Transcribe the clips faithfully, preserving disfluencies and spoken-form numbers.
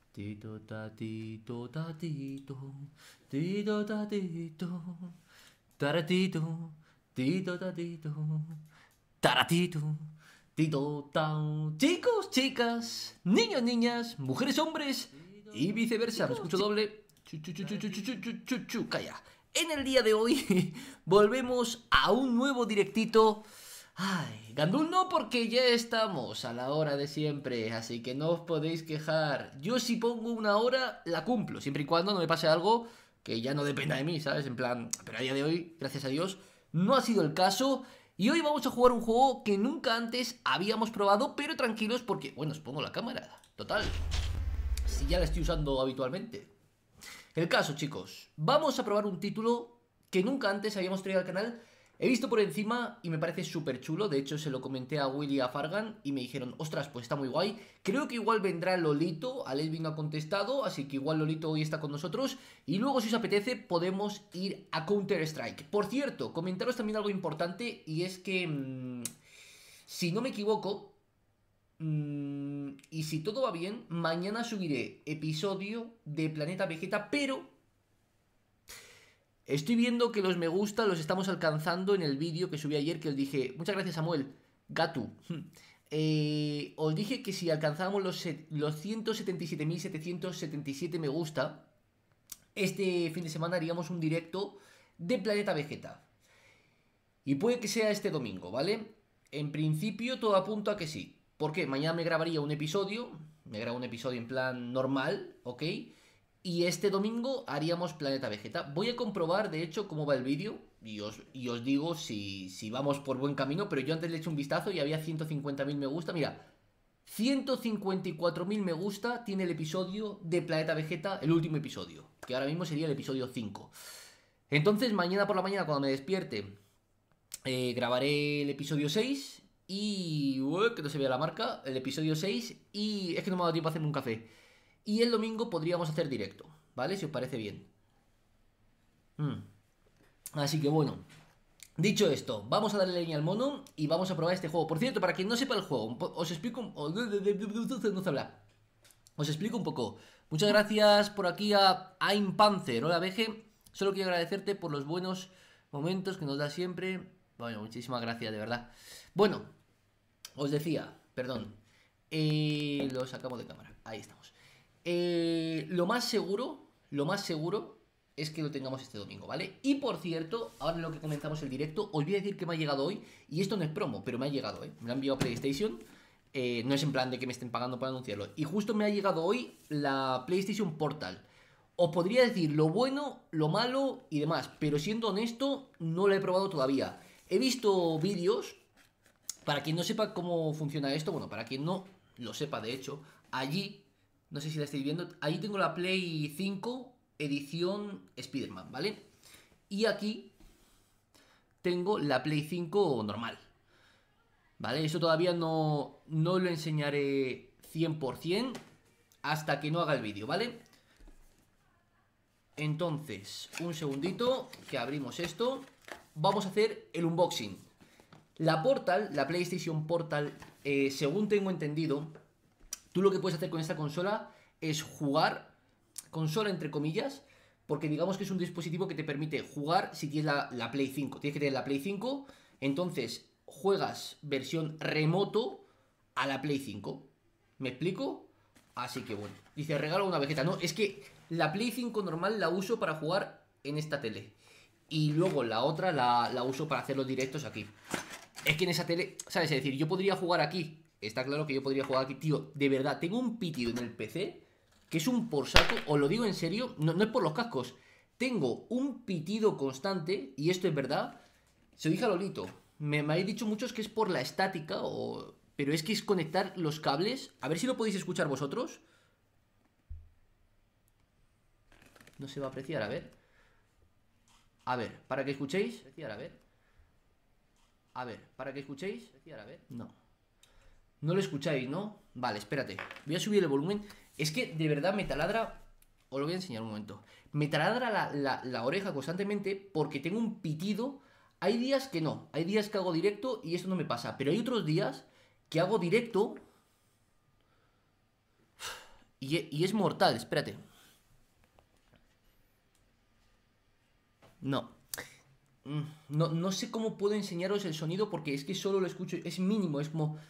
Tito tatito tatito, tito tatito, taratito, tito tatito, taratito, tito tan. Chicos, chicas, niños, niñas, mujeres, hombres y viceversa. Me escucho doble. Chu, chu, chu, chu, chu, chu, chu, chu, chu, calla. En el día de hoy volvemos a un nuevo directito. Ay, Gandul no, porque ya estamos a la hora de siempre, así que no os podéis quejar. Yo si pongo una hora, la cumplo, siempre y cuando no me pase algo que ya no dependa de mí, ¿sabes? En plan, pero a día de hoy, gracias a Dios, no ha sido el caso. Y hoy vamos a jugar un juego que nunca antes habíamos probado, pero tranquilos porque, bueno, os pongo la cámara. Total, si ya la estoy usando habitualmente. El caso, chicos, vamos a probar un título que nunca antes habíamos traído al canal. He visto por encima y me parece súper chulo. De hecho, se lo comenté a Willy y a Fargan y me dijeron, ostras, pues está muy guay. Creo que igual vendrá Lolito. Alesvin no ha contestado, así que igual Lolito hoy está con nosotros. Y luego, si os apetece, podemos ir a Counter-Strike. Por cierto, comentaros también algo importante, y es que, mmm, si no me equivoco, mmm, y si todo va bien, mañana subiré episodio de Planeta Vegeta, pero estoy viendo que los me gusta los estamos alcanzando en el vídeo que subí ayer, que os dije, muchas gracias Samuel, Gatu. Eh, os dije que si alcanzábamos los, los ciento setenta y siete mil setecientos setenta y siete me gusta, este fin de semana haríamos un directo de Planeta Vegeta. Y puede que sea este domingo, ¿vale? En principio todo apunta a que sí. ¿Por qué? Mañana me grabaría un episodio, me grabo un episodio en plan normal, ¿ok? Y este domingo haríamos Planeta Vegeta. Voy a comprobar, de hecho, cómo va el vídeo. Y os, y os digo si, si vamos por buen camino. Pero yo antes le he hecho un vistazo y había ciento cincuenta mil me gusta. Mira, ciento cincuenta y cuatro mil me gusta tiene el episodio de Planeta Vegeta, el último episodio. Que ahora mismo sería el episodio cinco. Entonces, mañana por la mañana, cuando me despierte, eh, grabaré el episodio seis. Y... Uh, que no se vea la marca. El episodio seis. Y es que no me ha dado tiempo a hacerme un café. Y el domingo podríamos hacer directo, ¿vale? Si os parece bien. Mm. Así que bueno, dicho esto, vamos a darle leña al mono y vamos a probar este juego. Por cierto, para quien no sepa el juego, os explico un... Os explico un poco. Muchas gracias por aquí a I'm Panzer. Hola, Veje. Solo quiero agradecerte por los buenos momentos que nos da siempre. Bueno, muchísimas gracias, de verdad. Bueno, os decía, perdón. Eh, lo sacamos de cámara. Ahí estamos. Eh, lo más seguro, lo más seguro es que lo tengamos este domingo, ¿vale? Y por cierto, ahora en lo que comenzamos el directo, os voy a decir que me ha llegado hoy, y esto no es promo, pero me ha llegado, ¿eh? Me lo ha enviado PlayStation, eh, no es en plan de que me estén pagando para anunciarlo, y justo me ha llegado hoy la PlayStation Portal. Os podría decir lo bueno, lo malo y demás, pero siendo honesto, no lo he probado todavía. He visto vídeos, para quien no sepa cómo funciona esto, bueno, para quien no lo sepa de hecho, allí... No sé si la estáis viendo. Ahí tengo la Play cinco edición Spider-Man, ¿vale? Y aquí tengo la Play cinco normal, ¿vale? Eso todavía no, no lo enseñaré cien por cien hasta que no haga el vídeo, ¿vale? Entonces, un segundito, que abrimos esto. Vamos a hacer el unboxing. La Portal, la PlayStation Portal, eh, según tengo entendido... Tú lo que puedes hacer con esta consola es jugar, consola entre comillas, porque digamos que es un dispositivo que te permite jugar si tienes la, la Play cinco. Tienes que tener la Play cinco, entonces juegas versión remoto a la Play cinco. ¿Me explico? Así que bueno, dice regalo una Vegeta. No, es que la Play cinco normal la uso para jugar en esta tele. Y luego la otra la, la uso para hacer los directos aquí. Es que en esa tele, ¿sabes? Es decir, yo podría jugar aquí. Está claro que yo podría jugar aquí, tío. De verdad, tengo un pitido en el P C que es un por saco. Os lo digo en serio, no, no es por los cascos. Tengo un pitido constante, y esto es verdad. Se lo dije a Lolito. Me, me habéis dicho muchos que es por la estática, o... pero es que es conectar los cables. A ver si lo podéis escuchar vosotros. No se va a apreciar, a ver. A ver, para que escuchéis. A ver. A ver, para que escuchéis. A ver. No. No lo escucháis, ¿no? Vale, espérate. Voy a subir el volumen. Es que de verdad me taladra... Os lo voy a enseñar un momento. Me taladra la, la, la oreja constantemente porque tengo un pitido. Hay días que no. Hay días que hago directo y esto no me pasa. Pero hay otros días que hago directo Y, e- y es mortal, espérate. No. Mm, No, no sé cómo puedo enseñaros el sonido porque es que solo lo escucho, es mínimo, es como...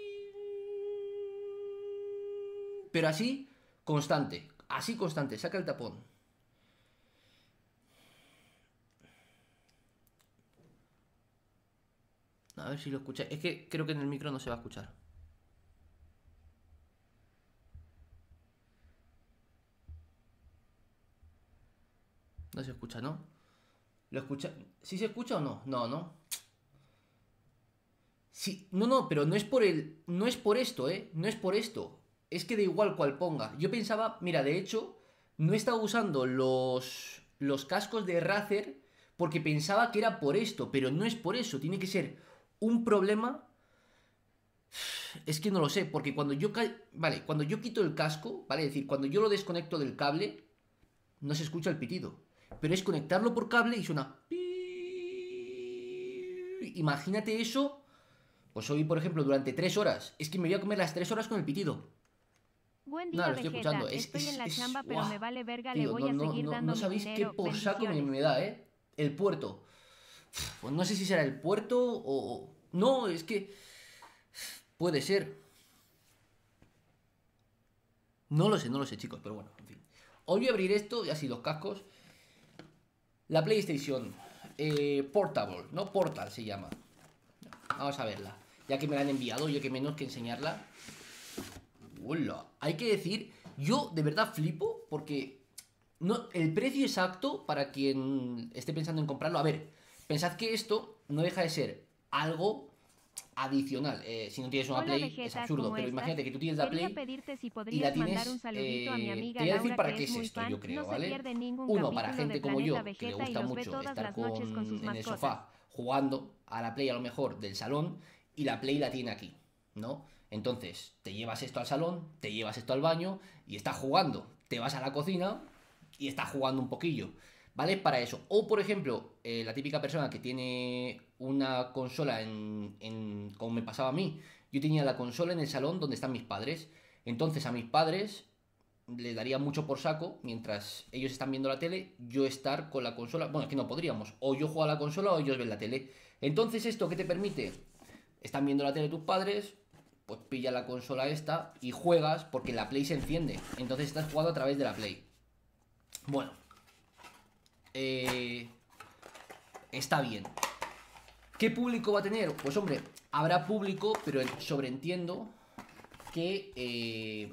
Pero así, constante, así constante, saca el tapón. A ver si lo escucháis. Es que creo que en el micro no se va a escuchar. No se escucha, ¿no? ¿Lo escucha? ¿Sí se escucha o no? No, no. Sí, no, no, pero no es por el. No es por esto, ¿eh? No es por esto. Es que da igual cual ponga. Yo pensaba, mira, de hecho, no estaba usando los. Los cascos de Razer porque pensaba que era por esto, pero no es por eso. Tiene que ser un problema. Es que no lo sé, porque cuando yo. ca- Vale, cuando yo quito el casco, ¿vale? Es decir, cuando yo lo desconecto del cable, no se escucha el pitido. Pero es conectarlo por cable y suena. Imagínate eso. Pues hoy, por ejemplo, durante tres horas. Es que me voy a comer las tres horas con el pitido. Buen Nada, día, lo estoy Vegeta. escuchando. Es, Estoy en es, la es. chamba, pero ¡Guau! me vale verga, le Tío, voy no, a no, seguir no, dando no mi sabéis qué dinero. por saco me, Bendiciones. me da, ¿eh? El puerto. Pues no sé si será el puerto o. o- No, es que. Puede ser. No lo sé, no lo sé, chicos, pero bueno, en fin. Hoy voy a abrir esto, y así los cascos. La PlayStation eh, Portable, ¿no? Portal se llama. Vamos a verla. Ya que me la han enviado, yo que menos que enseñarla. Hola. Hay que decir, yo de verdad flipo porque no, el precio exacto para quien esté pensando en comprarlo. A ver, pensad que esto no deja de ser algo adicional. Eh, si no tienes una Hola, Play, es Vegeta, absurdo. ¿cómo Pero estás? imagínate que tú tienes la Quería Play pedirte si y la podrías mandar un tienes. saludito a mi Eh, te amiga voy a decir Laura, para que qué es es muy esto, yo fan. No creo, se ¿vale? pierde ningún Uno, para capítulo de gente como Planeta yo, que le Vegeta y gusta los ve mucho todas estar las noches con sus con, en el mascotas. sofá jugando a la Play a lo mejor del salón y la Play la tiene aquí, ¿no? Entonces, te llevas esto al salón, te llevas esto al baño y estás jugando. Te vas a la cocina y estás jugando un poquillo, ¿vale? Para eso. O, por ejemplo, eh, la típica persona que tiene una consola en, en... como me pasaba a mí. Yo tenía la consola en el salón donde están mis padres. Entonces a mis padres les daría mucho por saco, mientras ellos están viendo la tele, yo estar con la consola. Bueno, es que no podríamos. O yo juego a la consola o ellos ven la tele. Entonces, ¿esto qué te permite? Están viendo la tele tus padres, pues pilla la consola esta y juegas porque la Play se enciende. Entonces estás jugando a través de la Play. Bueno, eh, está bien. ¿Qué público va a tener? Pues hombre, habrá público, pero sobreentiendo que eh,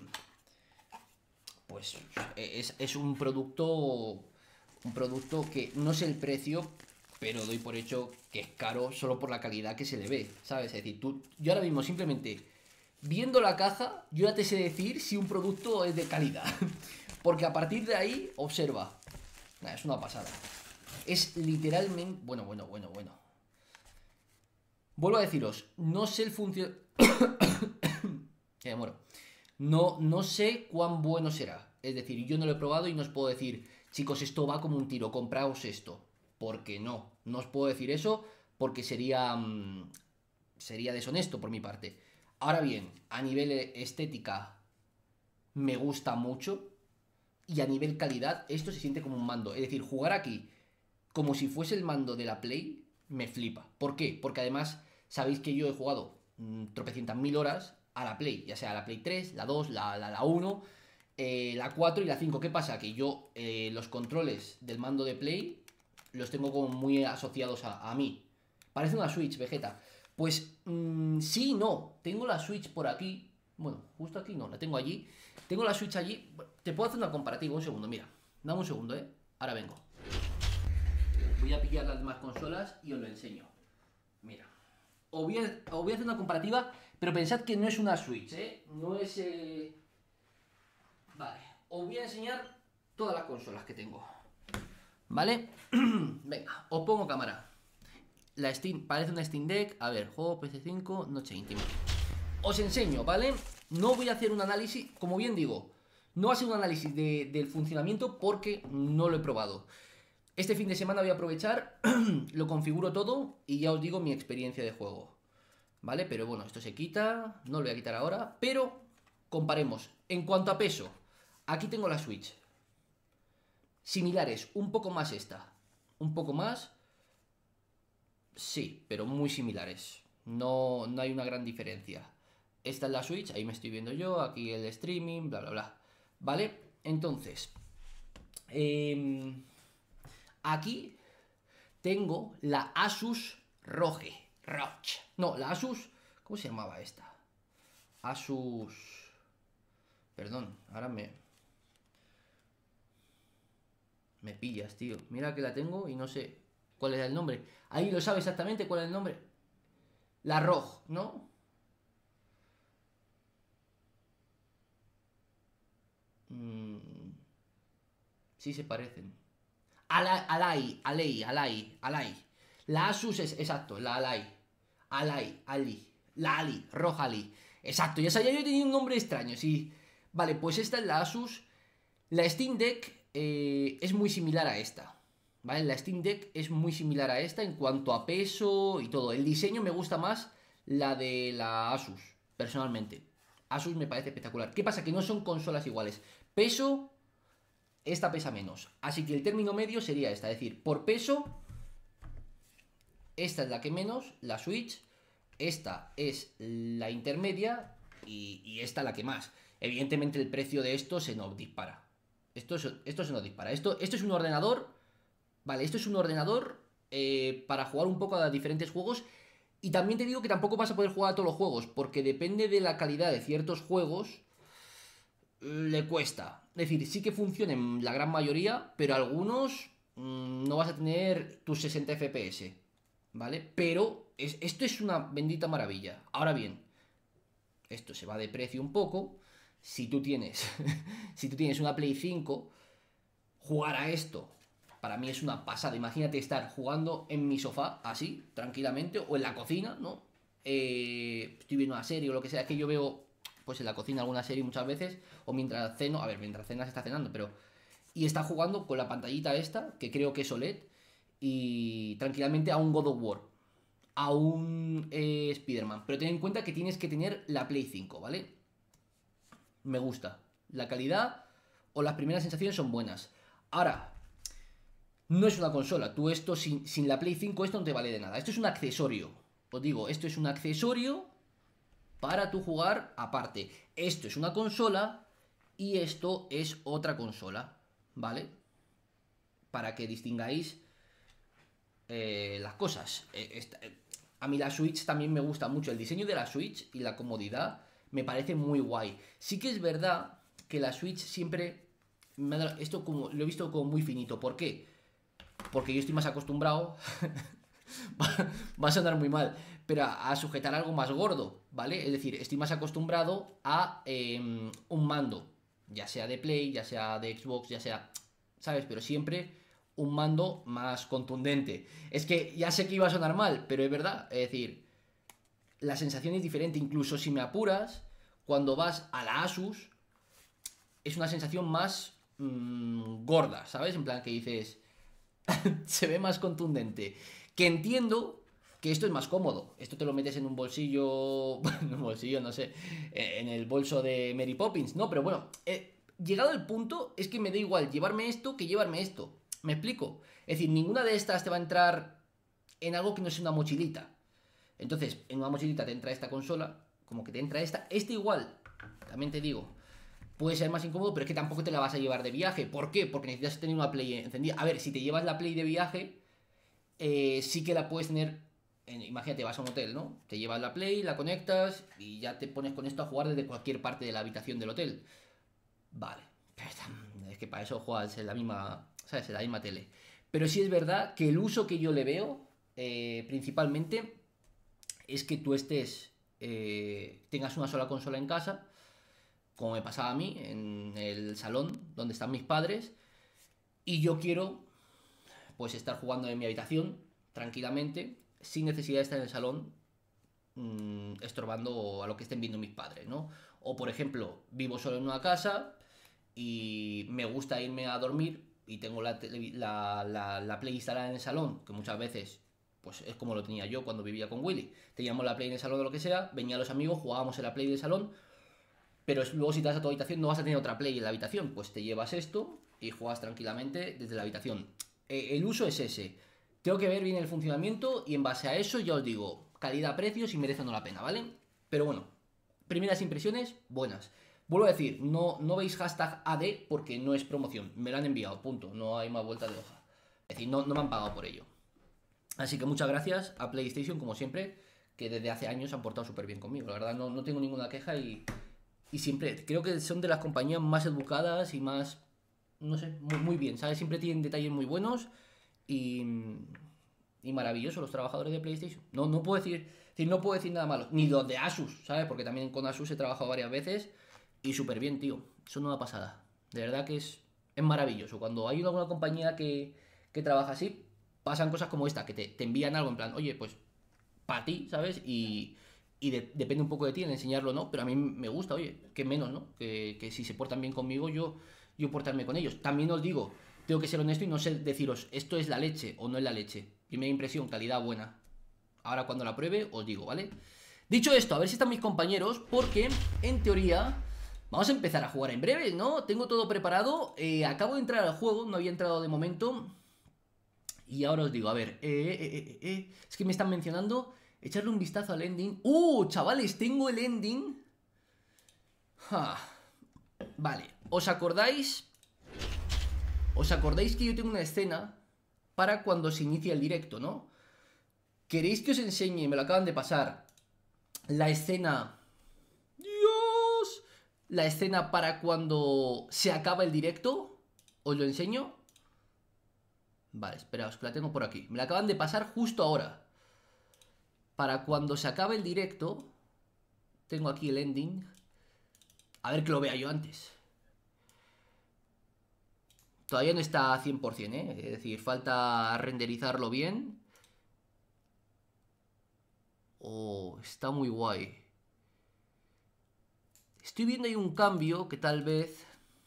pues es, es un producto un producto que no sé el precio, pero doy por hecho que es caro solo por la calidad que se le ve, ¿sabes? Es decir, tú, yo ahora mismo simplemente viendo la caja, yo ya te sé decir si un producto es de calidad. Porque a partir de ahí, observa. Nah, es una pasada. Es literalmente... Bueno, bueno, bueno, bueno. Vuelvo a deciros, no sé el funcionamiento... Ya me muero. No, no sé cuán bueno será. Es decir, yo no lo he probado y no os puedo decir, chicos, esto va como un tiro, compraos esto. Porque no, no os puedo decir eso porque sería, mm, sería deshonesto por mi parte. Ahora bien, a nivel estética me gusta mucho y a nivel calidad esto se siente como un mando. Es decir, jugar aquí como si fuese el mando de la Play me flipa. ¿Por qué? Porque además sabéis que yo he jugado mmm, tropecientas mil horas a la Play, ya sea la Play tres, la dos, la, la, la uno, eh, la cuatro y la cinco. ¿Qué pasa? Que yo eh, los controles del mando de Play los tengo como muy asociados a, a mí. Parece una Switch, Vegeta. Pues mmm, sí, no. Tengo la Switch por aquí. Bueno, justo aquí no, la tengo allí. Tengo la Switch allí. Te puedo hacer una comparativa, un segundo, mira. Dame un segundo, ¿eh? Ahora vengo. Voy a pillar las demás consolas y os lo enseño. Mira. Os voy a, os voy a hacer una comparativa, pero pensad que no es una Switch, ¿eh? No es... Eh... Vale. Os voy a enseñar todas las consolas que tengo. ¿Vale? Venga, os pongo cámara. La Steam, parece una Steam Deck. A ver, juego P C cinco, noche íntima. Os enseño, ¿vale? No voy a hacer un análisis, como bien digo, no va a ser un análisis de, del funcionamiento porque no lo he probado. Este fin de semana voy a aprovechar, lo configuro todo y ya os digo mi experiencia de juego. ¿Vale? Pero bueno, esto se quita, no lo voy a quitar ahora, pero comparemos. En cuanto a peso, aquí tengo la Switch. Similares, un poco más esta. Un poco más. Sí, pero muy similares. No, no hay una gran diferencia. Esta es la Switch, ahí me estoy viendo yo, aquí el streaming, bla, bla, bla. ¿Vale? Entonces, eh, aquí tengo la Asus Roge. Roch. No, la Asus... ¿Cómo se llamaba esta? Asus... Perdón, ahora me... Me pillas, tío. Mira que la tengo y no sé cuál es el nombre. Ahí lo sabe exactamente cuál es el nombre. La R O G, ¿no? Mm, sí se parecen. Ala- Alai, Alei, Alai, Alai. La Asus es, exacto, la Alai. Alai, Ali. La Ali, R O G Ali. Exacto, ya sabía yo tenía un nombre extraño, sí. Vale, pues esta es la Asus. La Steam Deck eh, es muy similar a esta. ¿Vale? La Steam Deck es muy similar a esta en cuanto a peso y todo. El diseño me gusta más la de la Asus, personalmente. Asus me parece espectacular. ¿Qué pasa? Que no son consolas iguales. Peso, esta pesa menos. Así que el término medio sería esta. Es decir, por peso, esta es la que menos, la Switch. Esta es la intermedia y, y esta la que más. Evidentemente el precio de esto se nos dispara. Esto, es, esto se nos dispara. Esto, esto es un ordenador. Vale, esto es un ordenador eh, para jugar un poco a diferentes juegos. Y también te digo que tampoco vas a poder jugar a todos los juegos, porque depende de la calidad de ciertos juegos, le cuesta. Es decir, sí que funcionan la gran mayoría, pero algunos mmm, no vas a tener tus sesenta F P S, ¿vale? Pero es, esto es una bendita maravilla. Ahora bien, esto se va de precio un poco. Si tú tienes, si tú tienes una Play cinco, jugar a esto para mí es una pasada. Imagínate estar jugando en mi sofá, así, tranquilamente, o en la cocina, ¿no? Eh, estoy viendo una serie o lo que sea, es que yo veo, pues en la cocina alguna serie muchas veces, o mientras ceno, a ver, mientras cenas está cenando, pero... Y está jugando con la pantallita esta, que creo que es O L E D, y tranquilamente a un God of War, a un eh, Spider-Man. Pero ten en cuenta que tienes que tener la Play cinco, ¿vale? Me gusta. La calidad o las primeras sensaciones son buenas. Ahora, no es una consola. Tú esto, sin, sin la Play cinco, esto no te vale de nada. Esto es un accesorio. Os digo, esto es un accesorio para tu jugar aparte. Esto es una consola y esto es otra consola, ¿vale? Para que distingáis eh, las cosas. Eh, esta, eh, a mí la Switch también me gusta mucho. El diseño de la Switch y la comodidad me parece muy guay. Sí que es verdad que la Switch siempre... Me ha dado, esto como, lo he visto como muy finito. ¿Por qué? Porque yo estoy más acostumbrado, va a sonar muy mal, pero a, a sujetar algo más gordo, ¿vale? Es decir, estoy más acostumbrado a eh, un mando, ya sea de Play, ya sea de Xbox, ya sea, ¿sabes? Pero siempre un mando más contundente. Es que ya sé que iba a sonar mal, pero es verdad, es decir, la sensación es diferente, incluso si me apuras, cuando vas a la Asus, es una sensación más mmm, gorda, ¿sabes? En plan que dices... se ve más contundente. Que entiendo que esto es más cómodo. Esto te lo metes en un bolsillo. En un bolsillo, no sé. En el bolso de Mary Poppins. No, pero bueno. Eh, llegado al punto, es que me da igual llevarme esto que llevarme esto. ¿Me explico? Es decir, ninguna de estas te va a entrar en algo que no sea una mochilita. Entonces, en una mochilita te entra esta consola. Como que te entra esta. Este igual. También te digo. Puede ser más incómodo, pero es que tampoco te la vas a llevar de viaje. ¿Por qué? Porque necesitas tener una Play encendida. A ver, si te llevas la Play de viaje, eh, sí que la puedes tener... En, imagínate, vas a un hotel, ¿no? Te llevas la Play, la conectas y ya te pones con esto a jugar desde cualquier parte de la habitación del hotel. Vale. Es que para eso juegas en la misma... ¿Sabes? En la misma tele. Pero sí es verdad que el uso que yo le veo, eh, principalmente, es que tú estés... Eh, tengas una sola consola en casa, como me pasaba a mí, en el salón donde están mis padres, y yo quiero, pues, estar jugando en mi habitación, tranquilamente, sin necesidad de estar en el salón, mmm, estorbando a lo que estén viendo mis padres, ¿no? O, por ejemplo, vivo solo en una casa y me gusta irme a dormir y tengo la, la, la, la Play instalada en el salón, que muchas veces... Pues es como lo tenía yo cuando vivía con Willy. Teníamos la Play en el salón o lo que sea, venían los amigos, jugábamos en la Play del salón. pero luego si te vas a tu habitación no vas a tener otra Play en la habitación, pues te llevas esto y juegas tranquilamente desde la habitación. Eh, el uso es ese. Tengo que ver bien el funcionamiento y en base a eso ya os digo, calidad-precio, si merece o no la pena, ¿vale? Pero bueno, primeras impresiones, buenas. Vuelvo a decir, no, no veis hashtag A D porque no es promoción, me lo han enviado, punto, no hay más vuelta de hoja. Es decir, no, no me han pagado por ello. Así que muchas gracias a PlayStation, como siempre, que desde hace años han portado súper bien conmigo. La verdad, no, no tengo ninguna queja y, y siempre, creo que son de las compañías más educadas y más, no sé, muy, muy bien, ¿sabes? Siempre tienen detalles muy buenos y, y maravillosos los trabajadores de PlayStation. No, no puedo decir, decir, no puedo decir nada malo. Ni los de Asus, ¿sabes? Porque también con Asus he trabajado varias veces y súper bien, tío. Eso no una pasada. De verdad que es, es maravilloso. Cuando hay alguna compañía que, que trabaja así, pasan cosas como esta, que te, te envían algo en plan, oye, pues para ti, ¿sabes? Y, y de, depende un poco de ti en enseñarlo, ¿no? Pero a mí me gusta, oye, que menos, ¿no? Que, que si se portan bien conmigo, yo, yo portarme con ellos. También os digo, tengo que ser honesto y no sé deciros, esto es la leche o no es la leche. Primera impresión, calidad buena. Ahora cuando la pruebe, os digo, ¿vale? Dicho esto, a ver si están mis compañeros, porque en teoría vamos a empezar a jugar en breve, ¿no? Tengo todo preparado, eh, acabo de entrar al juego, no había entrado de momento. Y ahora os digo, a ver, eh, eh, eh, eh, es que me están mencionando, echarle un vistazo al ending. ¡Uh, chavales! Tengo el ending. Ja. Vale, ¿os acordáis? ¿Os acordáis que yo tengo una escena para cuando se inicia el directo, ¿no? ¿Queréis que os enseñe, me lo acaban de pasar, la escena... ¡Dios! La escena para cuando se acaba el directo? ¿Os lo enseño? Vale, esperaos, que la tengo por aquí. Me la acaban de pasar justo ahora. Para cuando se acabe el directo, tengo aquí el ending. A ver que lo vea yo antes. Todavía no está a cien por cien, ¿eh? Es decir, falta renderizarlo bien. Oh, está muy guay. Estoy viendo ahí un cambio que tal vez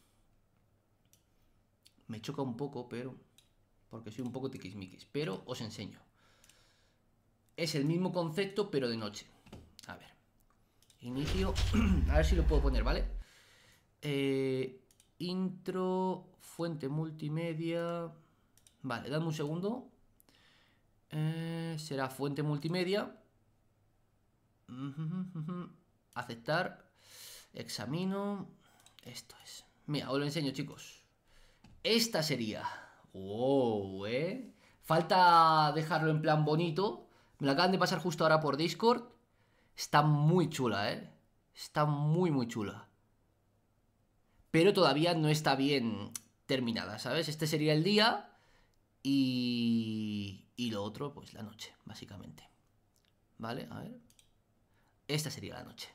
me choca un poco, pero... porque soy un poco tiquismiquis, pero os enseño. Es el mismo concepto, pero de noche. A ver. Inicio. A ver si lo puedo poner, ¿vale? Eh, intro, fuente multimedia. Vale, dame un segundo. Eh, será fuente multimedia. Aceptar. Examino. Esto es. Mira, os lo enseño, chicos. Esta sería... Wow, eh. Falta dejarlo en plan bonito. Me lo acaban de pasar justo ahora por Discord. Está muy chula, eh. Está muy, muy chula. Pero todavía no está bien terminada, ¿sabes? Este sería el día. Y... y lo otro, pues la noche, básicamente. ¿Vale? A ver. Esta sería la noche.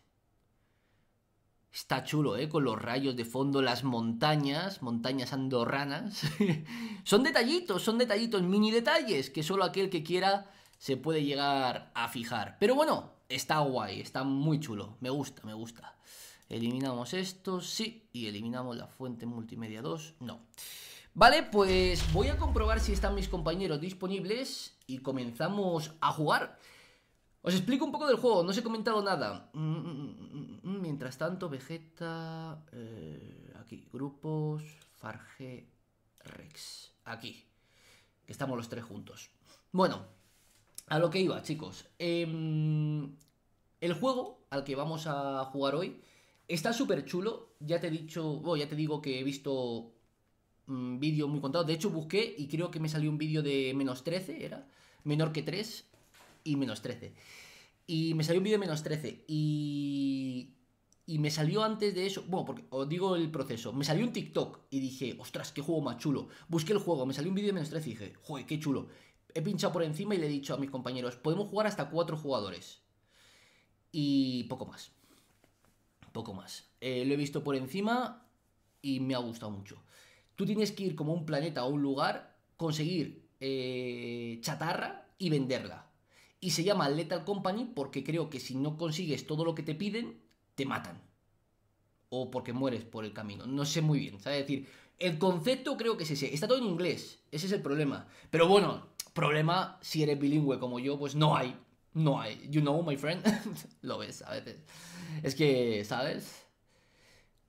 Está chulo, ¿eh? Con los rayos de fondo, las montañas, montañas andorranas. Son detallitos, son detallitos, mini detalles, que solo aquel que quiera se puede llegar a fijar. Pero bueno, está guay, está muy chulo. Me gusta, me gusta. Eliminamos esto, sí. Y eliminamos la fuente multimedia dos, no. Vale, pues voy a comprobar si están mis compañeros disponibles y comenzamos a jugar. Os explico un poco del juego, no os he comentado nada. Mientras tanto, Vegeta... Eh, aquí, grupos... Farge... Rex... Aquí. Que estamos los tres juntos. Bueno, a lo que iba, chicos. Eh, el juego al que vamos a jugar hoy está súper chulo. Ya te he dicho... Bueno, ya te digo que he visto um, vídeos muy contados. De hecho, busqué y creo que me salió un vídeo de menos trece, ¿era? Menor que tres... y menos trece. Y me salió un vídeo de menos trece. Y... Y me salió antes de eso... Bueno, porque os digo el proceso. Me salió un TikTok y dije, ostras, qué juego más chulo. Busqué el juego, me salió un vídeo de menos trece y dije, joder, qué chulo. He pinchado por encima y le he dicho a mis compañeros, podemos jugar hasta cuatro jugadores. Y poco más. Poco más. Eh, lo he visto por encima y me ha gustado mucho. Tú tienes que ir como a un planeta o un lugar, conseguir eh, chatarra y venderla. Y se llama Lethal Company porque creo que si no consigues todo lo que te piden, te matan. O porque mueres por el camino. No sé muy bien, ¿sabes? Es decir, el concepto creo que es ese. Está todo en inglés. Ese es el problema. Pero bueno, problema, si eres bilingüe como yo, pues no hay. No hay. You know, my friend. Lo ves a veces. Es que, ¿sabes?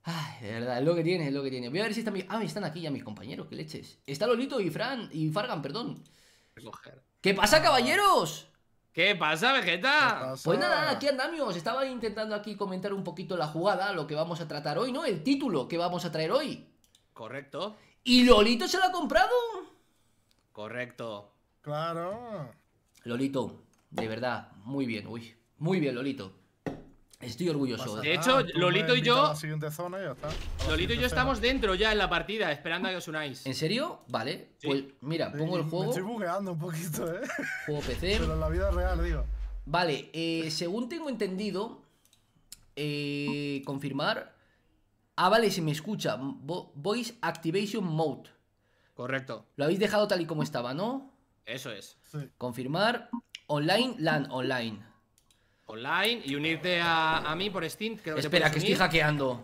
Ay, de verdad, es lo que tiene, es lo que tiene. Voy a ver si están... mi- Ah, están aquí ya mis compañeros, qué leches. Está Lolito y Fran, y Fargan, perdón. Recoger. ¿Qué pasa, caballeros? ¿Qué pasa, ¿Qué Vegeta? pasa? Pues nada, aquí andamos. Estaba intentando aquí comentar un poquito la jugada, lo que vamos a tratar hoy, ¿no? El título que vamos a traer hoy. Correcto. ¿Y Lolito se lo ha comprado? Correcto. Claro. Lolito, de verdad, muy bien, uy. Muy bien, Lolito. Estoy orgulloso. Pasa De de- hecho, nada, tú Lolito me y invitas yo- a la siguiente zona y ya está. A la Lolito y siguiente yo zona. estamos dentro ya en la partida, esperando a que os unáis. ¿En serio? Vale. Sí. Pues mira, Sí, pongo el Me juego. estoy bugueando un poquito, ¿eh? Juego P C. Pero en la vida real, digo. Vale, eh, según tengo entendido, eh, confirmar. Ah, vale, se me escucha. Vo- Voice Activation Mode. Correcto. Lo habéis dejado tal y como estaba, ¿no? Eso es. Sí. Confirmar. Online, LAN, online. Online y unirte a, a mí por Steam. Creo que te Espera, puedes que estoy unir. hackeando.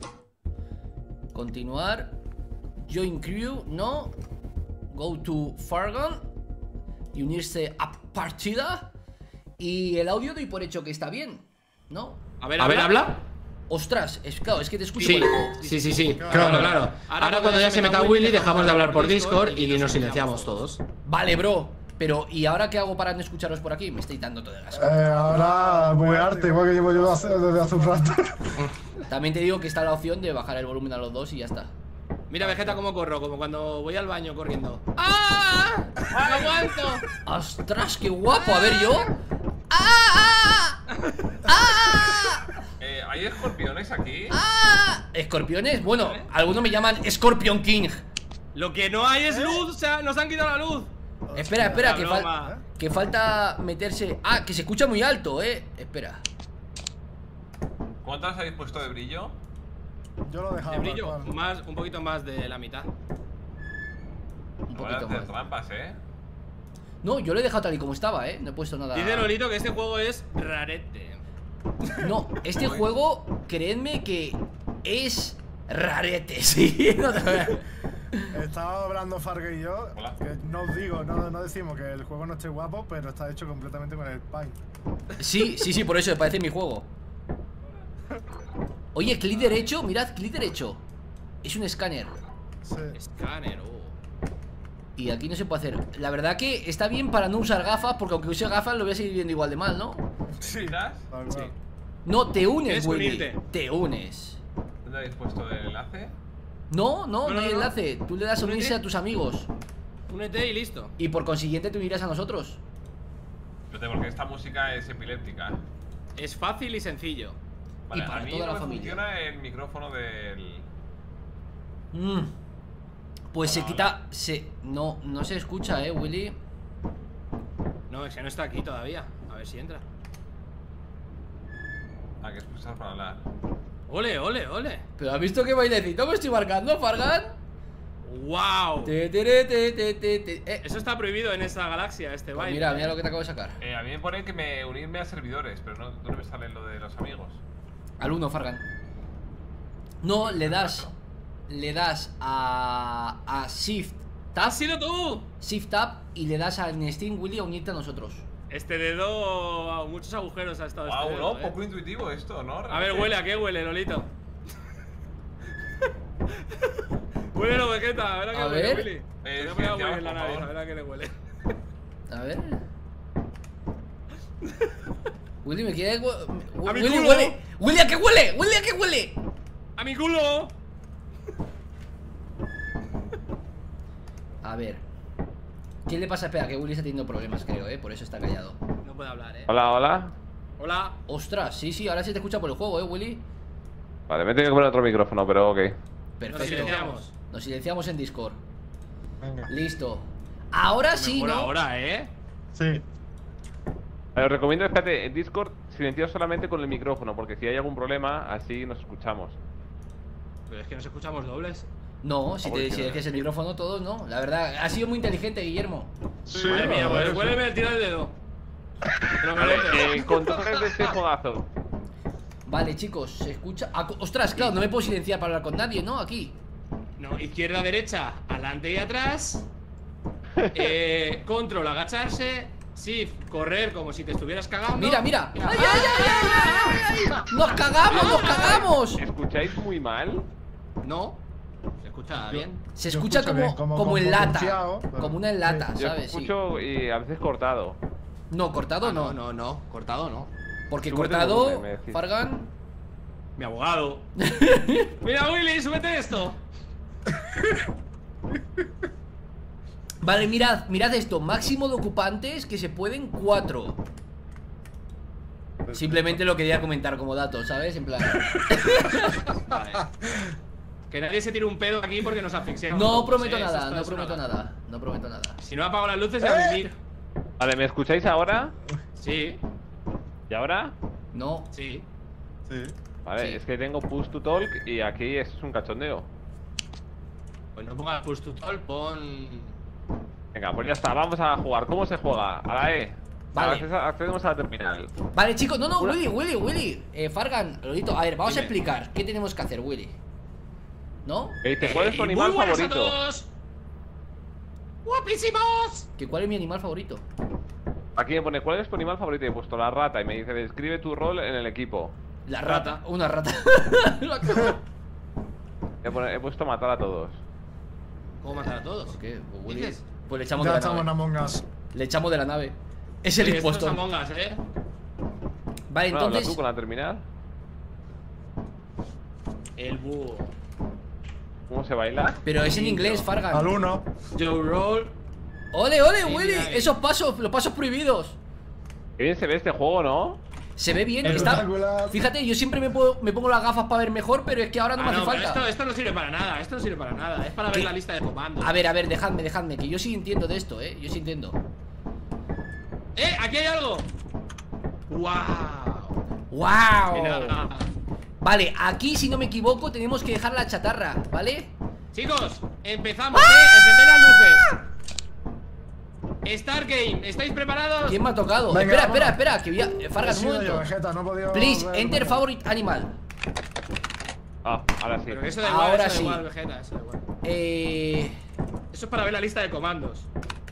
Continuar. Join crew, no. Go to Fargan. Y unirse a partida. Y el audio doy por hecho que está bien, ¿no? A ver, A ver, habla. Ostras, es, claro, es que te escucho Sí, muy lejos. sí, sí, sí. Claro. Claro, claro. Ahora cuando ya se meta Willy dejamos de hablar por Discord y nos silenciamos todos. Vale, bro. Pero, ¿y ahora qué hago para no escucharos por aquí? Me estoy dando todo el asco. Eh, ahora buguearte, igual que llevo yo hace- desde hace un rato. También te digo que está la opción de bajar el volumen a los dos y ya está. Mira, Vegeta, cómo corro, como cuando voy al baño corriendo. ¡Ah! ¡No aguanto! ¡Ostras, qué guapo! A ver, yo. ¡Ah! ¡Ah! ¡Ah! Eh, ¿Hay escorpiones aquí? ¡Ah! ¿Escorpiones? Bueno, algunos me llaman Scorpion King. Lo que no hay es luz, o sea, nos han quitado la luz. Espera, espera, La que, broma. fal- que falta meterse. Ah, que se escucha muy alto, eh. Espera. ¿Cuántas habéis puesto de brillo? Yo lo he dejado. De brillo, tal cual. más, un poquito más de la mitad. Un No voy a poquito hacer más. trampas, ¿eh? No, yo lo he dejado tal y como estaba, eh. No he puesto nada. Dice Lolito que este juego es rarete. No, este juego, creedme que es rarete, sí. No te voy a- Estaba hablando Farga y yo. Hola. Que no os digo, no, no decimos que el juego no esté guapo, pero está hecho completamente con el Paint. Sí, sí, sí, por eso me parece mi juego. Oye, clic derecho, mirad, clic derecho. Es un escáner. Sí. Escáner, oh. Y aquí no se puede hacer. La verdad que está bien para no usar gafas, porque aunque use gafas lo voy a seguir viendo igual de mal, ¿no? Sí. ¿Quitas? Tal cual. No, te unes, Tienes que Willy. unirte. Te unes. ¿Dónde habéis puesto el enlace? No, no, no, No, hay no, no. enlace. Tú le das a Únete. unirse a tus amigos. Únete y listo. Y por consiguiente te unirás a nosotros. Espérate, porque esta música es epiléptica. Es fácil y sencillo. Vale, Y para a mí toda no la me familia. funciona el micrófono del... Mm. Pues se Hola, quita. Se. No, no se escucha, eh, Willy. No, es que no está aquí todavía. A ver si entra. Ah, que es pulsar para hablar. Ole, ole, ole. Pero ¿has visto qué bailecito me estoy marcando, Fargan? ¡Wow! Te, te, te, te, te, te, te. Eh, Eso está prohibido en esta galaxia, este pues baile. mira, mira lo que te acabo de sacar. Eh, a mí me pone que me unirme a servidores, pero no, no me sale lo de los amigos. Al uno, Fargan. No, le das. Le das a. a Shift Tab. ¡Has sido tú! Shift Tab y le das a en Steam, Willy, a unirte a nosotros. Este dedo. a muchos agujeros ha estado. Wow, este no, dedo, eh. poco intuitivo esto, ¿no? A ver, huele, ¿a qué huele, Lolito? Huele lo Vegeta, a ver a qué A huele, ver. Willy. Eh, Te voy a poner agua silenciaos, en la por nariz, favor. a ver a qué le huele. A ver. Willy, me quiere. hu- ¡A mi Willy, culo! huele. Willy, ¿a qué huele? Willy, ¿a qué huele? ¡A mi culo! A ver. ¿Qué le pasa? Espera, que Willy está teniendo problemas, creo, eh. Por eso está callado. No puede hablar, eh. Hola, hola. Hola. Ostras, sí, sí, ahora se te escucha por el juego, eh, Willy. Vale, me he tenido que poner otro micrófono, pero ok. Nos Perfecto. silenciamos. Nos silenciamos en Discord. Venga. Listo. Ahora sí, Mejor ¿no? ahora, eh. Sí. Os recomiendo, fíjate, en Discord silenciaos solamente con el micrófono, porque si hay algún problema, así nos escuchamos. Pero es que nos escuchamos dobles. No, si te Joder, silencias el micrófono todos, no. La verdad, ha sido muy inteligente, Guillermo. Sí, Madre mía, la pues verdad, huéleme el tiro del dedo. Te lo Vale, merece. eh, controles de este juegazo. Vale, chicos, se escucha. Ah, co- ostras, claro, no me puedo silenciar para hablar con nadie, ¿no? Aquí. No, izquierda, derecha, adelante y atrás. Eh, control, agacharse. Shift, correr como si te estuvieras cagando. Mira, mira. ¡Ay, Ah, ay, ay, ay, ay, ay! ¡Nos cagamos, nos cagamos! ¿Escucháis muy mal? No. Se escucha Yo- bien. Se Yo escucha escucho como, bien, como- como, como en lata. pronunciado, pero- Como una en lata, Yo ¿sabes? Sí. escucho y a veces cortado. No, cortado Ah, no. no, no, no. Cortado no. Porque Súbete el cortado, volumen, me decís. Fargan. Mi abogado. Mira, Willy, súbete esto. Vale, mirad, mirad esto. Máximo de ocupantes que se pueden cuatro. Simplemente lo quería comentar como dato, ¿sabes? En plan. Vale. Que nadie se tire un pedo aquí porque nos asfixiamos. No todos, prometo ¿eh? Eso nada, está- no es una prometo gana. nada. No prometo nada. Si no apago las luces y a vivir. Vale, ¿me escucháis ahora? Sí, ¿Y ahora? No. sí. Sí. Vale, Sí. es que tengo push to talk y aquí es un cachondeo. Pues no pongas push to talk, pon. Venga, pues ya está, vamos a jugar. ¿Cómo se juega? A la E. Vale. Acceso- Accedemos a la terminal. Vale, chicos, no, no, Una- Willy, Willy, Willy. Eh, Fargan, Lolito, a ver, vamos a Dime. explicar. ¿Qué tenemos que hacer, Willy? ¿No? ¿Qué dice? ¿Cuál es tu ¡Ey, animal muy buenas favorito? a todos! ¡Guapísimos! ¿Que ¿Cuál es mi animal favorito? Aquí me pone, ¿cuál es tu animal favorito? Y he puesto la rata y me dice, describe tu rol en el equipo. La rata. Rata. Una rata. La cago. He, pone- he puesto matar a todos. ¿Cómo matar a todos? ¿Por qué? Pues, ¿Qué Willy, dices? pues le echamos Ya de la estamos en nave. Among Us. Le echamos de la nave. Es el Oye, esto es impostor. Among Us, ¿eh? Vale, No, habla tú entonces. con la terminal. El búho. ¿Cómo se baila? Pero es en inglés, Al Fargan. uno. Joe Roll. ¡Ole, ole, Sí, Willy! mira, eh. Esos pasos, los pasos prohibidos. Qué bien se ve este juego, ¿no? Se ve bien, está. Espectacular. Fíjate, yo siempre me, puedo- me pongo las gafas para ver mejor, pero es que ahora no Ah, me hace no, pero falta. esto, esto no sirve para nada, esto no sirve para nada. Es para ver ¿Qué? la lista de comandos. A ver, a ver, dejadme, dejadme, que yo sí entiendo de esto, eh. Yo sí entiendo. ¡Eh! ¡Aquí hay algo! ¡Wow! ¡Wow! Mira. Vale, aquí, si no me equivoco, tenemos que dejar la chatarra, ¿vale? Chicos, empezamos, ¿eh? Encender las luces. Start game, ¿estáis preparados? ¿Quién me ha tocado? Venga, espera, vámonos. espera, espera, que voy a. eh, He Fargan, un sido yo, momento. Vegeta, no he podido Please, ver- enter favorite animal. Ah, ahora sí. Pero que eso da igual, Ahora eso da sí. igual, Vegeta, eso da igual. Eh. Eso es para ver la lista de comandos.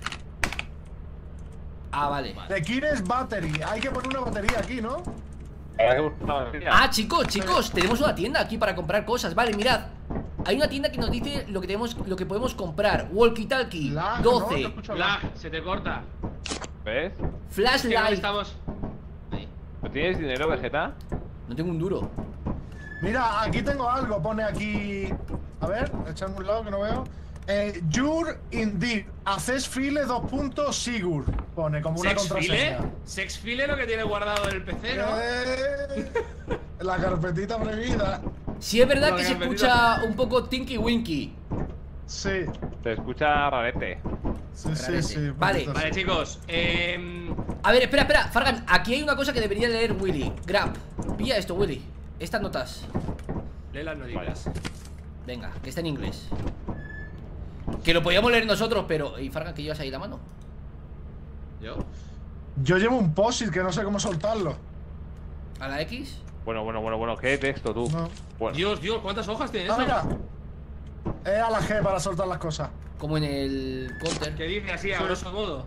Ah, vale. The Kines Battery. Hay que poner una batería aquí, ¿no? Habrá que buscar una batería. Ah, chicos, chicos, tenemos una tienda aquí para comprar cosas. Vale, mirad. Hay una tienda que nos dice lo que tenemos, lo que podemos comprar. Walkie talkie, Lag, ¿no? Te doce. escucho Lag, se te corta. ¿Ves? Es que no Flashlight. estamos. Ahí. ¿No tienes dinero, Vegeta? No tengo un duro. Mira, aquí tengo algo. Pone aquí. A ver, echarme un lado que no veo. Eh, Your Indeed. Access file dos puntos Sigur. Pone como una ¿Sexfile? contraseña. ¿Sexfile lo que tiene guardado en el P C, no? Eh, la carpetita prohibida. Sí, es verdad No, que se venga, escucha un poco Tinky Winky. Sí, Se escucha rarete. sí, sí, Rarete. sí. un Vale. poquito Vale, así. chicos. Eh, A ver, espera, espera, Fargan, aquí hay una cosa que debería leer Willy. Grab. Pilla esto, Willy. Estas notas. lee las noticias. Venga, que está en inglés. Que lo podíamos leer nosotros, pero. ¿Y Fargan, que llevas ahí la mano? ¿Yo? Yo llevo un post-it que no sé cómo soltarlo. ¿A la X? Bueno, bueno, bueno, bueno, qué texto tú. No. Bueno, Dios, Dios, ¿cuántas hojas tiene Ah, eso? mira. Es a la G para soltar las cosas. Como en el counter. Que dice así, a grosso modo.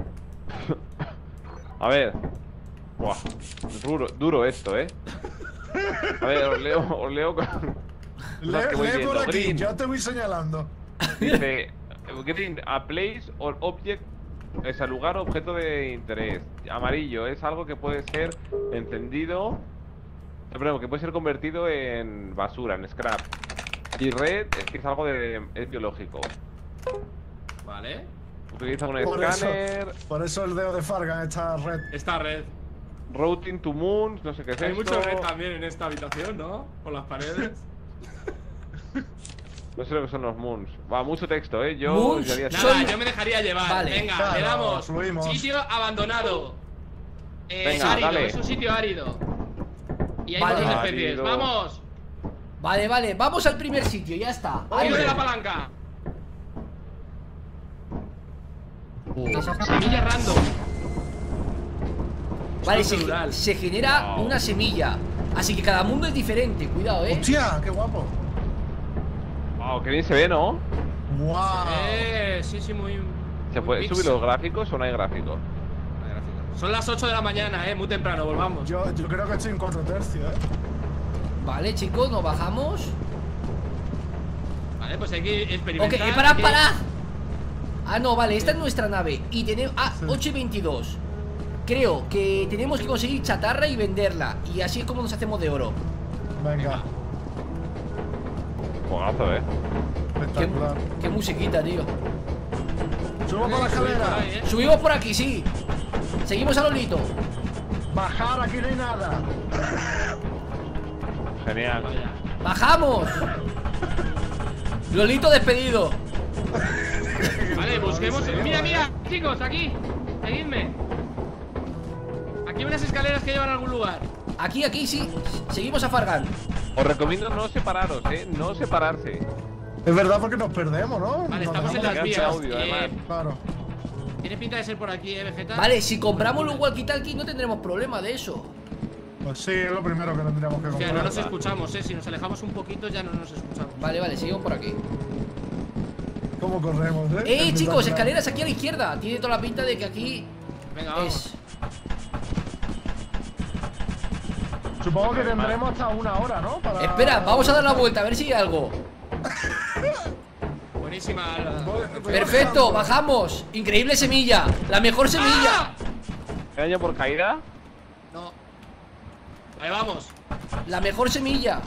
a ver. Buah, duro, duro esto, ¿eh? A ver, os leo, os leo con... Las Lee, que voy lee por viendo. aquí, Green. yo te voy señalando. Dice, green, a place or object es el lugar o objeto de interés. Amarillo es algo que puede ser encendido, eh, perdón, que puede ser convertido en basura, en scrap. Y red es que es algo de es biológico. Vale. Utiliza un Por eso, escáner, por eso el dedo de Fargan está red. Esta red. routing to moons, no sé qué es Hay esto. mucho red también en esta habitación, ¿no? Por las paredes. No sé lo que son los moons. Va, mucho texto, eh. Yo Moons, ya haría así. Nada, Son- yo me dejaría llevar. Vale. Venga, Claro, le damos. fluimos. Sitio abandonado. Eh, Venga, árido, dale. es un sitio árido. Y hay Vale. muchas especies. Árido. ¡Vamos! Vale, vale, vamos al primer sitio, ya está. ¡Tiro de Ahí. la palanca! Semilla random. Vale, Es se, plural. se genera Wow. una semilla. Así que cada mundo es diferente, cuidado, eh. ¡Hostia! ¡Qué guapo! Wow, qué bien se ve, ¿no? ¡Wow! Eh, sí, sí, muy. ¿Se muy puede pixel. subir los gráficos o no hay gráficos? Son las ocho de la mañana, eh, muy temprano, volvamos. Yo, yo creo que estoy en cuatro tercios, ¿eh? Vale, chicos, nos bajamos. Vale, pues hay que experimentar. Ok, eh, parad, que- parad. Ah, no, vale, esta es nuestra nave. Y tenemos. Ah, ocho y veintidós. Creo que tenemos que conseguir chatarra y venderla. Y así es como nos hacemos de oro. Venga. Juegazo, eh. Qué, Espectacular. qué musiquita, tío. Subo por la Subir por escalera. ahí, ¿eh? Subimos por aquí, sí. Seguimos a Lolito. Bajar, aquí no hay nada. Genial. Vaya. ¡Bajamos! Lolito despedido. Vale, busquemos. Mira, mira, chicos, aquí. Seguidme. Aquí hay unas escaleras que llevan a algún lugar. Aquí, aquí, sí. Seguimos a Fargan. Os recomiendo no separaros, eh. No separarse. Es verdad porque nos perdemos, ¿no? Vale, Nos estamos en dejamos- las que vías. audio, Eh, además. Claro. Tiene pinta de ser por aquí, eh, Vegeta. Vale, si compramos los walkie-talkie no tendremos problema de eso. Pues sí, es lo primero que tendríamos que O sea, comprar. no nos escuchamos, eh. Si nos alejamos un poquito ya no nos escuchamos. Vale, vale, seguimos por aquí. ¿Cómo corremos, eh? ¡Eh, chicos! Espectacular. Escaleras aquí a la izquierda. Tiene toda la pinta de que aquí Venga, vamos. es. Supongo que tendremos hasta una hora, ¿no? Para... Espera, vamos a dar la vuelta a ver si hay algo. Buenísima. la- Voy- voy Perfecto, bajando. bajamos. Increíble semilla. La mejor semilla. ¿Daño por caída? No. Vale, vamos. La mejor semilla.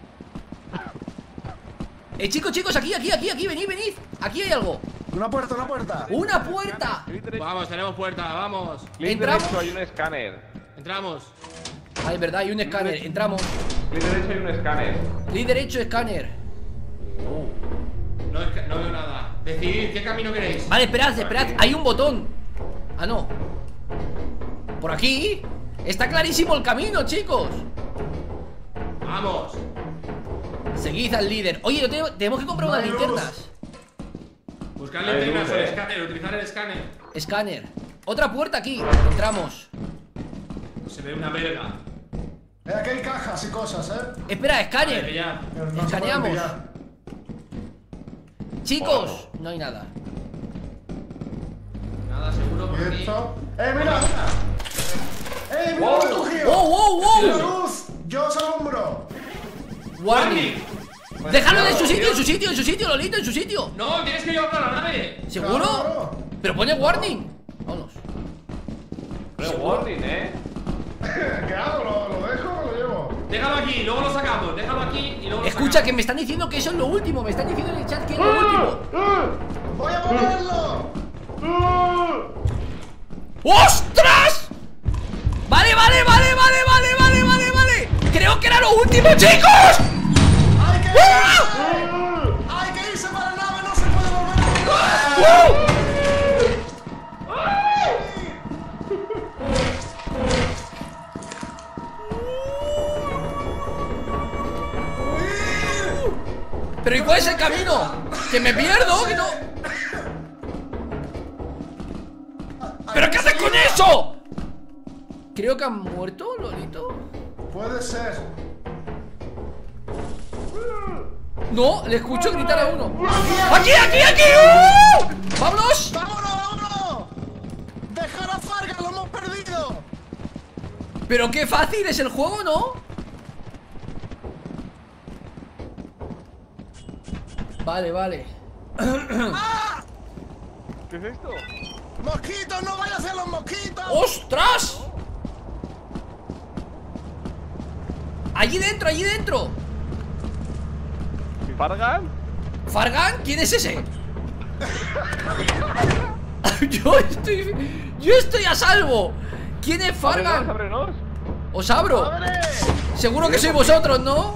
Eh, chicos, chicos, aquí, aquí, aquí, aquí, venid, venid. Aquí hay algo. Una puerta, una puerta. Una puerta. Clic derecho, Vamos, tenemos puerta, vamos. clic entramos. derecho, hay un escáner. Entramos. Ah, es verdad, hay un escáner. Entramos. Clic derecho hay un escáner. Clic derecho, escáner. No, es que- no veo nada. Decidid qué camino queréis. Vale, esperad, esperad. Hay un botón. Ah, no. Por aquí. Está clarísimo el camino, chicos. Vamos. Seguid al líder. Oye, no tenemos, tenemos que comprar No unas hay luz. linternas. Buscar Hay linternas luz, o el eh. escáner, utilizar el escáner. Escáner. Otra puerta aquí. Entramos. Se ve una verga. Eh, aquí hay cajas y cosas, ¿eh? Espera, Vale, escáner. pillar. Pero no se pueden Escaneamos. pillar. Chicos, no hay nada. Nada, seguro por ¿Y aquí. esto? ¡Eh, mira! ¡Eh, mira lo que he cogido! ¡Wow, wow, ¡La wow! luz! ¡Yo os alumbro! Warning. Déjalo en su sitio, en su sitio, en su sitio, Lolito, en su sitio. No, tienes que llevarlo a la nave. ¿Seguro? Claro. Pero pone warning. Vámonos. Pero warning, eh. ¿Qué hago? ¿Lo, lo dejo o lo llevo? Déjalo aquí, luego lo sacamos. Déjalo aquí y luego lo Escucha, sacamos. que me están diciendo que eso es lo último. Me están diciendo en el chat que es lo último. ¡Voy a moverlo! ¡Ostras! Vale, vale, vale, vale, vale, vale, vale, vale. Creo que era lo último, chicos. ¡Hay que irse! ¡Hay que irse para la nave! ¡No se puede volver! ¡Uh! Pero ¿y cuál es el camino? Que me pierdo, que no. ¿Pero qué haces con eso? Creo que han muerto, Lolito. Puede ser. No, le escucho gritar a uno. ¡Aquí, aquí, aquí! ¡Uh! ¡Vámonos! ¡Vámonos, vámonos! ¡Dejar a Farga! ¡Lo hemos perdido! Pero qué fácil es el juego, ¿no? Vale, vale. ¿Qué es esto? ¡Mosquitos! ¡No vayas hacia los mosquitos! ¡Ostras! Allí dentro, allí dentro. ¿Fargan? ¿Fargan? ¿Quién es ese? Yo estoy. Yo estoy a salvo. ¿Quién es Ábrenos, Fargan? ábrenos. Os abro. ¡Abre! Seguro que sois vosotros, ¿no?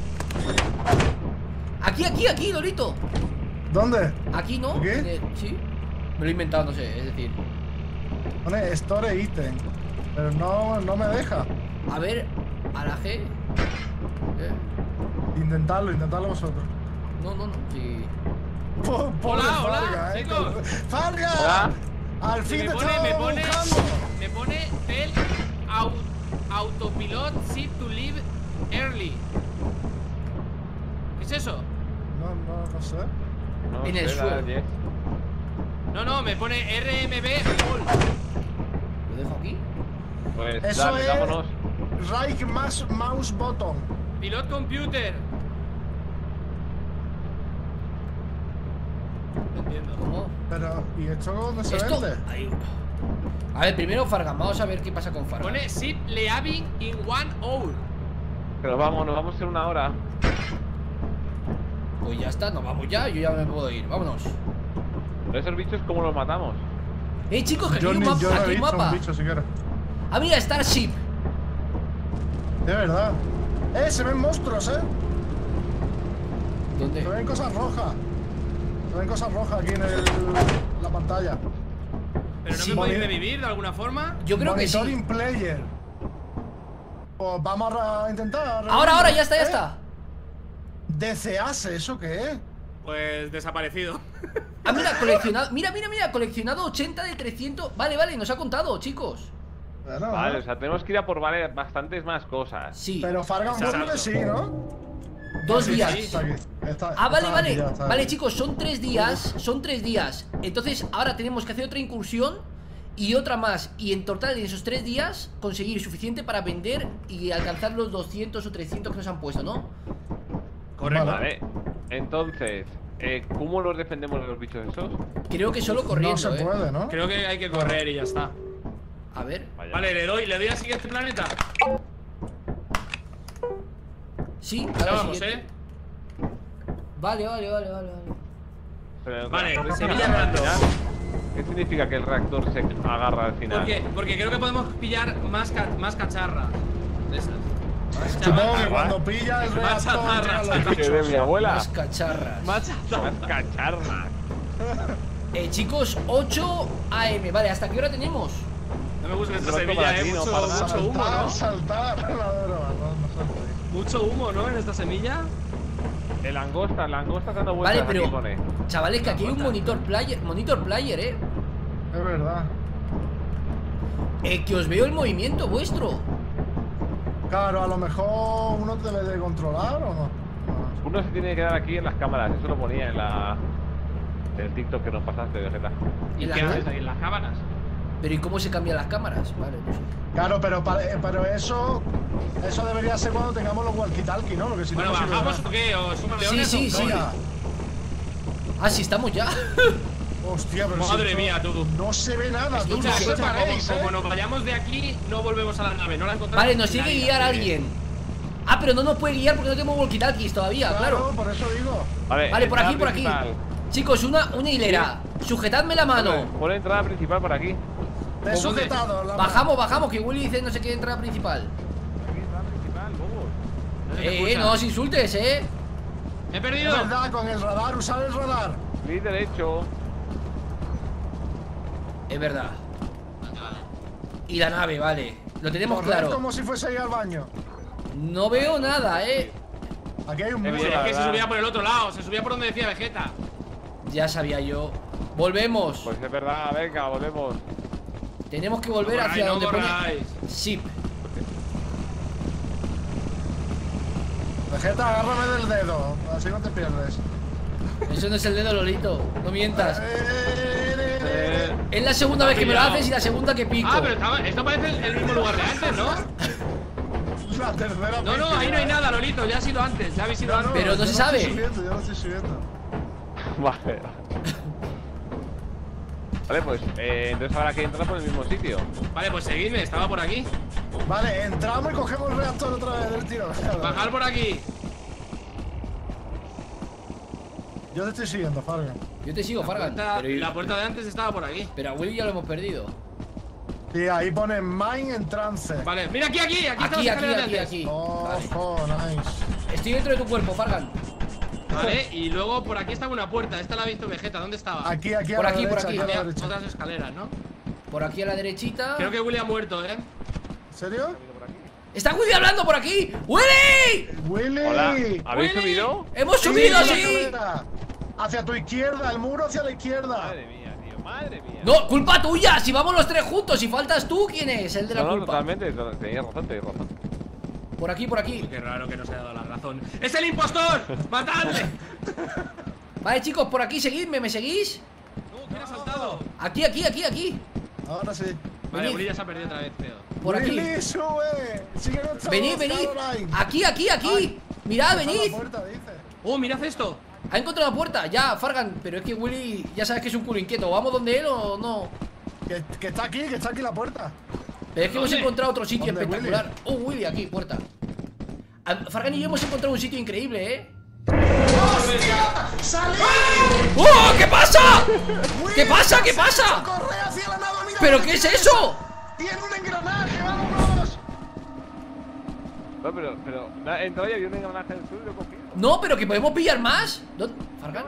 Aquí, aquí, aquí, Lolito. ¿Dónde? Aquí, ¿no? ¿Qué? Eh, Sí. Me lo he inventado, no sé, es decir. Pone Store Item. Pero no, no me deja. A ver, a la G. Eh, Intentadlo, intentadlo vosotros. no, no, no. Sí. Po- pobre Hola, hola, Farga, eh. chicos. ¡Farga! Hola. Al Sí, fin me te pone, estaba me pone, buscando. me pone el au- autopilot seat to leave early. ¿Qué es eso? No, no, no sé. No En sé, el da suelo. diez. No, no, me pone R M B all. ¿Lo dejo aquí? Pues Eso dale, es- vámonos. Right mouse, mouse button. Pilot computer. No entiendo. ¿Cómo? Pero, ¿y esto dónde se Esto. vende? Ahí. A ver, primero Fargan, vamos a ver qué pasa con Fargan. Pone ship leaving in one hour. Pero vamos, nos vamos en una hora. Pues ya está, nos vamos ya, yo ya me puedo ir, vámonos. Esos bichos, ¿cómo los matamos? Eh, chicos, que aquí Yo, hay un ni, mapa, yo no aquí he hay un visto mapa. un bicho siquiera. Ah, mira, Starship. De verdad. Eh, se ven monstruos, eh. Se ¿Dónde? ven cosas rojas. Se ven cosas rojas aquí en el, la pantalla. Pero no Sí, me podéis moni- revivir de alguna forma. Yo creo que sí. Monitoring player. Pues vamos a intentar. Ahora, ahora, ya está, ya ¿Eh? está. Desease, ¿eso qué es? Pues desaparecido. Ah, mira, coleccionado. Mira, mira, mira, coleccionado ochenta de trescientos. Vale, vale, nos ha contado, chicos. Bueno, Vale, o sea, tenemos que ir a por vale, bastantes más cosas. Sí. pero Fargan Exacto. pone que sí, ¿no? Dos Sí, días. sí, está aquí. Está- Ah, vale, está vale. aquí, ya está Vale, aquí. chicos, son tres días. Son tres días. Entonces, ahora tenemos que hacer otra incursión y otra más. Y en total, en esos tres días, conseguir suficiente para vender y alcanzar los doscientos o trescientos que nos han puesto, ¿no? Correcto. Vale, entonces, eh, ¿cómo los defendemos de los bichos esos? Creo que solo corriendo, No se ¿eh? puede, ¿no? Creo que hay que correr y ya está. A ver. Vaya. Vale, le doy, le doy al siguiente planeta. Sí, Ya ahora vamos, siguiente. eh. Vale, vale, vale, vale, vale. Pero, Vale, ¿qué Sevilla significa al ganando. final? ¿Qué significa que el reactor se agarra al final? Porque, porque creo que podemos pillar más, ca- más cacharra de esas. Supongo que Ah, cuando pilla el Más reactor chatarra, llegan los ¿Qué de bichos. mi abuela? Más cacharras. Más cacharras. Eh, chicos, ocho A M. Vale, ¿hasta qué hora tenemos? No me gusta esta Pronto Sevilla, para eh. ti, no Mucho, para mucho humo, Saltar, ¿no? saltar, la broma, no, no saltes. Mucho humo, ¿no? En esta semilla. El langosta, langosta dando vueltas Vale, pero aquí pone. chavales, que aquí hay un monitor player, monitor player, eh. Es verdad. Eh, que os veo el movimiento vuestro. Claro, a lo mejor uno debe de controlar o no. Uno se tiene que quedar aquí en las cámaras, eso lo ponía en la... el TikTok que nos pasaste, Vegeta. ¿Y ¿En qué la- haces ahí en las cámaras? Pero ¿y cómo se cambian las cámaras? Vale, no sé. Claro, pero, para- eh, pero eso eso debería ser cuando tengamos los walkie-talkie, ¿no? Porque si Bueno, no, no sirve de ¿bajamos nada. o qué? ¿O suma Sí, leones sí, o sí. Venga. Ah, sí, estamos ya. Hostia, pero si Madre esto mía, tú. no se ve nada. Tú Escucha, no se escucha, paréis, como, ¿eh? como nos vayamos de aquí, no volvemos a la nave, no la encontramos. Vale, nos en tiene que nadie, guiar así que- alguien. Ah, pero no nos puede guiar porque no tenemos walkie-talkies todavía, claro. por eso digo. Vale, Vale, por entrada aquí, por aquí. principal. Chicos, una, una hilera. Sujetadme la mano. Pone- Pone entrada principal por aquí. Te he ¿Dónde? sujetado. la- Bajamos, bajamos, que Willy dice no sé qué entrada principal. Aquí entrada principal, bobos. No se te Eh, escucha. no os insultes, eh. Me he Es perdido. verdad, con el radar, usar el radar. Clic derecho. Es verdad. Y la nave, vale. Lo tenemos Correr claro. como si fuese a ir al baño. No veo nada, eh. Aquí hay un Eh, muro. Sí, la es que se verdad. subía por el otro lado, se subía por donde decía Vegeta. Ya sabía yo. Volvemos. Pues es verdad, venga, volvemos. Tenemos que volver Corráis, hacia no donde pone corráis. Ship. Vegeta, agárrame del dedo. Así no te pierdes. Eso no es el dedo, Lolito. No mientas. Eh, Es la segunda vez que me lo haces y la segunda que pico. Ah, pero estaba, esto parece el, el mismo lugar de antes, ¿no? La tercera No, no, ahí no hay nada, Lolito, ya ha sido antes, ya habéis sido antes. Pero no yo se lo sabe. Estoy subiendo, yo lo estoy subiendo. Vale. Vale, pues eh, entonces ahora que entrar por el mismo sitio. Vale, pues seguidme, estaba por aquí. Vale, entramos y cogemos el reactor otra vez del tiro. Bajar por aquí. Yo te estoy siguiendo, Fargan. Yo te sigo, La Fargan. puerta, Pero, la puerta de antes estaba por aquí. pero a Willy ya lo hemos perdido. Sí, ahí pone Mine en trance. Vale, mira aquí, aquí, aquí, Aquí, están aquí, las aquí, escaleras de aquí. Oh, Vale. oh, nice. Estoy dentro de tu cuerpo, Fargan. antes. Vale, y luego por aquí estaba una puerta. Esta la ha visto Vegeta, ¿dónde estaba? Aquí, aquí, Por a la aquí, por derecha, aquí. a la Había derecha. otras escaleras, ¿no? Por aquí a la derechita. Creo que Willy ha muerto, ¿eh? ¿En serio? ¡Está Willy hablando por aquí! ¡Willy! Willy. Hola, ¿habéis Willy. subido? ¡Hemos Sí, subido, la sí! escalera. Hacia tu izquierda, el muro hacia la izquierda. Madre mía, tío, madre mía. No, culpa tuya. Si vamos los tres juntos, si faltas tú, ¿quién es el de la No, no, culpa? totalmente, to- tenías razón, tenías razón. Por aquí, por Uy, aquí. qué raro que nos haya dado la razón. ¡Es el impostor! ¡Matadle! Vale, chicos, por aquí, seguidme, ¿me seguís? No, ¿quién ha saltado? Aquí, aquí, aquí, aquí. Ahora sí. Vale, Venid. Willy ya se ha perdido otra vez, tío. Por aquí. Willy, sube. Sigue nuestro Venid, venid. Caroline. Aquí, aquí, aquí. Ay. Mirad, Deja la venid. puerta, dice. ¡Oh, mirad esto! Ha encontrado la puerta, ya, Fargan. Pero es que Willy, ya sabes que es un culo inquieto. ¿Vamos donde él o no? Que, que está aquí, que está aquí la puerta. Pero es que hemos ¿Dónde? encontrado otro sitio ¿Dónde, espectacular. Oh, Willy, aquí, puerta. A- Fargan y yo hemos encontrado un sitio increíble, ¿eh? ¡Hostia! ¡Salí! ¡Oh! ¿Qué pasa? Willy, ¿Qué pasa? ¿Qué pasa? ¡Corre hacia la nave! Mira ¿Pero lo qué que es tiene. eso? ¡Tiene un engranaje! ¡Vámonos! No, pero, pero, na- he entrado y había un engranaje en el sur y lo he cogido. No, pero que podemos pillar más. ¿Dónde? ¿Fargan?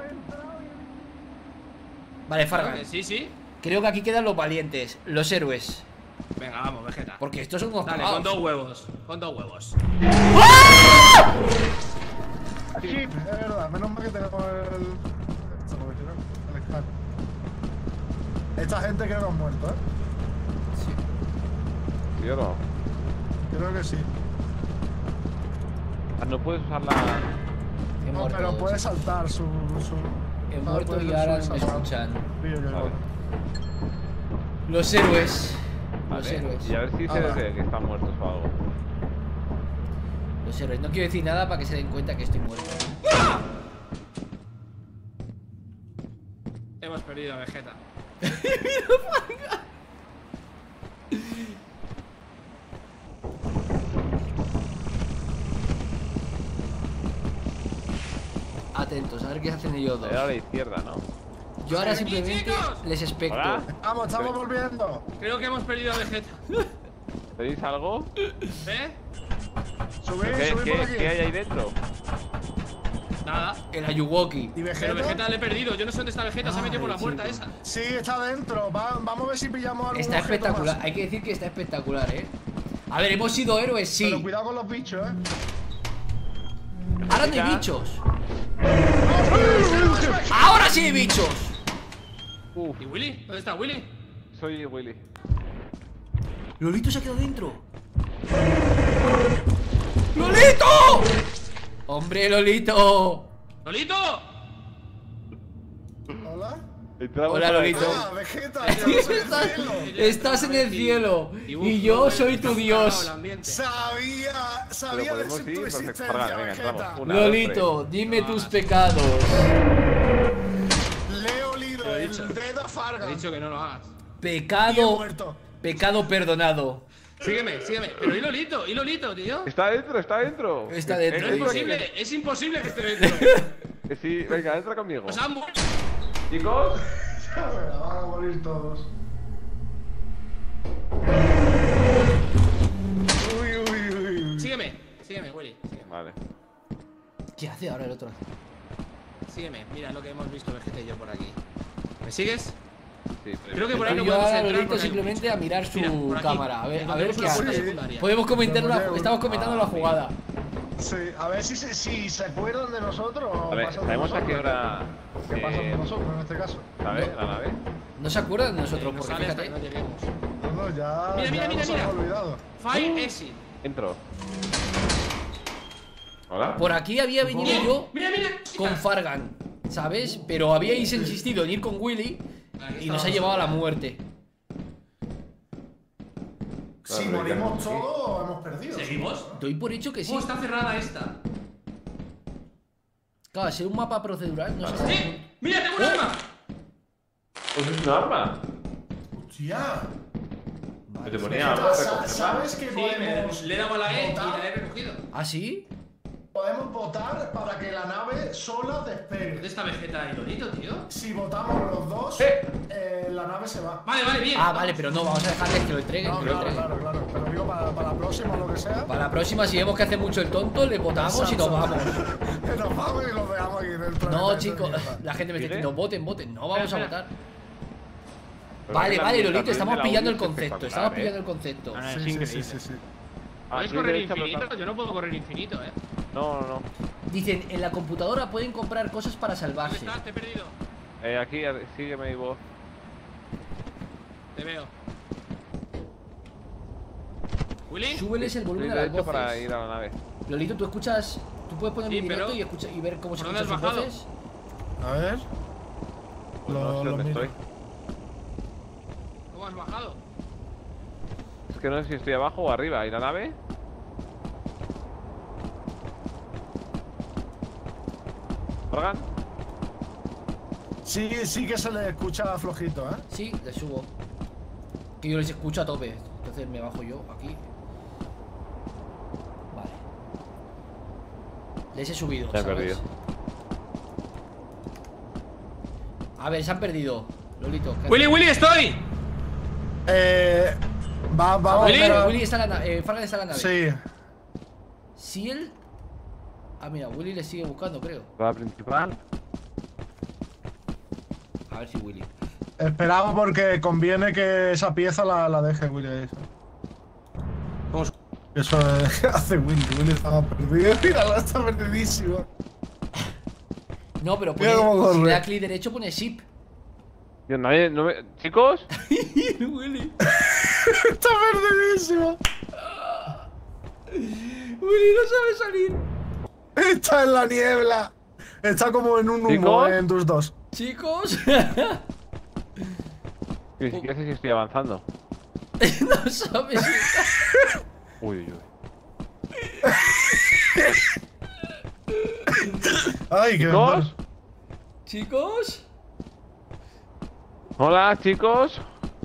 Vale, Fargan. Sí, sí. Creo que aquí quedan los valientes, los héroes. Venga, vamos, Vegeta. Porque estos son unos Dale, cagados. con dos huevos. Con dos huevos. Sí, es verdad. Menos mal que tenemos el... esto, porque si no, el escape. Esta gente creo que han muerto, ¿eh? Yo no. Creo que sí. Ah, no puedes usar la. He No, muerto. pero puede saltar su... su... He ah, muerto puede y ser ahora su me saltar. escuchan. Sí, yo creo. Vale. Los héroes. Los Vale. héroes. Y a ver si se Ahora. ve que están muertos o algo. Los héroes. No quiero decir nada para que se den cuenta que estoy muerto. Hemos perdido a Vegeta. Atentos, a ver qué hacen ellos dos. Era a la izquierda, ¿no? Yo ahora ¡Aquí, simplemente chicos! les expecto. Hola. Vamos, estamos volviendo. Creo que hemos perdido a Vegeta. ¿Tenéis algo? ¿Eh? Subid, ¿Qué, subid qué- por aquí. qué hay ahí dentro? Nada. El Ayuwoki. ¿Y Pero Vegeta? Vegeta le he perdido. Yo no sé dónde está Vegeta. se ha metido por la Ay, puerta chico. esa. Sí, está dentro. Va- vamos a ver si pillamos algún Está objeto espectacular. más. Hay que decir que está espectacular, ¿eh? A ver, hemos sido héroes, Pero sí. cuidado con los bichos, ¿eh? Ahora no hay Ya. bichos. Ahora sí hay bichos. Uf, ¿Y Willy? ¿Dónde está Willy? soy Willy. Lolito se ha quedado dentro. ¡Lolito! ¡Hombre, Lolito! ¡Lolito! Hola. Entramos Hola, por Lolito. aquí. Ah, Vegeta, estás en el cielo. Estás en el cielo. uf, Y yo no, soy está tu cagado el Dios. ambiente. Sabía, Pero sabía de podemos tu ir, entonces, existencia, Fargan, venga, Vegeta. entramos. Una, dos, Lolito, dime No tus hagas. pecados. Le he olido Te lo he el dicho. dedo a Te Fargan. he dicho que no lo hagas. Y he Pecado. muerto. Pecado perdonado. Sígueme, sígueme. Pero ¿y Lolito? ¿Y Lolito, tío? Está dentro, está dentro. Está Que- dentro, No es entra dice. imposible. Es imposible que esté dentro. Que sí, venga, entra conmigo. Nos han muerto. Chicos, Venga, van a morir todos. Uy, uy, uy, uy. Sígueme. Sígueme, Willy. Sígueme. vale. ¿Qué hace ahora el otro? Sígueme. Mira lo que hemos visto Vegeta y yo por aquí. ¿Me sigues? Sí, pero- Creo que por ahí no Yo podemos ahora entrar Lolito porque hay simplemente bichos. a mirar su Mira, por aquí. cámara. A ver, a ver Encontramos qué una hace. puerta Sí. secundaria. Podemos comentar Pero la, llevo- estamos comentando la Ah, jugada. Sí, a ver si se, si se acuerdan de nosotros o A ver, pasan de ¿sabemos a qué nosotros. hora ¿Qué pasa eh, con nosotros en este caso? ¿sabes? La nave? No se acuerdan de Eh, nosotros, no porque sale hasta fíjate. que no lleguemos. No, no, ya, Mira, ya mira, mira, nos mira. hemos olvidado. Fire exit. Entro. ¿Hola? Por aquí había venido yo Mira, mira. con Fargan, ¿sabes? Pero habíais insistido en ir con Willy y nos ha llevado a la muerte. Si Claro, morimos todos, hemos perdido. ¿Seguimos? Doy por hecho que sí. ¿Cómo está cerrada esta? Claro, ser un mapa procedural no sé hasta qué punto. ¡Eh! ¡Mira, tengo un arma! Pues es un arma. Hostia. Que te ponía Vegeta, algo, sa- recogerla. ¿Sabes que Sí, me, podemos le he dado a la E y votar? la he recogido. ¿Ah, sí? Podemos votar para que la nave sola ¿Dónde despegue. está Vegeta y Lolito, tío? Si votamos los dos, Eh. eh, la nave se va. Vale, vale, bien. Ah, vale, pero no, vamos a dejarles que lo entreguen, No, que lo claro, entreguen. claro, claro. Pero digo para, para la próxima o lo que sea. Para la próxima, si vemos que hace mucho el tonto, le votamos y nos vamos. Que nos vamos y los dejamos aquí dentro. No, chicos, la gente me está ¿Sigue? diciendo, voten, voten, no vamos a Espera, votar. Pero Vale, la vale, ambientación Lolito, estamos del pillando el audio es concepto, espectacular, estamos ¿eh? pillando el concepto. Ah, no, es Sí, sí, increíble. sí, sí, sí. ¿Puedes Aquí correr derecha, infinito? pero- Yo no puedo correr infinito, eh. No, no, no. Dicen, en la computadora pueden comprar cosas para ¿Dónde salvarse. estás? Te he perdido. Eh, aquí, a- sígueme y vos. Te veo. ¿Willy? Súbeles el volumen Estoy a las derecho para voces. ir a la nave. Lolito, tú escuchas, tú puedes poner Sí, mi directo pero- y, escucha, y ver cómo se ¿Por dónde escuchan has sus bajado? voces. A ver. Pues no Lo- sé lo dónde miro. estoy. ¿Cómo has bajado? Es que no sé si estoy abajo o arriba. ¿Y la nave? ¿Fargan? Sí, sí que se le escucha flojito, ¿eh? Sí, le subo. Que yo les escucho a tope. Entonces me bajo yo aquí. Vale. Les he subido. Se han ¿sabes? perdido. A ver, se han perdido. Lolito. ¿qué Willy, haces? Willy, estoy. Eh. Va, vamos Willy, a ver. Willy está en la nave. Eh, Fargan está en la nave. Sí. Si él. Ah, mira, Willy le sigue buscando, creo. La principal. A ver si Willy. Esperamos porque conviene que esa pieza la, la deje Willy ahí. Vamos. Eso es, hace Willy. Willy estaba perdido. Míralo, está perdidísimo. No, pero pone, Mira cómo corre. si le da clic derecho pone ship. Tío, nadie, no me... Chicos, Willy. Está perdidísimo. Willy no sabe salir. Está en la niebla. Está como en un humo ¿Chicos? en tus dos. Chicos. ni siquiera sé si estoy avanzando. No sabe si. Uy, uy, uy. Ay, qué Chicos, Chicos. hola, chicos.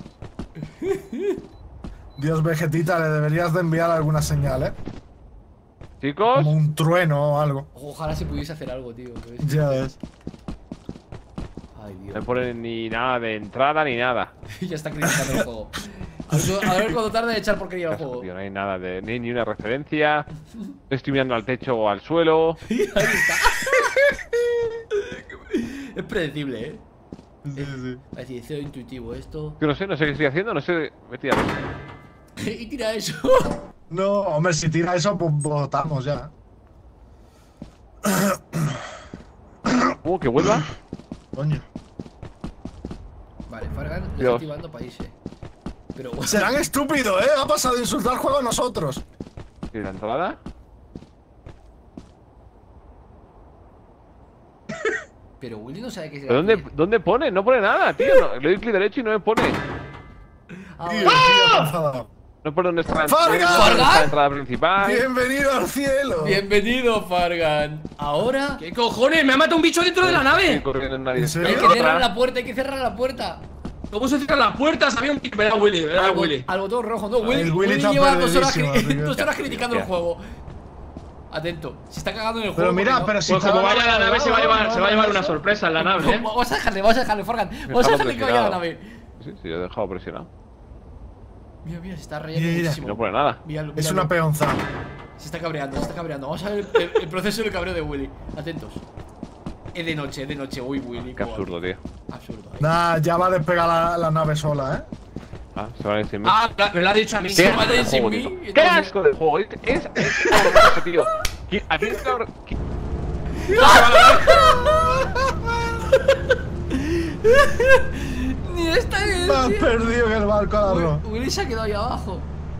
Dios, Vegetita, le deberías de enviar alguna señal, ¿eh? Chicos, Como un trueno o algo. Ojalá se pudiese hacer algo, tío. pero es- Ya ves. Ay, no Dios. me ponen ni nada de entrada ni nada. Ya está criticando el juego. A ver, a ver cuándo tarda en echar porquería al juego. Tío, no hay nada de ni, ni una referencia. Estoy mirando al techo o al suelo. Ahí está. Es predecible, eh. Sí, sí. Es decir, cero intuitivo esto. Que no sé, no sé qué estoy haciendo, no sé. Me he tirado. Y tira eso. No, hombre, si tira eso, pues votamos ya. Uh, que vuelva. Coño. Vale, Fargan le está Dios. activando países. Pero bueno. Serán estúpidos, ¿eh? Ha pasado de insultar el juego a nosotros. ¿Y la entrada? Pero Willy no sabe qué es. ¿Pero dónde, dónde pone? No pone nada, tío. No, le doy clic derecho y no me pone. Ah, Tío, vale. tío, enfadado. No pone dónde está la, ¡Fargan! dónde está ¿Fargan? la entrada principal. Bienvenido al cielo. Bienvenido, Fargan. Ahora. ¿Qué cojones? Me ha matado un bicho dentro de la Estoy nave. corriendo en una ¿En dirección. serio? Hay que cerrar Otra. la puerta, hay que cerrar la puerta. ¿Cómo se cierran las puertas? Había un. Verá, Willy, verá, Al, bo- Willy. al botón rojo, no, Willy. El Willy Willy está lleva dos horas, perdidísimo, cri- así que- dos horas criticando el Ya. juego. Atento, se está cagando en el Pero juego. mira, porque pero no- si Pues está como vaya a la nave, se va a llevar, no, se va a llevar una eso. sorpresa en la nave, ¿eh? Vamos a dejarle, vamos a dejarle, Fargan. Vamos a Estamos dejarle que vaya a la presionados. nave. Sí, sí, lo he dejado presionado. Mira, mira, se está rayando Mira, muchísimo. Y no pone nada. Míralo, Es míralo. una peonza. Se está cabreando, se está cabreando. Vamos a ver el, el- el proceso del cabreo de Willy. Atentos. Es de noche, es de noche. Uy, Willy. Qué cómo- absurdo, tío. Absurdo. ahí. Nah, ya va a despegar la, la nave sola, ¿eh? Ah, se van a ir sin mí. Ah, me lo ha dicho a mí. Se Qué va a asco de ir sin juego, mí, tío. entonces- Qué asco de juego. Es, es, es horroroso, tío. ¿Qui- ¿A quién se lo- qui- Ni esta ni Más esta. perdido que el barco al arroz. Willy, Willy se ha quedado ahí abajo.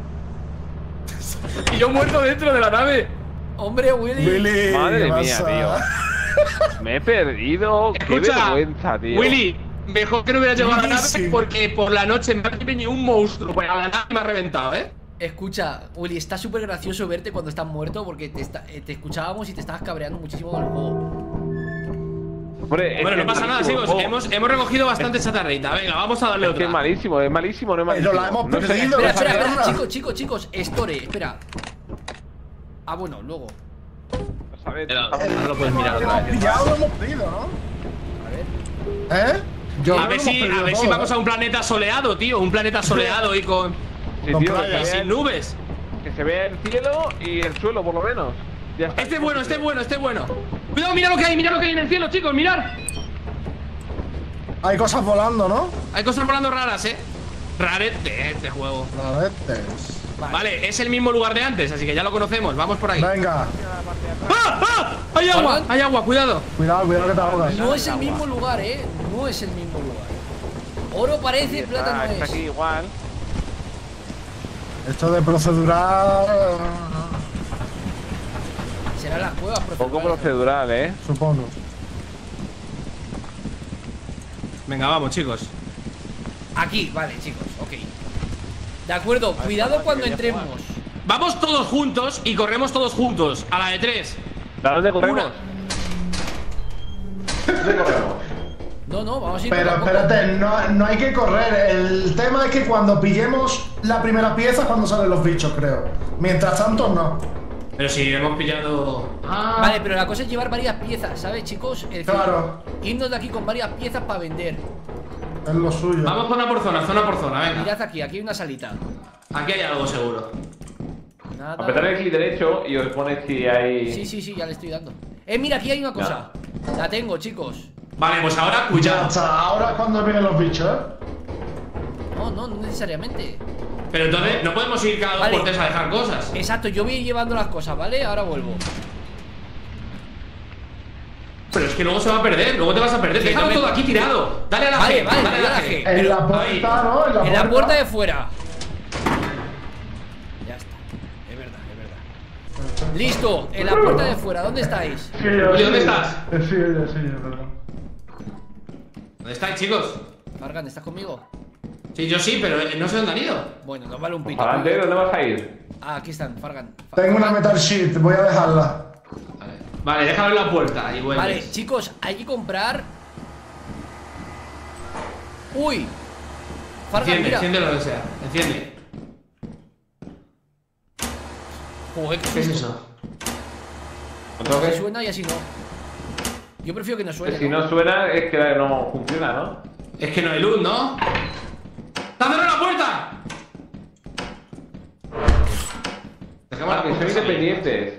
Y yo muerto dentro de la nave. Hombre, Willy. Willy, Madre ¿qué mía, pasa? tío. Me he perdido. Qué Escucha, vergüenza, tío. Willy, mejor que no hubiera llegado a la nave Buenísimo. porque por la noche me ha venido un monstruo. Pues a la nave me ha reventado, ¿eh? Escucha, Willy, está súper gracioso verte cuando estás muerto porque te, está- eh, te escuchábamos y te estabas cabreando muchísimo con el juego. Hombre, es Bueno, que no es pasa nada, malísimo el chicos. juego. Hemos, hemos recogido bastante chatarrita. Venga, vamos a darle Es que es otra. malísimo, es malísimo, no es Pero malísimo. la hemos No sé- perdido. Espera, esa espera, espera, mierda. chicos, chicos, chicos. Store, espera. Ah, bueno, luego. A ver, Pero- estamos- Ahora lo puedes mirar Lo otra hemos vez. pillado, lo hemos pedido, ¿no? A ver. ¿Eh? Yo A creo ver que si, hemos a perdido ver si todo, vamos ¿eh? a un planeta soleado, tío. Un planeta soleado y con. Sí, Con tío, que playa, se, y vea, sin nubes. que se vea el cielo y el suelo, por lo menos. Ya está. Este es bueno, este es bueno, este es bueno. Cuidado, mira lo que hay, mira lo que hay en el cielo, chicos, mirad. Hay cosas volando, ¿no? Hay cosas volando raras, eh. Rarete este juego. Raretes. Vale, es el mismo lugar de antes, así que ya lo conocemos. Vamos por ahí. ¡Ah! Venga, ¡Ah! ¡Hay agua! ¡Hay agua! ¡Cuidado! cuidado, cuidado que te ahogas. No es el mismo lugar, eh. No es el mismo lugar. Oro parece, Está, plata no está es. aquí igual. Esto de procedural. Serán las cuevas Poco procedurales. procedural, eh. Supongo. Venga, vamos, chicos. Aquí, vale, chicos, ok. De acuerdo, cuidado cuando entremos. Vamos todos juntos y corremos todos juntos. A la de tres. ¿A dónde corremos? Una. No, no, vamos a ir Pero poco a poco. espérate, no, no hay que correr. El tema es que cuando pillemos la primera pieza es cuando salen los bichos, creo. Mientras tanto, no. Pero si hemos pillado. Ah, Vale, pero la cosa es llevar varias piezas, ¿sabes, chicos? Es decir, Claro. irnos de aquí con varias piezas para vender. Es lo suyo. vamos zona por zona, zona por zona, venga. Mirad aquí, aquí hay una salita. Aquí hay algo seguro. Nada. Apretar el clic derecho y os pone si hay. Sí, sí, sí, ya le estoy dando. Eh, mira, aquí hay una cosa. La tengo, chicos. Vale, pues ahora Ya cuidado. está, ahora es cuando vienen los bichos, ¿eh? No, no, no necesariamente. Pero entonces no podemos ir cada dos Vale. por tres a dejar cosas. Exacto, yo voy a ir llevando las cosas, ¿vale? Ahora vuelvo. Pero es que luego se va a perder, luego te vas a perder. Sí, Déjalo también. todo aquí tirado. Dale a la Vale, G, vale, dale a la dale a la G. G. En la Ahí. puerta, ¿no? En la, En la puerta de fuera. Ya está. Es verdad, es verdad. Listo, en la puerta de fuera, ¿dónde estáis? Sí, yo, Oye, ¿dónde sí, estás? Sí, yo, sí, yo, perdón. ¿Dónde estáis, chicos? Fargan, ¿estás conmigo? Sí, yo sí, pero eh, no sé dónde han ido. Bueno, nos vale un pito. Adelante, ¿dónde vas a ir? Ah, aquí están, Fargan. Tengo una metal sheet, voy a dejarla. Vale, vale, déjalo en la puerta y vuelves. Vale, chicos, hay que comprar. Uy. Fargan, Enciende, mira. enciende lo que sea. Enciende. Joder, ¿Qué es eso? ¿Otro Que qué? suena y así no. Yo prefiero que no suene. Si no suena es que no funciona, ¿no? Es que no hay luz, ¿no? ¡Está cerrada la puerta! Dejamos Ah, la que puerta son abierta. independientes.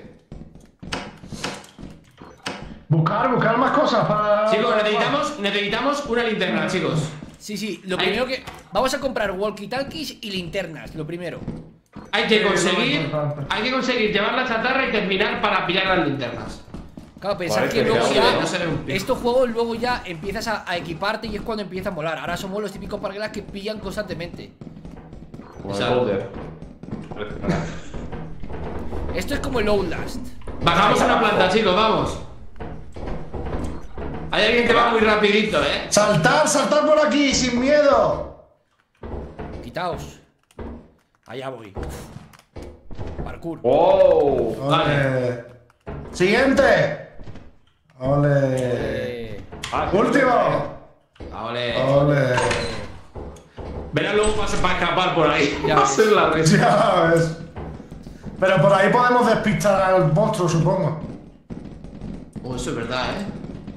Buscar, buscar más cosas para. Chicos, necesitamos, necesitamos una linterna, chicos. Sí, sí, lo Hay- primero que. Vamos a comprar walkie-talkies y linternas, lo primero. Hay que Sí, conseguir, es lo más importante. hay que conseguir llevar la chatarra y terminar para pillar las linternas. Claro, pensar Parece que que luego sí, ya. no se ve un pico. Estos juegos luego ya empiezas a, a equiparte y es cuando empieza a molar. Ahora somos los típicos parguelas que pillan constantemente. Como el Exacto. boulder. Esto es como el Outlast. Bajamos una planta, chicos, vamos. Hay alguien que va muy rapidito, eh. Saltar, saltar por aquí, sin miedo. Quitaos. Allá voy. Parkour. ¡Wow! Ole. Siguiente. Ole. Eh, Ah, sí, Último. Ole. Ole. Verás luego para, para escapar por ahí. Ya Va a ves. ser la res. Ya ves. Pero por ahí podemos despistar al monstruo, supongo. Oh, eso es verdad, eh.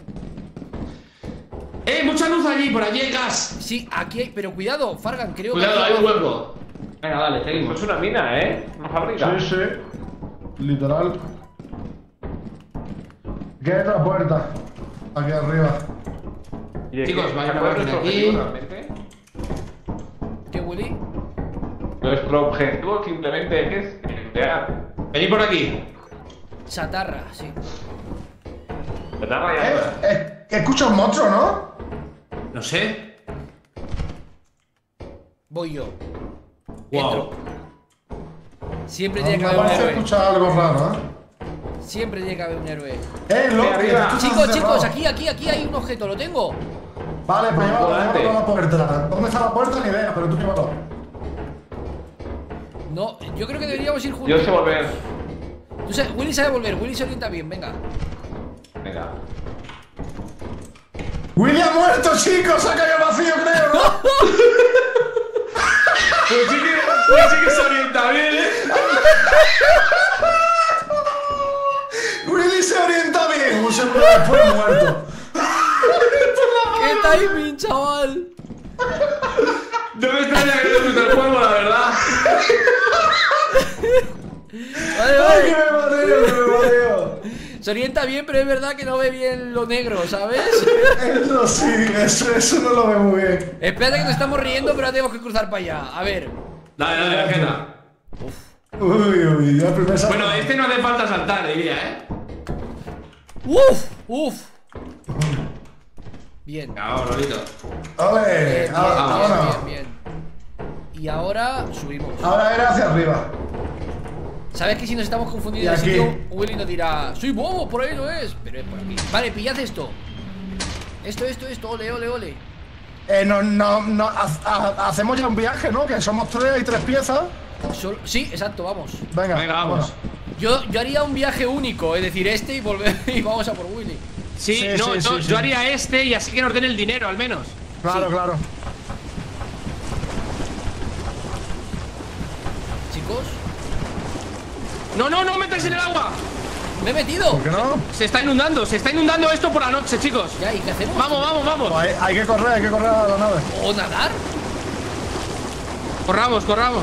¡Eh! Mucha luz allí, por allí hay gas. sí, aquí hay. Pero cuidado, Fargan, creo Cuidado, que. hay un hueco. Venga, dale, Esto seguimos. es una mina, ¿eh? Una fábrica. Sí, sí. Literal. ¿Qué hay otra puerta? Aquí arriba. Y es Chicos, que vaya ¿cuál es máquina nuestro aquí. objetivo realmente? ¿Qué, Willy? Nuestro objetivo simplemente es crear. Venid por aquí. Chatarra, sí. ¿Verdad, Eh, Ryan? eh, escucha un monstruo, ¿no? No sé. Voy yo. Wow. Entro. Siempre Ah, tiene que me haber un parece héroe. escuchar algo raro, ¿eh? Siempre tiene que haber un héroe. ¡Eh, loco! arriba. ¿Qué Chicos, has chicos, cerrado? aquí, aquí, aquí hay un objeto, lo tengo. Vale, pues llévalo, Volante. llévalo a la puerta. ¿Dónde está la puerta? Ni idea, pero tú llévalo. No, yo creo que deberíamos ir juntos. Yo sé volver. Tú sabes, Willy sabe volver, Willy se orienta bien, venga. Venga. ¡Willy ha muerto, chicos! ¡Se ha caído vacío, creo, ¿no? Pues sí que, pues sí que se orienta bien, eh. ¡Willy se orienta bien! Un segundo después muerto. ¡Qué timing, chaval! No me extraña que no guste el juego, la verdad. Vale, ¡Ay, que vale. me mareo, que me mareo! Se orienta bien, pero es verdad que no ve bien lo negro, ¿sabes? Eso sí, eso, eso no lo ve muy bien. Espérate que nos estamos riendo, pero ahora tenemos que cruzar para allá. A ver. Dale, dale, Vegeta. Uy, uy, ya primero. Bueno, este no hace falta saltar, diría, eh. ¡Uf! ¡Uf! Bien. Venga, vamos, Lolito. Ole, Bien, bien, ahora, bien, ahora. bien, bien. Y ahora subimos. Ahora era hacia arriba. ¿Sabes que si nos estamos confundiendo Y de aquí. sitio, Willy nos dirá, soy bobo, por ahí no es, pero es por aquí. Vale, pillad esto. Esto, esto, esto, ole, ole, ole. Eh, no, no, no, ha- ha- hacemos ya un viaje, ¿no? Que somos tres y tres piezas. Solo- sí, exacto, vamos. Venga, Venga, vamos. Yo, yo haría un viaje único, es decir, este y volver y vamos a por Willy. Sí, Sí, no, sí, no, sí, yo sí. haría este y así que nos den el dinero al menos. Claro, Sí. claro. Chicos, No, no, no metáis en el agua. me he metido. ¿Por qué no? Se está inundando, se está inundando esto por la noche, chicos. Ya, ¿y qué hacemos? Vamos, vamos, vamos. Pues hay, hay que correr, hay que correr a la nave. ¿O nadar? Corramos, corramos.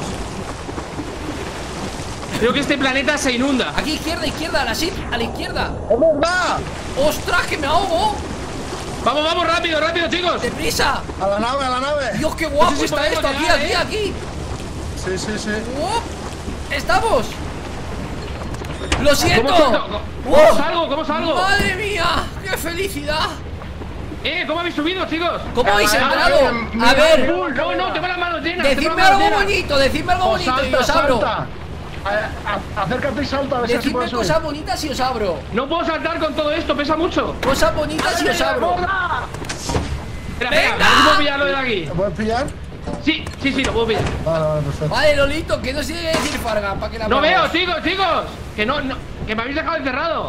Creo que este planeta se inunda. Aquí, izquierda, izquierda, a la ship, a la izquierda. ¡Es verdad! ¡Ostras, que me ahogo! Vamos, vamos, rápido, rápido, chicos. ¡Deprisa! ¡A la nave, a la nave! ¡Dios, qué guapo No sé si está podemos esto! Aquí, llegar, aquí, ¿eh? aquí. Sí, sí, sí. ¡Uop! ¡Estamos! ¡Lo siento! ¿Cómo salgo? ¿Cómo ¡Oh! salgo? ¿Cómo salgo? ¡Madre mía! ¡Qué felicidad! Eh, ¿cómo habéis subido, chicos? ¿Cómo habéis Ah, entrado? eh, A ver, Uh, no, no, tengo las manos llenas. decidme tengo las algo manos llenas. bonito, decidme algo Pues bonito y salta, os abro. salta. A- a- acércate y salta a ver si así Decidme puedes subir. cosas bonitas y os abro. No puedo saltar con todo esto, pesa mucho. Cosas bonitas y os abro. Espera, ¡Venga! espera, ¿no puedo pillarlo de aquí? ¿Te puedes pillar? Sí, sí, sí, lo puedo pillar. Vale, vale, perfecto. Vale, Lolito, que no sé qué decir, Farga, para que la No veo, abramos. chicos, chicos. Que no, no, que me habéis dejado encerrado.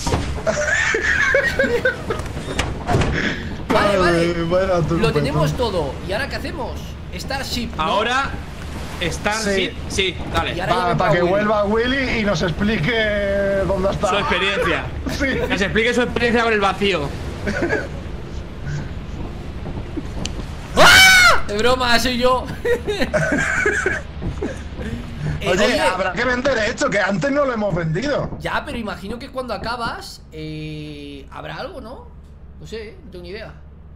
Vale, vale. Ay, vaya Lo truco, tenemos tú. todo. ¿Y ahora qué hacemos? Starship, ¿no? Ahora está. Sí. Sí, sí, dale. Y ahora Para, llama para que Willy. vuelva Willy y nos explique dónde está. Su experiencia. Sí. Que se explique su experiencia con el vacío. ¡Ah! De broma, soy yo. Eh, Oye, habrá que vender esto, que antes no lo hemos vendido. Ya, pero imagino que cuando acabas eh, habrá algo, ¿no? No sé, no tengo ni idea.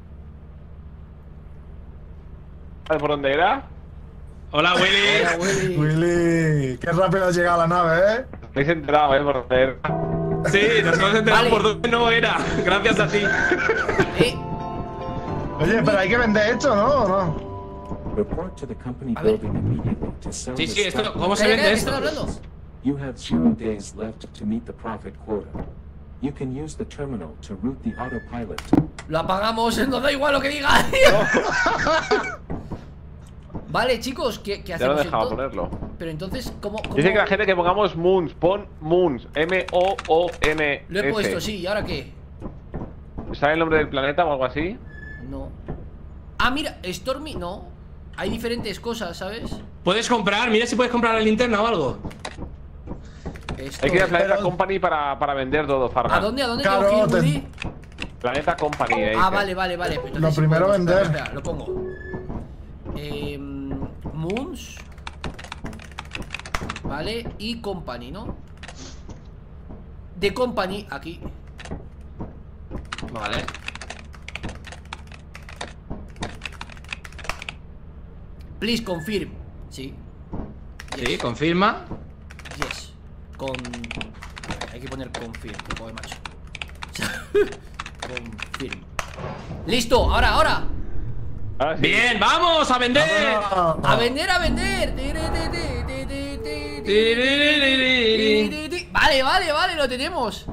¿Sabes por dónde era? Hola, Willy. Hola, Willy. Willy, qué rápido has llegado a la nave, ¿eh? Habéis enterado, ¿eh? Por dónde era. Sí, nos hemos enterado Vale. por dónde no era. Gracias a ti. Eh, Oye, pero hay que vender esto, ¿no? ¿O no? Report to the company A ver. building immediately to sell Sí, the sí, esto, stock. ¿cómo se calla, vende calla, que esto? están hablando. You have zero days left to meet the profit quota. You can use the terminal to route the autopilot. Lo apagamos, nos da igual lo que diga. Vale, chicos, ¿qué, qué Ya lo hacemos he dejado entonces? ponerlo. Pero entonces, ¿cómo, cómo? Dice que la gente que pongamos Moons, pon Moons, M O O N S. Lo he puesto, sí, ¿y ahora qué? ¿Sabe el nombre del planeta o algo así? No. Ah, mira, Stormy, no. Hay diferentes cosas, ¿sabes? Puedes comprar, mira si puedes comprar la linterna o algo. Esto, Hay que ir a Planeta Pero- Company para, para vender todo, Farga. ¿A dónde? ¿A dónde Claro, tengo que ir, te- Willy? Planeta Company, eh. Ah, dice. vale, vale, vale. Entonces Lo sí primero podemos- vender. Espera, espera, lo pongo. Eh, Moons. Vale, y Company, ¿no? De Company, aquí. Vale. Please confirm. Sí. Sí, confirma. Yes. Con. Hay que poner confirm, joder, macho. Confirm. Listo, ahora, ahora. Ahora sí. Bien, vamos a vender. Ah, A vender, a vender. Vale, vale, vale, lo tenemos.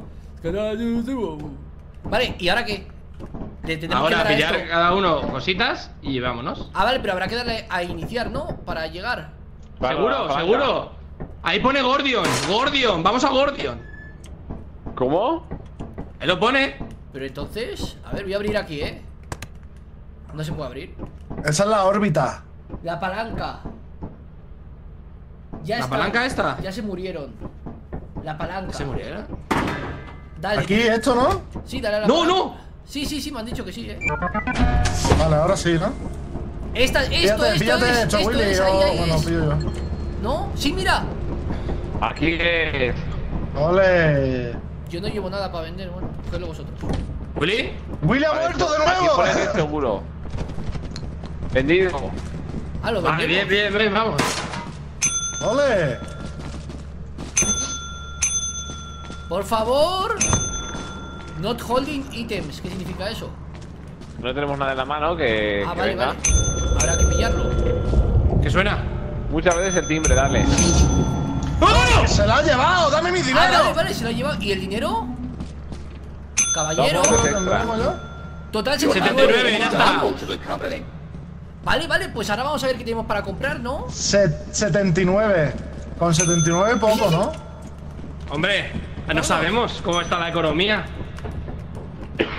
Vale, ¿y ahora qué? Le tenemos que Ahora dar a pillar esto. cada uno cositas y vámonos. Ah, vale, pero habrá que darle a iniciar, ¿no? Para llegar. Vale, Seguro, vale, vale. seguro. Ahí pone Gordion. Gordion, vamos a Gordion. ¿Cómo? Ahí lo pone. Pero entonces, a ver, voy a abrir aquí, ¿eh? No se puede abrir. esa es la órbita. La palanca. Ya ¿La está. palanca esta? Ya se murieron. La palanca. ¿Se muriera? Dale. Aquí esto, ¿no? Sí, dale a la ¡No, palanca. no! Sí, sí, sí, me han dicho que sí, ¿eh? Vale, ahora sí, ¿no? Esta, esto, Fíjate, esto fíjate, es, esto, esto Willy. es, ahí, o- ahí bueno, es. pillo yo. ¿No? Sí, mira. Aquí es. Ole. Yo no llevo nada para vender, bueno, cogedlo vosotros. ¿Willy? Willy ha Vale, vuelto de Aquí nuevo. pone que es seguro. Vendido. Ah, lo Vale, vendemos. bien, bien, bien, vamos. Ole. Por favor. Not holding items. ¿Qué significa eso? No tenemos nada en la mano que, Ah, que vale, venga. vale. Habrá que pillarlo. ¿Qué suena? Muchas veces el timbre, dale. ¡Oh! Se la ha llevado. Dame mi Ah, dinero. vale, vale, se lo ha llevado. ¿Y el dinero? Caballero. Toma. ¿Lo tendremos yo? Total setenta y nueve, setenta y ya nueve. está. Vale, vale, pues ahora vamos a ver qué tenemos para comprar, ¿no? Set- setenta y nueve. Con setenta y nueve poco, ¿no? Hombre, no sabemos cómo está la economía.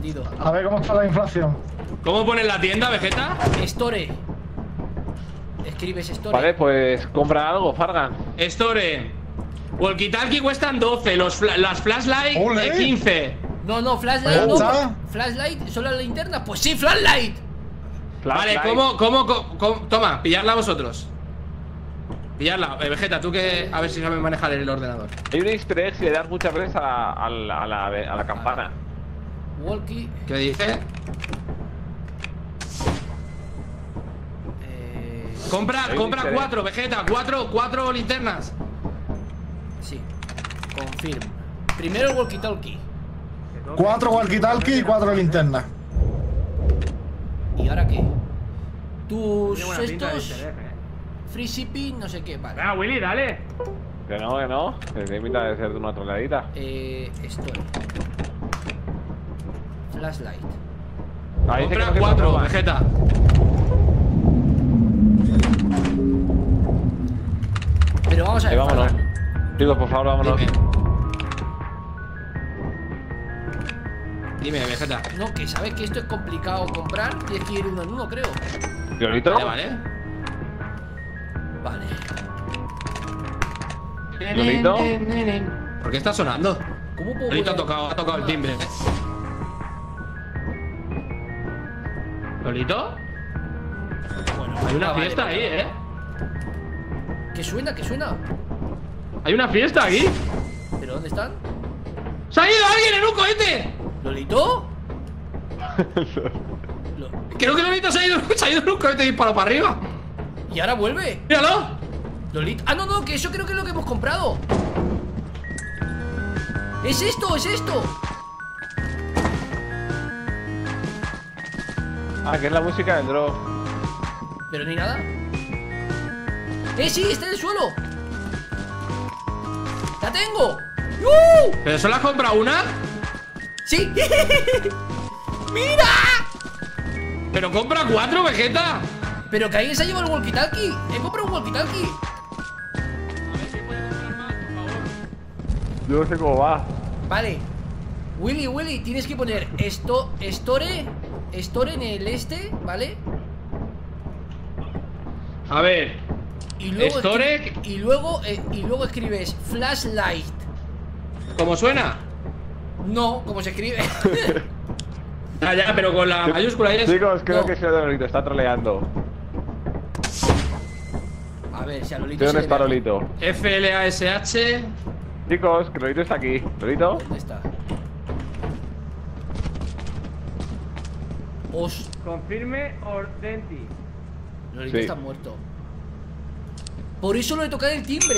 Vendido. A ver cómo está la inflación. ¿Cómo pones la tienda, Vegeta? Store. Escribes Store. Vale, pues compra algo, Fargan. Store. Walkie-talkie cuestan doce, los fla- las flashlight ¡Ole! eh, quince. No, no, flashlight ¿Me no. gusta? Flashlight, solo la linterna. Pues sí, flashlight. Vale, Flashlight. ¿cómo, cómo, cómo, cómo- Toma, pilladla vosotros. Pilladla. Eh, Vegeta, tú que a ver si sabes manejar el ordenador. Hay un easter egg si le das muchas veces a la, a la, a la, a la campana. Walkie. ¿Qué dice? Eh, Compra, Hay un compra easter egg. cuatro, Vegeta, cuatro, cuatro linternas. sí. Confirm. Primero el walkie-talkie. Cuatro walkie-talkie y cuatro linternas. ¿Y ahora qué? Tus Tiene buena pinta de estos. easter egg, eh. Free shipping, no sé qué. Vale. Ah, Venga, Willy, dale. Que no, que no. Que te invita a ser de una troleadita. Eh. Store. Flashlight. Ah, dice que Compra no se cuatro, conforma. Vegeta. Pero vamos a Eh, ver. vámonos. Fargan. Chicos, por favor, vámonos. Dime. Dime, Vegeta. No, que sabes que esto es complicado comprar. Tienes que ir uno en uno, creo. ¿Violito? Vale, vale. Vale. ¿Violito? ¿Por qué está sonando? ¿Cómo puedo Lolito ha poner- tocado, ha tocado el timbre. ¿eh? ¿Lolito? Bueno, Hay una ah, vale, fiesta vale, ahí, vale. ¿eh? ¿Qué suena? ¿Qué suena? Hay una fiesta aquí. ¿Pero dónde están? ¡Se ha ido alguien en un cohete! ¿Lolito? Lo- Creo que Lolito se ha ido, se ha ido en un cohete y disparado para arriba. ¿Y ahora vuelve? ¡Míralo! Lolito. Ah, no, no, que eso creo que es lo que hemos comprado. ¡Es esto! ¡Es esto! Ah, que es la música del drop. Pero ni nada. ¡Eh, sí! ¡Está en el suelo! ¡La tengo! ¡Uh! ¿Pero solo has comprado una? ¡Sí! ¡Mira! ¡Pero compra cuatro, Vegeta! Pero que alguien se ha llevado el walkie-talkie. He comprado un walkie-talkie. Yo no sé cómo va. Vale. Willy, Willy, tienes que poner esto, Store, Store en el este, ¿vale? A ver. Y luego Store. escri- y luego eh, y luego escribes flashlight. ¿Cómo suena? No, como se escribe. Ah, ya, pero con la mayúscula ahí es. Chicos, creo No. que ese Lolito está troleando. A ver, si a Lolito ¿De se dónde le está ve- Lolito? F L A S H. Chicos, que Lolito está aquí. ¿Lolito? ¿Dónde está? Os, Confirme Ordenti. Lolito Sí. está muerto. Por eso lo he tocado el timbre.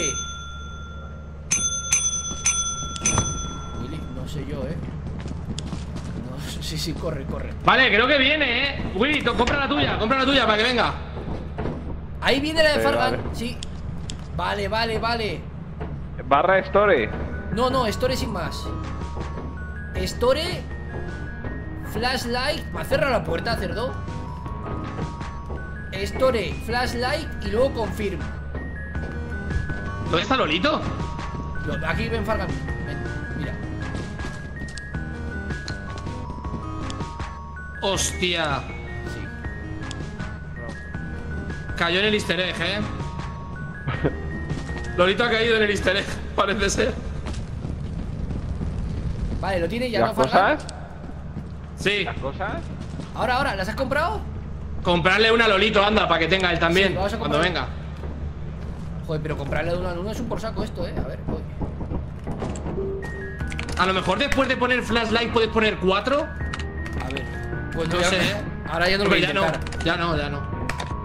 Willy, no sé yo, eh. No, sí, sí, corre, corre. Vale, creo que viene, eh. Willy, to- compra la tuya, compra la tuya para que venga. Ahí viene la de Sí, Fargan, vale. sí. Vale, vale, vale. Barra Store. No, no, Store sin más. Store. Flashlight. ¿Me cerra la puerta, cerdo? Store, flashlight y luego confirm. ¿Dónde está Lolito? Lo- Aquí ven Fargan. Ven, mira. Hostia. Sí. Cayó en el easter egg, eh. Lolito ha caído en el easter egg, parece ser. Vale, lo tiene ya, ¿Las ¿no, Fargan? cosas? Sí. ¿Las cosas? Ahora, ahora, ¿las has comprado? Comprarle una a Lolito, anda, para que tenga él también. Sí, vamos a cuando comprar- venga. Joder, pero comprarle de uno en uno es un por saco esto, eh. A ver, voy. A lo mejor después de poner flashlight puedes poner cuatro. A ver. Pues No ya- sé, eh. Ahora ya no lo voy a ya no, intentar. ya no, ya no.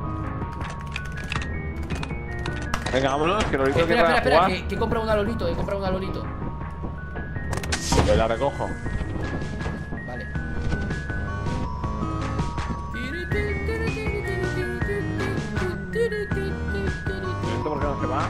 Venga, vámonos, que Lolito Espera, quiere espera, espera, jugar. que, que he comprado una Lolito, he comprado una Lolito. Yo la recojo. Vale. ¿Esto por qué no se va?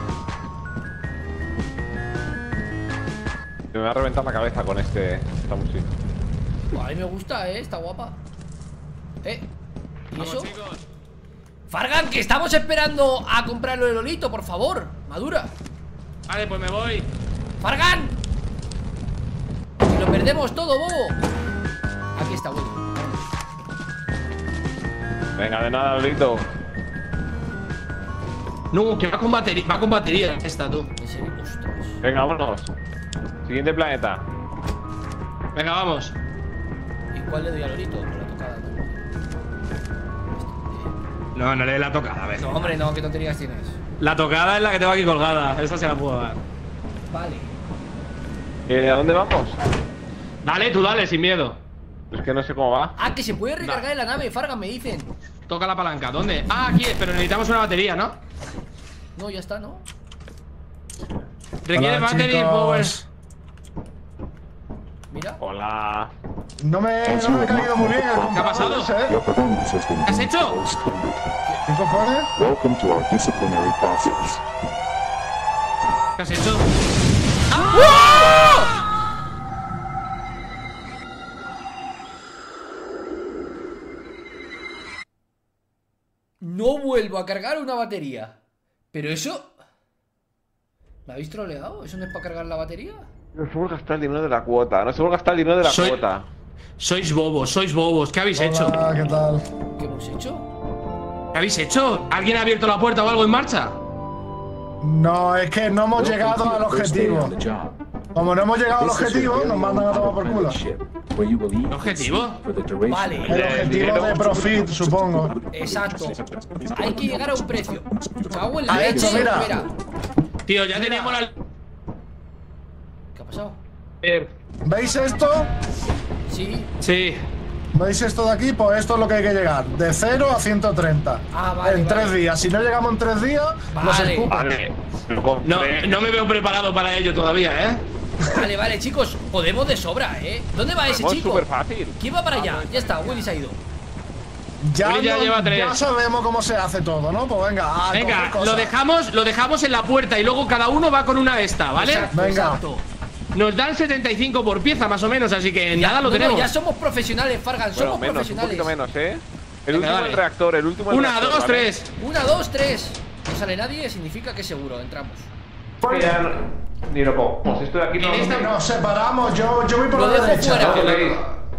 Me va a reventar la cabeza con este, esta música. Buah, a mí me gusta, eh, está guapa. Eh, ¿y Vamos, eso? chicos. Fargan, que estamos esperando a comprarlo de Lolito, por favor. Madura. Vale, pues me voy. Fargan. Que lo perdemos todo, bobo. Aquí está, Willy. Venga, de nada, Lolito. No, que va con batería, va con batería esta, tú. En serio, ostras. Venga, vámonos. Siguiente planeta. Venga, vamos. ¿Y cuál le doy a Lorito? Con la tocada, ¿no? No, no le dé la tocada, a ver. No, hombre, no, qué tonterías tienes. La tocada es la que tengo aquí colgada. Esa se la puedo dar. Vale. Eh, ¿A dónde vamos? Dale, tú dale, sin miedo. Es que no sé cómo va. Ah, que se puede recargar en la nave, Fargan, me dicen. Toca la palanca. ¿Dónde? Ah, aquí, pero necesitamos una batería, ¿no? No, ya está, ¿no? Requiere Hola, battery chicos. power. Mira. Hola. No me, no me ha caído muy bien el ¿Qué ha pasado? ese, ¿eh? Your performance has been ¿Qué has deemed hecho? outstanding. ¿Qué cojones? Welcome to our disciplinary process. ¿Qué has hecho? No vuelvo a cargar una batería. Pero eso... ¿Me habéis troleado? ¿Eso no es para cargar la batería? No se vuelve a gastar el dinero de la cuota. No se vuelve a gastar el dinero de la Soy- cuota. Sois bobos, sois bobos. ¿Qué habéis hecho? Hola, ¿qué tal? ¿Qué hemos hecho? ¿Qué habéis hecho? ¿Alguien ha abierto la puerta o algo en marcha? No, es que no hemos Welcome llegado to al your first day objetivo. on the job. Como no hemos llegado al This is your objetivo, very nos own mandan a tomar por culo. autopilot ship, where you will eat and ¿Objetivo? sleep for the duration Vale. of El the objetivo de profit, supongo. Exacto. Hay que llegar a un precio. Cago en la A leche. esto, mira. Espera. Tío, ya teníamos la... ¿Qué ha pasado? ¿Veis esto? Sí. Sí. ¿Veis esto de aquí? Pues esto es lo que hay que llegar. De cero a ciento treinta. Ah, vale, En vale. tres días. Si no llegamos en tres días, nos Vale. escupen. Vale. Lo No, compré. no me veo preparado para ello todavía, ¿eh? Vale, vale, chicos. Podemos de sobra, ¿eh? ¿Dónde va ese Vamos, chico? súper fácil. ¿Quién va para allá? Ya está, Willy se ha ido. Ya, Willy ya no- lleva tres. ya sabemos cómo se hace todo, ¿no? Pues venga, a coger Venga, cosas. lo dejamos, lo dejamos en la puerta y luego cada uno va con una de esta, ¿vale? Exacto, Venga. exacto. Nos dan setenta y cinco por pieza, más o menos, así que nada lo No, no, tenemos. ya somos profesionales, Fargan. Bueno, Somos menos, un profesionales. poquito menos, ¿eh? El Venga, último dale. el reactor, el último el Una, reactor, dos, ¿vale? tres. Una, dos, tres. No sale nadie, significa que seguro, entramos. Que ya no- Ni lo cogemos. Esto de aquí no En lo esta- veo. Nos separamos. Yo, yo voy por Lo la dejo derecha. fuera. ¿Qué veis?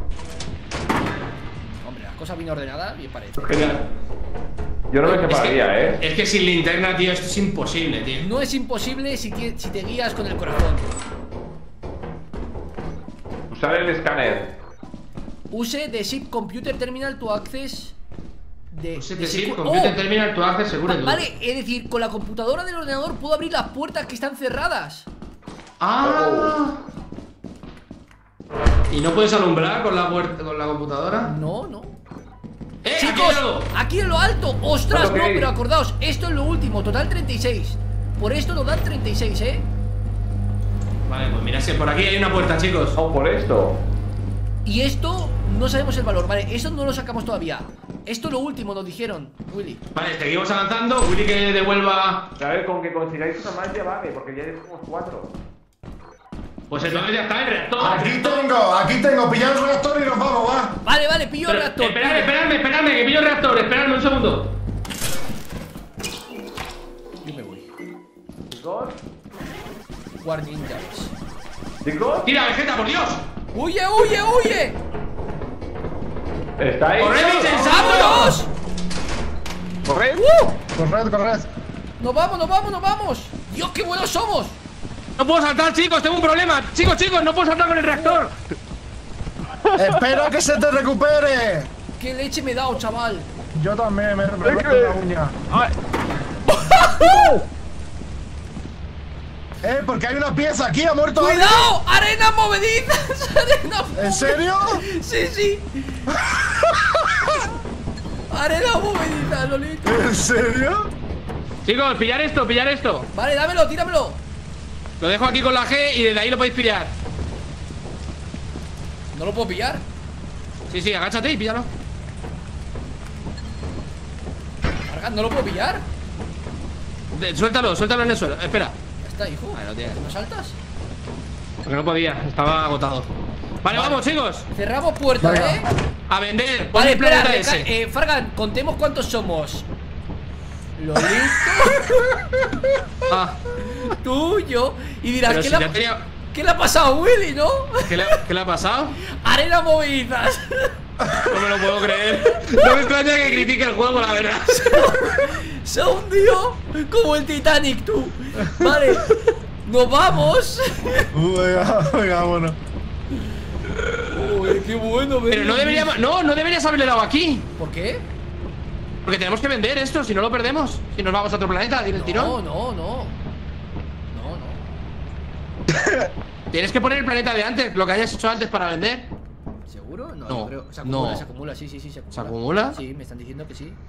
Hombre, las cosas bien ordenadas, bien parece. Genial. Yo no me Es que, separaría, ¿eh? es que sin linterna, tío, esto es imposible, tío. No es imposible si, ti- si te guías con el corazón. Usar el escáner. Use the ship computer terminal to access de, Pues de te sirve, secu- computer ¡Oh! terminal, tú haces seguro Va- y todo. Vale, es decir, con la computadora del ordenador puedo abrir las puertas que están cerradas. Ah. ¿Y no puedes alumbrar con la puerta, con la computadora? No, no. ¡Eh, Chicos, aquí hay algo! aquí en lo alto. ¡Ostras! ¿Cuánto No, queréis? pero acordaos, esto es lo último, total treinta y seis. Por esto nos dan treinta y seis, ¿eh? Vale, pues mira, si por aquí hay una puerta, chicos. Vamos por esto. Y esto no sabemos el valor, vale, eso no lo sacamos todavía. Esto es lo último, nos dijeron, Willy. Vale, seguimos avanzando. Willy que devuelva. A ver, con que consigáis una más ya vale, porque ya somos cuatro. Pues entonces ya está el reactor. Aquí tengo, aquí tengo. Pillar el reactor y nos vamos, va. Vale, vale, pillo el Pero, reactor. Esperadme, pillo. esperadme, esperadme, que pillo el reactor. Esperadme un segundo. Yo me voy. Chicos, Warning Jars. chicos, Tira, Vegeta, por Dios. ¡Huye, huye, huye! ¿estáis? ¡Corred, insensato! ¡Vámonos! ¡Corred! Corred, corred. ¡Nos vamos, nos vamos, nos vamos! ¡Dios, qué buenos somos! No puedo saltar, chicos, tengo un problema. Chicos, chicos, no puedo saltar con el reactor. Espera que se te recupere. ¡Qué leche me he dado, chaval! Yo también me he roto la uña. Ay, Eh, porque hay una pieza aquí, ha muerto alguien. ¡Cuidado! ¡Arenas movedizas! ¡Arenas ¿En serio? Sí, sí. Arenas movedizas, Lolito. ¿En serio? Chicos, pillar esto, pillar esto. Vale, dámelo, tíramelo. Lo dejo aquí con la G y desde ahí lo podéis pillar. ¿No lo puedo pillar? Sí, sí, agáchate y píllalo. Fargan, ¿no lo puedo pillar? De- suéltalo, suéltalo en el suelo. Espera. Ya está, hijo. Ahí lo tienes. ¿No saltas? Porque no podía, estaba agotado. Vale, vamos, chicos. Cerramos puerta, Venga. ¿eh? A vender. Pon Vale, el espera, planeta reca- ese. eh, Fargan, contemos cuántos somos. Lolito, Ah, tú, yo. Y dirás, pero ¿qué si la... ya tenía... ¿Qué le ha pasado a Willy, no? ¿Qué le, ¿Qué le ha pasado? Arena movilizas. No me lo puedo creer. No me extraña que critique el juego, la verdad. Se ha hundido como el Titanic, tú. Vale, nos vamos. Uh, venga, venga, vámonos. Uy, qué bueno, Pero no deberíamos. No, no deberías haberle dado aquí. ¿Por qué? Porque tenemos que vender esto, si no lo perdemos. Si nos vamos a otro planeta, dir el tirón. No, no, no. No, no. Tienes que poner el planeta de antes, lo que hayas hecho antes para vender. ¿Seguro? No, No, yo creo. Se acumula, no. se acumula, sí, sí, sí, se acumula. ¿Se acumula? Sí, me están diciendo que sí.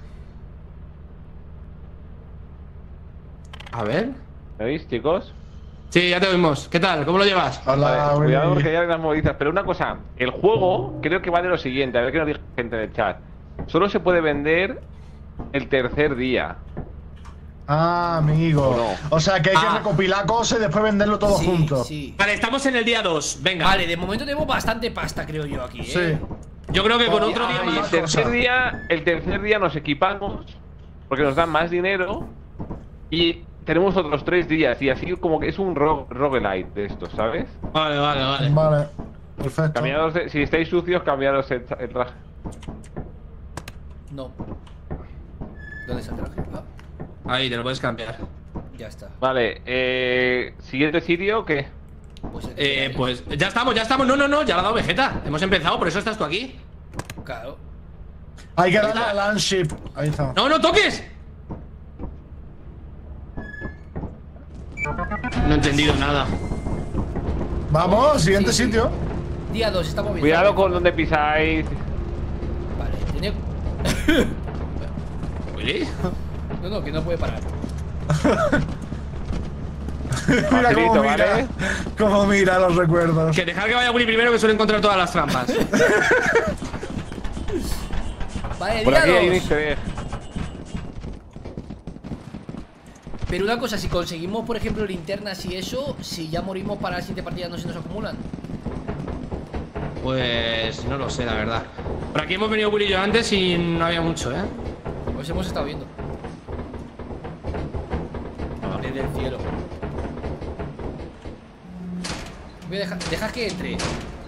A ver. ¿Me oís, chicos? Sí, ya te oímos. ¿Qué tal? ¿Cómo lo llevas? Hola, Vale, cuidado Willy. porque hay unas moviditas. Pero una cosa, el juego creo que va de lo siguiente. A ver qué nos dice gente del chat. Solo se puede vender el tercer día. Ah, amigo. ¿O no? O sea que hay que Ah. recopilar cosas y después venderlo todo Sí, junto. sí. Vale, estamos en el día dos. Venga. Vale, de momento tenemos bastante pasta, creo yo, aquí, ¿eh? Sí. Yo creo que con Oh, otro día ay, Y el más. tercer cosa. día, el tercer día nos equipamos porque nos dan más dinero y tenemos otros tres días y así como que es un ro roguelite de estos, ¿sabes? Vale, vale, vale. Vale. Perfecto. Cambiaros de- si estáis sucios, cambiaros el, tra- el traje. No. ¿Dónde está el traje? Ah, Ahí, te lo puedes cambiar. ya está. Vale, eh, ¿siguiente sitio o qué? Pues, el que Eh, queda pues ya estamos, ya estamos. No, no, no, ya lo ha dado Vegeta. Hemos empezado, por eso estás tú aquí. ahí. Claro. Hay que darle al landship. Ahí está. ¡No, no toques! No he entendido nada. Vamos, siguiente Sí, sí. sitio. Día dos, estamos bien. Cuidado con donde pisáis. Vale, tiene. ¿Willy? No, no, que no puede parar. Mira Facilito, cómo mira. ¿vale? Cómo mira los recuerdos. Que dejar que vaya Willy primero, que suele encontrar todas las trampas. Vale, Por día aquí hay un dos. easter egg. Pero una cosa, si conseguimos, por ejemplo, linternas y eso, si ya morimos para la siguiente partida, no se nos acumulan. Pues no lo sé, la verdad. Por aquí hemos venido Willy y yo antes y no había mucho, ¿eh? Pues hemos estado viendo. Desde el cielo. Voy a dejar, dejar que entre.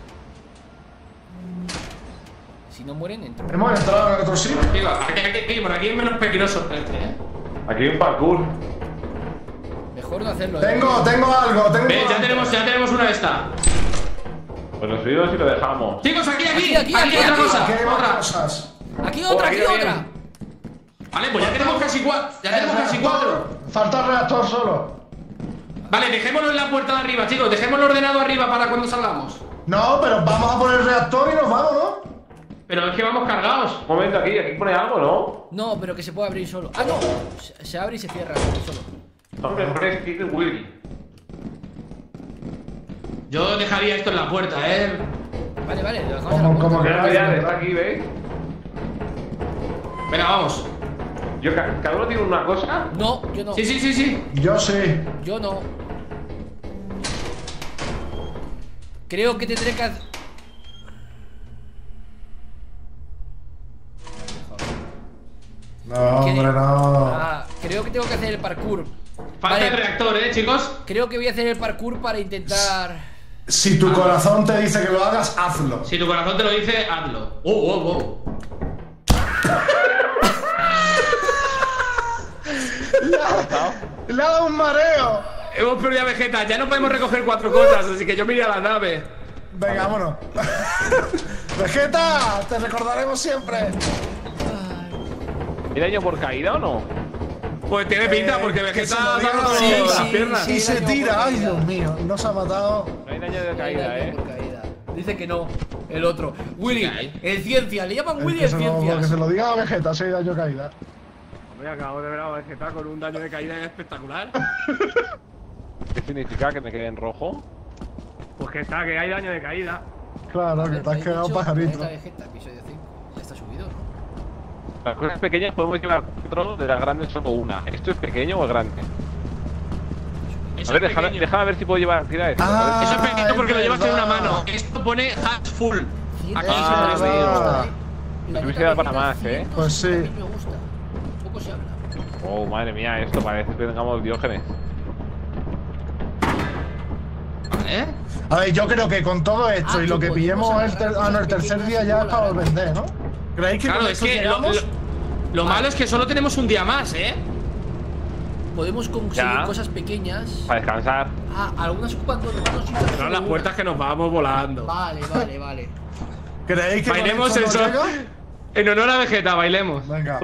Si no mueren, entro. Hemos entrado en otro sitio. Digo, aquí, aquí, aquí, por aquí es menos peligroso este, ¿eh? Aquí hay un parkour. Mejor no hacerlo. ¿eh? Tengo, tengo algo, tengo Ve, ya algo. tenemos, ya tenemos una de esta. Pues lo subimos y lo dejamos. Chicos, aquí, aquí, Aquí, aquí, aquí, otra aquí, cosa, Aquí hay más otra. cosas. Aquí otra, aquí Oh, aquí otra. bien. Vale, pues ya tenemos casi cuatro. Ya tenemos casi cuatro. Falta el reactor solo. Vale, dejémoslo en la puerta de arriba, chicos. Dejémoslo ordenado arriba para cuando salgamos. No, pero vamos a poner el reactor y nos vamos, ¿no? Pero es que vamos cargados. Un momento, aquí, aquí pone algo, ¿no? No, pero que se puede abrir solo. Ah, no. Se, se abre y se cierra solo. No, me pone Steve Willy. Yo dejaría esto en la puerta, ¿eh? Vale, vale, lo dejamos en Como, la como puerta. que Mira, está aquí, ¿veis? Venga, vamos. Yo, ca- cada uno tiene una cosa. No, yo no. Sí, sí, sí, sí. Yo sí. Yo no. Creo que tendré que hacer. No, hombre, no. Ah, creo que tengo que hacer el parkour. Falta Vale, el reactor, ¿eh, chicos? creo que voy a hacer el parkour para intentar. Si tu corazón te dice que lo hagas, hazlo. Si tu corazón te lo dice, hazlo. Oh, oh, oh. Le ha dado un mareo. Hemos perdido a Vegeta. Ya no podemos recoger cuatro cosas, así que yo me iré a la nave. Venga, vámonos. Vegeta, te recordaremos siempre. ¿Tiene daño por caída o no? Pues tiene pinta, Eh, porque que Vegeta se lo ha diga, roto sí, las sí, piernas. sí. Y se daño tira, por ay caída. Dios mío, y no se ha matado. No hay daño de caída, eh. Por caída. Dice que no, el otro. Willy, Sí que hay. el ciencia, le llaman El Willy que el se lo, ciencias. que se lo diga a Vegeta, si hay daño caída. Hombre, acabo de ver a Vegeta con un daño de caída espectacular. ¿Qué significa que me quede en rojo? Pues que está, que hay daño de caída. Claro, que te has quedado pajarito. Planeta Vegeta, episodio cinco. Ya está subido, ¿no? Las cosas pequeñas podemos llevar cuatro, de las grandes solo una. ¿Esto es pequeño o es grande? Eso A ver, es déjame, pequeño. déjame ver si puedo llevar. Tira esto. Ah, a ver. Eso es pequeño porque es lo llevas en una verdad. mano. Esto pone hat full. Aquí Ah, se lo veo. verdad. La hubiese neta dado para Vegeta más, ¿eh? ciento Pues sí. setenta, a mí me gusta. Poco se habla. Oh, madre mía, esto parece que tengamos diógenes. ¿eh? A ver, yo creo que con todo esto Ah, y lo que que pillemos podemos el, ter- agarrar ah, no, el cosas tercer pequeñas día y ya es luego para la vender, ¿no? ¿Creéis que Claro, con es esto que lo, llegamos? lo- lo malo es que solo tenemos un día más, ¿eh? Podemos conseguir Ya. cosas pequeñas. Para descansar. Ah, algunas ocupan dos hermanos y otras Cerrar solo las una. puertas que nos vamos volando. Vale, vale, vale. ¿Creéis que Bailemos con esto eso. no llega? En honor a Vegeta, bailemos. Venga.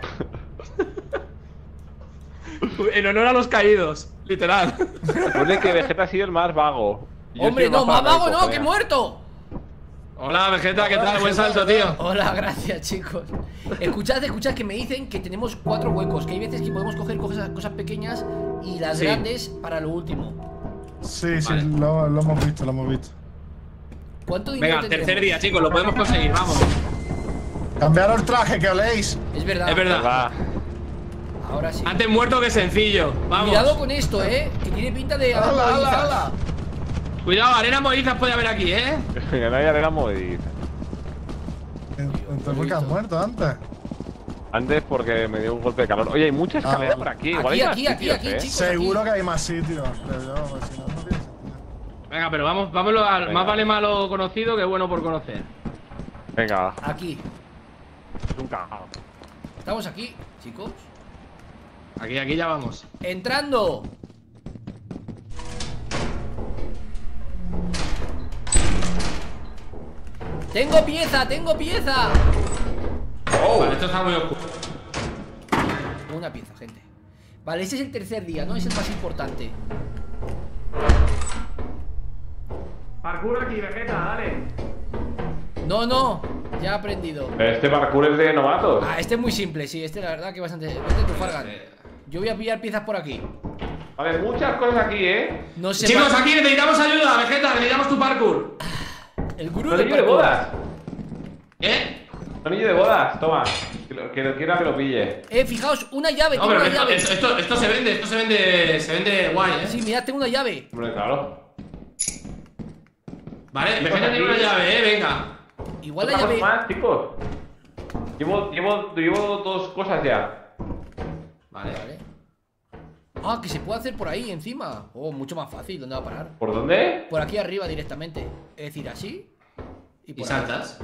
En honor a los caídos, literal. Recuerden que Vegeta ha sido el más vago. Y yo Hombre, soy el no, más vago paranoico, no, que he colega. muerto. Hola, Vegeta, ¿qué Hola, tal? Buen Vegeta, salto, ¿qué tío. Hola, gracias, chicos. Escuchad, escuchad que me dicen que tenemos cuatro huecos. Que hay veces que podemos coger cosas, cosas pequeñas y las Sí. grandes para lo último. Sí, sí, Vale. lo, lo hemos visto, lo hemos visto. ¿Cuánto dinero Venga, tendremos? tercer día, chicos, lo podemos conseguir, vamos. Cambiaros el traje, que oléis. Es verdad. Es verdad. Va. Ahora sí. Antes muerto que sencillo. Vamos. Cuidado con esto, eh. Que tiene pinta de. ¡Hala, hala, armadillas. hala! Cuidado, arena movedizas puede haber aquí, ¿eh? Que no hay arena movediza. Entonces, ¿por qué has muerto antes? Antes porque me dio un golpe de calor. Oye, hay mucha escalera Ah, por aquí. aquí, Igual hay más aquí, aquí, sitios, aquí, ¿eh? chicos. Seguro aquí. que hay más sitios, pero yo, pues, si no, no tiene sentido. Venga, pero vamos, vámonos al Venga. más vale malo conocido que bueno por conocer. Venga, Aquí. es un cagao. Estamos aquí, chicos. Aquí, aquí ya vamos. Entrando. Tengo pieza, tengo pieza. Vale, esto está muy oscuro. Una pieza, gente. Vale, este es el tercer día, ¿no? Es el más importante. Parkour aquí, Vegeta, dale. No, no. Ya he aprendido. Este parkour es de novatos. Ah, este es muy simple, sí. Este la verdad que bastante. Vete tu Fargan. Yo voy a pillar piezas por aquí. Vale, muchas cosas aquí, ¿eh? No sé. Chicos, va- aquí necesitamos ayuda, Vegeta, necesitamos tu parkour. El gurú Un del anillo de parkour. bodas. ¿Eh? Un anillo de bodas, toma. Que lo, que lo quiera que lo pille. Eh, fijaos, una llave, No, tengo pero una esto, llave. esto, esto, esto se vende, esto se vende, se vende guay, ¿eh? Sí, mirad, tengo una llave. Hombre, claro. Vale, Vegeta tiene una llave, eh, venga. Igual la Otra cosa llave. más, chicos. Llevo, llevo, llevo dos cosas ya. Vale, Vale. Ah, que se puede hacer por ahí encima. Oh, mucho más fácil. ¿Dónde va a parar? ¿Por dónde? Por aquí arriba directamente. Es decir, así. Y Y por ahí. saltas.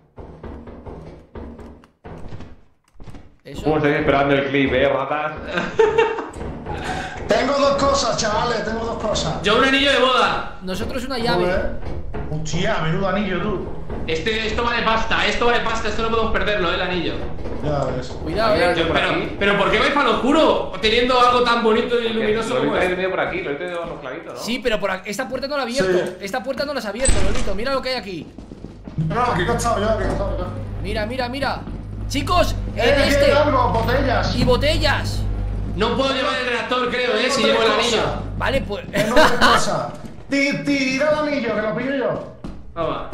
Eso. ¿Cómo estáis esperando el clip, eh, ratas? Tengo dos cosas, chavales, tengo dos cosas. Yo un anillo de boda. Nosotros una llave. Joder. Hostia, menudo anillo, tú. Este, esto vale pasta, esto vale pasta, esto no podemos perderlo, eh, el anillo. Ya ves. Cuidado, Mira, eh. yo- por Pero, aquí. pero ¿por qué vais para lo oscuro? Teniendo algo tan bonito y luminoso Lo como he este. tenido por aquí, lo he tenido a los clavitos, ¿no? Sí, pero por aquí, esta puerta no la he abierto. Sí. Esta puerta no la has abierto, Lolito. Mira lo que hay aquí. No, que he costado yo, que he costado yo. Mira, mira, mira. Chicos, Eh, en aquí hay este. algo, botellas. Y botellas. No puedo llevar el reactor, creo, eh, si Tengo llevo el tres anillo. cosas. Vale, pues. Tengo tres cosas. Ti- Tira el anillo, que lo pillo yo. Toma.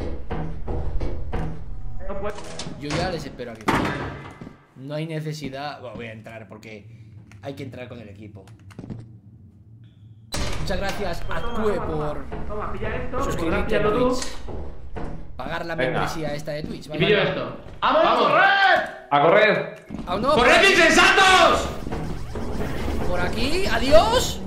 Yo ya les espero aquí. No hay necesidad. Bueno, voy a entrar porque hay que entrar con el equipo. Muchas gracias a Tue por Toma, pilla esto. suscribirte a pillarlo tú. Twitch. Pagar la Venga. membresía esta de Twitch. Y Vale, pillo vale. esto. ¡Vamos, ¡Vamos! correr! ¡A correr! Ah, no, por ¡Corred, aquí, insensatos! por aquí, adiós.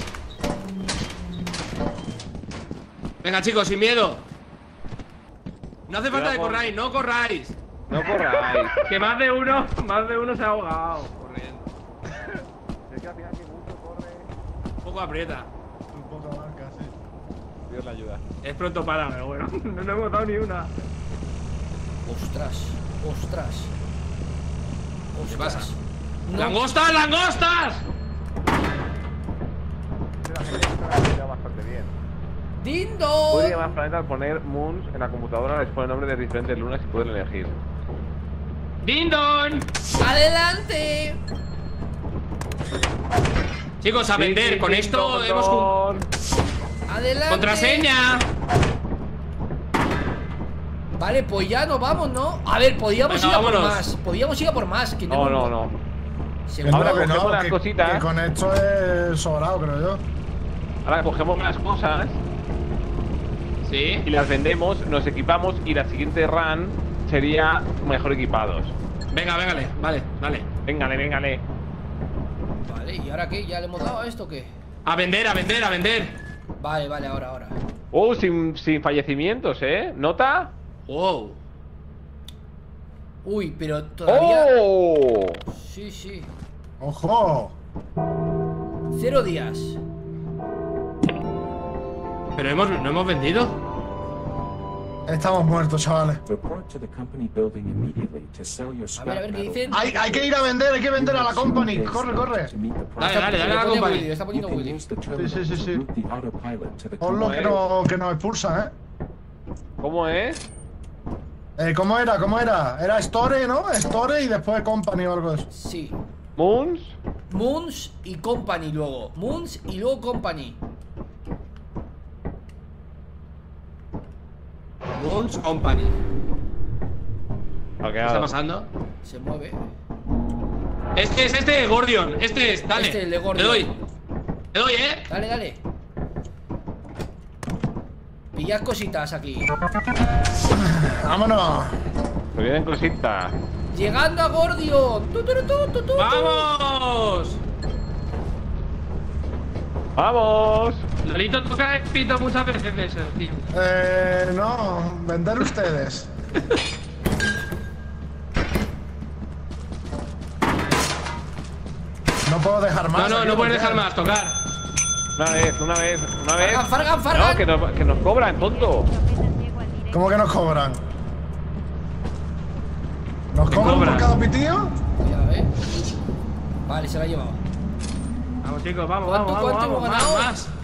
Venga, chicos, sin miedo. No hace falta que Cuidado, corráis, no corráis. No corráis. Que más de uno, más de uno se ha ahogado. Corriendo. Es que al final que mucho corre. Un poco aprieta. Un poco más, casi. Dios la ayuda. Es pronto para, pero bueno. No, no hemos dado ni una. Ostras, ostras. ¿Qué pasa? Ostras. No. ¡Langostas, langostas! La gente está ya bastante bien. ¡Dindo! Puede llamar planeta al poner moons en la computadora, les pone nombres de diferentes lunas y pueden elegir. ¡Dindon! ¡Adelante! Chicos, a vender. Con esto hemos... cum- ¡Adelante! ¡Contraseña! Vale, pues ya nos vamos, ¿no? A ver, podíamos Venga, ir a por vámonos. más. Podíamos ir a por más. Que No, hemos- no, no. Seguro. Ahora que cogemos las que, cositas. que con esto es sobrado, creo yo. Ahora cogemos las cosas Sí. y las vendemos, nos equipamos y la siguiente run sería mejor equipados. Venga, véngale. Vale, vale. Véngale, véngale. Vale, ¿y ahora qué? ¿Ya le hemos dado a esto o qué? A vender, a vender, a vender. Vale, vale, ahora, ahora. Oh, sin, sin fallecimientos, ¿eh? ¿Nota? Wow. Uy, pero todavía. ¡Oh! Sí, sí. ¡Ojo! Cero días. Pero hemos, no hemos vendido. Estamos muertos, chavales. Report to the company building immediately to sell your A ver, scrap a ver qué metal. dicen. Hay, hay que ir a vender, hay que vender a la company. Corre, corre. To meet the Dale, profit dale, dale a la Lo pone company. Willy, lo está You poniendo can Willy. use the terminal sí, sí, to sí. route the autopilot to the Ponlo company. que, no, que nos expulsan, ¿eh? ¿Cómo es? Eh, ¿Cómo era? ¿Cómo era? Era Store, ¿no? Store y después Company o algo de eso. Sí. ¿Moons? Moons y Company luego. Moons y luego Company. Moons Company. ¿Qué ¿Qué está pasando? Se mueve. Este es este, Gordion. Este es, dale. Este, el de Gordion. Le doy. Le doy, eh. Dale, dale. Pillad cositas aquí. ¡Vámonos! Me vienen cositas. Llegando a Gordion. Tu, tu, tu, tu, tu. ¡Vamos! ¡Vamos! Lolito toca el pito muchas veces eso, tío. Eh, no, vender ustedes. No puedo dejar más. No, no, aquí, no puedes ¿por qué? dejar más, tocar. Una vez, una vez, una vez. Fargan, Fargan, Fargan. No, que nos, que nos cobran, tonto. ¿Cómo que nos cobran? ¿Nos ¿Te cobran cobran? por cada pitío? Ya, ¿eh? Vale, se la ha llevado. Vamos, chicos, vamos, ¿Cuánto, vamos, cuánto vamos, hemos más, ganado? más.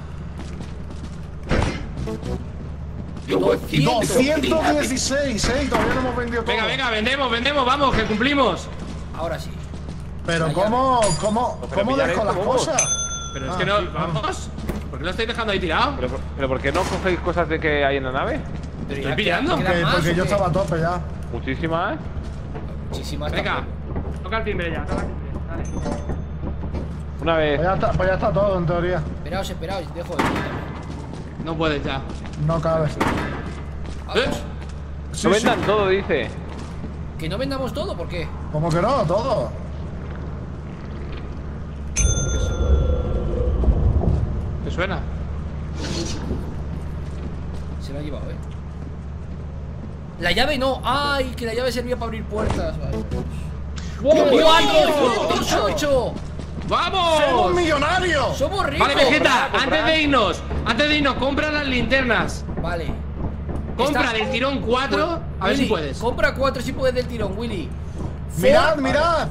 doscientos. doscientos dieciséis, ¿eh? Y todavía no hemos vendido todo. Venga, venga, vendemos, vendemos, vamos, que cumplimos. Ahora sí. Pero La ¿cómo, cómo, Pero cómo pillar dejo esto, las ¿cómo? cosas? Pero es Ah, que no, sí, vamos. ¿Por qué lo estáis dejando ahí tirado? ¿Pero, pero ¿por qué no cogéis cosas de que hay en la nave? Pero Estoy ya pillando. queda- Porque, queda más, porque ¿o yo qué? estaba a tope ya. Muchísimas. Muchísimas Venga, tampoco. toca el timbre ya, toca el timbre, dale. Una vez. Pues ya está, pues ya está todo en teoría. Esperaos, esperaos, dejo de también. No puedes ya. No cabe. ¿Eh? Sí, No sí. vendan todo, dice. Que no vendamos todo, ¿por qué? ¿Cómo que no? Todo. ¿Te suena? Se lo ha llevado, ¿eh? La llave no. ¡Ay! Que la llave servía para abrir puertas. Vale. ¡cuatrocientos ocho! ¡Vamos! ¡Somos millonarios! ¡Somos ricos! Vale, Vegeta, comprar. antes de irnos, antes de irnos, compra las linternas. Vale. Compra Está- del tirón cuatro, a ver si Willy, puedes. Compra cuatro si puedes del tirón, Willy. Mirad, Ford- mirad.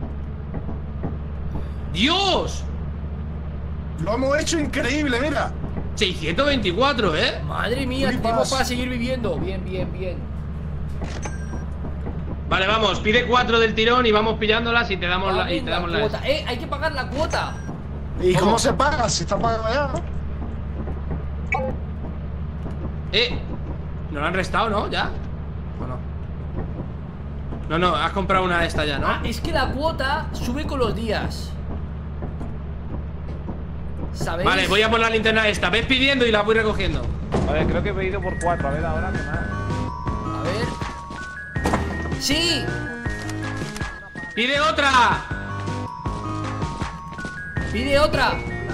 ¡Dios! Lo hemos hecho increíble, mira. seiscientos veinticuatro, ¿eh? Madre mía, Flipas. tenemos para seguir viviendo. Bien, bien, bien. Vale, vamos, pide cuatro del tirón y vamos pillándolas y te damos la, y Paguen te la damos la. cuota. Eh, hay que pagar la cuota. ¿Y ¿Cómo? cómo se paga? Si está pagado ya, ¿no? Eh, ¿no lo han restado, no? ¿Ya? ¿O no? No, no, has comprado una de estas ya, Ah, ¿no? es que la cuota sube con los días. ¿Sabéis? Vale, voy a por la linterna esta. Ves pidiendo y la voy recogiendo. Vale, creo que he ido por cuatro. A ver ahora qué más. A ver. ¡Sí! ¡Pide otra! Pide otra.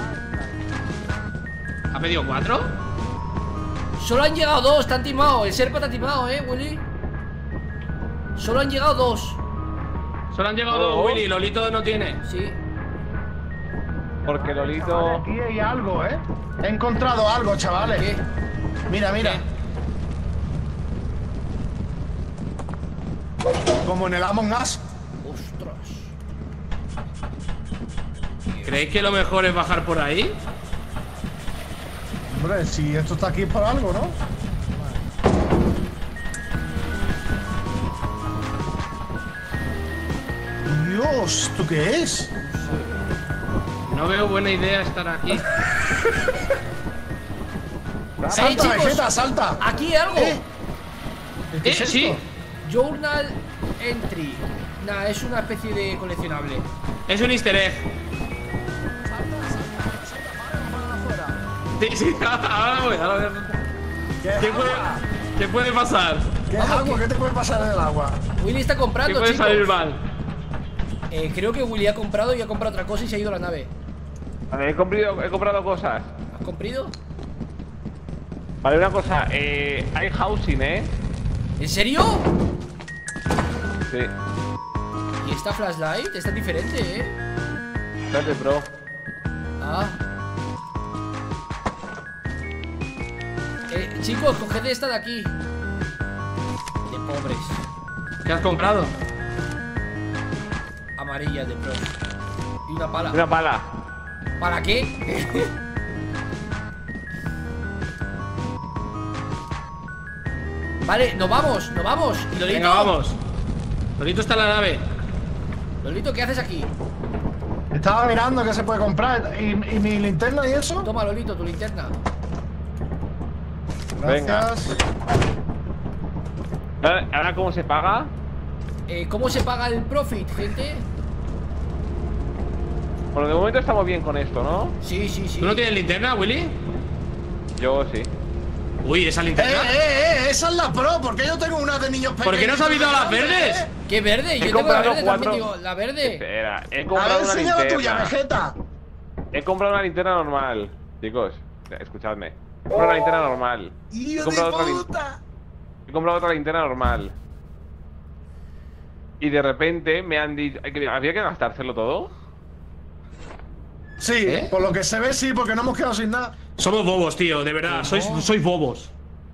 ¿Ha pedido cuatro? Solo han llegado dos, te han timado. El Serpa te ha timado, ¿eh, Willy? Solo han llegado dos. Solo han llegado ¿Dos? dos, Willy. Lolito no tiene. Sí. Porque Lolito. Aquí hay algo, ¿eh? He encontrado algo, chavales. ¿Qué? Mira, mira. Como en el Among Us. Ostras. ¿Creéis que lo mejor es bajar por ahí? Hombre, si esto está aquí es por algo, ¿no? Dios, ¿tú qué es? No veo buena idea estar aquí. Salta, chicos. Vegeta, salta. Aquí hay algo. ¿Eh? ¿Qué Eh, es esto? sí. Journal Entry. Nah, es una especie de coleccionable. Es un easter egg. Sí, sí, ahora voy, ahora voy a... ¿Qué es ¿Qué puede, agua? ¿Qué puede pasar? ¿Qué es agua? ¿Qué te puede pasar en el agua? Willy está ¿Qué comprando, puede chicos. salir mal? Eh, creo que Willy ha comprado y ha comprado otra cosa y se ha ido a la nave. Vale, he comprado, he comprado cosas. ¿Has comprado? Vale, una cosa, eh, hay housing, ¿eh? ¿En serio? Sí. ¿Y esta flashlight? Está diferente, ¿eh? Espérate, bro. Ah. Eh, chicos, coged esta de aquí. De pobres. ¿Qué has comprado? Amarilla de pro. Y una pala. Una pala. ¿Para qué? Vale, nos vamos, nos vamos. Y Lolito. Venga, vamos. Lolito está en la nave. Lolito, ¿qué haces aquí? Estaba mirando qué se puede comprar. ¿Y, y mi linterna y eso? Toma, Lolito, tu linterna. Gracias. Ahora, ¿ahora cómo se paga? Eh, ¿Cómo se paga el profit, gente? Bueno, de momento estamos bien con esto, ¿no? Sí, sí, sí. ¿Tú no tienes linterna, Willy? Yo sí. Uy, esa ¡Eh, linterna. eh, eh! ¡Esa es la pro! ¿Por qué yo tengo una de niños pequeños? ¿Por qué no has habido las verdes? ¿Eh? ¿Qué verde? He Yo tengo la comprado verde cuatro- también, digo, la verde. Espera, he A comprado ver, una enseña la tuya, linterna. Vegeta. He comprado una linterna normal. Chicos, escuchadme. He comprado una linterna normal. He ¡Hijo de comprado, otra lin- puta! he comprado otra linterna normal. Y de repente me han dicho... hay que- ¿Había que gastárselo todo? Sí, ¿Eh? por lo que se ve, sí, porque no hemos quedado sin nada. Somos bobos, tío, de verdad. Sois, sois bobos.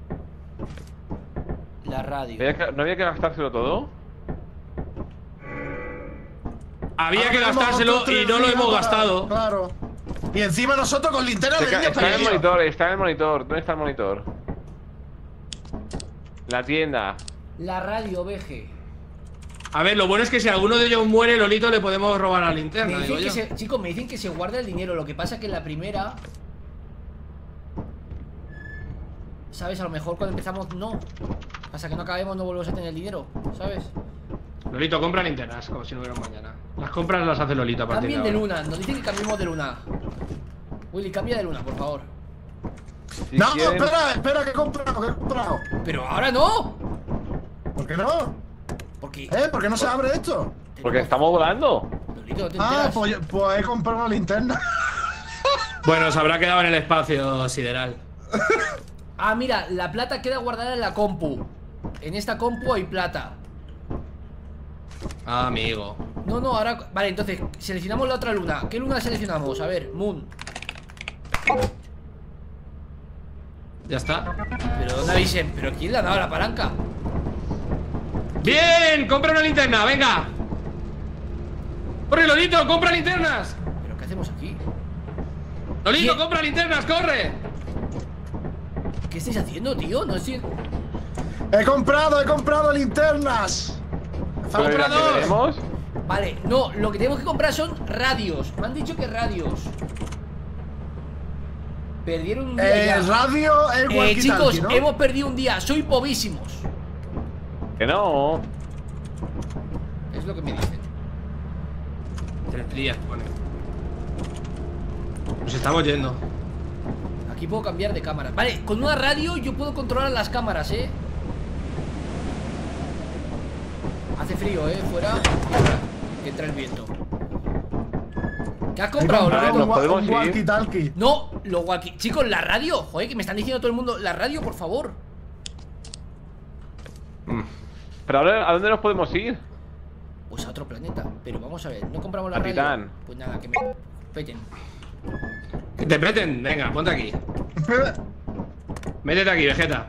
La radio. ¿Había que- ¿No había que gastárselo todo? Había Ahora que tenemos gastárselo otros y tres no lo días hemos para- gastado. Claro. Y encima nosotros con linterna de Está niños está en el pequeños. monitor, está en el monitor. ¿Dónde está el monitor? La tienda. La radio, veje. A ver, lo bueno es que si alguno de ellos muere, Lolito, le podemos robar la Me linterna, digo dicen que yo. se, chicos, me dicen que se guarda el dinero. Lo que pasa es que en la primera, ¿sabes? A lo mejor cuando empezamos no. Hasta que no acabemos no volvemos a tener el dinero, ¿sabes? Lolito, compra linternas, como si no hubiera un mañana. Las compras las hace Lolito a partir Cambien de de ahora. luna, nos dicen que cambiemos de luna. Willy, cambia de luna, por favor. Si No, quieren- espera, espera, que he comprado, que he comprado. Pero ahora no. ¿Por qué no? Porque, ¿Eh? ¿Por qué no se abre esto? Porque estamos volando. Lolito, ¿no te Ah, enteras? pues, yo- pues he comprado una linterna. Bueno, se habrá quedado en el espacio sideral. Ah, mira, la plata queda guardada en la compu. En esta compu hay plata. Ah, amigo. No, no, ahora... Vale, entonces, seleccionamos la otra luna. ¿Qué luna seleccionamos? A ver, Moon. Ya está. Pero ¿dónde avisen? ¿Pero quién le ha dado la palanca? ¡Bien! ¡Compra una linterna! ¡Venga! ¡Corre, Lolito! ¡Compra linternas! ¿Pero qué hacemos aquí? ¡Lolito, ¿Quién? compra linternas! ¡Corre! ¿Qué estáis haciendo, tío? No estoy... He comprado, he comprado linternas. Pero ¡Compra ¿y la que dos! tenemos? Vale, no, lo que tenemos que comprar son radios. Me han dicho que radios. Perdieron un día Eh, ya. radio es Eh, walkie-talkie, chicos, ¿no? hemos perdido un día. Soy pobísimos. Que no. Es lo que me dicen. Tres días, pone. Nos estamos yendo. Aquí puedo cambiar de cámara. Vale, con una radio yo puedo controlar las cámaras, ¿eh? Hace frío, ¿eh? Fuera. Que entra el viento. ¿Qué has He comprado, comprado Lolito? un, ¿Nos wa- podemos un ir? walkie-talkie. No, lo walkie. Chicos, la radio. Joder, que me están diciendo todo el mundo. La radio, por favor. Pero ahora, ¿a dónde nos podemos ir? Pues a otro planeta. Pero vamos a ver, ¿no compramos la A radio? Titán. Pues nada, que me peten. Que te peten. Venga, ponte aquí. Métete aquí, Vegeta.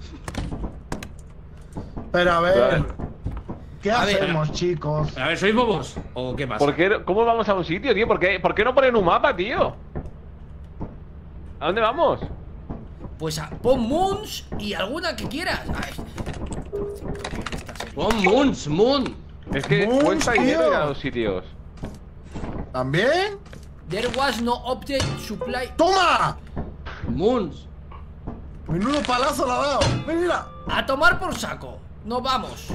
Pero a ver. ¿Qué A ver. hacemos, chicos? A ver, ¿sois bobos? ¿O qué pasa? ¿Por qué, ¿Cómo vamos a un sitio, tío? ¿Por qué, ¿Por qué no ponen un mapa, tío? ¿A dónde vamos? Pues a, pon Moons y alguna que quieras. Ay. Esta serie. Pon Moons, Moon. Es que Moons, cuesta dinero tío. ir a los sitios. ¿También? There was no object supply. ¡Toma! Moons. Menudo palazo le ha dado. Mira. A tomar por saco. Nos vamos.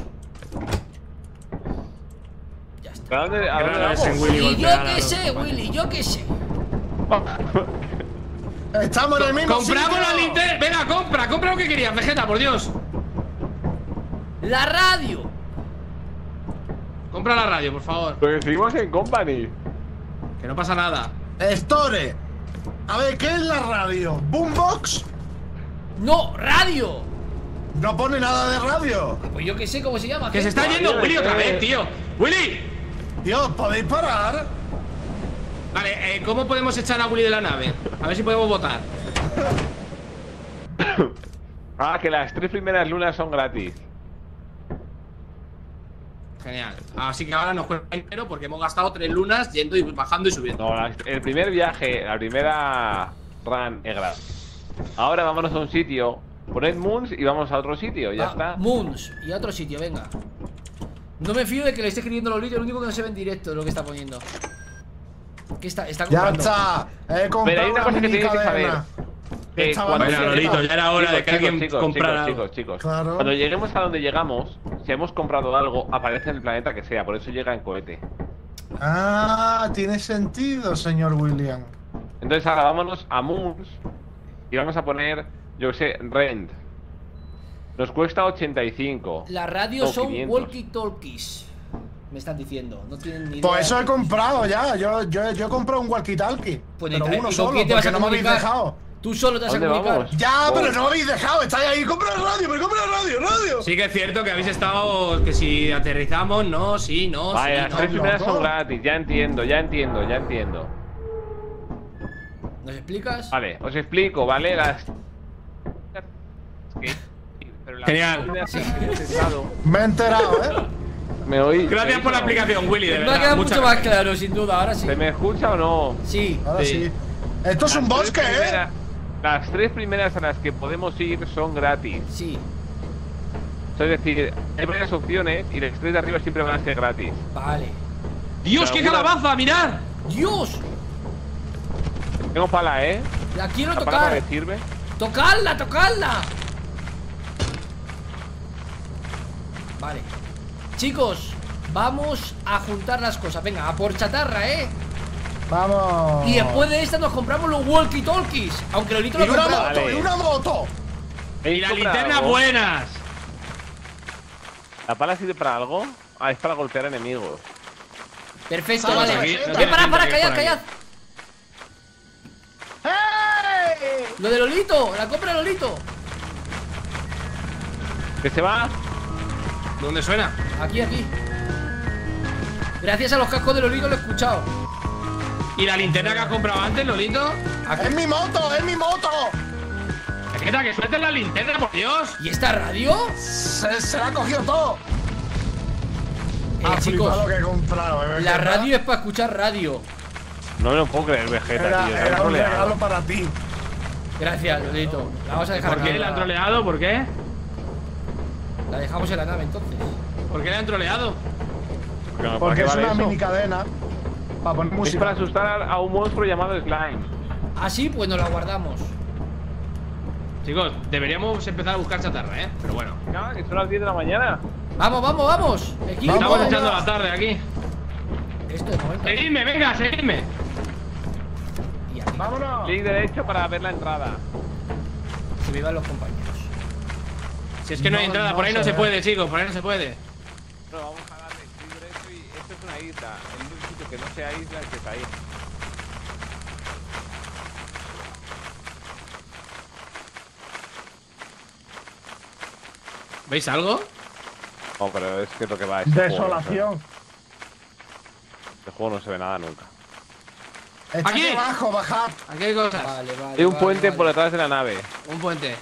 Ya está. ¿A dónde, a dónde Grana ese vamos? Willy Y yo golpear a qué los sé, compañeros. Willy, yo qué sé. Estamos en el mismo Compramos sitio. la linterna. Venga, compra, compra lo que querías, Vegeta, por Dios. La radio. Compra la radio, por favor. Pero que seguimos en company. Que no pasa nada. Store. A ver, ¿qué es la radio? ¿Boombox? ¡No! ¡Radio! No pone nada de radio. Pues yo qué sé cómo se llama. Que se está gente. yendo Willy otra vez, tío. ¡Willy! Dios, ¿podéis parar? Vale, eh, ¿cómo podemos echar a Willy de la nave? A ver si podemos votar. Ah, que las tres primeras lunas son gratis. Genial. Así que ahora nos cuesta dinero porque hemos gastado tres lunas yendo y bajando y subiendo. No, la- el primer viaje, la primera run es gratis. Ahora vámonos a un sitio, poned moons y vamos a otro sitio, ya Ah, está. Moons y a otro sitio, venga. No me fío de que le esté escribiendo los litros, lo único que no se ve en directo es lo que está poniendo. ¿Qué está? Está Ya comprando. está. He comprado Pero hay una cosa que mini tenéis que saber. cadena. Que Estaba cuando Bueno, Bueno, Lolito, ya era hora de que Chicos, alguien chicos, comprara chicos, algo. chicos, chicos. Claro. Cuando lleguemos a donde llegamos, si hemos comprado algo, aparece en el planeta que sea, por eso llega en cohete. Ah, tiene sentido, señor William. Entonces ahora vámonos a Moons y vamos a poner, yo qué sé, Rent. Nos cuesta ochenta y cinco. Las radios No, son quinientos. walkie-talkies. Me están diciendo, no tienen ni idea. Pues eso he comprado ya. Yo, yo, yo he comprado un walkie-talkie. Pues pero entra- uno ¿y con solo, quién te vas porque a no me habéis comunicar? dejado. Tú solo te vas a ¿Dónde comunicar. vamos? Ya, Oh. pero no me habéis dejado. Estáis ahí. Compra la radio, pero compra la radio, radio. Sí que es cierto que habéis estado. Que si aterrizamos, no, sí, no, Vale, sí, las no. tres primeras loco. son gratis, ya entiendo, ya entiendo, ya entiendo. ¿Nos explicas? Vale, os explico, ¿vale? Las... Pero las Genial. primeras que he intentado- Me he enterado, ¿eh? ¿Me oís? Gracias por la ¿No? aplicación, Willy, de Me ha verdad. quedado muchas mucho más gracias. claro, sin duda, ahora sí. ¿Se me escucha o no? Sí. Ahora Sí. sí. Esto es un Las bosque, tres ¿eh? primeras- Las tres primeras a las que podemos ir son gratis. Sí. Es decir, hay varias opciones y las tres de arriba siempre van a ser gratis. Vale. ¡Dios, qué Alguna- calabaza! ¡Mirad! ¡Dios! Tengo pala, ¿eh? La quiero ¿La pala para tocar. qué sirve? ¡Tocadla, tocadla! Vale. Chicos, vamos a juntar las cosas. Venga, a por chatarra, ¿eh? Vamos. Y después de esta nos compramos los walkie-talkies. Aunque Lolito Y lo una compró. moto, Vale. y una moto. Y las ¿Compra linternas algo? buenas. ¿La pala sirve para algo? Ah, es para golpear enemigos. Perfecto, Salva vale. aquí, Eh, salva para, para, aquí, callad, por aquí. callad. ¡Hey! Lo de Lolito, la compra de Lolito. ¿Que se va? ¿Dónde suena? Aquí, aquí. Gracias a los cascos de Lolito lo he escuchado. ¿Y la linterna que has comprado antes, Lolito? Aquí. ¡Es mi moto! ¡Es mi moto! Vegeta, que sueltes la linterna, por Dios. ¿Y esta radio? Se, se la ha cogido todo. Eh, Ah, chicos, flipa lo que he comprado, ¿eh? la radio es para escuchar radio. No me lo puedo creer, Vegeta, Era, tío. te era han un troleado. regalo para ti. Gracias, Lolito. La vamos a dejar ¿Por qué aquí. le han troleado? ¿Por qué? La dejamos en la nave entonces. ¿Por qué le han troleado? Pero, ¿para Porque qué es vale una eso? mini cadena. Para poner Es música. para asustar a un monstruo llamado Slime. Así pues nos la guardamos. Chicos, deberíamos empezar a buscar chatarra, ¿eh? Pero bueno. Venga, que son las diez de la mañana. Vamos, vamos, vamos. Equipo. Estamos Vamos. echando la tarde aquí. Esto de momento. Seguidme, venga, seguidme. Y aquí. ¡Vámonos! Clic derecho para ver la entrada. Que vivan los compañeros. Si es que no, hay No, entrada, no por ahí no se se ve. puede, chicos, por ahí no se puede. No, vamos a darle clic derecho y esto es una isla. El único sitio que no sea isla es que está ahí. ¿Veis algo? No, pero es que es lo que va. Este juego, Desolación. este juego no se ve nada nunca. Está Aquí. aquí abajo, bajad. Aquí hay cosas. Vale, vale. Hay un vale, puente vale. por detrás de la nave. Un puente.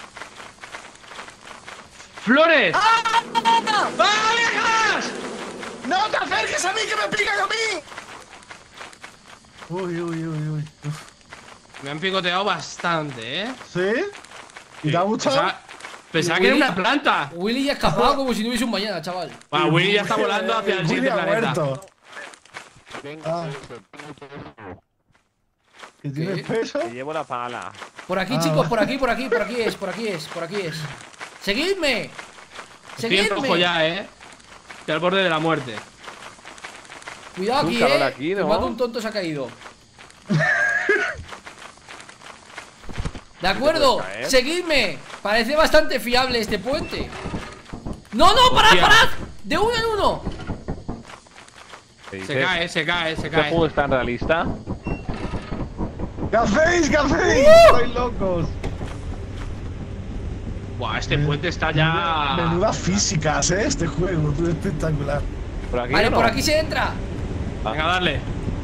¡Flores! ¡Ah, viejas! ¡No te acerques a mí, que me pican a mí! Uy, uy, uy, uy. Uf. Me han picoteado bastante, ¿eh? ¿Sí? ¿Y te ha gustado? Pensaba, pensaba que era una planta. Willy ya ha escapado como si no hubiese un mañana, chaval. Ah, Willy ya está volando hacia el Willy siguiente ha planeta. muerto. Ah. ¿Que tienes peso? Te llevo la pala. Por aquí, Ah. chicos, por aquí, por aquí, por aquí es, por aquí es, por aquí es. ¡Seguidme! Estoy en rojo ¡Seguidme! ya, ¿eh? Estoy al borde de la muerte. Cuidado Un aquí, calor eh. aquí, ¿no? Más de un tonto se ha caído. De acuerdo, puedes caer? seguidme. Parece bastante fiable este puente. ¡No, no! ¡Parad, Hostia. parad! ¡De uno en uno! ¿Qué Se dices? cae, se cae, se ¿Este cae. juego es tan realista? ¿Qué hacéis? ¿Qué hacéis? ¡Uh! Sois locos. Buah, este puente está ya. Menudas físicas, ¿eh? Este juego, tú, espectacular. ¿Por aquí Vale, o no? por aquí se entra. Venga, darle.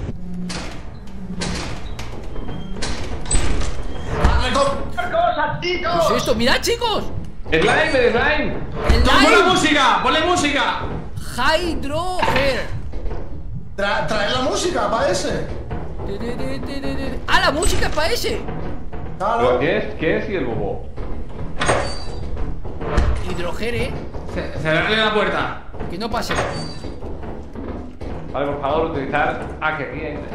¿Qué es esto? Mirad, chicos. ¡Slime, el slime! El ¡Ponle live. música! ¡Ponle música! Hydroger. Tra trae la música para ese. Ah, la música es para ese. Claro. ¿Pero qué es? ¿Qué es y el bobo? Hidrogere. Ce- Cerrarle la puerta. Que no pase. Vale, por favor, utilizar. Ah, que aquí hay.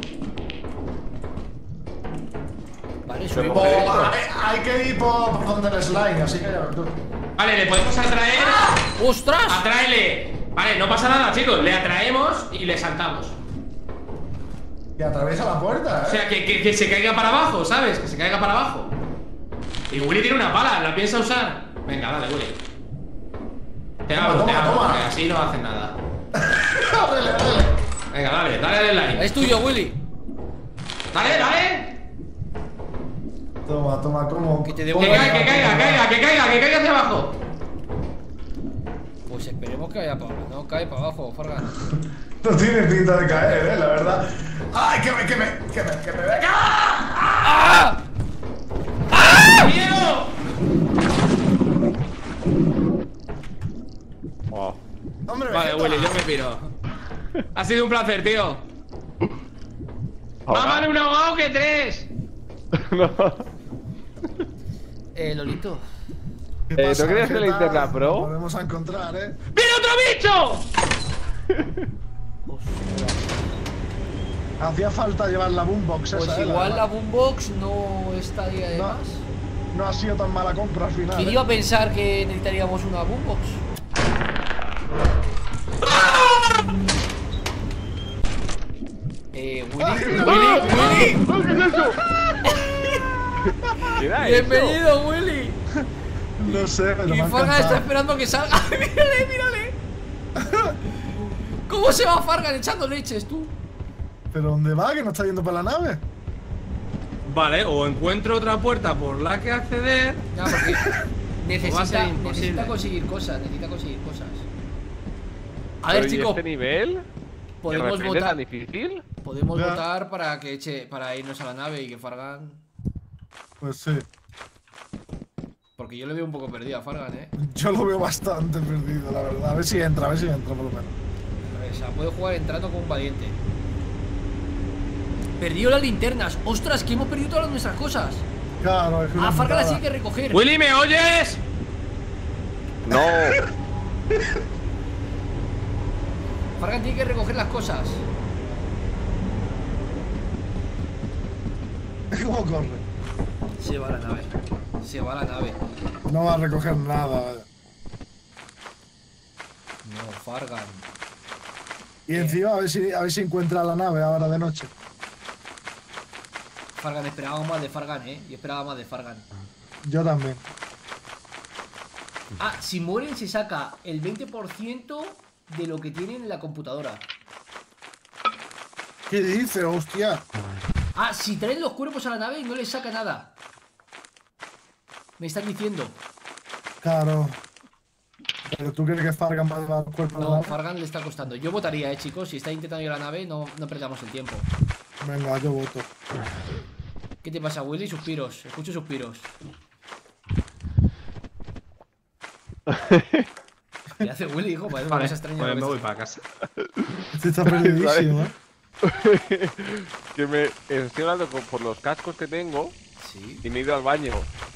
Vale, Pero subimos. coge- Oh, hay, hay que ir por, por donde el slime, así que ya ves tú. Vale, le podemos atraer. ¡Ostras! Atráele. Vale, no pasa nada, chicos. Le atraemos y le saltamos. Y atraviesa la puerta, O ¿eh? sea, que, que, que se caiga para abajo, ¿sabes? Que se caiga para abajo. Y Willy tiene una pala, ¿la piensa usar? Venga, dale, Willy. Te Toma, hago, te toma, hago, toma. que así no hacen nada. Ábrele, ábrele. Venga, dale, dale el like. Es tuyo, Willy. Dale, dale. Toma, toma, como. Que te dé Que una- caiga, que caiga, caiga, que caiga, que caiga hacia abajo. Pues esperemos que vaya para abajo. No, cae para abajo, Fargan. No tiene pinta de caer, eh, la verdad. ¡Ay, que me, que me, que me, que me venga! ¡Ah! ¡Miedo! Oh. Hombre, Vale, Vegeta. Willy, yo me piro. Ha sido un placer, tío. Ahora. Más vale un ahogado que tres. No. Eh, Lolito. ¿Qué Eh, pasa, ¿no querías que la Vegeta? linterna pro? Nos volvemos a encontrar, eh. ¡Viene otro bicho! Hacía falta llevar la boombox esa, Pues eh, igual la verdad. boombox no estaría de No. más. No ha sido tan mala compra al final. ¿Quién eh. iba a pensar que necesitaríamos una boombox? Eh, Willy, Willy, Willy. ¿Qué era eso? Bienvenido, Willy. No sé, pero me Y ha Fargan está encantado. esperando que salga. Mírale, mírale. ¿Cómo se va Fargan echando leches, tú? ¿Pero dónde va? ¿Que no está yendo para la nave? Vale, o encuentro otra puerta por la que acceder. No, porque Va a ser necesita, imposible. necesita conseguir cosas, necesita conseguir cosas. A Pero, ver, ¿y chicos, este nivel? podemos ¿De repente votar, tan difícil? podemos Ya. votar para que eche, para irnos a la nave y que Fargan, Pues sí. porque yo le veo un poco perdido a Fargan, eh. Yo lo veo bastante perdido, la verdad. A ver si entra, a ver si entra por lo menos. O sea, puede jugar entrando como un valiente. Perdió las linternas. Ostras, que hemos perdido todas nuestras cosas. Claro, es que una Ah, Fargan las putada. tiene que recoger. Willy, ¿me oyes? No. Fargan tiene que recoger las cosas. ¿Cómo corre? Se va a la nave. Se va a la nave. No va a recoger nada. No, Fargan. Y encima a ver si, a ver si encuentra la nave ahora de noche. Fargan, esperábamos más de Fargan, eh. Yo esperaba más de Fargan. Yo también. Ah, si mueren se saca el veinte por ciento de lo que tienen en la computadora. ¿Qué dice, hostia? Ah, si traen los cuerpos a la nave no les saca nada. Me están diciendo. Claro. ¿Pero tú crees que Fargan va a llevar el cuerpo a la No, nave? Fargan le está costando. Yo votaría, eh, chicos. Si está intentando ir a la nave, no, no perdamos el tiempo. Venga, yo voto. ¿Qué te pasa, Willy? Suspiros. Escucho suspiros. ¿Qué hace Willy, hijo? Parece una Vale, cosa extraña. pues lo me que voy está- para casa. Este está perdidísimo, ¿eh? Que me estoy hablando con- por los cascos que tengo Sí. y me he ido al baño.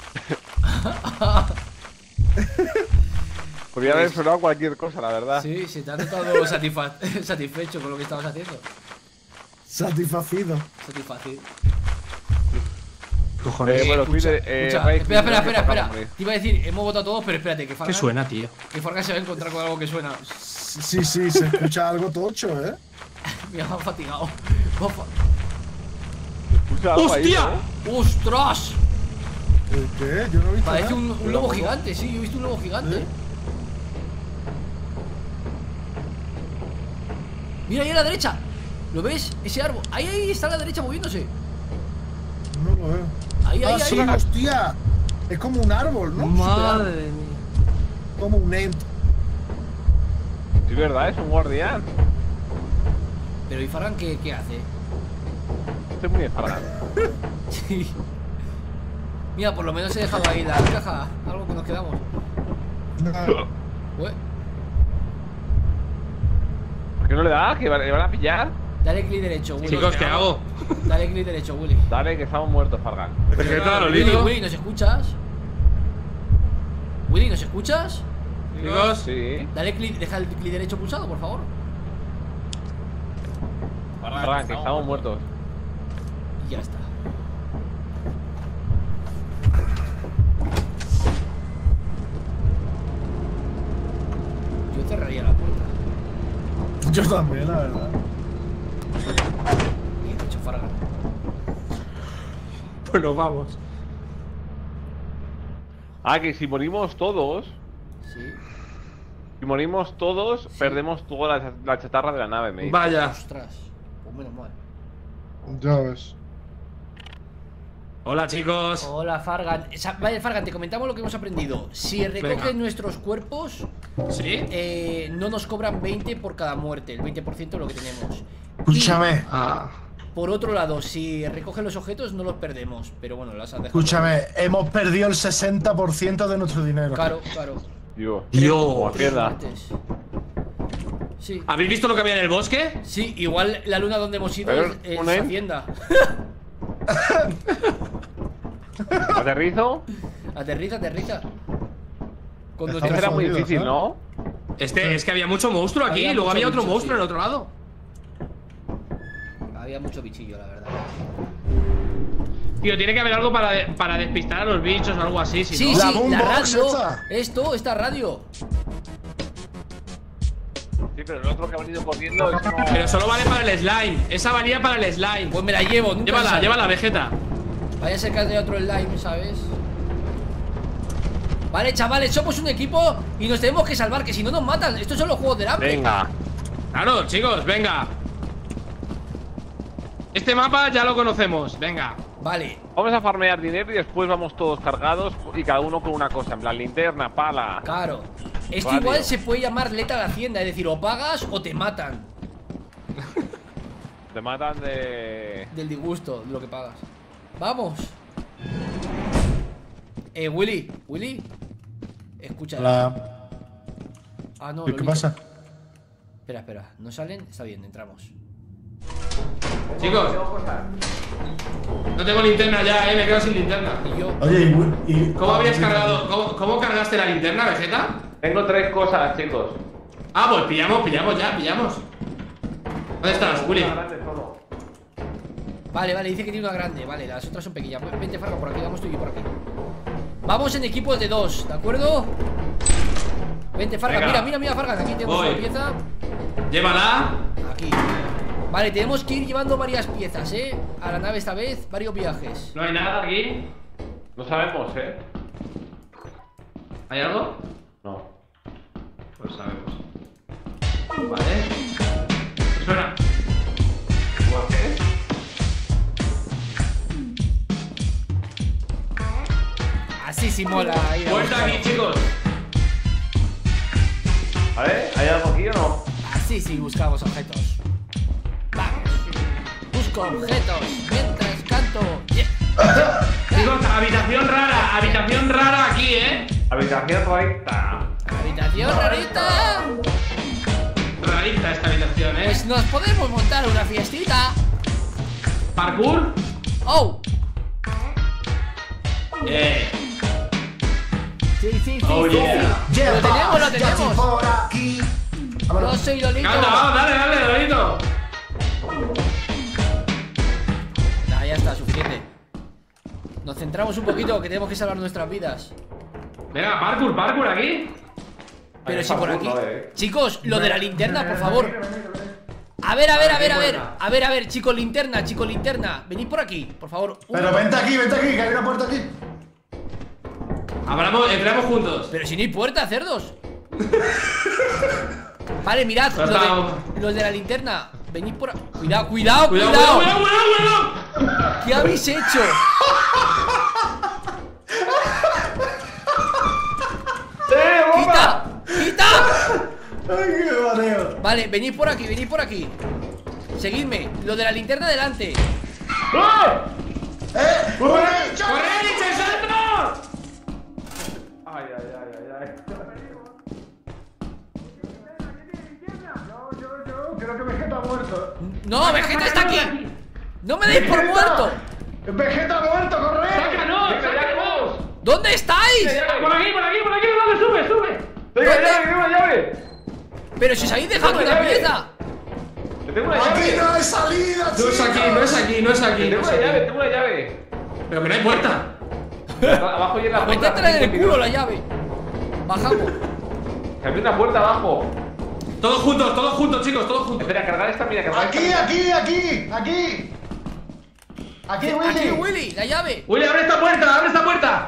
Podría haber sonado cualquier cosa, la verdad. Sí, se te ha notado satisfa- satisfecho con lo que estabas haciendo. Satisfacido. Satisfácil. Cojones. Eh, bueno, Escucha, Twitter, eh, escucha, Raid, espera, espera, Twitter, espera, espera. morir. Te iba a decir, hemos votado todos, pero espérate, que Fargan, ¿Qué suena, tío? que Fargan se va a encontrar con algo que suena. Sí, sí, se escucha algo tocho, ¿eh? Mira, me ha fatigado. Me ha fa- Escucha algo ahí, ¡Hostia! ¿no? ¡Ostras! ¿El qué? Yo no he visto Parece nada. un, un lobo gigante, sí, yo he visto un lobo gigante. ¿Eh? Mira ahí a la derecha. ¿Lo ves? Ese árbol. Ahí, ahí está a la derecha moviéndose. No lo veo. Ahí, ahí, ¡Ah, sí, ahí. hostia! Es como un árbol, ¿no? Madre mía. Como un ent. Sí, es verdad, es un guardián. Pero ¿y Fargan qué, qué hace? Estoy muy enfadado. Sí. Mira, por lo menos he dejado ahí la caja. Algo que nos quedamos. Ué, ¿Por qué no le da? ¿Que le van a pillar? dale clic derecho, Willy. Chicos, ¿qué hago? Dale clic derecho, Willy. Dale, que estamos muertos, Fargan. Vegeta, Willy, Lolito. Willy, ¿nos escuchas? Willy, ¿nos escuchas? Chicos, Sí. Dale clic, deja el clic derecho pulsado, por favor. Fargan, que estamos muertos. Y ya está. Yo cerraría la puerta. Yo también, la verdad. Bien hecho, Fargan. pues nos vamos. Ah, que si morimos todos, Sí. si morimos todos, perdemos toda la, la chatarra de la nave, me dice. Vaya. Ostras. Pues menos mal. Ya ves. Hola, chicos. Hola, Fargan. Esa- Vale, Fargan, te comentamos lo que hemos aprendido. Si recogen Venga. nuestros cuerpos, ¿Sí? eh, no nos cobran veinte por cada muerte, el veinte por ciento de lo que tenemos. Escúchame, Ah. Por otro lado, si recogen los objetos, no los perdemos. Pero bueno, las has dejado. escúchame. Hemos perdido el sesenta por ciento de nuestro dinero. Claro, claro. Yo. Yo. Como Tres Hacienda. muertes. Sí. ¿Habéis visto lo que había en el bosque? Sí, igual la luna donde hemos ido Pero, es, es ¿una en? Hacienda. ¿Aterrizo? Aterriza, aterriza. Con Estamos Este era muy jodidos, difícil, ¿eh? ¿no? Este, es que había mucho monstruo aquí Había y luego mucho había otro bicho, monstruo sí. en el otro lado. Había mucho bichillo, la verdad. Tío, tiene que haber algo para, de- para despistar a los bichos o algo así, si Sí, no. La sí, la boombox radio. esta. Esto, esta radio. Sí, pero el otro que ha venido corriendo es como... Pero solo vale para el slime. Esa valía para el slime. Pues me la llevo, nunca se Llévala, sabe. llévala, Vegeta. Vaya a ser que haya otro slime, ¿sabes? Vale, chavales, somos un equipo y nos tenemos que salvar, que si no nos matan. Estos son los juegos del hambre. Venga. Claro, chicos, venga. Este mapa ya lo conocemos, venga. Vale, Vamos a farmear dinero y después vamos todos cargados y cada uno con una cosa, en plan linterna, pala. claro. Esto Radio. igual se puede llamar letra de Hacienda, es decir, o pagas o te matan. Te matan de... Del disgusto de lo que pagas. Vamos. Eh, Willy, Willy. Escucha. La... Ah, no, ¿Qué, Lolito. ¿Qué pasa? Espera, espera. ¿No salen? Está bien, entramos. Chicos. No tengo linterna ya, eh, me quedo sin linterna. Y yo. Oye, y, Wi- y- ¿Cómo habías cargado? ¿Cómo, cómo cargaste la linterna, Vegeta? Tengo tres cosas, chicos. Ah, pues pillamos, pillamos ya, pillamos. ¿Dónde estás, Willy? Vale, vale, dice que tiene una grande. Vale, las otras son pequeñas. Vente, Farga, por aquí, vamos tú y yo por aquí. Vamos en equipos de dos, ¿de acuerdo? Vente, Farga, Venga. mira, mira, mira, Farga. Aquí tenemos Voy. una pieza. Llévala. Aquí. Vale, tenemos que ir llevando varias piezas, ¿eh? A la nave esta vez, varios viajes. No hay nada aquí. No sabemos, ¿eh? ¿Hay algo? No. Pues sabemos. Vale. ¿Qué suena? ¿Por qué? Así sí mola. ir a Vuelta buscar. aquí, chicos. A ver, ¿hay algo aquí o no? Así sí buscamos objetos. Vamos. Busco objetos mientras canto. Yeah. Chicos, habitación rara, habitación rara aquí, ¿eh? Habitación recta. Habitación rarita. Rarita esta habitación, ¿eh? Pues nos podemos montar una fiestita. Parkour. Oh. Eh. Sí, sí, sí. Oh, sí, yeah. sí. Lo tenemos, lo tenemos. por aquí. Yo soy Lolito. Canta, vamos, dale, dale, Lolito. Nah, ya está, suficiente. Nos centramos un poquito, que tenemos que salvar nuestras vidas. Venga, parkour, parkour aquí. Pero Ay, si por parkour, aquí. no, eh. Chicos, lo de la linterna, por favor. A ver, a ver, a ver, a ver. A ver, a ver, chicos, linterna, chicos, linterna. Venid por aquí, por favor. Uno. Pero vente aquí, vente aquí, que hay una puerta aquí. Abramos, entramos juntos. Pero si no hay puerta, cerdos. Vale, mirad, Ya los estamos. de, los de la linterna. Venid por aquí. Cuidado, cuidado, Cuidado, cuidado. cuidado, cuidado, cuidado, cuidado. ¿Qué habéis hecho? Vale, venid por aquí, venid por aquí. Seguidme, lo de la linterna delante. ¡Ah! ¡Eh! ¡Corre, Liche, salta! Ay, ay, ay, ay, ay. Yo, yo, yo, creo que Vegeta ha muerto. No, Vegeta está aquí. No me deis por muerto. ¡Vegeta ha muerto, corre! ¡Sácanos! ¡Sácanos! ¿Dónde estáis? Por aquí, por aquí, por aquí, dale, sube, sube. ¡Tengo una llave, tengo una llave! Pero si os habéis dejado aquí la pieza. ¡Que tengo una ¡Aquí llave! no hay salida, No es aquí, no es aquí, no es ¡Que aquí. tengo no es una aquí. llave, tengo una llave! Pero que no hay puerta. Abajo y en la puerta. Métetela en el culo la llave. Bajamos. Que había una puerta abajo. Todos juntos, todos juntos, chicos, todos juntos. Espera, cargar esta, mira, cargar Aquí, esta. aquí, aquí, aquí. Aquí, Willy. Aquí, Willy, la llave. Willy, abre esta puerta, abre esta puerta.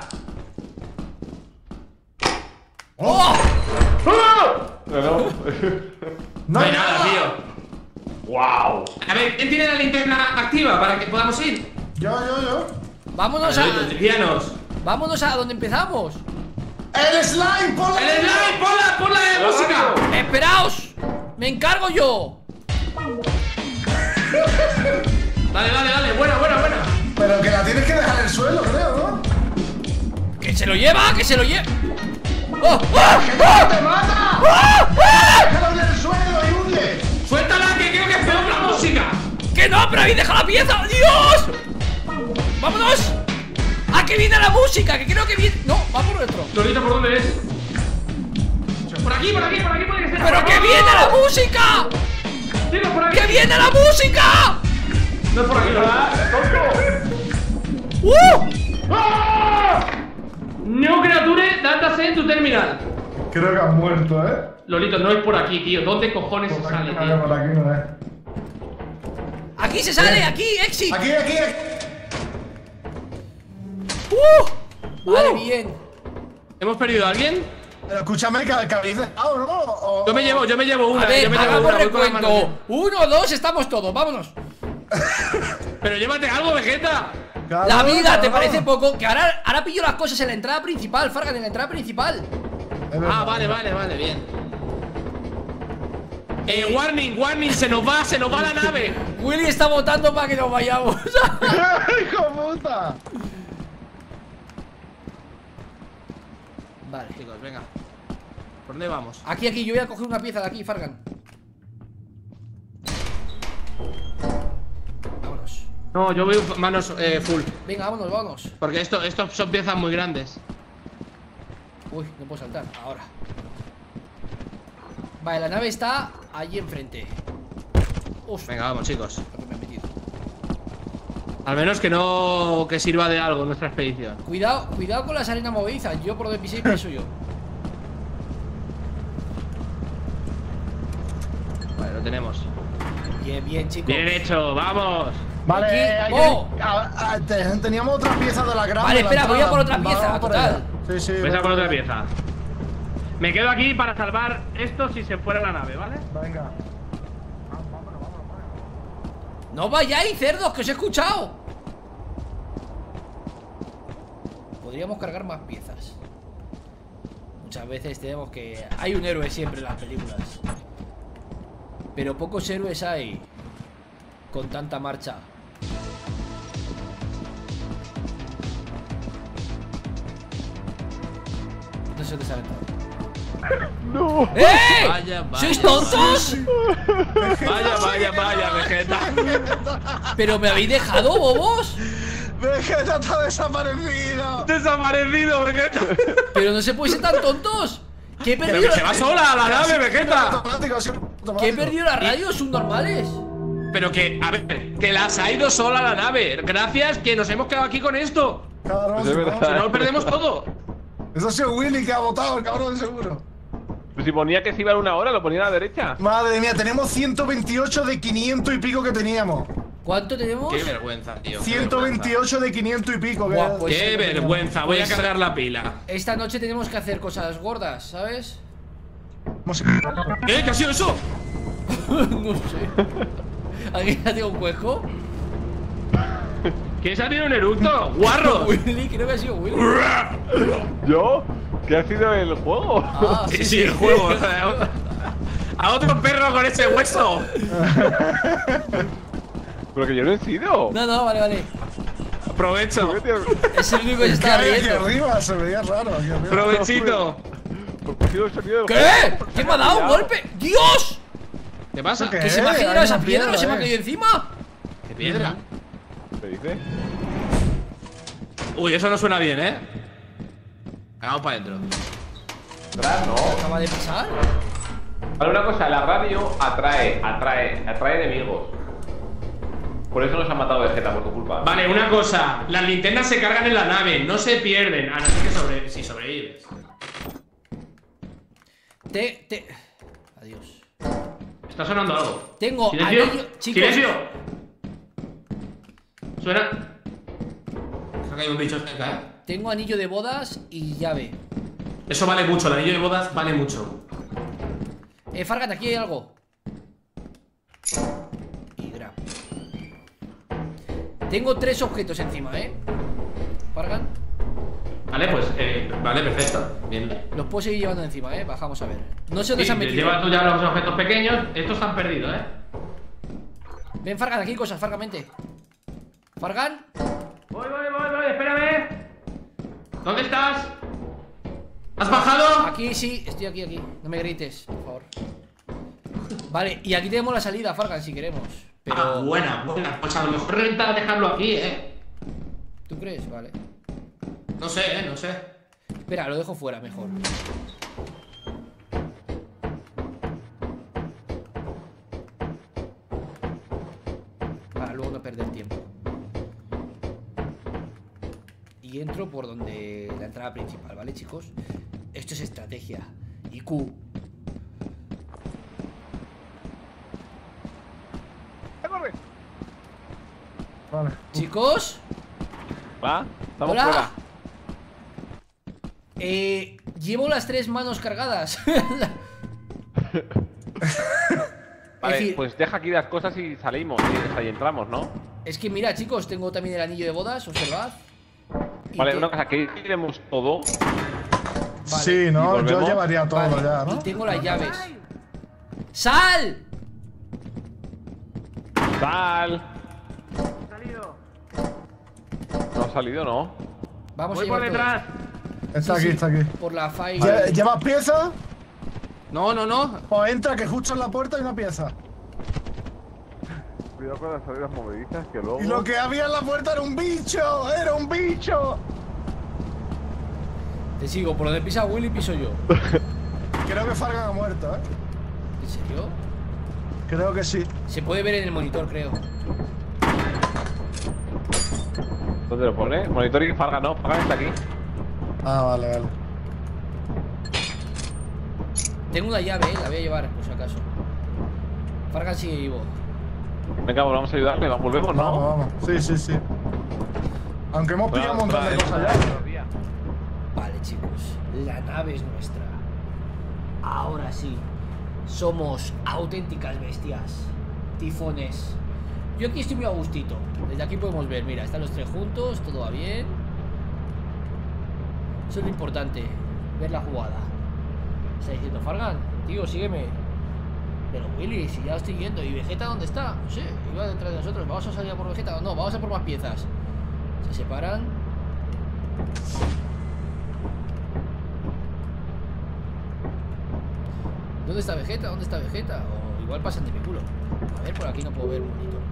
¡Oh! No, no. No hay nada, tío. ¡Wow! A ver, ¿quién tiene la linterna activa para que podamos ir? Yo, yo, yo. Vámonos a. Los livianos. Vámonos a donde empezamos. ¡El slime! ¡Ponla! ¡El slime! ¡Ponla, ponla de música! ¡Esperaos! ¡Me encargo yo! Dale, dale, dale, buena, buena, buena. Pero que la tienes que dejar en el suelo, creo, ¿no? ¡Que se lo lleva! ¡Que se lo lleva! ¡Oh! ¡Oh! ¡Que no te mata! ¡Oh! ¡Oh! ¡Déjalo en el suelo y hunde! Suéltala, que creo que es peor la música. ¡Que no! ¡Pero habéis dejado la pieza! ¡Dios! ¡Vámonos! ¡Ah, que viene la música! ¡Que creo que viene! No, va por otro. Lolita, ¿por dónde es? Por aquí, por aquí, por aquí puede que sea. ¡Pero que viene la música! Chicos, por aquí. ¡Que viene la música! No es por aquí, ¿verdad? ¡Uh! ¡Ah! New creature, data set to terminal. Creo que han muerto, ¿eh? Lolito, no es por aquí, tío. ¿Dónde cojones se sale, No, tío? por aquí no es. ¡Aquí se sale! ¡Aquí! ¡Exit! Aquí, aquí, aquí. ¡Uh! Vale, bien. ¿Hemos perdido a alguien? Pero escúchame, que, que habéis dejado, ¿no? O- Yo me llevo, yo me llevo una. A ver, yo me llevo hagamos una. voy con la mano recuento. Uno, dos, estamos todos, vámonos. libre. Pero llévate algo, Vegeta. Claro, La vida, ¿te claro. parece poco? Que ahora, ahora pillo las cosas en la entrada principal, Fargan, en la entrada principal. Es verdad. Ah, vale, vale, vale, bien. Eh, warning, warning, se nos va, se nos va la nave. Willy está votando para que nos vayamos. ¡Hijo puta! Vale. Chicos, venga. ¿Por dónde vamos? Aquí, aquí, yo voy a coger una pieza de aquí, Fargan. Vámonos. No, yo voy manos eh, full. Venga, vámonos, vámonos. Porque esto, esto son piezas muy grandes. Uy, no puedo saltar, ahora. Vale, la nave está allí enfrente. Uf, Venga, vamos, chicos. lo que me he metido. Al menos que no que sirva de algo nuestra expedición. Cuidado, cuidado con las arenas movedizas. Yo por donde pisé, piso yo. Vale, lo tenemos. Bien, bien, chicos. Bien hecho, vamos. Vale, Aquí. eh, hay ¡Oh! que- a- a- te- teníamos otra pieza de la grande. Vale, la espera, voy a entrada. por otra Vamos pieza, por total. ella. Sí, sí. Ves a por otra pieza. Me quedo aquí para salvar esto si se fuera la nave, ¿vale? Venga. No vayáis, cerdos, que os he escuchado. Podríamos cargar más piezas. Muchas veces tenemos que... Hay un héroe siempre en las películas. Pero pocos héroes hay con tanta marcha. No sé dónde sale todo. ¡No! ¡Eh! Vaya, vaya. ¿Sois tontos? Vaya, vaya, vaya, Vegeta. ¿Pero me habéis dejado, bobos? Vegeta está desaparecido. Desaparecido, Vegeta. Pero no se puede ser tan tontos. ¿Qué he Pero perdido? que se va sola a la nave, Vegeta. Automático, ha sido automático. ¿Que he perdido las radios subnormales? Pero que, a ver, que las ha ido sola a la nave. Gracias que nos hemos quedado aquí con esto. Cabrón, Pues es verdad. Si no, lo perdemos todo. Eso ha sido Willy que ha votado, el cabrón, seguro. Pues si ponía que se iba en una hora, lo ponía a la derecha. Madre mía, tenemos ciento veintiocho de quinientos y pico que teníamos. ¿Cuánto tenemos? Qué vergüenza, tío. qué ciento veintiocho de quinientos y pico. que Buah, era- pues- Qué vergüenza. Voy a Pues- cargar la pila. Esta noche tenemos que hacer cosas gordas, ¿sabes? Vamos ¿Qué? ¿Qué ha sido eso? No sé. ¿Aquí ya tengo un hueco? ¿Quién se ha tirado un eructo? ¡Guarro! Willy, creo que ha sido Willy. ¿Yo? ¿Qué ha sido el juego? Ah, Sí, sí, el juego. ¡A otro perro con ese hueso! Pero que yo no he sido. No, no, vale, vale. Provecho. Es el único que se está Aquí riendo. arriba se veía raro. Aquí arriba. Provechito. Porque ha sido el sonido del ¿Qué? juego. ¿Qué me ha dado un golpe? ¡Dios! ¿Qué pasa? ¿Qué? ¿Que se me ha Eh, generado hay esa una piedra? piedra, ¿Se me ha eh. caído encima? ¿Qué piedra? ¿Te dice? Uy, eso no suena bien, ¿eh? Vamos para adentro. Atrás, no. Acaba de pasar. Vale, una cosa, la radio atrae, atrae, atrae enemigos. Por eso nos han matado Vegeta, por tu culpa. Vale, una cosa. Las linternas se cargan en la nave, no se pierden. A no ser que sobre... si sobrevives. Te, te... Adiós. Está sonando algo. Tengo ¡Silencio! anillo- chicos. ¡Silencio! Suena. Se ha caído un bicho cerca, ¿eh? Tengo anillo de bodas y llave. Eso vale mucho, el anillo de bodas vale mucho. Eh, Fargan, aquí hay algo. Y grab. Tengo tres objetos encima, ¿eh? Fargan. Vale, pues, eh, vale, perfecto. Bien. Los puedo seguir llevando encima, ¿eh? Bajamos a ver. No sé dónde Sí, se han te metido. llevas tú ya los objetos pequeños. Estos están perdidos, ¿eh? Ven, Fargan, aquí hay cosas, Fargan, vente. Fargan. Voy, voy, voy, voy, espérame. ¿Dónde estás? ¿Has bajado? Aquí sí, estoy aquí, aquí. No me grites, por favor. Vale, y aquí tenemos la salida, Fargan, si queremos. Pero... Ah, buena, buena. Pues a lo mejor renta dejarlo aquí, ¿eh? ¿Tú crees? Vale. No sé, ¿eh? No sé. Espera, lo dejo fuera mejor. Para luego no perder tiempo. Y entro por donde la entrada principal, ¿vale, chicos? Esto es estrategia. Y Q. ¡Corre! Vale. Chicos. ¿Va? Estamos Hola. fuera. Eh, llevo las tres manos cargadas. Vale, Es decir- pues deja aquí las cosas y salimos. Y ahí entramos, ¿no? Es que mira, chicos, tengo también el anillo de bodas, observad. Y Vale, te- una cosa, que iremos todo. Vale. Sí, ¿no? ¿Y Yo volvemos? llevaría todo Vale, ya, y ¿no? tengo las llaves. ¡Sal! ¡Sal! No ha salido, ¿no? Vamos Voy a por llevar detrás. Está Sí, aquí, sí. está aquí. todo. Por la file. Lle- ¿Llevas piezas? No, no, no. Pues entra, que justo en la puerta hay una pieza. Cuidado con las salidas movedizas que luego. Y lo que había en la puerta era un bicho, era un bicho. Te sigo, por donde pisa Willy piso yo. Creo que Fargan ha muerto, ¿eh? ¿En serio? Creo que sí. Se puede ver en el monitor, creo. ¿Dónde lo pone? Monitor y Fargan, no. Fargan está aquí. Ah, vale, vale. Tengo una llave, eh, la voy a llevar, por si acaso. Fargan sigue vivo. Venga, pues vamos a ayudarle. Vamos, volvemos, ¿no? Vamos, vamos. Sí, sí, sí. Aunque hemos pillado un montón de cosas ya. Vale, chicos, la nave es nuestra. Ahora sí, somos auténticas bestias. Tifones. Yo aquí estoy muy a gustito. Desde aquí podemos ver, mira, están los tres juntos, todo va bien. Eso es lo importante, ver la jugada. Está diciendo, Fargan, tío, sígueme. Pero Willy, si ya lo estoy yendo. ¿Y Vegeta dónde está? No sé, iba detrás de nosotros. ¿Vamos a salir a por Vegeta? No, vamos a por más piezas. Se separan. ¿Dónde está Vegeta? ¿Dónde está Vegeta? O igual pasan de mi culo. A ver, por aquí no puedo ver un monitor.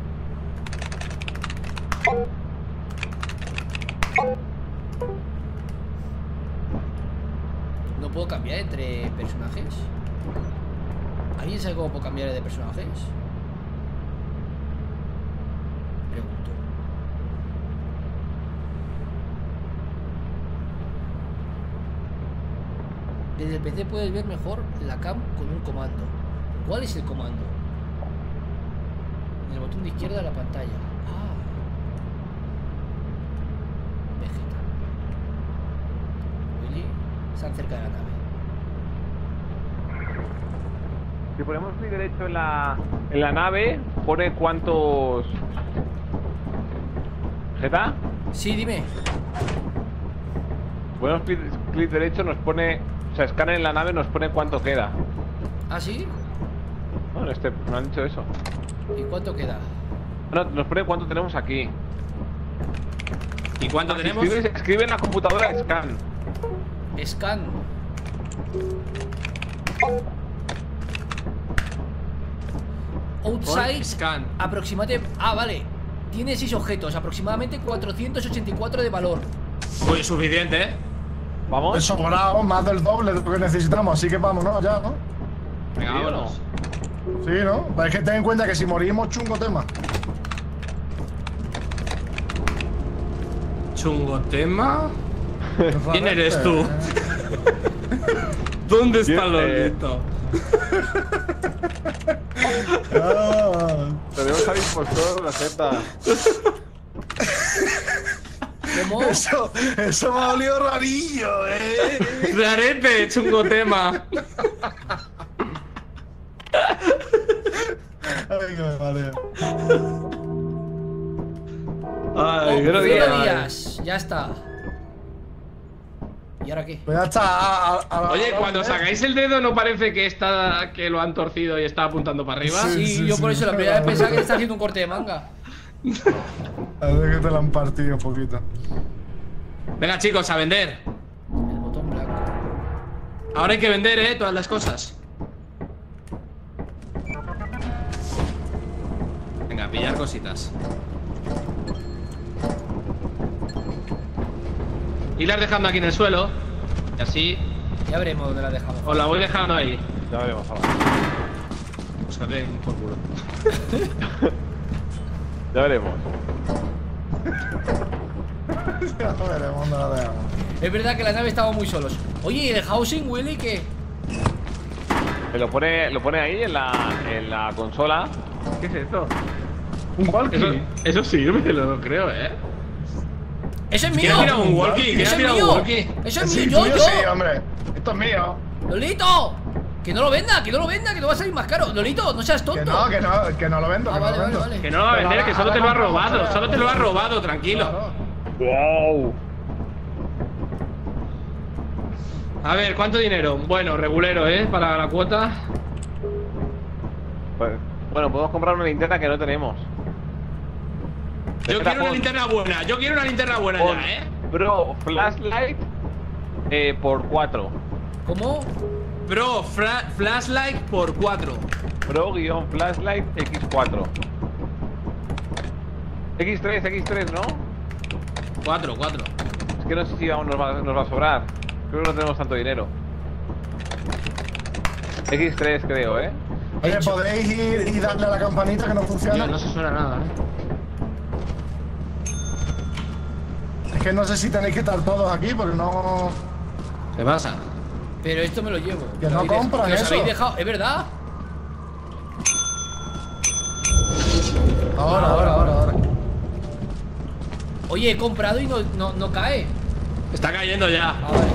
¿No puedo cambiar entre personajes? ¿Alguien sabe cómo puedo cambiar de personajes? Pregunto. Desde el P C puedes ver mejor la cam con un comando. ¿Cuál es el comando? En el botón de izquierda de la pantalla. Ah. Vegeta. Willy. Están cerca de la nave. Si ponemos clic derecho en la, en la nave, pone cuántos. ¿Vegeta? Sí, dime. Ponemos clic, clic derecho, nos pone. O sea, escáner en la nave nos pone cuánto queda. ¿Ah, sí? Bueno, este, me han dicho eso. ¿Y cuánto queda? No, nos pone cuánto tenemos aquí. ¿Y cuánto Ah, si tenemos? Escribe, escribe en la computadora scan. Scan. Outside. Scan. Aproximate. Ah, vale. Tiene seis objetos, aproximadamente cuatrocientos ochenta y cuatro de valor. Muy suficiente, ¿eh? Vamos. Es sobrado, más del doble de lo que necesitamos, así que vámonos ya, ¿no? Venga, ¿Sí o vámonos. Sí, ¿no? Es que ten en cuenta que si morimos, chungo tema. Chungo tema. ¿Quién Rarete, eres tú? ¿eh? ¿Dónde está Yo, eh, Lolito? Ah, Tenemos al impostor, la Z. ¿Cómo? eso, eso me ha olido rarillo, ¿eh? Rarete, chungo tema. Ay, que me mareo. Ay, Oh, creo que- cero días. Ya está. ¿Y ahora qué? Pues ya está. a- a- a la Oye, hora cuando de- sacáis el dedo, ¿no parece que está que lo han torcido y está apuntando para arriba? Sí. Sí, yo por eso la primera vez pensaba que te está haciendo un corte de manga. A ver que te la han partido un poquito. Venga, chicos, a vender. El botón blanco. Ahora hay que vender, ¿eh? Todas las cosas. Venga, a pillar cositas. Irlas dejando aquí en el suelo. Y así Ya veremos dónde la dejamos. os la voy dejando ahí. Ya veremos ahora. Pues que den por culo. Ya veremos. Ya veremos dónde la dejamos. Es verdad que la nave estaba muy solos. Oye, ¿y el housing, Willy, qué? Me lo pone, lo pone ahí en la, en la consola. ¿Qué es esto? Un walkie. Eso, eso sirve, lo creo, ¿eh? ¡Eso es ¿Quién mío! ha tirado un walkie? ¿Quién ¡Eso ha es tirado un mío! walkie? ¡Eso es Sí, mío! ¡Yo, tuyo yo! sí, hombre. Esto es mío. ¡Lolito! Que no lo venda, que no lo venda, que no va a salir más caro. Lolito, no seas tonto. Que no, que no, que no lo vendo. Ah, que vale, no lo vale, vendo. vale. Que no lo va a Pero vender, que ahora- solo te lo ha ahora robado. vamos, Solo te lo ha ahora robado, tranquilo. Claro. ¡Wow! A ver, ¿cuánto dinero? Bueno, regulero, ¿eh? Para la cuota. Pues, bueno, podemos comprar una linterna que no tenemos. Yo Espera, quiero una pon- linterna buena. Yo quiero una linterna buena pon, ya, ¿eh? Bro, flashlight eh, por cuatro. ¿Cómo? Bro, fra- flashlight por cuatro. Bro, guión, flashlight equis cuatro. equis tres, equis tres, ¿no? Cuatro, cuatro. Es que no sé si aún nos va, nos va a sobrar. Creo que no tenemos tanto dinero. equis tres creo, ¿eh? Oye, ¿podéis ir y darle a la campanita que no funciona? Tío, no se suena nada, ¿eh? Es que no sé si tenéis que estar todos aquí porque no. ¿Qué pasa? Pero esto me lo llevo. Que Lo no habéis dej- compran que os eso. habéis dejado. ¿Es verdad? Ahora, ahora, ahora, ahora. Oye, he comprado y no, no, no cae. Está cayendo ya. Ah, vale.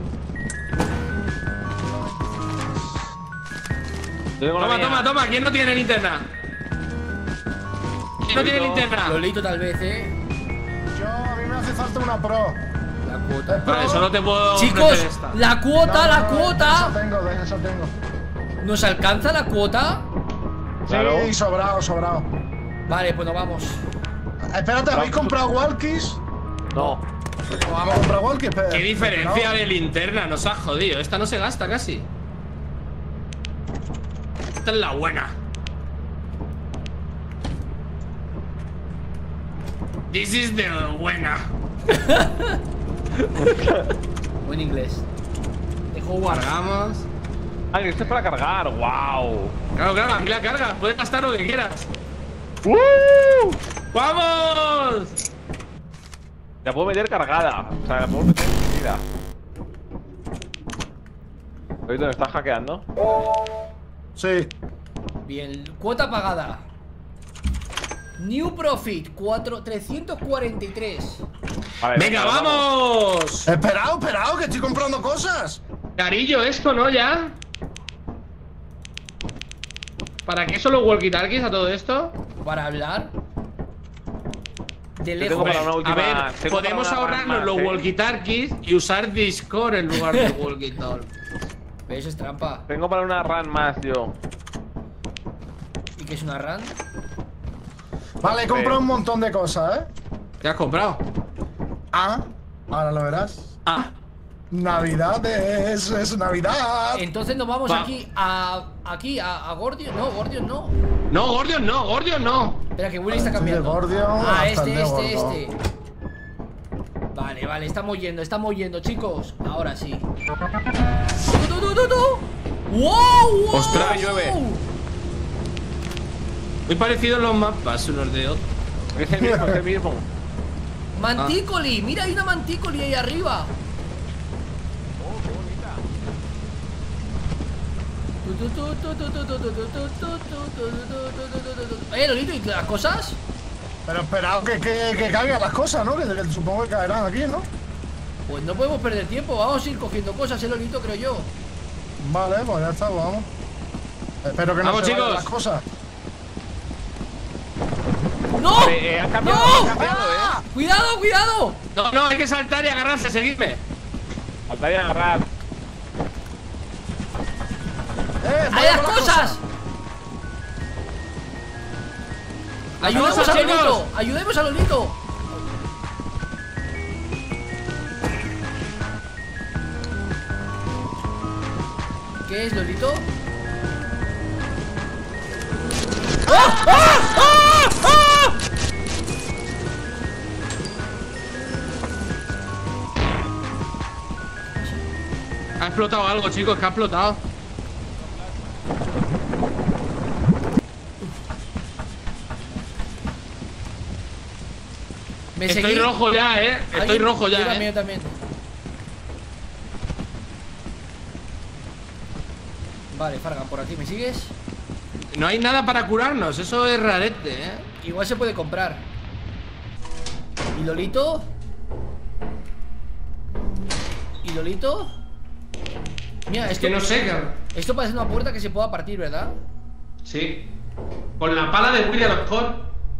Yo tengo la Toma, mía. toma, toma. ¿Quién no tiene linterna? ¿Quién no tiene Lolito. linterna? Lolito tal vez, ¿eh? Yo, a mí me hace falta una pro. La cuota. Vale, solo te puedo Chicos, ofrecer esta. la cuota, No, la no, cuota. Esa tengo, de esa tengo. ¿Nos alcanza la cuota? Claro. Sí, sobrado, sobrado. Vale, pues nos vamos. Espérate, ¿habéis comprado walkies? No. ¿O vamos a comprar walkies? Espera, ¿Qué diferencia no. de linterna? Nos ha jodido. Esta no se gasta casi. Esta es la buena. This is the buena. Buen inglés. Dejo guardamos. Ah, que esto es para cargar. ¡Wow! Claro, claro, aquí la carga. Puedes gastar lo que quieras. ¡Woo! ¡Vamos! La puedo meter cargada. O sea, la puedo meter metida. ¿Ahorita me estás hackeando? Sí. Bien, cuota pagada. New Profit, cuatro, trescientos cuarenta y tres. Vale, ¡Venga, vamos! Esperado, esperado, que estoy comprando cosas. Carillo, esto, ¿no? Ya. ¿Para qué solo walkie-talkies a todo esto? Para hablar. De Yo lejos. tengo para una última- A ver, tengo podemos para una ahorrarnos más, los ¿eh? walkie-talkies y usar Discord en lugar de walkie-talkie. Pero eso es trampa. Tengo para una run más yo. ¿Y qué es una run? Vale, he comprado un montón de cosas, ¿eh? ¿Qué has comprado? Ah, ahora lo verás. Ah. Navidad es, es Navidad. Entonces nos vamos Va. aquí a. Aquí, a, a Gordion. No, Gordion no. No, Gordion no, Gordion no. Espera, que Willy está Estoy de cambiando. Gordion Ah, hasta este, el de este, Gordo. este. Vale, vale, estamos yendo, estamos yendo, chicos. Ahora sí. ¡Tu, tu, tu, tu, tu! ¡Wow! wow Ostras, wow. llueve. Muy parecidos los mapas unos de otros. Ese mismo, ese mismo. Mantícoli, mira, hay una mantícoli ahí arriba. Eh, Lolito, ¿y las cosas? Pero esperad que, que, que caigan las cosas, ¿no? Que, que supongo que caerán aquí, ¿no? Pues no podemos perder tiempo, vamos a ir cogiendo cosas, eh, Lolito, creo yo. Vale, pues ya está, vamos. Espero que no Vamos, se vayan chicos. las cosas. ¡No! Vale, eh, ha cambiado, ¡No! ha cambiado, ¡Ah! ¡Cuidado, cuidado! No, no, hay que saltar y agarrarse, seguidme. Faltaría agarrar. ¡Eh! ¡Hay vaya las con cosas! ¡Ayudemos cosas, a chicos! Lolito! ¡Ayudemos a Lolito! ¿Qué es, Lolito? ¡Ah! ¡Ah! ¡Ah! ¡Ah! Ha explotado algo, chicos, que ha explotado. ¿Me Estoy seguís? rojo ya, eh. Estoy ¿Alguien? rojo ya, Yo también, eh. yo también. Vale, Fargan, por aquí, ¿me sigues? No hay nada para curarnos, eso es rarete, eh. Igual se puede comprar. ¿Y Lolito? ¿Y Lolito? Mira, Es esto, que no sé, cabrón. esto parece una puerta que se pueda partir, ¿verdad? Sí. Con la pala de William Scott.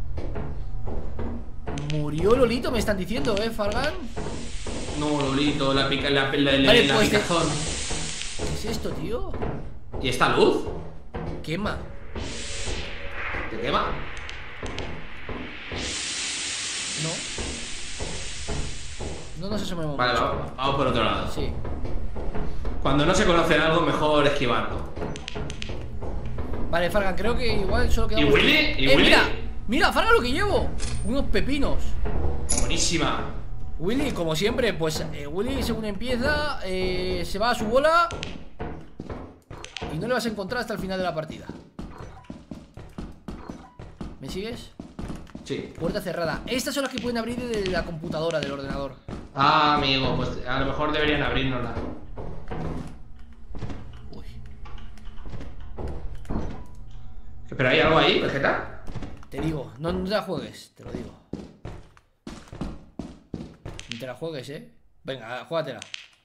Murió Lolito, me están diciendo, ¿eh, Fargan? No, Lolito, la pica, la, la, la, Vale, la pues te- picazón. ¿Qué es esto, tío? ¿Y esta luz? Quema. ¿Te quema? No. No nos asomemos Vale, mucho. vamos, vamos por otro lado. Sí. Cuando no se conoce algo, mejor esquivarlo. Vale, Fargan, creo que igual solo quedamos. ¿Y Willy? ¿Y ¡Eh, Willy? mira! ¡Mira, Fargan, lo que llevo! Unos pepinos. Buenísima. Willy, como siempre, pues eh, Willy según empieza, eh, se va a su bola y no le vas a encontrar hasta el final de la partida. ¿Me sigues? Sí. Puerta cerrada. Estas son las que pueden abrir de la computadora, del ordenador. Ah, amigo, pues a lo mejor deberían abrirnosla. Uy. ¿Pero hay algo ahí, Vegeta? Te digo, no, no te la juegues, te lo digo. No te la juegues, eh. Venga, júgatela.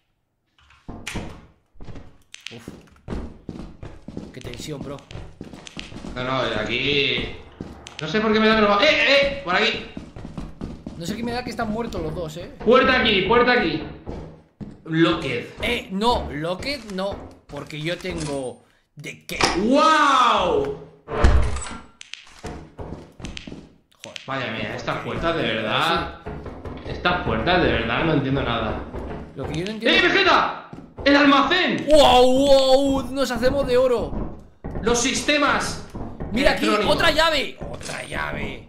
Uf. Qué tensión, bro. No, no, de aquí. No sé por qué me da que lo... ¡Eh, eh! Por aquí. No sé qué me da que están muertos los dos, eh. Puerta aquí, puerta aquí. Locked. Eh, no, Locked no. Porque yo tengo. ¿De qué? ¡Wow! Joder. Vaya mía, estas puertas de verdad. Estas puertas de verdad no entiendo nada. Lo que yo no ¡Eh, entiendo. Vegeta! ¡El almacén! ¡Wow, wow! Nos hacemos de oro. Los sistemas. Mira aquí, electrónicos. otra llave. Otra llave.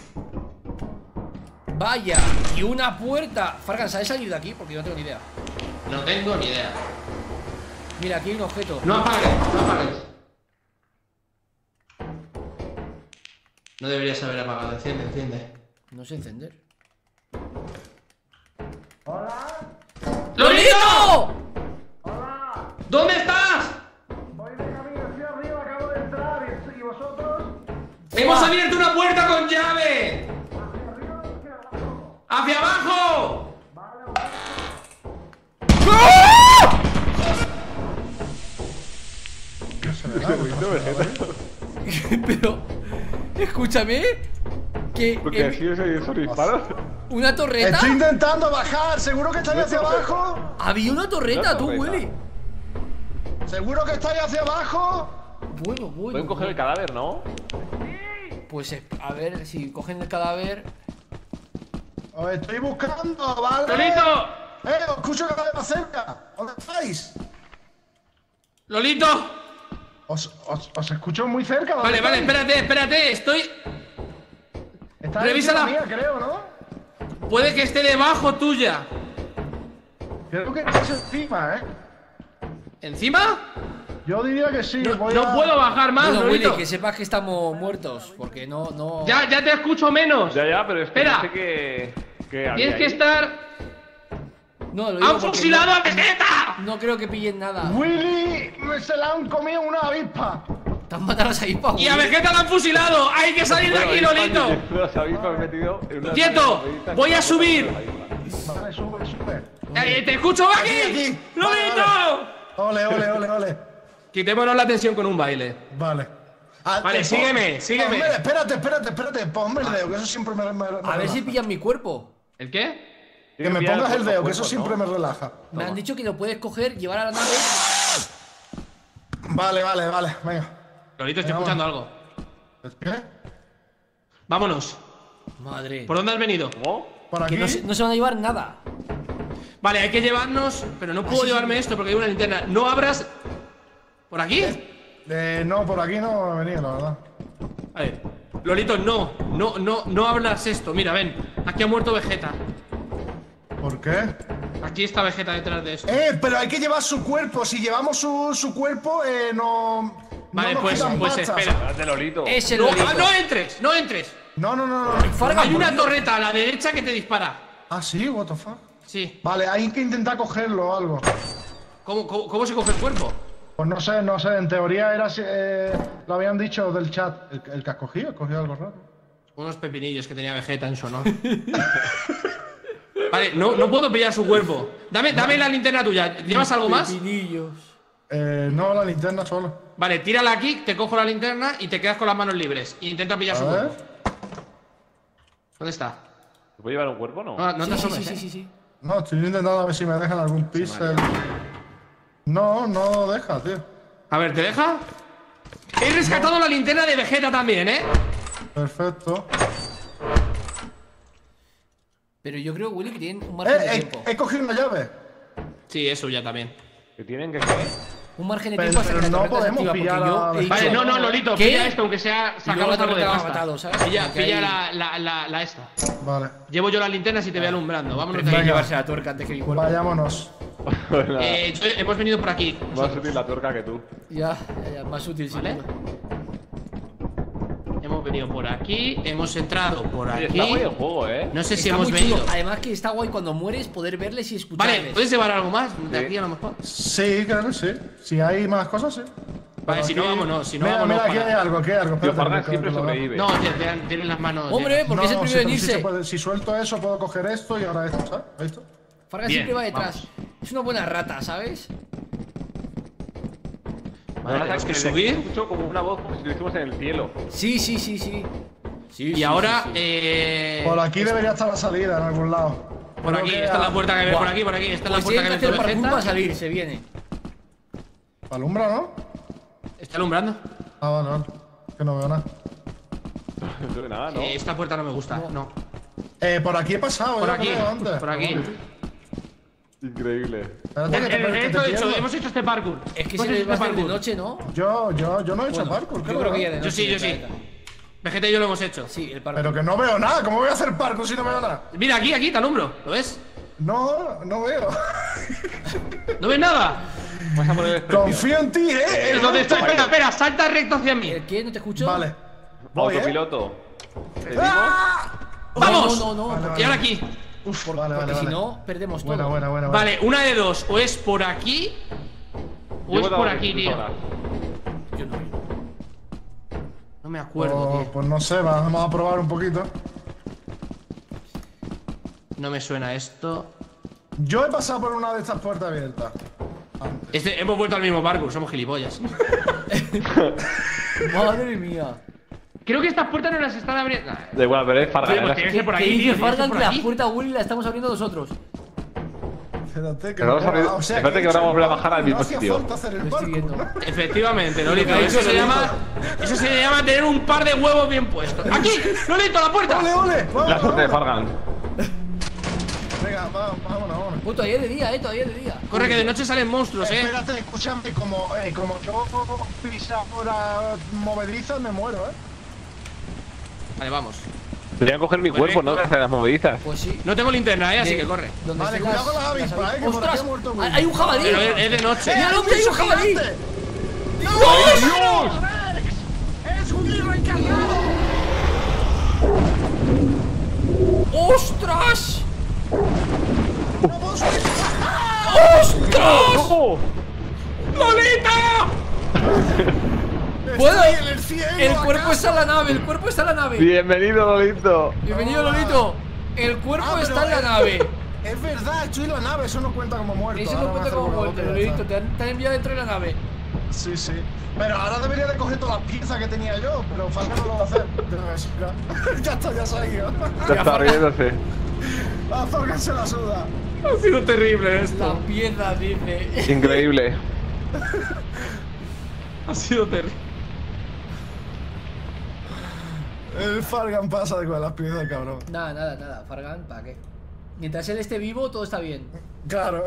Vaya, y una puerta. Fargan, ¿sabes salir de aquí? Porque yo no tengo ni idea. No tengo ni idea. Mira, aquí hay un objeto. No apagues, no apagues. No deberías haber apagado. Enciende, enciende. No sé encender. ¡Lolito! ¿Dónde estás? Voy de camino hacia arriba, acabo de entrar y, y vosotros. ¡Hemos abierto una puerta con llave! ¡Hacia abajo! Pero, escúchame. Que Porque he- así esos disparos. una torreta. Estoy intentando bajar, seguro que estáis hacia abajo. Había una torreta, Una tú, torreta. Willy. ¿Seguro que estáis hacia abajo? Bueno, bueno. Pueden coger el cadáver, ¿no? Pues eh, a ver si cogen el cadáver. Os estoy buscando, ¿vale? ¡Lolito! ¡Eh, os escucho cada vez más cerca! ¿Dónde estáis? ¡Lolito! Os, os, os escucho muy cerca. ¿dónde Vale, vale, estáis? espérate, espérate, estoy. Está revisa encima la- mía, creo, ¿no? Puede que esté debajo tuya. Creo que estás encima, ¿eh? ¿Encima? Yo diría que sí. No, voy no a... puedo bajar más, Bueno, Willy, Lolito. que sepas que estamos muertos. Porque no, no. Ya, ya te escucho menos. Ya, ya, pero es que Espera. no sé qué. qué había Tienes que ahí. estar. No, lo digo ¡Han porque fusilado no- a Vegeta! No creo que pillen nada. Willy, me se la han comido una avispa. Te han matado a esa avispa, ¡Y a Willy. Vegeta lo han fusilado! ¡Hay que salir de aquí, Bueno, Lolito! yo los avispas metido en una ¡Quieto! avispa ¡Voy que a me subir! Vale, sube, sube. Eh, ¡Te escucho, Aquí, Baki! aquí. ¡Lolito! Ole, ole, ole, ole. Quitémonos la tensión con un baile. Vale. Ah, Vale, eh, sígueme, pon- sígueme. Hombre, espérate, espérate, espérate. Ponme el dedo, que eso siempre me, me, me A ver relaja. si pillan mi cuerpo. ¿El qué? Que me pongas el dedo, que eso siempre me relaja. Me han dicho que lo puedes coger, llevar a la nave. Vale, vale, vale. Venga. Lolito, estoy Venga, escuchando algo. ¿Qué? Vámonos. Madre. ¿Por dónde has venido? ¿Cómo? Por aquí. Que no se, no se van a llevar nada. Vale, hay que llevarnos. Pero no puedo llevarme esto porque hay una linterna. No abras. ¿Por aquí? Eh, no, por aquí no he venido, la verdad. Vale. Lolito, no. No, no, no hablas esto. Mira, ven. Aquí ha muerto Vegeta. ¿Por qué? Aquí está Vegeta detrás de esto. Eh, pero hay que llevar su cuerpo. Si llevamos su, su cuerpo, eh, no. Vale, no nos pues, quitan pues pachas. espera. Espérate, Lolito. Ese No, Lolito. ah, no entres, no entres. No, no, no, no. Fargan, Hay por una Dios. torreta a la derecha que te dispara. Ah, sí, what the fuck. Sí. Vale, hay que intentar cogerlo o algo. ¿Cómo, cómo, cómo se coge el cuerpo? Pues no sé, no sé. En teoría era. Eh, lo habían dicho del chat. ¿El, el que has cogido? ¿Has cogido algo raro? Unos pepinillos que tenía Vegeta en su honor. Vale, no, no puedo pillar su cuerpo. Dame, dame la linterna tuya. ¿Llevas algo más? Pepinillos. Eh, no, la linterna solo. Vale, tírala aquí, te cojo la linterna y te quedas con las manos libres. E intenta pillar A su ver. cuerpo. ¿Dónde está? ¿Te puede llevar un cuerpo o no? No, no te Sí, sí, asomes, sí, ¿eh? sí, sí. No, estoy intentando a ver si me dejan algún píxel. No, no deja, tío. A ver, ¿te deja? He rescatado la linterna de Vegeta también, ¿eh? Perfecto. Pero yo creo, Willy, que tienen un margen de Eh, tiempo. he, he cogido una llave. Sí, eso ya también. ¿Que tienen que qué? Un margen de Pero- tiempo hasta pero que la no torreta se podemos activa, porque pillar yo a- he dicho- Vale, no, no, Lolito, ¿Qué? pilla esto, aunque sea Y luego sacamos la algo de torreta la ha pasta. matado, ¿sabes? Pilla, Porque pilla ahí- la, la, la, la esta. Vale. Llevo yo las linternas y te voy alumbrando. Vámonos de Prefiero aquí. llevarse la tuerca antes que mi cuerpo. Vayámonos. Eh, yo- hemos venido por aquí. Más útil la tuerca que tú. Ya, ya, ya, más útil, sí. ¿Vale? Hemos venido por aquí, hemos entrado por Oye, aquí. está guay el juego, ¿eh? No sé si Está hemos muy chulo. venido. Además que está guay cuando mueres poder verles y escucharles. Vale, ¿puedes llevar algo más de Sí. aquí a lo mejor? Sí, creo que sí. Si hay más cosas, sí. Vale, Pero si no, aquí- vámonos, si no, mira, vámonos Mira, aquí para- hay algo, aquí hay algo. Tío, Espérate, Fargan que- siempre que lo veo. sobrevive. No, tienen, tienen las manos. Hombre, llenas. porque es el No, primero sí, en pero sí irse. se puede- si suelto eso, puedo coger esto y ahora esto, ¿sabes? ¿Esto? Fargan Bien, siempre va detrás. Es una buena rata, ¿sabes? Vale, Ahora tenemos que desde aquí subir. Escucho como una voz como si estuviésemos en el cielo. Sí, sí, sí, sí. Sí, Y sí, ahora, sí, sí. eh. Por aquí debería estar la salida en algún lado. Por Creo aquí, que esta es a- la puerta que ve. Buah. Por aquí, por aquí. Esta es la Pues puerta tiene que que ve hacer por parkour para Vegeta. salir, se viene. Alumbra, ¿no? Está alumbrando. Ah, vale, vale. Que no veo nada. No se ve nada, ¿no? Eh, esta puerta no me gusta. No. Eh, por aquí he pasado, Por yo aquí, creo, antes. por aquí. Increíble. Espérate, que te- Eh, que te esto he hecho, pierdo. hemos hecho este parkour. Es que Hemos se hecho va a este hacer de parkour. noche, ¿no? Yo, yo, yo no he hecho Bueno, parkour, yo creo, creo que ya ¿no? de Yo noche. sí, yo sí. planeta. Vegeta y yo lo hemos hecho. Sí, el parkour. Pero que no veo nada, ¿cómo voy a hacer parkour si no veo nada? Mira, aquí, aquí, te alumbro. ¿Lo ves? No, no veo. ¿No ves nada? Vas a poner expresión. Confío en ti, ¿eh? El ¿Dónde estoy? resto- Espera, espera, salta recto hacia mí. ¿El qué? ¿No te escucho? Vale. Voy, ¿eh? Autopiloto. ¿Te ¡Ah! ¡Vamos! No, no, no. Vale, Y ahora aquí. Uf, vale, vale, Porque si vale. no, perdemos todo. Buena, buena, buena. buena. Vale, una de dos. O es por aquí. O Llevo es por dado aquí, veintitrés tío. horas. Yo no. No me acuerdo, Oh, tío. pues no sé, vamos a probar un poquito. No me suena esto. Yo he pasado por una de estas puertas abiertas. Este, hemos vuelto al mismo parkour, somos gilipollas. Madre mía. Creo que estas puertas no las están abriendo. Nah. Da igual, pero es Fargan. Tío, pues era- tiene que ser por ¿Qué aquí, dice tío, tiene que ser Fargan por que la aquí. puerta Willy la estamos abriendo nosotros? Espérate, que, Pero vamos a ver- o sea, espérate que he ahora vamos a hecho el bajar al parkour, mismo no hacía sitio. falta hacer el Lo estoy parkour. viendo. Efectivamente, Lolito. Eso se llama. Eso se llama tener un par de huevos bien puestos. ¡Aquí! ¡Lolito, a la puerta! ¡Ole, ole! Vamos, La suerte de vamos. Fargan. Venga, va- vámonos, vámonos. Uh, todavía es de día, eh, todavía es de día. Corre, que de noche salen monstruos, eh. Espérate, escúchame, como, eh, como yo pisa ahora movedizas, me muero, eh. Vale, vamos. Podrían coger mi cuerpo, ¿no? Hacer las movedizas. Pues sí. No tengo linterna, eh, así De- que corre. ¿Dónde Vale, estén cuidado con las las avispas, eh, que por aquí ¡Ostras! ha muerto Hay- Willy. Hay un jabalí. Pero es, es de noche. ¡Mira, hombre, hay un jabalí! gigante! ¡Dios! ¡Es un libro encarnado! ¡Ostras! ¡Vamos! ¡Ostras! ¡Oh! Puedo. Estoy en el cielo, El cuerpo ¿acaso? está en la nave, el cuerpo está en la nave. Bienvenido, Lolito. Bienvenido, Lolito. El cuerpo Ah, está pero en la es- nave. Es verdad, estoy en la nave, eso no cuenta como muerto. Eso Ahora no me cuenta hace como una muerto, boca y ya Lolito. está. Te han, te han enviado dentro de la nave. Sí, sí. Pero ahora debería de coger todas las piezas que tenía yo, pero Falca no lo va a hacer. Ya está, ya se ha ido. Ya está riéndose. A Falca se la suda. Ha sido terrible esto. La pieza, dice. Increíble. Ha sido terrible. El Fargan pasa de con las piezas, cabrón. Nada, nada, nada. Fargan, ¿para qué? Mientras él esté vivo, todo está bien. Claro.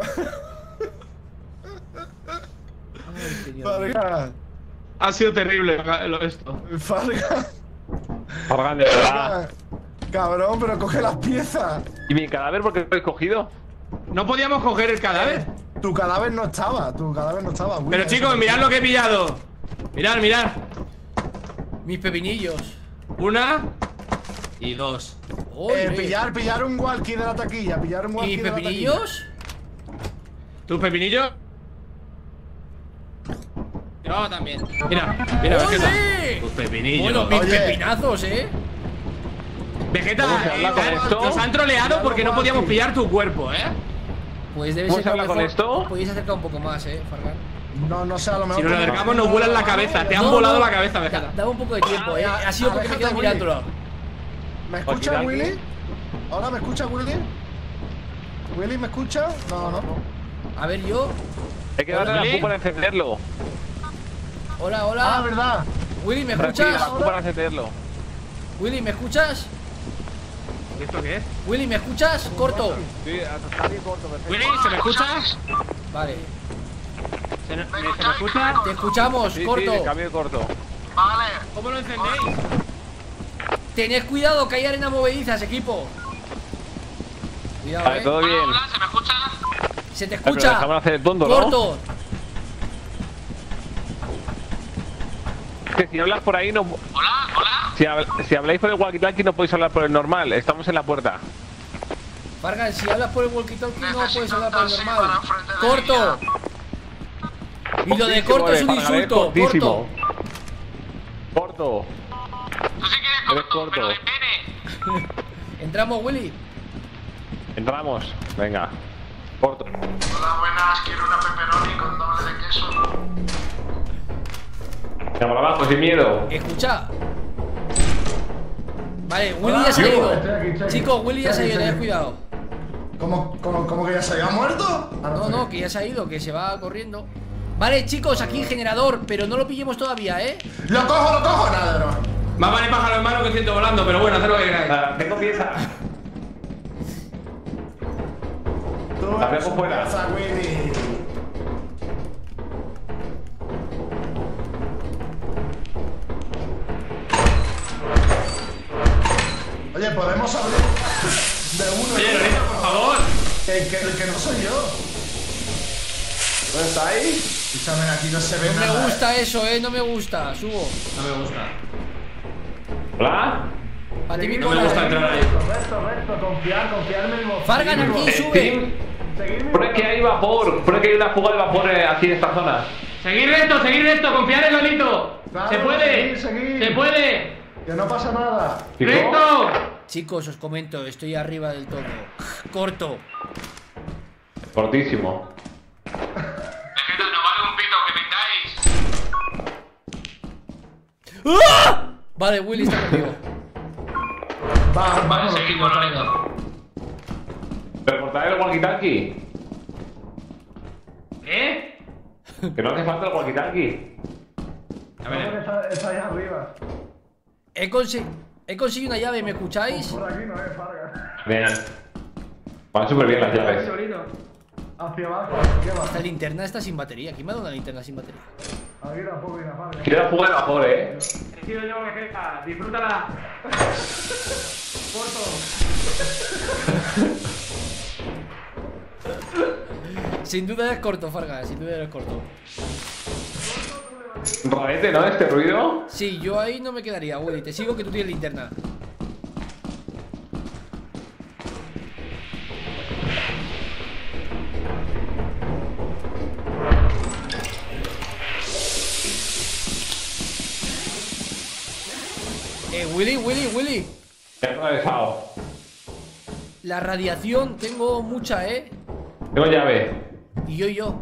Ay, señor. Fargan. Ha sido terrible lo- esto. Fargan. Fargan, de verdad. Cabrón, pero coge las piezas. ¿Y mi cadáver por qué lo habéis cogido? No podíamos coger el cadáver. Tu cadáver no estaba, tu cadáver no estaba. Willy, Pero eso chicos, no mirad estaba. lo que he pillado. Mirad, mirad. Mis pepinillos. Una y dos. Eh, Ole. pillar, pillar un walkie de la taquilla, pillar un walkie ¿Y de la taquilla. pepinillos? ¿Tus pepinillos? Yo también. Mira, mira, Vegeta. ¡Ole! Tus pepinillos. Bueno, mis Oye. pepinazos, eh. Vegeta, ¿Cómo se habla eh, con eh, esto? nos han troleado porque no podíamos pillar tu cuerpo, ¿eh? Pues debe ¿Cómo ser se que a lo habla con mejor esto? os podéis acercar un poco más, eh, Fargan. No, no sé, a lo mejor. Si nos como- acercamos nos vuelan la cabeza. Te han No, volado no. la cabeza, Da- Vegeta. Dame un poco de tiempo, eh. Ha sido porque me he quedado Aléjate, mirándolo. ¿Me escucha Walkie-talkie. Willy? ¿Ahora me escucha Willy? ¿Willy me escucha? No, no. A ver, yo. Hay que darle a la Willy. Q para encenderlo. Hola, Ah, hola. verdad. Willy, ¿me Recibe la escuchas? Q para encenderlo. Willy, ¿me escuchas? ¿Y esto qué es? Willy, ¿me escuchas? Corto. Sí, está bien corto, perfecto. Willy, ¿se me escucha? Vale. ¿Se, me- ¿Se me escucha? Te escuchamos, Sí, corto. sí, cambio de corto. ¿Cómo lo encendéis? Tened cuidado que hay arena movedizas, equipo. Cuidado, Vale, eh. todo bien. Se te Pero escucha. dejamos hacer el tonto, ¿no? Corto. Es que si hablas por ahí no... Hola, hola. Si, habl- si habláis por el walkie-talkie no podéis hablar por el normal. Estamos en la puerta. Fargan, si hablas por el walkie-talkie no puedes hablar por el normal. Corto. Y lo de corto es un Fargan, insulto. cortísimo. Corto. Corto. Eres corto. Entramos, Willy. Entramos. Venga. Corto. Hola, buenas, quiero una pepperoni con doble de queso. Ya por abajo, sin miedo. Escucha. Vale, Willy Hola, ya se ha chico, ido. estoy aquí, estoy aquí. Chicos, Willy ya se ha ido, Estoy tened aquí. cuidado. ¿Cómo, cómo, cómo que ya se había muerto? Ah, No, estoy no, aquí. que ya se ha ido, que se va corriendo. Vale, chicos, aquí generador, pero no lo pillemos todavía, ¿eh? ¡Lo cojo, lo cojo! Nada, de broma. Más vale pájaro en mano que ciento volando, pero bueno, haced lo que queráis. Ah, tengo pieza. Tú La eres dejo un fuera. pieza, Willy. Oye, podemos abrir de uno. Oye, Lolito, por favor. Que, que, que no soy yo. ¿Dónde estáis? Escúchame, aquí no se ve No nada. me gusta eso, ¿eh? No me gusta. Subo. No me gusta. ¿Hola? A ti Seguid- No me gusta entrar ahí. Resto, resto, confiar, confiar en mi voz. Fargan, aquí, Eh, sube. Tim, Seguidme. Pone que hay vapor. Pone que hay una fuga de vapor eh, aquí en esta zona. Seguir esto, seguir esto, confiar en Lolito. Claro, Se puede. seguid, seguid. Se puede. Que no pasa nada. Chico, ¡Recto! Chicos, os comento, estoy arriba del todo. Corto. Cortísimo. Vegeta, no vale un pito que vengáis. ¡Ah! Vale, Willy está conmigo. Va, Vale, vámonos, seguimos, chicos, Lolito. ¿Reportar el walkie-talkie? ¿Eh? Que no hace falta el walkie-talkie. A ver. Está, está ahí arriba. He, consi he conseguido una llave, ¿me escucháis? Por aquí no es, Farga. Bien. Van súper bien las llaves. Hacia abajo, ¿qué va? Esta linterna está sin batería. ¿Quién me ha dado una linterna sin batería? Aquí tampoco hay una Farga. Queda fuga de mejor, eh. He sido yo, Vegeta. Disfrútala. Corto. Sin duda es corto, Farga. Sin duda es corto. Rarete, ¿no? Este ruido. Sí, yo ahí no me quedaría, Willy. Te sigo que tú tienes linterna. Eh, Willy, Willy, Willy. He atravesado. La radiación tengo mucha, ¿eh? Tengo llave. Y yo y yo.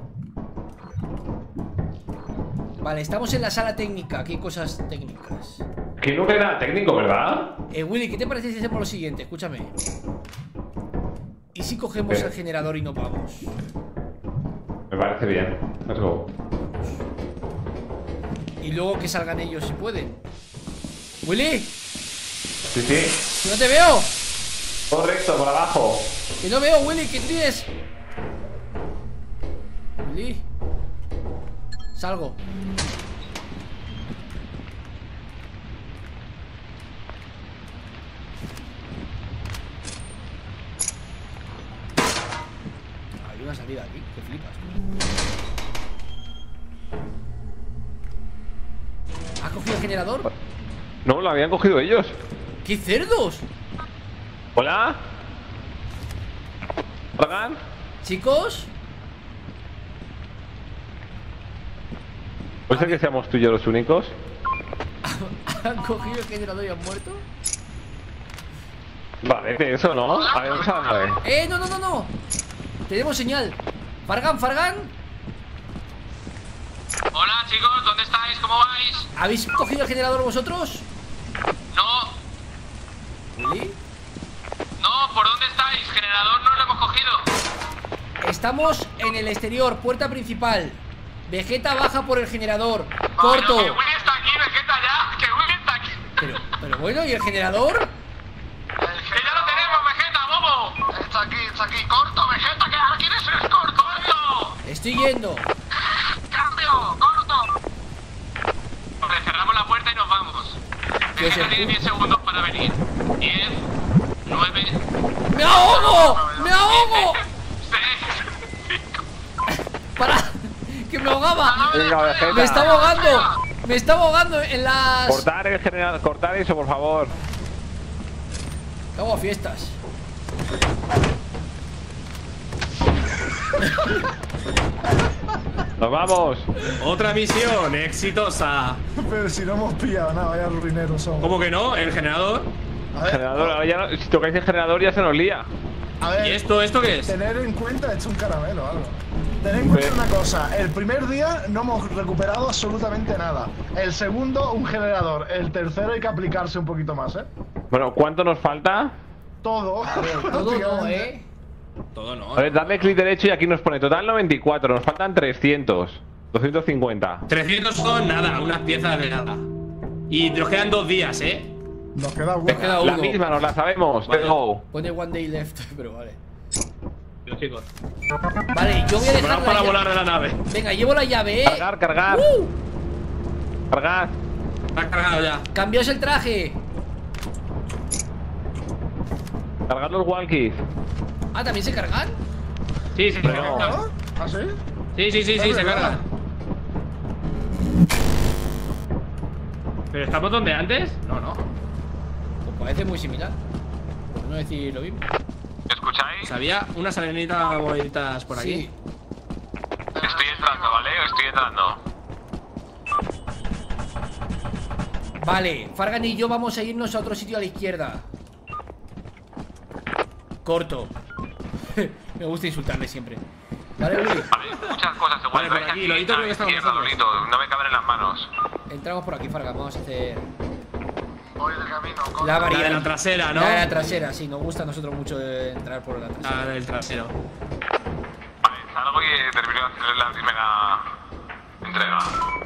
Vale, estamos en la sala técnica. Aquí hay cosas técnicas. Que nunca era técnico, ¿verdad? Eh, Willy, ¿qué te parece si hacemos lo siguiente? Escúchame. ¿Y si cogemos ¿Qué? el generador y nos vamos? Me parece bien. Let's go. Y luego que salgan ellos si pueden. ¡Willy! Sí, sí. ¡No te veo! Correcto, por abajo. ¡Que no veo, Willy! ¿Qué tienes? Willy. Salgo. Hay una salida aquí, que flipas. ¿Has cogido el generador? No, lo habían cogido ellos. ¡Qué cerdos! Hola. ¿Ragan? Chicos, ¿Puede ser que seamos tú y yo los únicos? ¿han cogido el generador y han muerto? Vale, eso, ¿no? A ver, vamos a la nave. ¡Eh, no, no, no, no! Tenemos señal. Fargan, Fargan. Hola, chicos, ¿dónde estáis? ¿Cómo vais? ¿Habéis cogido el generador vosotros? No, ¿Willy? no, ¿por dónde estáis? Generador no lo hemos cogido. Estamos en el exterior, puerta principal. Vegeta baja por el generador. Corto. Bueno, que Willy está aquí, Vegeta, ya. Que Willy está aquí. Pero, pero bueno, ¿y el generador? Que ya lo tenemos, Vegeta, bobo. Está aquí, está aquí. Corto, Vegeta, que ahora quieres ser corto. ¡Corto! Estoy yendo. Cambio, corto. Vale, cerramos la puerta y nos vamos. ¿Qué es Vegeta el tiene pu- diez segundos para venir. diez, nueve, ¡Me ahogo! ¡Me ahogo! seis, ¡Para! ¡Que me ahogaba! Venga, Vegeta. ¡Me está ahogando! ¡Me está ahogando en las... Cortar el general, cortar eso, por favor. Cago a fiestas. Nos vamos. Otra misión exitosa. Pero si no hemos pillado nada, vaya ruineros somos. ¿Cómo que no? ¿El generador? A ver, Generador, ahora ya no- si tocáis el generador ya se nos lía. a ver, ¿Y esto? ¿Esto qué es? tener en cuenta, esto es un caramelo o algo. Tened en cuenta una cosa, el primer día no hemos recuperado absolutamente nada. El segundo, un generador. El tercero hay que aplicarse un poquito más, ¿eh? Bueno, ¿cuánto nos falta? Todo. Todo no, prácticamente. ¿eh? Todo no. A ver, dame clic derecho y aquí nos pone total noventa y cuatro. Nos faltan trescientos. doscientos cincuenta. trescientos son nada, unas piezas de nada. Y nos quedan dos días, ¿eh? Nos queda Me uno. queda La uno. misma, nos la sabemos. Vale. Let's go. Pone one day left, pero vale. Los chicos. Vale, yo voy a dejar Vamos la para llave. volar de la nave. Venga, llevo la llave, ¿eh? Cargar, cargar. ¡Uh! Cargar. Está cargado ya. Cambiaos el traje. Cargar los walkies. Ah, ¿también se cargan? Sí, sí, se Pero- carga. ¿Ah, sí? Sí, sí, sí, sí, Es se verdad. carga. ¿Pero estamos donde antes? No, no. Pues parece muy similar. Por no decir lo mismo. ¿Escucháis? Pues había unas arenitas bolitas por aquí. Sí. Estoy entrando, ¿vale? Estoy entrando. Vale, Fargan y yo vamos a irnos a otro sitio a la izquierda. Corto. Me gusta insultarle siempre. Vale, Willy. Vale, muchas cosas se Vale, por vuelven aquí, Lolito, creo que estamos izquierda, nosotros. Lolito, no me caben en las manos. Entramos por aquí, Fargan. Vamos a hacer Voy del camino, corto. la La variante. de la trasera, ¿no? La de la trasera, sí. Nos gusta a nosotros mucho eh, entrar por la trasera. La del trasero. Vale, salgo y termino de hacer la primera entrega.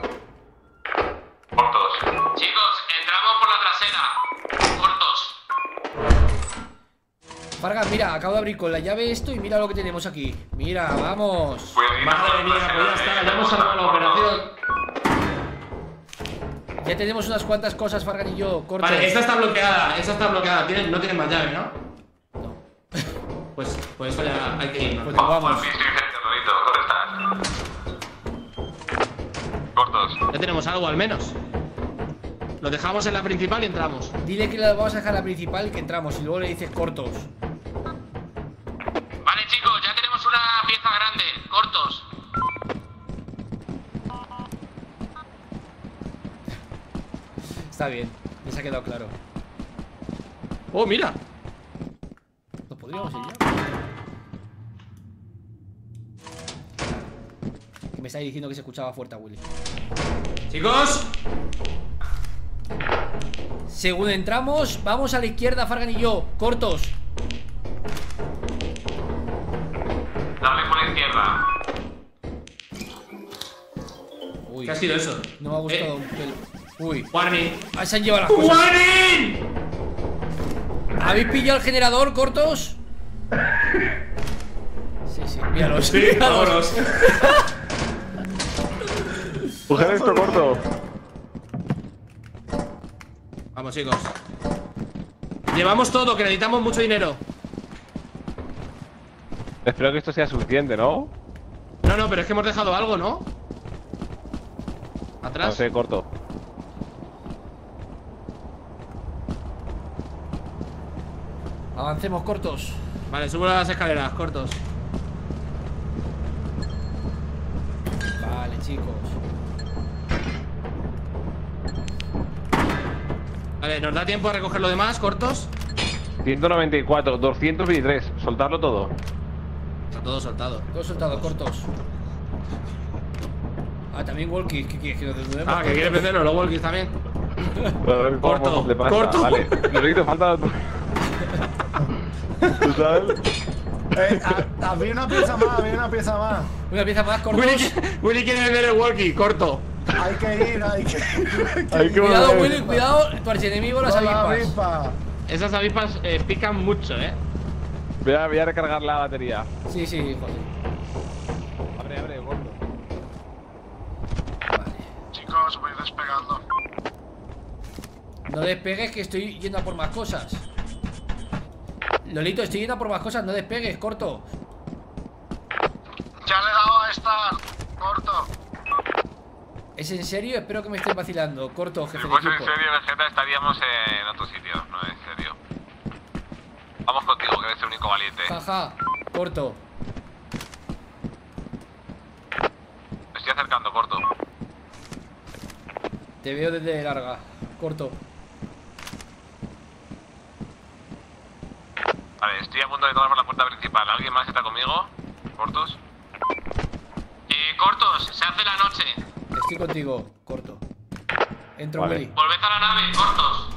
Cortos. Chicos, entramos por la trasera. Cortos. Fargan, mira, acabo de abrir con la llave esto y mira lo que tenemos aquí. Mira, vamos. Madre mía, pues ya está, ya hemos salvado la operación. Ya tenemos unas cuantas cosas, Fargan y yo. Cortos. Vale, esta está bloqueada, esta está bloqueada. ¿Tiene- no tiene más llave, ¿no? No. Pues, pues eso ya hay que irnos. Pues nos vamos. ¿Dónde estás? Cortos. Ya tenemos algo al menos. Lo dejamos en la principal y entramos. Dile que la vamos a dejar la principal y que entramos y luego le dices cortos. Vale, chicos, ya tenemos una pieza grande. Cortos. Está bien, ya se ha quedado claro. Oh, mira. ¿Nos podríamos ir ya? Que me estáis diciendo que se escuchaba fuerte a Willy. Chicos. Según entramos, vamos a la izquierda, Fargan y yo. Cortos. Dale por la izquierda. Uy, ¿Qué ha sido eso? no me ha gustado Eh. un pelo. Uy, Warning. ah, se han llevado las cosas. ¡Warning! ¿Habéis pillado el generador, cortos? Sí, sí, míralos. Sí, míralos. vámonos. Coger esto corto. Vamos, chicos. Llevamos todo, que necesitamos mucho dinero. Espero que esto sea suficiente, ¿no? No, no, pero es que hemos dejado algo, ¿no? Atrás. No sé, corto. Avancemos, cortos. Vale, subo las escaleras, cortos. Vale, chicos. Vale, ¿nos da tiempo a recoger lo demás, cortos? ciento noventa y cuatro, doscientos veintitrés. Soltarlo todo. Está todo soltado. Todo soltado, cortos. Ah, también walkies. ¿Qué quieres que nos desnudemos? Ah, que quieres venderlo, los walkies también. Corto, Le pasa. corto. Vale, Lorito, falta. ¿Tú sabes? Eh, ha- había una pieza más, había una pieza más. Una pieza más, cortos. Willy, Willy quiere vender el walkie, corto. Hay que ir, hay que ir. Hay que Cuidado, volver. Willy, cuidado. Tu archienemigo, las Con la avispas. avispa. Esas avispas eh, pican mucho, ¿eh? Voy a, voy a recargar la batería. Sí, sí, José. Abre, abre, corto. Vale. Chicos, voy despegando. No despegues, que estoy yendo a por más cosas. Lolito, estoy yendo a por más cosas. No despegues, corto. Ya le he dado a estar. Corto. ¿Es en serio? Espero que me estés vacilando. Corto, Si jefe de fuese en equipo. serio, Vegeta, estaríamos en otro sitio. No es serio. Vamos contigo, que eres el único valiente. Jaja, corto. Me estoy acercando, corto. Te veo desde larga. Corto. Vale, estoy a punto de tomar por la puerta principal. ¿Alguien más está conmigo? ¿Cortos? Eh, cortos, se hace la noche. Estoy contigo, corto. Entro, Vale. Willy. Volved a la nave, cortos.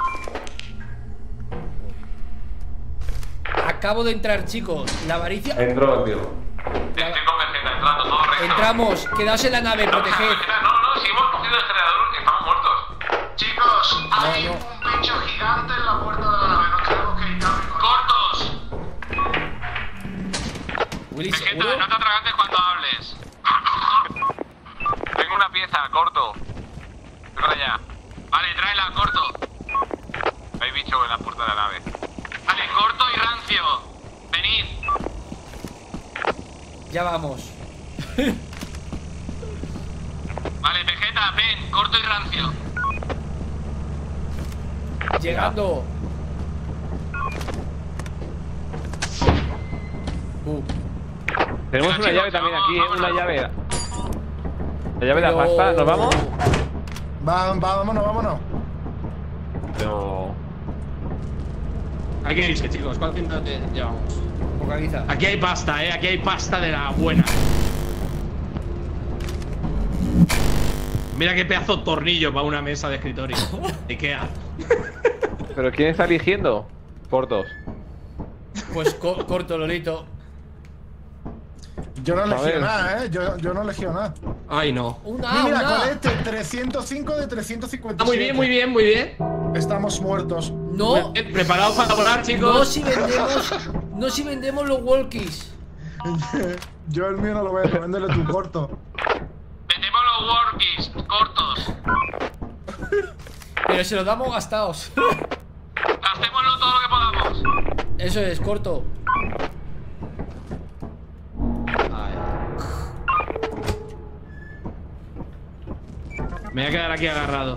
Acabo de entrar, chicos. La avaricia. Entro contigo. Estoy con Vegeta, entrando todo recto. Entramos. Quedaos en la nave, proteged. Vegeta, no, no, si hemos cogido el generador, estamos muertos. Chicos, hay no. un bicho gigante en la puerta de la nave. Nos tenemos que ir rápido. ¡Cortos! Willy, Vegeta, ¿seguro? no te atragantes cuando hables. Tengo una pieza, corto. Ven para allá. Vale, tráela, corto. Hay bicho en la puerta de la nave. Vale, corto y rancio. Venid. Ya vamos. Vale, Vegeta, ven, corto y rancio. Llegando. Uh, Tenemos Venga, una llave chicos, también vamos, aquí, ¿eh? Una vámonos. llave. La llave de la pero- pasta, ¿nos vamos? Va, va, vámonos, vámonos. Pero. Hay que irse, chicos. ¿Cuánto tiempo te llevamos? Focaliza. Aquí hay pasta, eh. Aquí hay pasta de la buena. Mira qué pedazo de tornillo para una mesa de escritorio. Ikea. ¿Pero quién está eligiendo? Cortos. Pues co- corto, Lolito. Yo no he A ver. elegido nada, ¿eh? Yo, yo no he elegido nada. Ay, no. Una, Mira, mira, una. con este trescientos cinco de trescientos cincuenta y Ah, muy bien, muy bien, muy bien. Estamos muertos. No, Bien, preparados para volar, no chicos. si vendemos. No si vendemos los walkies. Yo el mío no lo vendo, véndele tu corto. Vendemos los workies cortos. Pero se los damos gastados. Hacémoslo todo lo que podamos. Eso es, corto. Ay. Me voy a quedar aquí agarrado.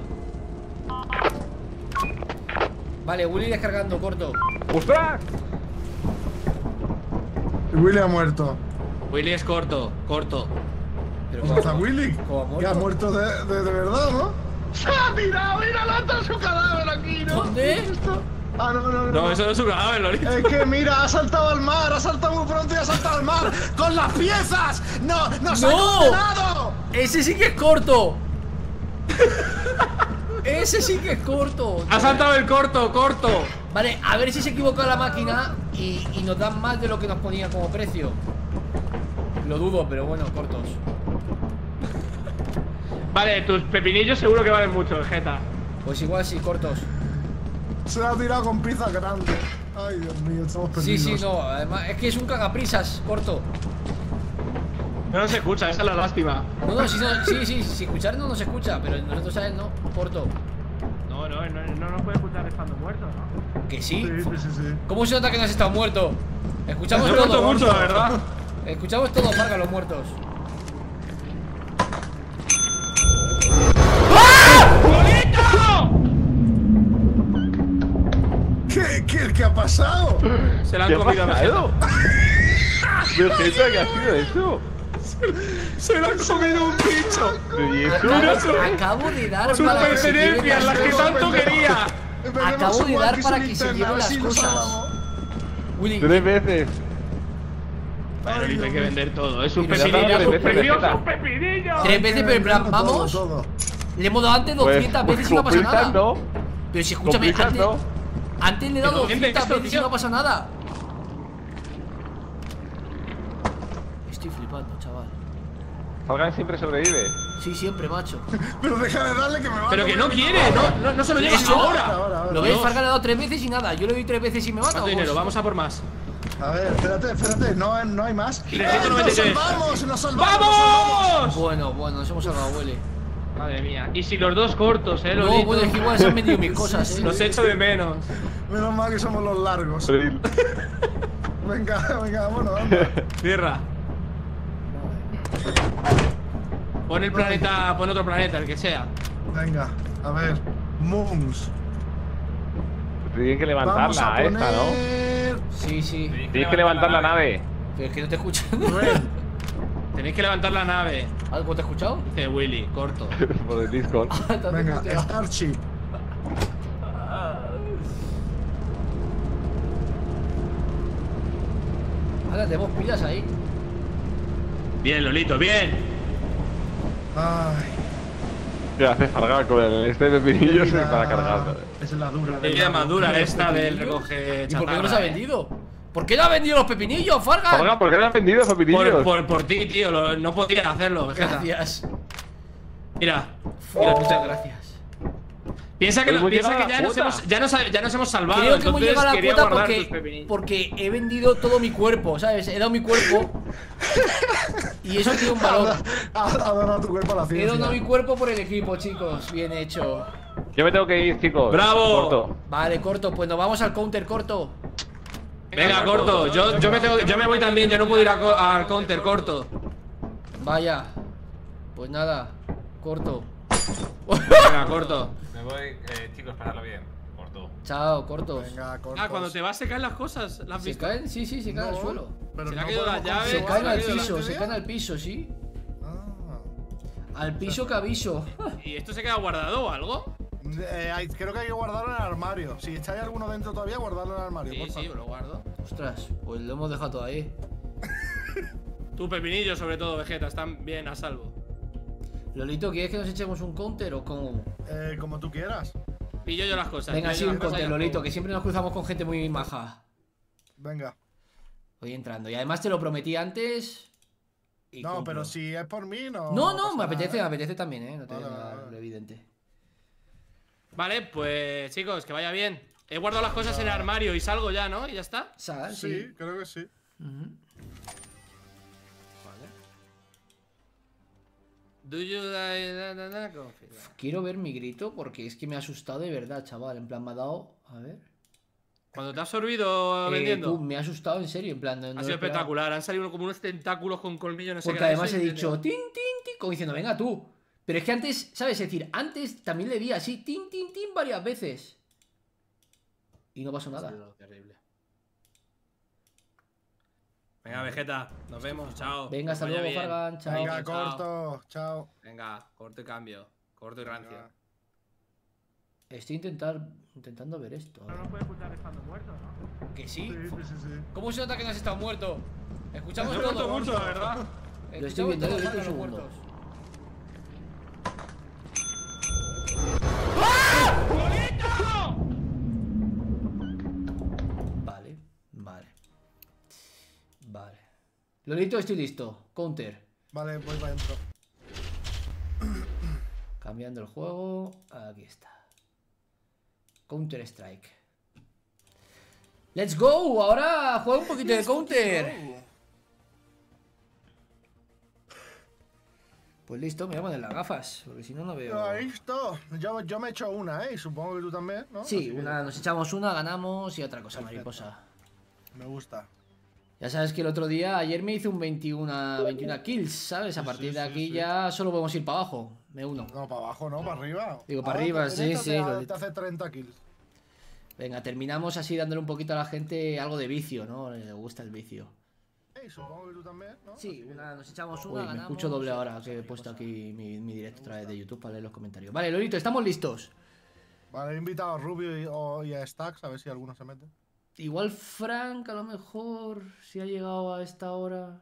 Vale, Willy descargando, corto. ¡Ostras! Willy ha muerto. Willy es corto, corto. Pero ¿Cómo está Willy? ¿Cómo ha Que ha muerto? muerto de, de, de verdad, ¿no? ¡Se ha tirado! ¡Mira, lata su cadáver aquí! ¿No? ¿Dónde? ¿Esto? Ah, no, no, no. No, eso no es su cadáver, Lorito. Es que mira, ha saltado al mar, ha saltado muy pronto y ha saltado al mar con las piezas. ¡No, nos ha ¡No! condenado! Ese sí que es corto. Ese sí que es corto. Ha saltado el corto, corto. Vale, a ver si se equivocó la máquina y, y nos dan más de lo que nos ponía como precio. Lo dudo, pero bueno, cortos. Vale, tus pepinillos seguro que valen mucho, Vegeta. Pues igual sí, cortos. Se ha tirado con pizza grande. Ay, Dios mío, estamos Sí, perdidos. sí, no. Además, es que es un cagaprisas, corto. No se escucha, esa es la lástima. No, no, sí, no, sí, sí, si escuchar no nos escucha, pero nosotros a él no, corto. No, no, no, no nos puede escuchar estando muerto, ¿no? ¿Que sí? Sí, sí, sí, sí. ¿Cómo se nota que no has estado muerto? Escuchamos No he muerto todo. mucho, la verdad. Escuchamos todo, Farga, los muertos. ¿Qué, qué, qué ha pasado? Se la han ¿Qué ha comido a pasado? Vegeta. Vegeta, ¿qué ha sido eso? Se lo han comido un bicho. ¿Y eso? Acabo, acabo de dar Sus para que se lleven pertenencias, las que tanto quería. Empecemos Acabo a de jugar dar que para es que se linterna, lleven a ver las si nos cosas. salvamos. Willy, Tres veces. Bueno, Lorito, hay que vender todo. Es un Pero pepinillo, ya sus tres veces, pepinillos, Vegeta. sus pepinillos. tres veces, pero en plan, Todo, vamos. todo. Le hemos dado antes doscientas Pues, veces y no pasa con prisas nada. no. Pero si Con escúchame, prisas antes, no. antes le he dado Pero vende doscientas esto, veces y tío. no pasa nada. Estoy flipando, chaval. Salgan siempre sobrevive. Sí, siempre, macho. Pero deja de darle que me va Pero a que no comer. quiere, no, no, no se lo lleva Eso. ahora. Ahora, ahora. ¿Lo ves? Dios. Farga le ha dado tres veces y nada. Yo le doy tres veces y me mata. ¿Cuánto ¿o dinero? cómo? Vamos a por más. A ver, espérate, espérate, no, no hay más. trescientos ¡Eh, noventa y ¡Nos tres! salvamos! ¡Nos salvamos! ¡Vamos! Bueno, bueno, nos hemos salvado, huele. Madre mía. Y si los dos cortos, eh, No, Lorito. bueno, es que igual se han vendido mis cosas, eh. Los echo de menos. Menos mal que somos los largos. Venga, venga, vámonos, anda. Tierra. Pon el planeta, pon otro planeta, el que sea. Venga, a ver. Moons. Tienen que Vamos levantarla a esta, ¿no? poner... Sí, sí. Tienes que levantar la nave. Pero es que no te he escuchado. Tenéis que levantar la nave. ¿Algo te he escuchado? Dice Willy, corto. Por el Discord. Venga, Starship. Ahora tenemos pilas ahí. Bien, Lolito, bien. Ay. ¿Qué hace cargar con el este pepinillo Esa- para cargarlo? Es la dura. Es la más dura esta del recoge ¿Y por qué no chatarra, los ha eh. vendido? ¿Por qué no ha vendido los pepinillos, Farga? Farga, ¿por qué le han vendido Por, pepinillos? por, por ti, tío, lo- no podía hacerlo, Vegeta. Gracias. Mira, Mira, muchas gracias. piensa que, Hemos no- piensa llegado que a ya, la nos cuota. hemos, ya, nos, ha- ya nos hemos salvado. Creo que hemos entonces llegado a la quería cuota guardar tus porque, pepinillos. porque he vendido todo mi cuerpo, ¿sabes? He dado mi cuerpo. Y eso tiene un valor. Ha, ha donado tu cuerpo a la He ciencia. donado mi cuerpo por el equipo, chicos. Bien hecho. Yo me tengo que ir, chicos. ¡Bravo! Corto. Vale, corto. Pues nos vamos al counter corto. Venga, corto, yo, yo, me tengo, yo me voy también, yo no puedo ir a co- al counter corto. Vaya. Pues nada, corto. Venga, corto. Me voy, eh, chicos, pasadlo bien. Corto. Chao, cortos. Venga, cortos. Ah, cuando te vas se caen las cosas, ¿las has ¿Se visto? caen? Sí, sí, se caen al No, suelo. pero Se le ha no caído la podemos llave, Se continuar caen al la piso, idea. se caen al piso, sí. Ah. Al piso que aviso. ¿Y esto se queda guardado o algo? Eh, hay- creo que hay que guardarlo en el armario. Si está alguno dentro todavía, guardarlo en el armario. Sí, porfa. sí, lo guardo. Ostras, pues lo hemos dejado todo ahí. Tu pepinillo, sobre todo, Vegeta, están bien a salvo. Lolito, ¿quieres que nos echemos un counter o cómo? Eh, como tú quieras. Pillo yo las cosas. Venga, pillo sí, yo un las cosas counter, y Lolito, juego. que siempre nos cruzamos con gente muy maja. Venga. Voy entrando. Y además te lo prometí antes. y No, compro. pero si es por mí, no. No, no, pasa me apetece, me nada. apetece también, ¿eh? No te voy a Vale, negar vale. lo evidente. Vale, pues chicos, que vaya bien. He guardado las cosas en el armario y salgo ya, ¿no? Y ya está. ¿Sabes? Sí, Sí. creo que sí. Ujú. Do you da- da- da- da- confirm. Quiero ver mi grito porque es que me ha asustado de verdad, chaval. En plan, me ha dado. A ver. Cuando te has absorbido Eh, vendiendo. tú, me ha asustado en serio, en plan. No, no Ha lo sido esperaba. espectacular. Han salido como unos tentáculos con colmillos, no sé Porque qué era además eso, he y- dicho tin, tin, tin, como diciendo, venga tú. Pero es que antes, ¿sabes? Es decir, antes también le di así, tin, tin, tin, varias veces. Y no pasó Ha nada. sido terrible. Venga, Vegeta, nos vemos, chao. Venga, hasta Que vaya luego, bien. Fargan, chao. Venga, Chao. corto. Chao. Venga, corto y cambio. Corto y rancio. Venga. Estoy intentar, intentando ver esto. a ver. No puede escuchar estando muerto, ¿no? ¿Que sí? Sí, sí, sí, sí. ¿Cómo se nota que no has estado muerto? Escuchamos No he todo. muerto mucho, la verdad. Lo estoy viendo, Escuchamos lo eh, he visto un todos segundo. muertos. Vale, vale. Vale. Lolito, estoy listo. Counter. Vale, voy para adentro. Cambiando el juego. Aquí está. Counter Strike. ¡Let's go! Ahora juega un poquito de Counter. Pues listo, me voy a poner las gafas. Porque si no, no veo. Listo. Yo, yo me he hecho una, ¿eh? Y supongo que tú también, ¿no? Sí, Así que una, nos echamos una, ganamos y otra cosa, Perfecto. mariposa. Me gusta. Ya sabes que el otro día, ayer me hice un veintiuno, veintiuno kills, ¿sabes? A Sí, partir sí, de sí, aquí sí. ya solo podemos ir para abajo. Me uno. No, para abajo, no, para arriba. Digo, para Ahora arriba, en sí, esta sí, Te, lo- te hace treinta kills. Venga, terminamos así dándole un poquito a la gente algo de vicio, ¿no? Le gusta el vicio. Ey, supongo que tú también, ¿no? Sí, Así que- una, nos echamos una, Uy, me ganamos. escucho doble ahora que he puesto aquí mi, mi directo otra vez de YouTube para leer los comentarios. Vale, Lolito, estamos listos. Vale, he invitado a Rubio y, o- y a Stacks a ver si alguno se mete. Igual Frank, a lo mejor, si ha llegado a esta hora.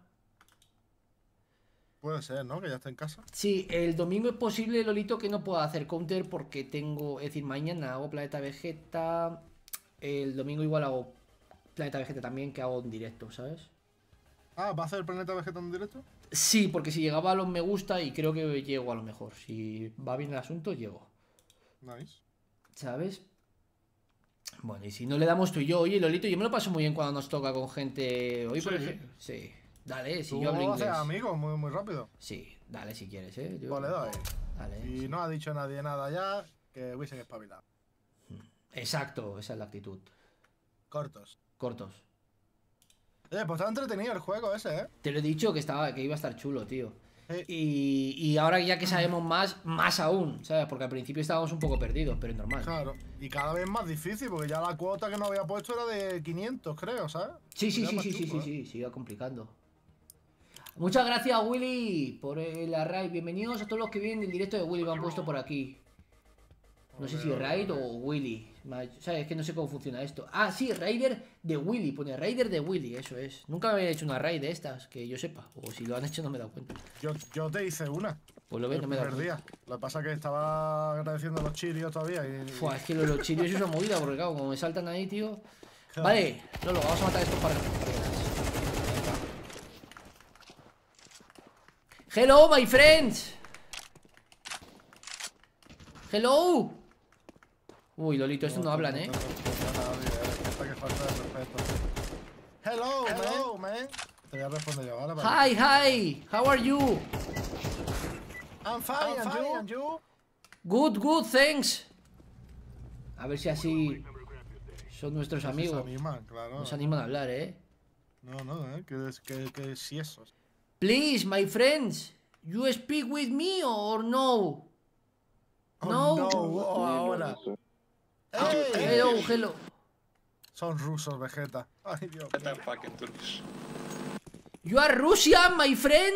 Puede ser, ¿no? Que ya está en casa. Sí, el domingo es posible, Lolito, que no pueda hacer counter porque tengo, es decir, mañana hago Planeta Vegeta, el domingo igual hago Planeta Vegeta también, que hago en directo, ¿sabes? Ah, ¿va a hacer el Planeta Vegeta en directo? Sí, porque si llegaba a los me gusta y creo que llego a lo mejor, si va bien el asunto, llego, Nice. ¿sabes? Bueno, y si no le damos tú y yo, oye, Lolito, yo me lo paso muy bien cuando nos toca con gente, hoy por Sí. ejemplo, sí, dale, si Tú yo hablo haces inglés, amigos muy, muy rápido. sí, dale si quieres, ¿eh? Yo- Pues le doy. Dale, Y sí. no ha dicho nadie nada ya, que hubiesen espabilado. Exacto, esa es la actitud. Cortos. Cortos. Oye, pues está entretenido el juego ese, ¿eh? Te lo he dicho que estaba, que iba a estar chulo, tío. Sí. Y, y ahora ya que sabemos más, más aún, ¿sabes? Porque al principio estábamos un poco perdidos, pero es normal. Claro. Y cada vez más difícil, porque ya la cuota que nos había puesto era de quinientos, creo, ¿sabes? Sí, sí, Ya sí, más sí, sí, chungo, sí, ¿eh? sí, sigue complicando. Muchas gracias, Willy, por el raid. Bienvenidos a todos los que vienen del directo de Willy, me han puesto por aquí. No sé si raid o Willy. Ma- ¿Sabes? Es que no sé cómo funciona esto. Ah, sí, Raider de Willy. Pone Raider de Willy, eso es. Nunca me había hecho una raid de estas, que yo sepa. O si lo han hecho no me he dado cuenta. Yo, yo te hice una. Pues lo ves, El no me he dado primer cuenta. día. Lo que pasa es que estaba agradeciendo los chirios todavía. Y, Fua, es que lo de los chirios es una movida, porque claro, como me saltan ahí, tío. Claro. Vale, Lolo, vamos a matar a estos para Hello, my friends. Hello. Uy, Lolito, estos no hablan, eh. Esta que falta de respeto. Hello, Hello man. Te voy a responder yo, ¿vale? Vale. Hi, hi. How are you? I'm fine, and you? And you? Good, good, thanks. A ver si así son nuestros Se amigos. animan, claro. Nos animan a hablar, eh. No, no, eh. Que, es- que, que si eso. Please, my friends, you speak with me or no? Oh, No. no, oh, ahora. Hey. Hello, hello. Son rusos, Vegeta. Ay, Dios mío. You are Russian, my friend?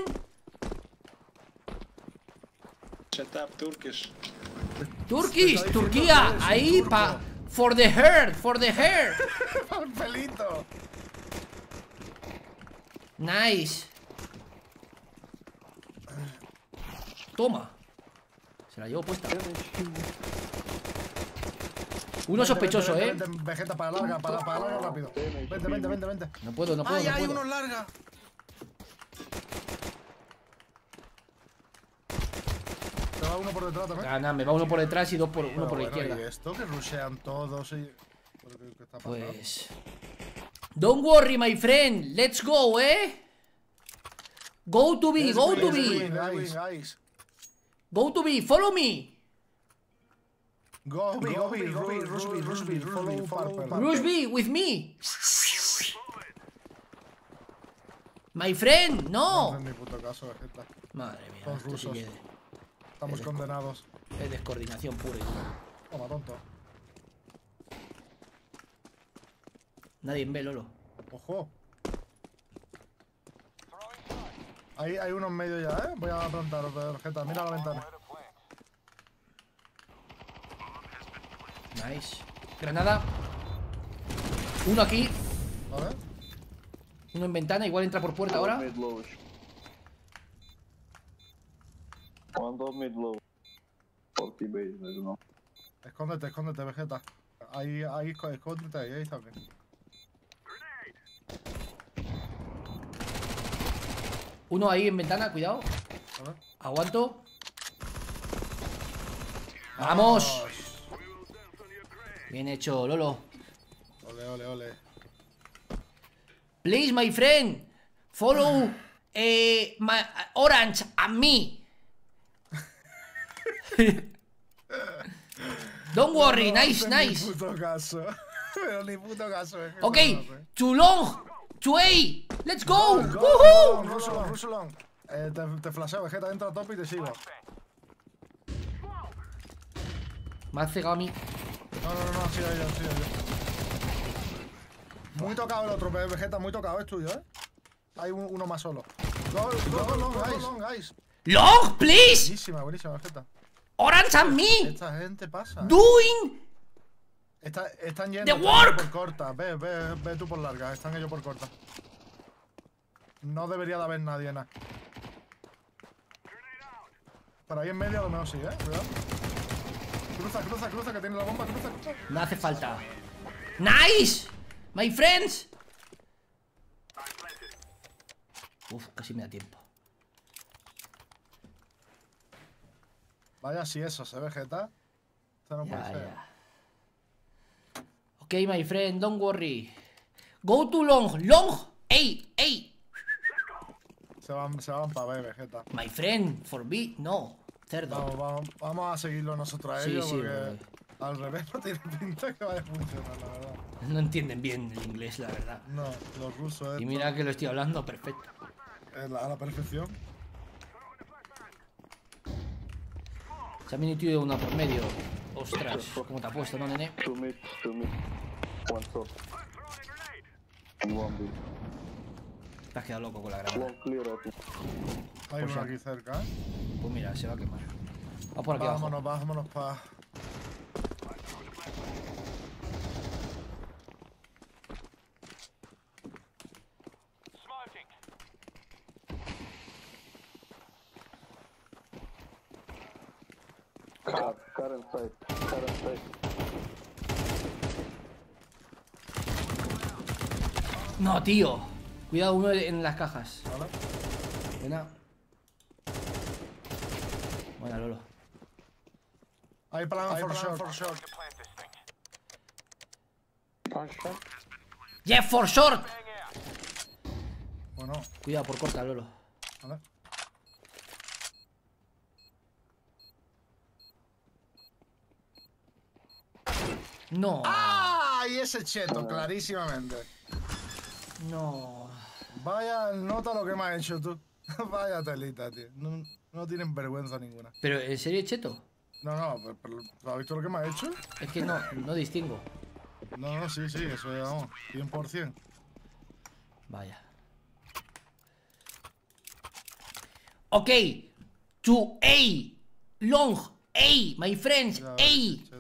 Shut up, Turkish. Turkish, Te está Turquía, diciendo que eres ahí un pa. turco. For the hair, for the hair. Un pelito. Nice. Toma. Se la llevo puesta. Uno sospechoso, Vente, eh. vente, vente, Vegeta, para larga, para, para larga rápido. Vente, vente, vente, vente. No puedo, no puedo, ¡Ay, no hay puedo. uno larga! va uno por detrás también. Ah, nada, me va uno por detrás y dos por, uno Pero por la bueno, izquierda. ¿y esto que rushean todos y... ¿Pero qué- qué está pasando? Pues... Don't worry, my friend. Let's go, eh. Go to B, Let's go win, to let's B. win, guys, guys. Go to B, follow me. Go B, go B, go B, rush B, rush B, follow Purple. Rush B with me. My friend, No no. hacen ni puto caso, Vegeta. Madre mía, Son esto sí rusos. que Estamos Es- condenados. es descoordinación pura y dura. Toma, tonto. Nadie ve, Lolo. Ojo. Ahí hay uno en medio ya, ¿eh? Voy a plantar, Vegeta. Mira la ventana. Nice. Granada. Uno aquí. A ver. Uno en ventana. Igual entra por puerta ahora. Mid low. One top mid low. forty base, I don't know. Escóndete, escóndete, Vegeta. Ahí, ahí, esco- escóndete ahí, ahí está bien. Uno ahí en ventana. Cuidado. A ver. Aguanto. ¡Vamos! Bien hecho, Lolo. Ole, ole, ole. Please, my friend. Follow eh, my, Orange and me. Don't worry, No nice, hacen nice. Ni puto caso. Pero ni puto caso. Es que Ok, no lo hacen. too long, to A. Let's go. Go, Woohoo. go, Russo long, Russo long. Eh, te, te flasheo, Vegeta, entra a top y te sigo. Me ha cegado a mí. No, no, no, no, sigo yo, sigo yo. Muy tocado el otro, Vegeta, muy tocado, es tuyo, ¿eh? Hay un- uno más solo. Go, go, go, long, guys. long, guys. Long, please. Buenísima, buenísima, Vegeta. Orange and me. Esta gente pasa. Doing. Está- están yendo The están work. yendo por corta. Ve, ve, ve tú por larga. Están ellos por corta. No debería de haber nadie, nada. Por ahí en medio a lo mejor sí, ¿eh? Cuidado. Cruza, cruza, cruza, que tiene la bomba. Cruza, cruza. No hace falta. Nice, my friends. Uf, casi me da tiempo. Vaya, si eso se Vegeta. Esto no puede Ya, ser. ya. Ok, my friend, don't worry. Go to long, long. Ey, ey. Se van, se van para ver, Vegeta. My friend, for B, no. Cerdo. Vamos, vamos, vamos a seguirlo nosotros a Sí, ellos sí, porque vale. al revés no tiene pinta que vaya a funcionar, la verdad. No entienden bien el inglés, la verdad. No, los rusos. Y mira que lo estoy hablando perfecto. A la perfección. Se ha metido una por medio. Ostras, ¿cómo te ha puesto, no, nene? Two mid, two mid. One top. And one B. Te has quedado loco con la granada. Long clear up. Hay O uno sea, aquí cerca, ¿eh? Pues mira, se va a quemar. Va por aquí Vámonos, abajo. vámonos para. Car, car inside. Car inside. No, tío. Cuidado, uno en las cajas. ¿Vale? Buena. Buena, Lolo. Hay plan for short. For short. Punch shot. Jeff for short. Bueno, Cuidado por corta, Lolo. ¿vale? No. ¡Ah! Y ese cheto, clarísimamente. No. Vaya, nota lo que me has hecho tú. Vaya telita, tío. No, no tienen vergüenza ninguna. Pero, ¿en serio, Cheto? No, no, pero, pero ¿tú ¿has visto lo que me has hecho? Es que no, no distingo. No, no, sí, sí, eso es, vamos, cien por cien. Vaya. Ok. To A. Long. A. My friends. Ya, A. cheto.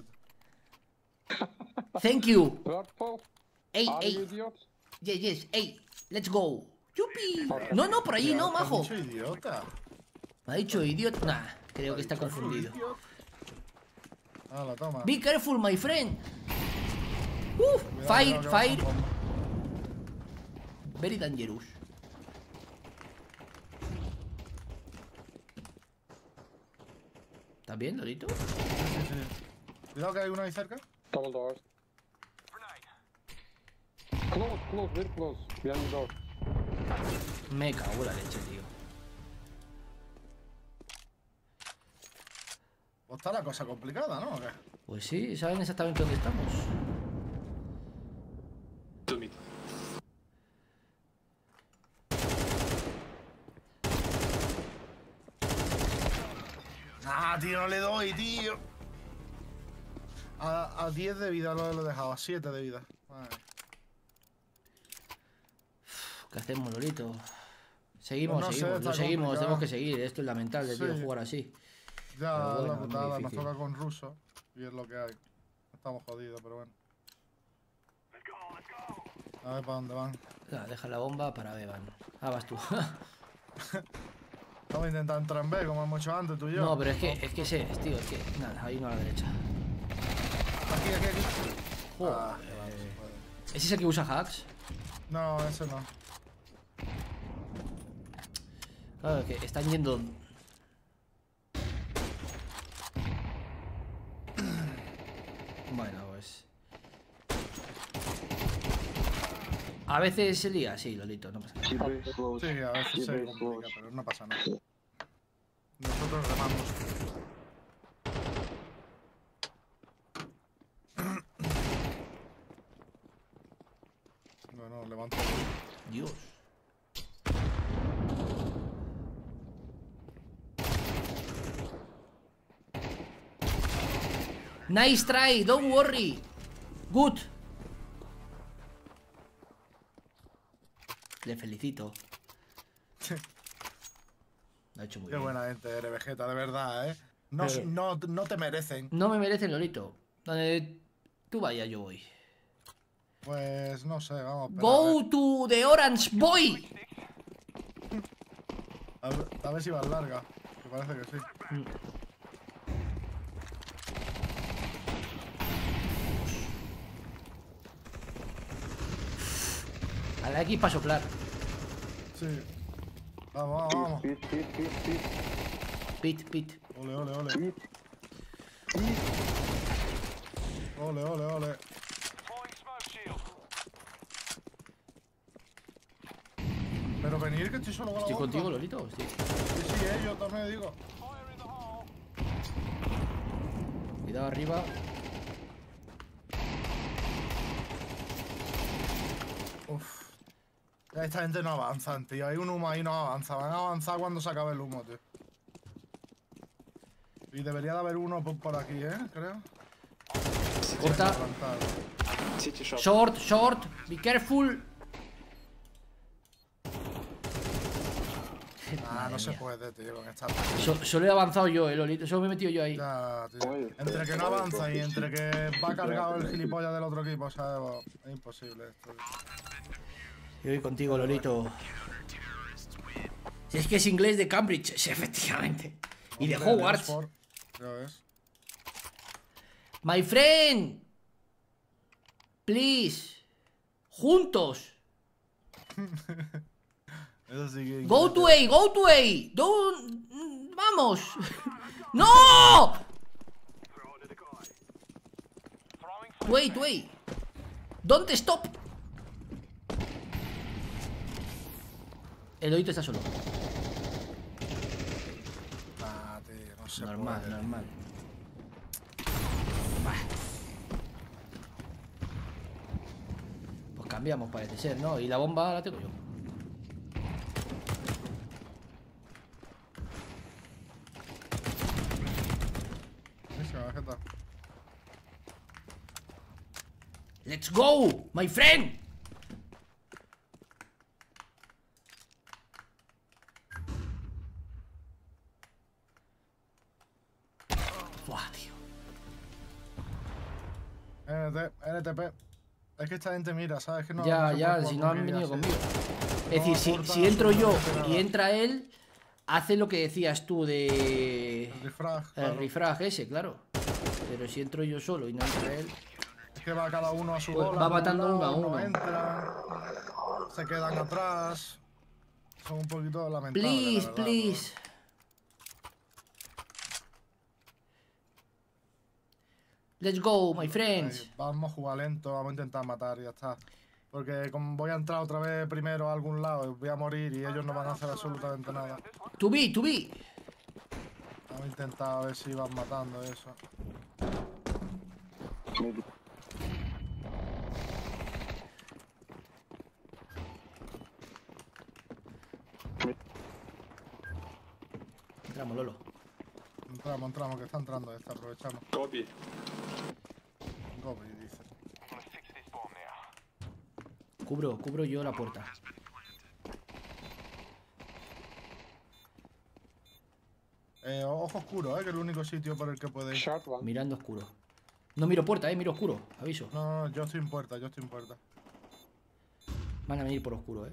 Thank you. Purple. A. Are A. you idiot? Yes, yes. A. Let's go. Yupi. No, no, por allí no, ¿Te has majo. dicho idiota? Me ha dicho idiota. Nah, creo que está ¿Te has dicho confundido. idiota? Ah, la toma. Be careful, my friend. Uf, Cuidado, fire, cuidado, que fire. va con bomba. Very dangerous. Está ¿Estás bien, Lolito? Sí, sí, sí. Cuidado que hay uno ahí cerca. Double doors. Close, close, very close. Behind the door. Me cago en la leche, tío. Pues está la cosa complicada, ¿no? ¿O qué? Pues sí, saben exactamente dónde estamos. To meet. Ah, tío, no le doy, tío. A, a diez de vida lo, lo he dejado, a siete de vida. Vale. ¿Qué hacemos, Lolito? Seguimos, Pues no sé, seguimos, está lo seguimos, complicado. tenemos que seguir. Esto es lamentable, tío, Sí. jugar así. Ya, Pero bueno, la es muy putada, nos difícil. toca con ruso. Y es lo que hay. Estamos jodidos, pero bueno. A ver para dónde van. Ah, deja la bomba para Beban. Ah, vas tú. Vamos a intentar entrar en B, como hemos hecho antes, tú y yo. No, pero es que, es que sé, tío, es que. Nada, hay uno a la derecha. Aquí, aquí, aquí. Joder. Ah, que va, no se puede. ¿Es ese que usa hacks? No, ese no. Claro, es que están yendo. Bueno, pues. A veces se lía, sí, Lolito, no pasa nada. Keep very close. Sí, a veces Keep se very complica, close. pero no pasa nada. Nosotros remamos. Bueno, levanto. Dios. Nice try, don't worry. Good. Le felicito. Lo ha hecho muy Qué bien. buena gente eres, Vegeta, de verdad, ¿eh? No, Pero- no, no te merecen. No me merecen, Lolito. Donde tú vayas, yo voy. Pues no sé, vamos. Pero Go to the Orange Boy. a, ver, a, ver, a ver si va larga. Me parece que sí. A la X para soplar. Sí. Vamos, vamos, vamos. Pit, pit, pit, pit. Pit, pit. Ole, ole, ole. Pit. Ole, ole, ole. Pero venir que estoy solo con la Estoy bomba. contigo, Lolito. Estoy- Sí, sí, eh, yo también digo. Cuidado arriba. Uf. Esta gente no avanza, tío. Hay un humo ahí, no avanza. Van a avanzar cuando se acabe el humo, tío. Y debería de haber uno por, por aquí, ¿eh? Creo. Corta. Plantado. City shop. Short, short. Be careful. Ah, Madre no se mía. puede, tío, con esta. So- solo he avanzado yo, eh, Lolito. Solo me he metido yo ahí. Ya, tío. Oye, Entre que no avanza y entre que va cargado el gilipollas del otro equipo, o sea, es imposible esto. Yo voy contigo, Lolito. Si es que es inglés de Cambridge, sí, efectivamente. Y de Hombre, Hogwarts. Oxford, ya ves. My friend. Please. Juntos. Eso sí que. Go to A, go to A. Don't... Vamos. ¡No! Wait, wait. Don't stop. El Lolito está solo. Ah, tío, no se Normal, puede. normal. Bah. Pues cambiamos, parece ser, ¿no? Y la bomba la tengo yo. Buenísima, Vegeta. Let's go, my friend. Buah, tío. N T, N T P. Es que esta gente mira, ¿sabes? Que no, Ya, se ya, puede si jugar no han con venido ella, conmigo. sí. Es No decir, si, aporta si entro yo absolutamente y nada. entra él, hace lo que decías tú de... El refrag, El claro. refrag ese, claro. Pero si entro yo solo y no entra él... Es que va cada uno a su Pues bola. va por un matando lado, uno a no uno. entran, se quedan atrás. Son un poquito lamentables. Please, la verdad, please. Let's go, my friends. Ahí, vamos a jugar lento, vamos a intentar matar y ya está. Porque como voy a entrar otra vez primero a algún lado, voy a morir y ellos no van a hacer absolutamente nada. To be, to be. Vamos a intentar a ver si van matando eso. Maybe. Entramos, Lolo. Entramos, entramos, que está entrando esta, aprovechamos. Copy. Copy, dice. Cubro, cubro yo la puerta. Eh, ojo oscuro, eh, que es el único sitio por el que puede ir. Short one. Mirando oscuro. No miro puerta, eh, miro oscuro. Aviso. No, no, yo estoy en puerta, yo estoy en puerta. Van a venir por oscuro, eh.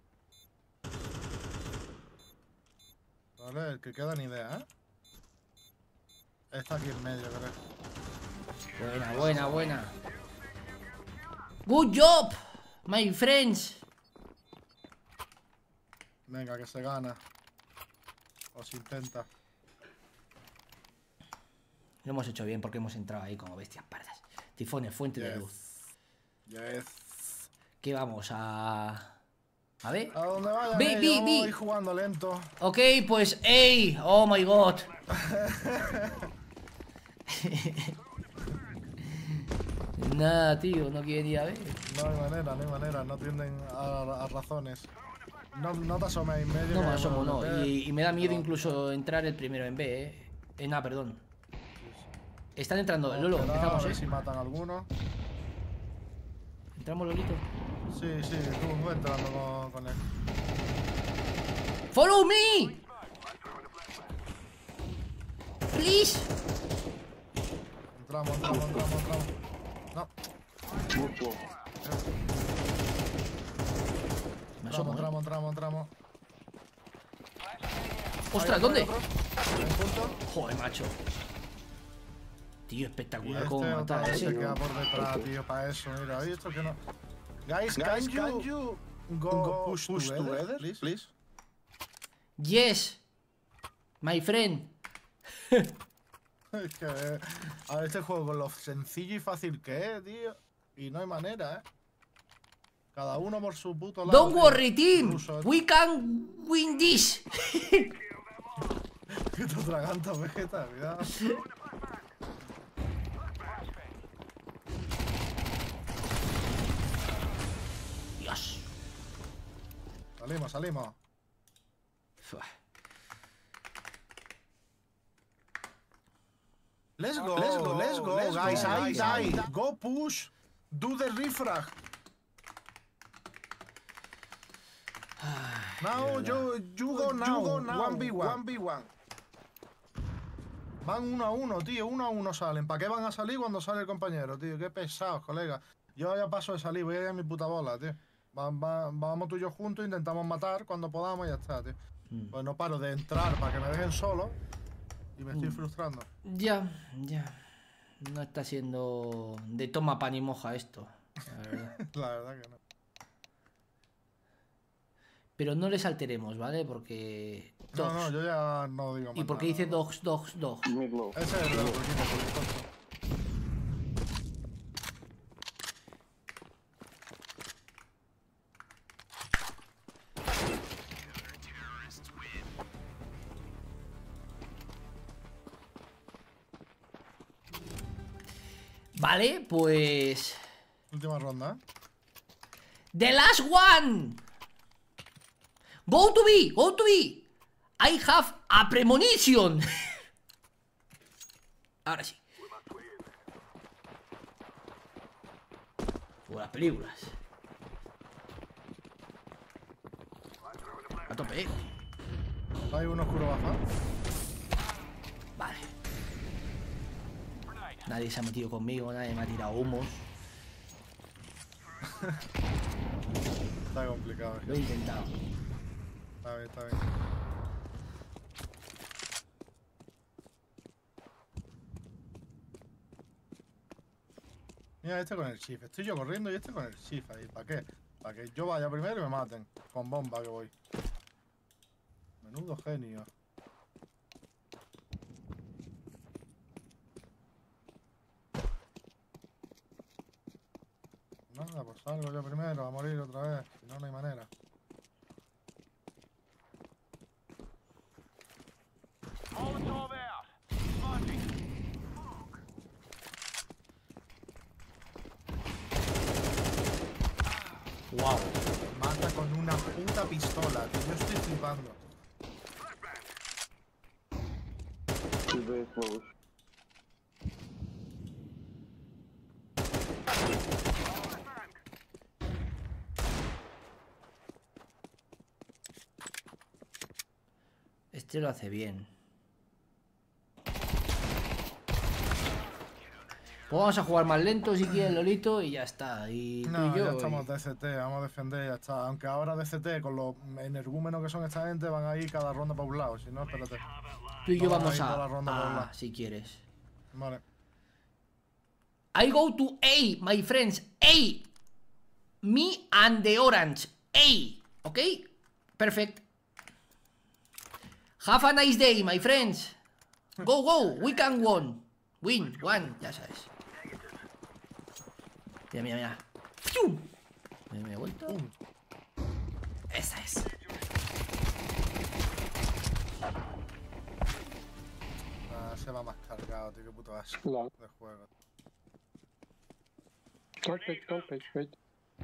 Vale, el que queda ni idea, ¿eh? Está aquí en medio, creo. Buena, buena, buena. Good job, my friends. Venga, que se gana. O se intenta. Lo hemos hecho bien porque hemos entrado ahí como bestias pardas. Tifones, fuente de Yes. luz. Yes. ¿Qué vamos a...? A ver. A donde vayan, Bi, eh, bi, yo bi. voy jugando lento. Ok, pues, ey, oh my god. Nada, tío, no quiere ir a ver. No hay manera, no hay manera, no tienden a, a razones. No, no te asomes en medio. No que me asomo, bueno, no. ve. Y, y me da miedo No. incluso entrar el primero en B, eh. Eh, nada, perdón. Están entrando, Vamos Lolo, a esperar, empezamos, a ver eh. si matan a alguno. Entramos, Lolito. Sí, sí, tú, tú entrando con, con él. ¡Follow me! Please. Entramos, entramos, entramos, entramos. No, Move wall. Me entramos, asomo, eh. entramos, entramos, entramos. ¡Ostras! Ahí, ¿Dónde? otro, otro. En punto. Joder, macho. Tío, Y espectacular este cómo otra matar vez ese. se queda por detrás, tío, para eso. Mira, ¿hay esto que no? Guys, can, you, you go, push, together, please? please? Yes, my friend. Es que, eh, a ver, este juego con lo sencillo y fácil que es, tío. Y no hay manera, ¿eh? Cada uno por su puto lado. Don't tío. worry, team. Ruso, eh. We can win this. Que te atragantas, Vegeta, cuidado. Dios. Salimos, salimos. Let's go, let's go, let's go, let's guys, go, guys, guys. guys. Go push, do the refrag. Now, you, you go now, one v one. one v one. Van uno a uno, tío, uno a uno salen. ¿Para qué van a salir cuando sale el compañero, tío? Qué pesados, colega. Yo ya paso de salir, voy a ir a mi puta bola, tío. Va- va- vamos tú y yo juntos, intentamos matar cuando podamos y ya está, tío. Mm. Pues no paro de entrar para que me dejen solo y me estoy Mm. frustrando. Ya, ya. No está siendo de toma pan y moja esto, la verdad. La verdad que no. Pero no les alteremos, ¿vale? Porque... No, no, Dogs. yo ya no digo más. ¿Y por qué nada. dice dogs, dogs, dogs? Mid low. Ese es el truquito, por el tonto. Vale, pues... Última ronda, ¿eh? The last one. Go to B, go to B. I have a premonition. Ahora sí. Por las películas. A tope, eh. Hay uno oscuro baja. Vale. Nadie se ha metido conmigo, nadie me ha tirado humos. Está complicado. Lo he intentado. Está bien, está bien. Mira, este con el shift. Estoy yo corriendo y este con el shift ahí. ¿Para qué? Para que yo vaya primero y me maten. Con bomba que voy. Menudo genio. nada, pues salgo yo primero a morir otra vez. Si no, no hay manera. Wow. Mata con una puta pistola, tío. Yo estoy flipando. He's very close. Este lo hace bien. Pues vamos a jugar más lento si quieres, Lolito, y ya está. Y No, tú y yo. ya estamos y- D C T, vamos a defender, ya está. Aunque ahora D C T, con los energúmenos que son esta gente, van a ir cada ronda para un lado. Si no, espérate. Tú y yo Vamos a vamos ir a. toda la ronda por un Ah, lado. si quieres. Vale. I go to A, my friends. A. Me and the orange. A. ¿Ok? Perfect. Have a nice day, my friends. Go, go. We can win. Win. One. Ya sabes. Mira, mira, mira. ¡Pium! Me he vuelto. Pum. Esa es. Ah, se va más cargado, tío. Qué puto asco Lol. de juego. Dark page, dark page, wait.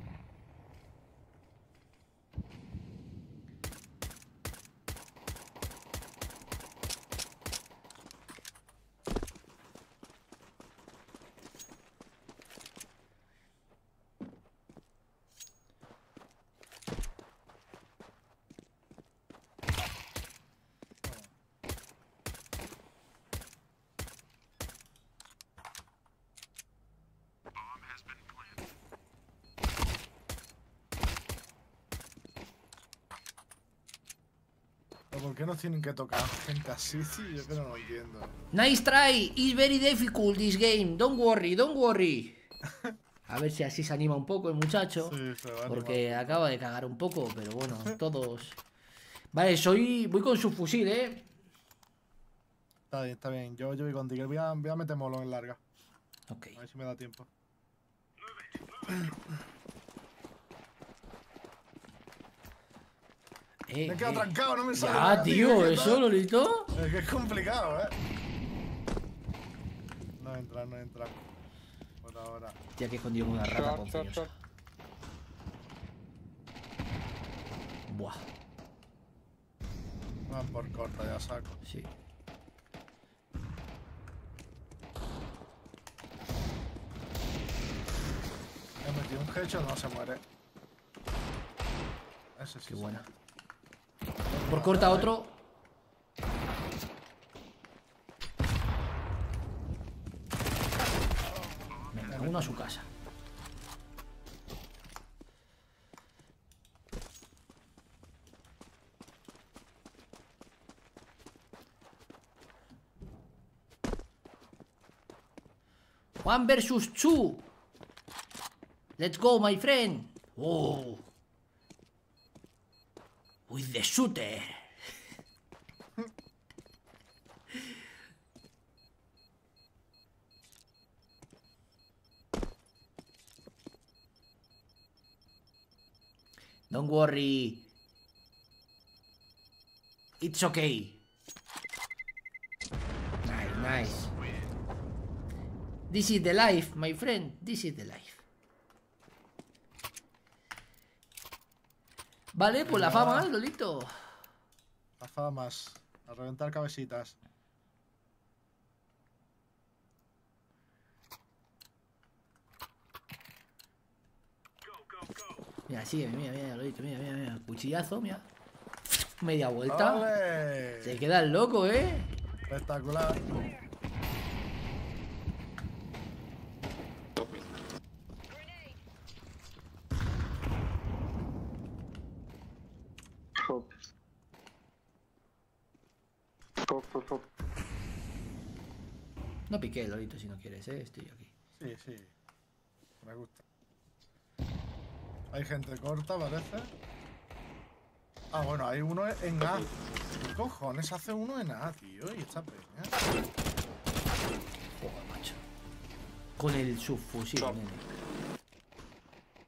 ¿Pero por qué nos tienen que tocar gente así, tío? Yo que no lo entiendo. Nice try. It's very difficult this game. Don't worry, don't worry. A ver si así se anima un poco el muchacho. Sí, se va a Porque acaba de cagar un poco, pero bueno, todos. Vale, soy. Voy con su fusil, eh. Está bien, está bien. Yo, yo voy contigo. Voy a, voy a meter molón en larga. Ok. A ver si me da tiempo. Eh, Me he quedado eh. trancado, no me sale. Ya, nada, tío, ¿qué eso, tal? Lolito. Es que es complicado, eh. No entra, no entra. Por ahora. Tía, que he escondido una rata Short, short, ponzoñosa. short. Buah, Van por corta, ya saco. sí. He metido un headshot, no se muere. Ese sí. Qué sí. buena. Por corta otro. Venga, uno a su casa. One versus two. Let's go, my friend. Oh. With the shooter. Don't worry. It's okay. Nice, nice. This is the life, my friend. This is the life. Vale, pues la fama, Lolito. Las famas. A reventar cabecitas. Mira, sigue, mira, mira, Lolito, mira, mira, mira. Cuchillazo, mira. Media vuelta. ¡Ole! Se queda el loco, ¿eh? Espectacular. Short. Short, short, short. No piqué, Lolito, si no quieres, ¿eh? Estoy aquí. Sí, sí. Me gusta. Hay gente corta, parece. Ah, bueno, hay uno en A. ¿Qué cojones hace uno en A, tío? Y esta peña. Joder, macho. Con el subfusil, Chop. nene.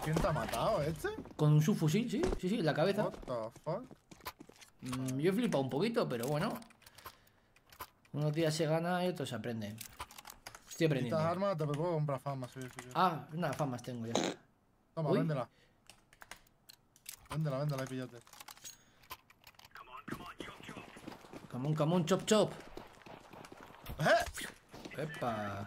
¿Quién te ha matado, este? Con su fusil, sí, sí, sí, en la cabeza. What the fuck? Mm, yo he flipado un poquito, pero bueno. Unos días se gana y otros se aprenden. Estoy aprendiendo. Estas armas te puedo comprar famas, sí, sí. Ah, nada, famas tengo ya. Toma, Uy. véndela. Véndela, véndela y píllate. Come on, come on, chop chop. ¿Eh? Epa.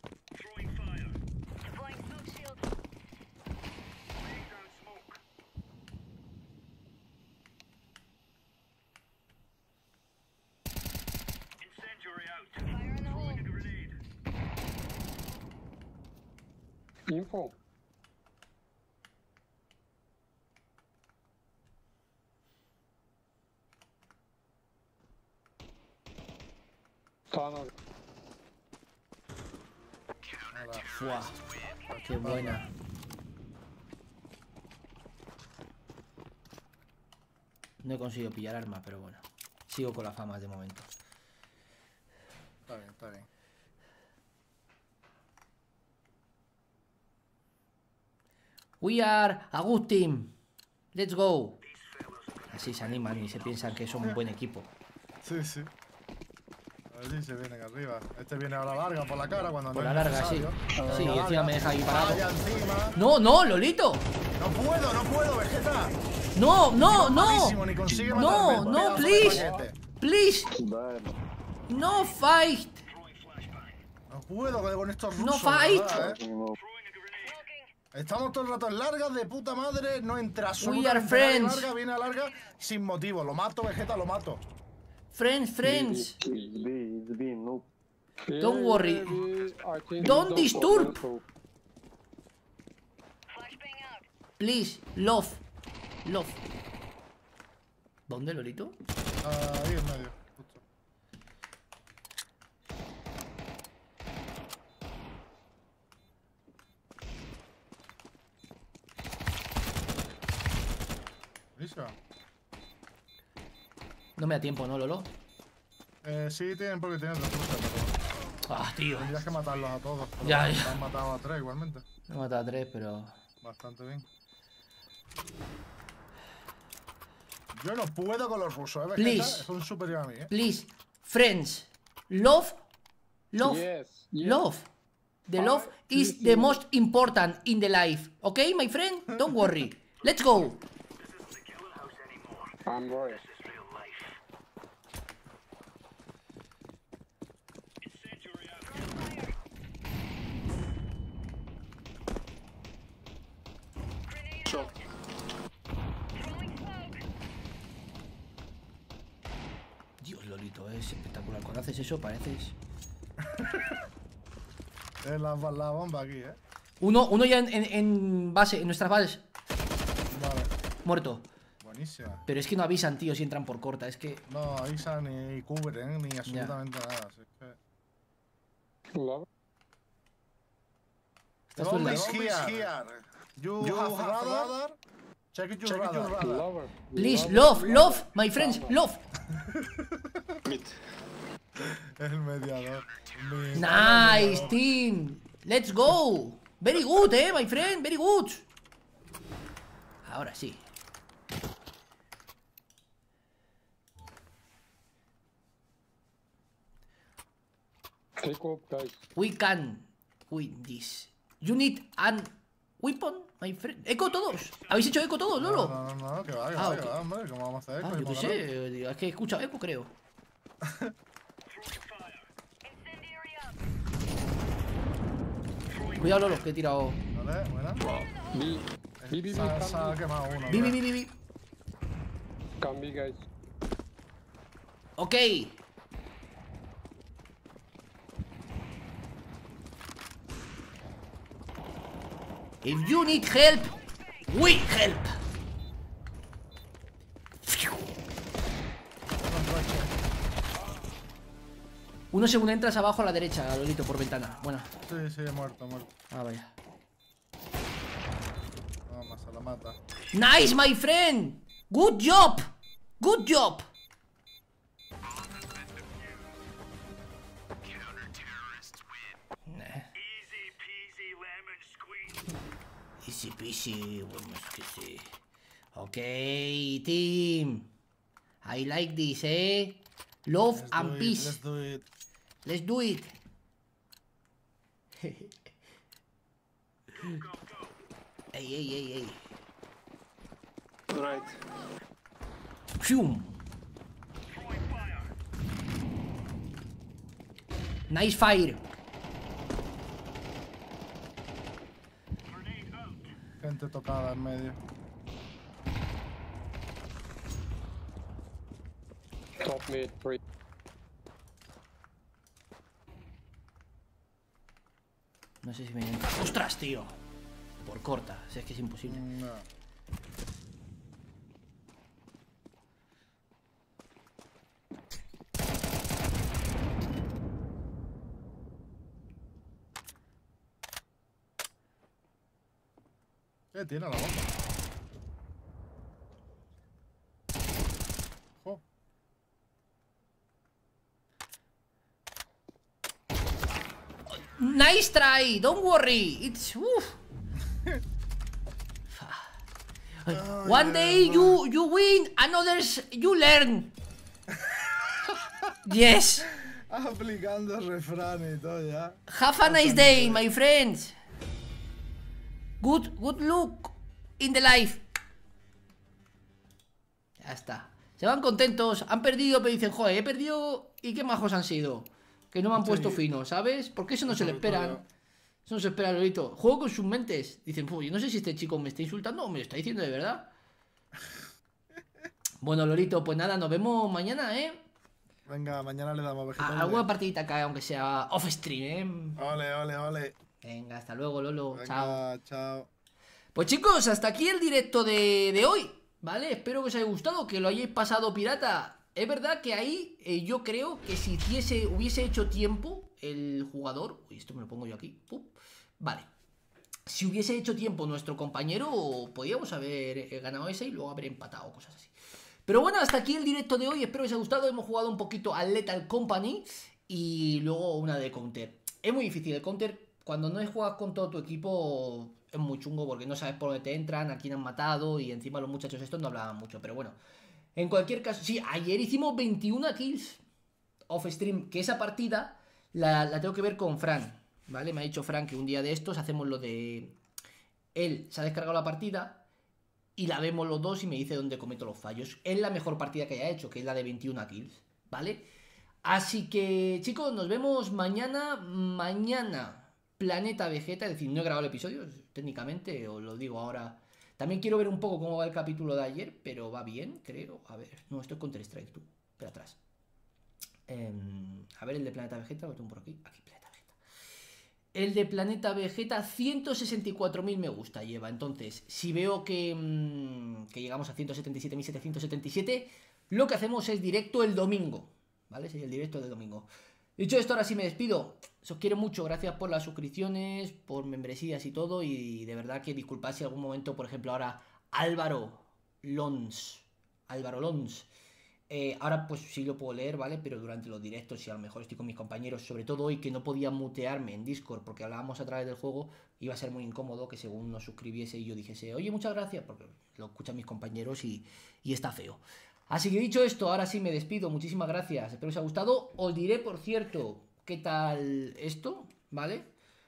Info. Tunnel. Fua. Qué buena. No he conseguido pillar armas, pero bueno. Sigo con las famas de momento. Está bien, está bien. We are a good team. Let's go. Así se animan y se piensan que son un buen equipo. Sí, sí. A ver si se vienen arriba. Este viene a la larga por la cara cuando Por no la es larga, sí. necesario. Sí, A la y encima larga. me deja ahí parado. Vaya encima. No, no, Lolito. No puedo, no puedo, Vegeta. No, no, no. Malísimo, ni consigue No, matarme, no, pedazo de please. paquete. Please. Bueno. No fight. No puedo con estos rusos. No fight. ¿verdad, eh? Estamos todo el rato en largas de puta madre, no entra We are absolutamente nadie friends. larga, viene a larga sin motivo. Lo mato, Vegeta, lo mato. Friends, friends. It's B, it's B, no. Don't worry. I think Don't we disturb. go. Please, love. Love. ¿Dónde, Lolito? Ahí en medio, justo. ¿Lisa? No me da tiempo, ¿no, Lolo? Eh, sí, tienen porque tienen recursos, pero Ah, tío. tendrías que matarlos a todos. pero Ya, bueno, ya. te han matado a tres igualmente. Me he matado a tres, pero... Bastante bien. Yo no puedo con los rusos, ¿eh, Vegeta? Please. Son superiores a mí, ¿eh? Please, friends. Love. Love. Yes, yes. Love. The love is the most important in the life. Okay, my friend? Don't worry. Let's go. I'm worried. Shot. Dios, Lolito, es espectacular. Cuando haces eso pareces... Es la, la bomba aquí, ¿eh? Uno, uno ya en, en- en base, en nuestras bases. Vale, Muerto. buenísima. Pero es que no avisan, tío, si entran por corta. Es que... No avisan ni cubren ni absolutamente nada. Así que... Love. Estás tú en la... Bomb is here. You, You have have radar. Check it your Check it radar. your radar. Lover. Please, Lover. love, love, my friends, love. Mid. El mediador. Mi- Nice, el mediador. team. Let's go. Very good, eh, my friend, very good. Ahora sí. Take up, guys. We can win this. You need an weapon, my friend. Eco todos. ¿Habéis hecho eco todos, No, Lolo? no, no, no, que va, que Ah, va, ok. que va, hombre. ¿Cómo vamos a hacer? Ah, Con yo el qué motor. sé. digo, Es que he escuchado eco, creo. Cuidado, Lolo, que he tirado. Vale, buena. B. B, B, B, Se ha- can se ha B. quemado uno. Vi, vi, ¿verdad? vi, vi, vi. Can B, guys. Ok. If you need help, we help. Uno según entras abajo a la derecha, Lolito, por ventana. Bueno. Sí, sí, muerto, muerto. Ah, vaya. Vamos, se la mata. Nice, my friend. Good job. Good job. Easy peasy, bueno, es que sí. Ok, team. I like this, eh. Love Let's and do it, peace. let's do it. Let's do it. Ey, ey, ey, ey. Right. Fium. Nice fire. Gente tocada en medio. Top mid, three. No sé si me... ¡Ostras, tío! Por corta, si es que es imposible. No. ¿Qué tiene la bomba? Jo. Nice try, don't worry. It's uf. One day you you win, another's you learn. Yes. Aplicando refranes y todo ya. Have a nice day, my friends. Good good look in the life. Ya está. Se van contentos, han perdido, pero dicen, joder, he perdido y qué majos han sido. Que no me han puesto fino, ¿sabes? Porque eso no se lo esperan. Eso no se espera, Lolito. Juego con sus mentes. Dicen, yo no sé si este chico me está insultando o me lo está diciendo de verdad. Bueno, Lolito, pues nada, nos vemos mañana, ¿eh? Venga, mañana le damos vegetales. Alguna partidita acá, aunque sea off stream, ¿eh? Ole, ole, ole. Venga, hasta luego, Lolo. Venga, chao. chao. Pues chicos, hasta aquí el directo de, de hoy, ¿vale? Espero que os haya gustado, que lo hayáis pasado pirata. Es verdad que ahí eh, yo creo que si hiciese, hubiese hecho tiempo el jugador... Uy, esto me lo pongo yo aquí. Pum. Vale. Si hubiese hecho tiempo nuestro compañero, podríamos haber eh, ganado ese y luego haber empatado, cosas así. Pero bueno, hasta aquí el directo de hoy. Espero que os haya gustado. Hemos jugado un poquito al Lethal Company y luego una de Counter. Es muy difícil el Counter. Cuando no juegas con todo tu equipo es muy chungo porque no sabes por dónde te entran, a quién han matado y encima los muchachos estos no hablaban mucho. Pero bueno, en cualquier caso, sí, ayer hicimos veintiuna kills off stream, que esa partida la, la tengo que ver con Fran, ¿vale? Me ha dicho Fran que un día de estos hacemos lo de... Él se ha descargado la partida y la vemos los dos y me dice dónde cometo los fallos. Es la mejor partida que haya hecho, que es la de veintiuna kills, ¿vale? Así que, chicos, nos vemos mañana. Mañana, Planeta Vegeta, es decir, no he grabado el episodio, técnicamente, os lo digo ahora. También quiero ver un poco cómo va el capítulo de ayer, pero va bien, creo. A ver, no, esto es Counter-Strike, tú, espera atrás. Eh, a ver el de Planeta Vegeta, lo tengo por aquí. Aquí, Planeta Vegeta. El de Planeta Vegeta, ciento sesenta y cuatro mil me gusta lleva. Entonces, si veo que, mmm, que llegamos a ciento setenta y siete mil setecientos setenta y siete, lo que hacemos es directo el domingo, ¿vale? Sería el directo del domingo. Dicho esto, ahora sí me despido. Os quiero mucho, gracias por las suscripciones, por membresías y todo. Y de verdad que disculpad si algún momento, por ejemplo, ahora Álvaro Lons, Álvaro Lons, eh, ahora pues sí lo puedo leer, ¿vale? Pero durante los directos, si a lo mejor estoy con mis compañeros, sobre todo hoy que no podía mutearme en Discord porque hablábamos a través del juego, iba a ser muy incómodo que según nos suscribiese y yo dijese, oye, muchas gracias, porque lo escuchan mis compañeros y, y está feo. Así que dicho esto, ahora sí me despido, muchísimas gracias, espero que os haya gustado. Os diré, por cierto, qué tal esto, ¿vale?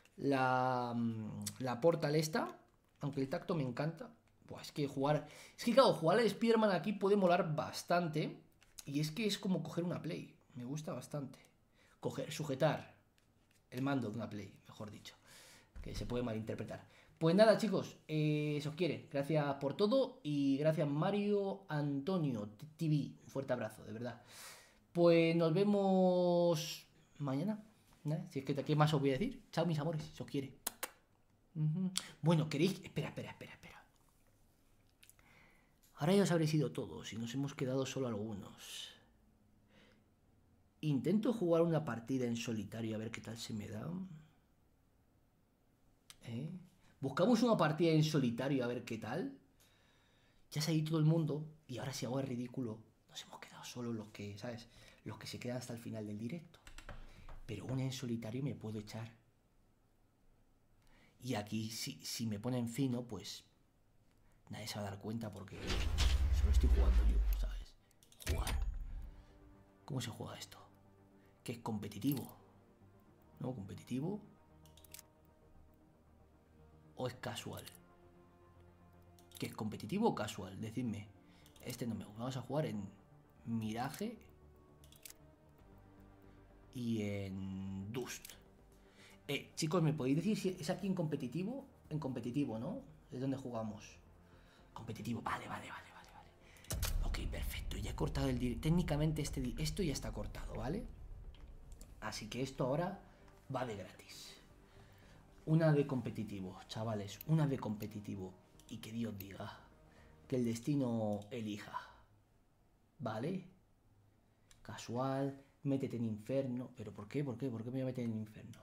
La, la Portal esta, aunque el tacto me encanta. Buah, es que jugar, es que claro, jugar al Spiderman aquí puede molar bastante. Y es que es como coger una Play, me gusta bastante. Coger, sujetar el mando de una Play, mejor dicho, que se puede malinterpretar. Pues nada, chicos, eh, se os quiere. Gracias por todo y gracias Mario Antonio T V. Un fuerte abrazo, de verdad. Pues nos vemos mañana. ¿Eh? Si es que ¿qué más os voy a decir? Chao, mis amores, se os quiere. Uh-huh. Bueno, queréis... Espera, espera, espera, espera. Ahora ya os habréis ido todos y nos hemos quedado solo algunos. Intento jugar una partida en solitario a ver qué tal se me da. ¿Eh? Buscamos una partida en solitario a ver qué tal. Ya se ha ido todo el mundo y ahora si hago el ridículo nos hemos quedado solo los que, ¿sabes? Los que se quedan hasta el final del directo. Pero una en solitario me puedo echar. Y aquí, si, si me ponen fino, pues nadie se va a dar cuenta porque solo estoy jugando yo, ¿sabes? Jugar. ¿Cómo se juega esto? ¿Qué es competitivo? ¿No? ¿Competitivo? ¿O es casual? ¿Qué es competitivo o casual? Decidme. Este no me gusta. Vamos a jugar en Mirage y en Dust. Eh, chicos, ¿me podéis decir si es aquí en competitivo? En competitivo, ¿no? ¿De dónde jugamos? Competitivo. Vale, vale, vale, vale, vale. Ok, perfecto. Ya he cortado el directo. Técnicamente este di esto ya está cortado, ¿vale? Así que esto ahora va de gratis. Una de competitivo, chavales. Una de competitivo. Y que Dios diga. Que el destino elija. ¿Vale? Casual. Métete en infierno. ¿Pero por qué? ¿Por qué? ¿Por qué me voy a meter en infierno?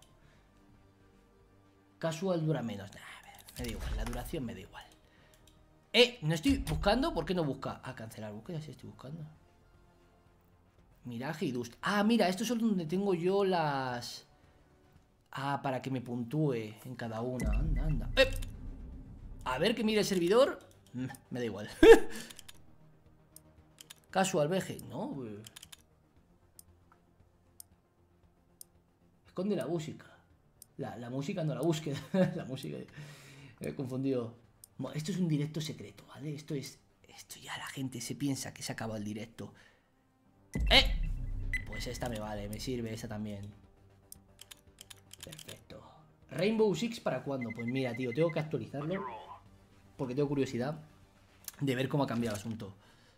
Casual dura menos. Nah, me da igual. La duración me da igual. Eh, no estoy buscando. ¿Por qué no busca? Ah, cancelar búsqueda. Sí estoy buscando. Mirage y Dust. Ah, mira, esto es donde tengo yo las... Ah, para que me puntúe en cada una. Anda, anda. ¡Eh! A ver que mire el servidor. Me da igual. Casual V G. No, wey. Esconde la música. La, la música, no la búsqueda. La música. Me he confundido. Bueno, esto es un directo secreto, ¿vale? Esto es... Esto ya la gente se piensa que se acaba el directo. ¡Eh! Pues esta me vale, me sirve esa también. Perfecto. Rainbow Six, ¿para cuándo? Pues mira, tío, tengo que actualizarlo. Porque tengo curiosidad de ver cómo ha cambiado el asunto.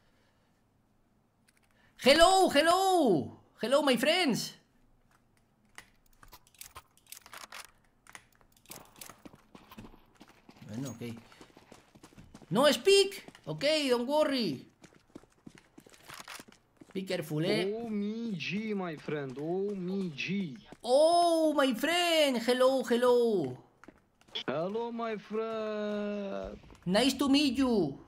¡Hello! ¡Hello! ¡Hello, my friends! Bueno, ok. No speak. Ok, don't worry. Be careful, eh. Oh, me G, my friend. Oh, me G. Oh, my friend. Hello, hello. Hello, my friend. Nice to meet you.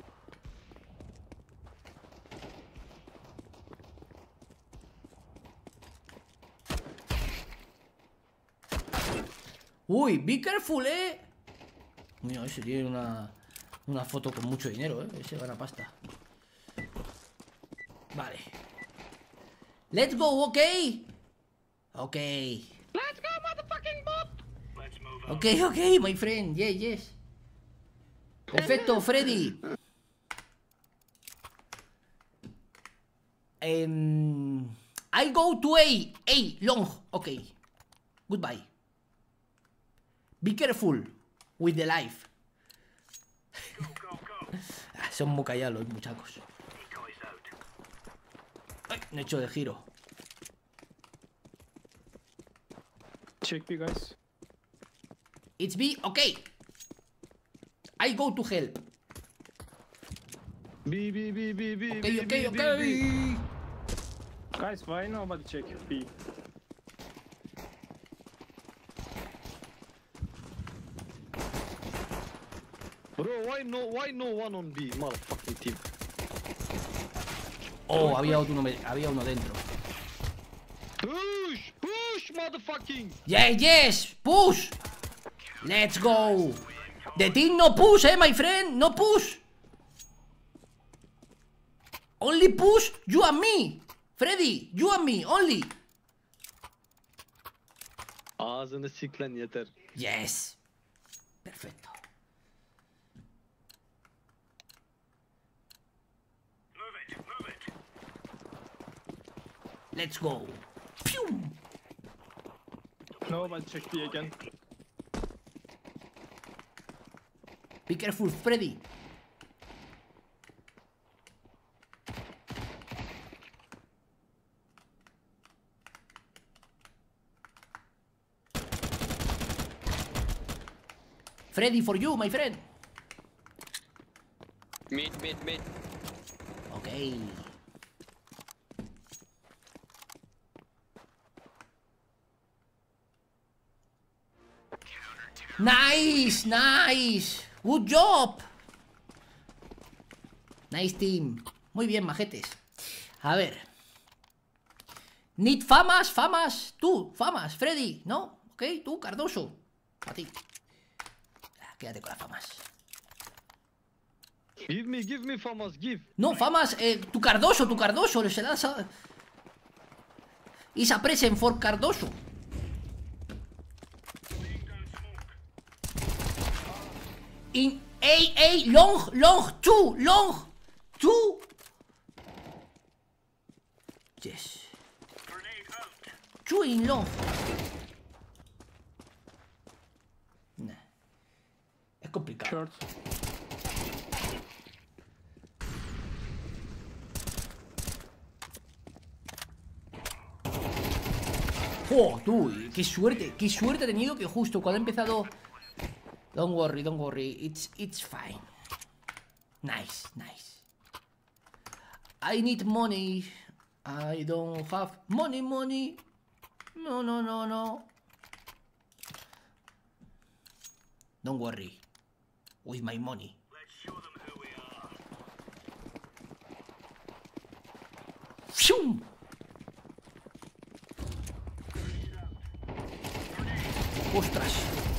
Uy, be careful, eh. Mira, ese tiene una, una foto con mucho dinero, eh. Ese gana pasta. Vale. Let's go, ok. Ok. Let's go, motherfucking bot. Ok, ok, my friend. Yes, yes. Perfecto, Freddy. Um, I go to A. A, long. Ok. Goodbye. Be careful with the life. Son muy callados los muchachos. Ay, no he hecho de giro. Check B, guys. It's B, okay. I go to help. B, B, B, B, B. Okay, B, okay, B, okay. B, B. Guys, why nobody check B? Bro, why no, why no one on B, motherfucking team? Oh, había uno, había uno dentro. Push, push, motherfucking. Yes, yes, push. Let's go. The team no push, eh, my friend, no push. Only push you and me. Freddy, you and me, only. Ağzını sik lan yeter. Yes. Perfecto. Let's go. Pew. Nobody check B again. Be careful, Freddy. Freddy for you, my friend. Mid, mid, mid. Okay. Nice, nice. Good job. Nice team. Muy bien, majetes. A ver. Need famas, famas. Tú, famas, Freddy. ¿No? Ok, tú, Cardoso. A ti. quédate con las famas. Give me, give me famas, give. No, famas, eh, tu Cardoso, tu Cardoso, se das a... Is a present for Cardoso. In, ey, ey, long, long, two, long, two. Yes. Two in long. Nah. Es complicado. Short. Oh, tú, qué suerte, qué suerte he tenido que justo cuando he empezado. Don't worry, don't worry, it's, it's fine. Nice, nice. I need money. I don't have money, money. No, no, no, no. Don't worry. With my money. ¡Fium! ¡Ostras!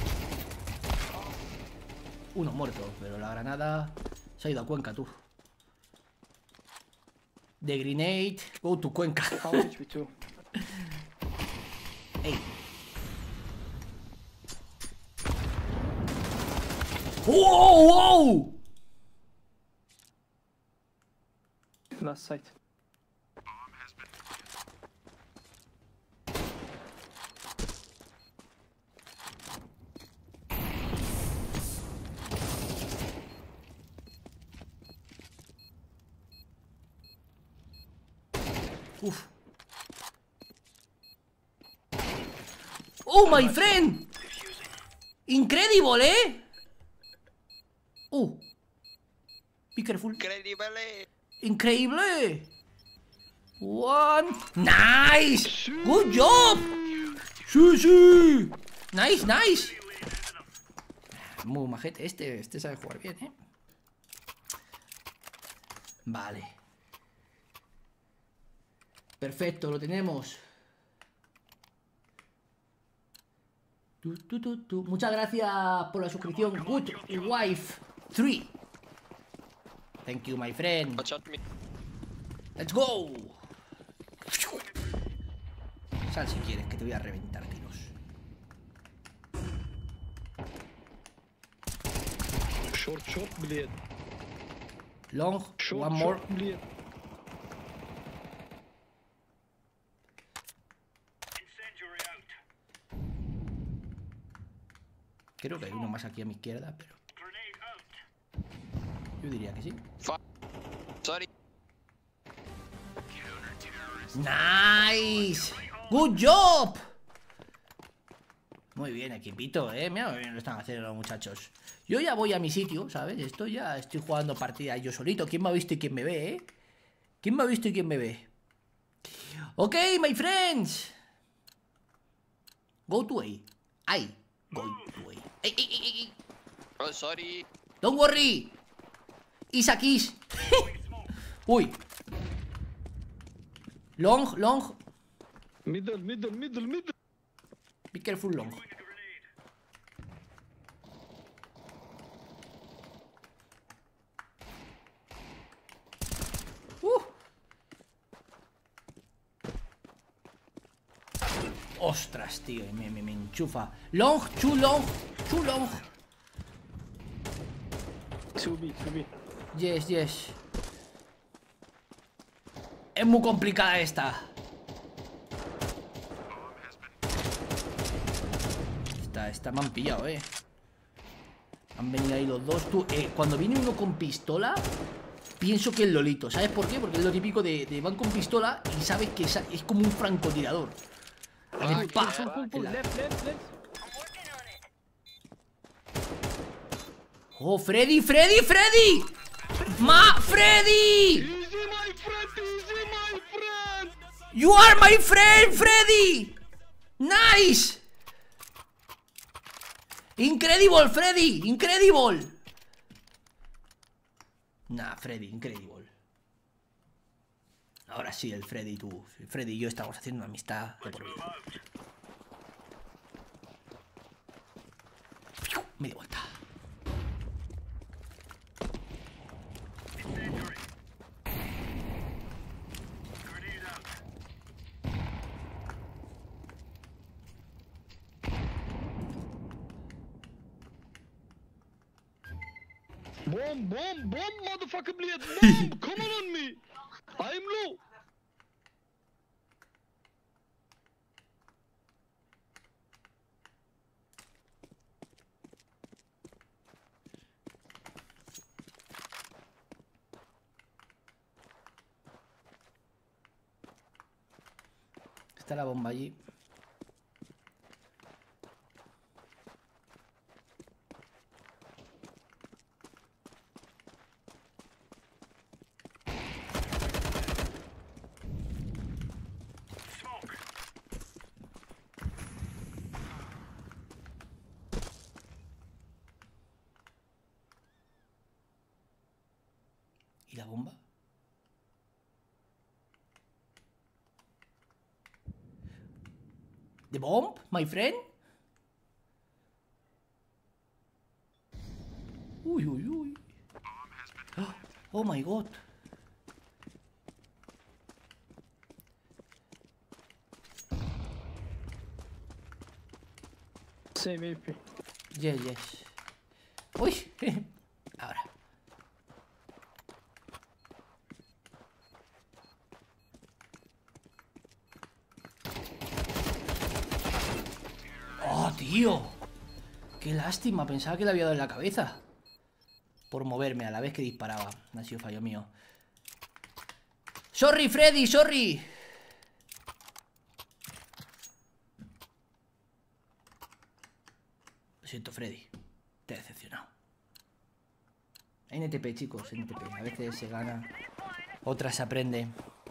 Uno muerto, pero la granada se ha ido a Cuenca, tú. The grenade, go to Cuenca. Ey. ¡Wow! ¡Wow! Last sight. Uf. Oh, my friend. Incredible, eh. Uh. Be careful. Increíble. Increíble. One. Nice. Good job. Sí, sí. Nice, nice. Muy majete. Este, este sabe jugar bien, eh. Vale. Perfecto, lo tenemos. Tu, tu, tu, tu. Muchas gracias por la suscripción. Good Wife tres. Thank you, my friend. Let's go. Sal si quieres, que te voy a reventar tiros. Short, short, blade. Long, Short, one more. short, blade. Creo que hay uno más aquí a mi izquierda, pero... Yo diría que sí. Sorry. ¡Nice! ¡Good job! Muy bien, equipito, eh. Mira muy bien lo están haciendo los muchachos. Yo ya voy a mi sitio, ¿sabes? Esto ya estoy jugando partida yo solito. ¿Quién me ha visto y quién me ve, eh? ¿Quién me ha visto y quién me ve? Ok, my friends. Go to A. I go to A. Ey, ey, ey, ey. Oh, sorry. Don't worry. Isakis. Uy. Long, long. Middle, middle, middle, middle. Be careful, long. Uh. Ostras, tío, me, me, me enchufa. Long, too long, too long. two B, two B. Yes, yes. Es muy complicada esta. Esta, esta me han pillado, eh. Han venido ahí los dos. Tú, eh, cuando viene uno con pistola, pienso que es Lolito. ¿Sabes por qué? Porque es lo típico de, de van con pistola y sabes que es, es como un francotirador. Ah, Pa, pull, pull, pull. la- Left, left, left. ¡Oh, Freddy, Freddy, Freddy! ¡Ma, Freddy! Easy, my friend, easy, my friend. ¡You are my friend, Freddy! ¡Nice! ¡Incredible, Freddy! ¡Incredible! Nah, Freddy, incredible. Ahora sí, el Freddy y tú. Freddy y yo estamos haciendo una amistad de por vida. Me di vuelta. Bomb, bomb, bomb, motherfucker, blade. Bomb, come on on me. I'm low. Está la bomba allí. ¿Y la bomba? The bomb, my friend? Uy, uy, uy. Oh my god. Same A P. Yes, yes. Uy. Ahora. ¡Oh, tío! ¡Qué lástima! Pensaba que le había dado en la cabeza. Por moverme a la vez que disparaba. No ha sido fallo mío. ¡Sorry, Freddy! ¡Sorry! Lo siento, Freddy. Te he decepcionado. N T P, chicos. N T P. A veces se gana. Otras se aprende.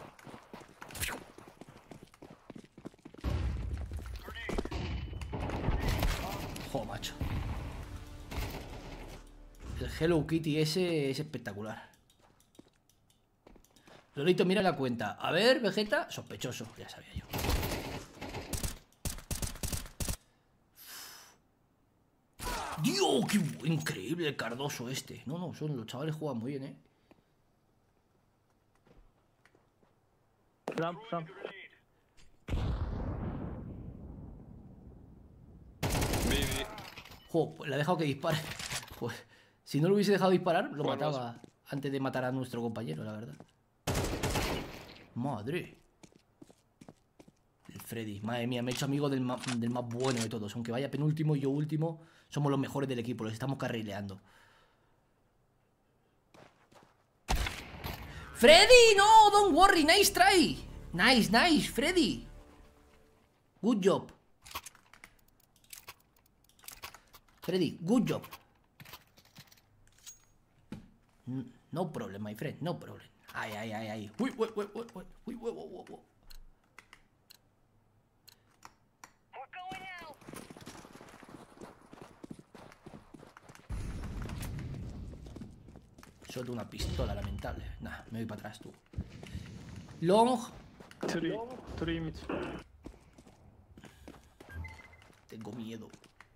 Jo, macho. El Hello Kitty ese es espectacular. Lolito, mira la cuenta. A ver, Vegeta. Sospechoso, ya sabía yo. Dios, qué increíble el Cardoso este. No, no, son los chavales juegan muy bien, eh. Ramp, ramp. Jo, pues le ha dejado que dispare. Pues si no lo hubiese dejado disparar, lo mataba antes de matar a nuestro compañero, la verdad. Madre. El Freddy, madre mía, me he hecho amigo del más, del más bueno de todos. Aunque vaya penúltimo y yo último, somos los mejores del equipo, los estamos carrileando. ¡Freddy! ¡No! ¡Don't worry! ¡Nice try! ¡Nice, nice! ¡Freddy! Good job. Freddy, good job. No problem, my friend, no problem. Ay, ay, ay, ay. Uy, uy, uy, uy, uy, uy, uy, uy, uy. Suelto una pistola, lamentable. Nah, me voy para atrás, tú. Long. Three, three mid. Tengo miedo.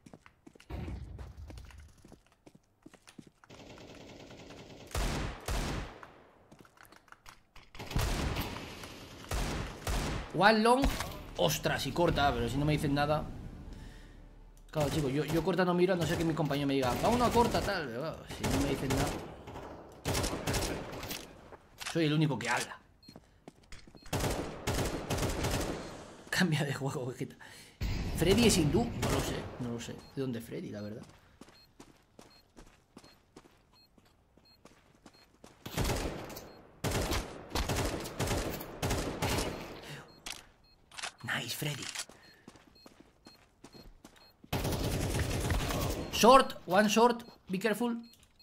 One long. Ostras, y corta, pero si no me dicen nada. Claro, chicos, yo, yo corta no miro, a no ser que mi compañero me diga, va una corta, tal. Pero claro, si no me dicen nada. Soy el único que habla. Cambia de juego, Vegeta. ¿Freddy es hindú? No lo sé, no lo sé. ¿De dónde es Freddy, la verdad? Nice, Freddy. Short, one short, be careful.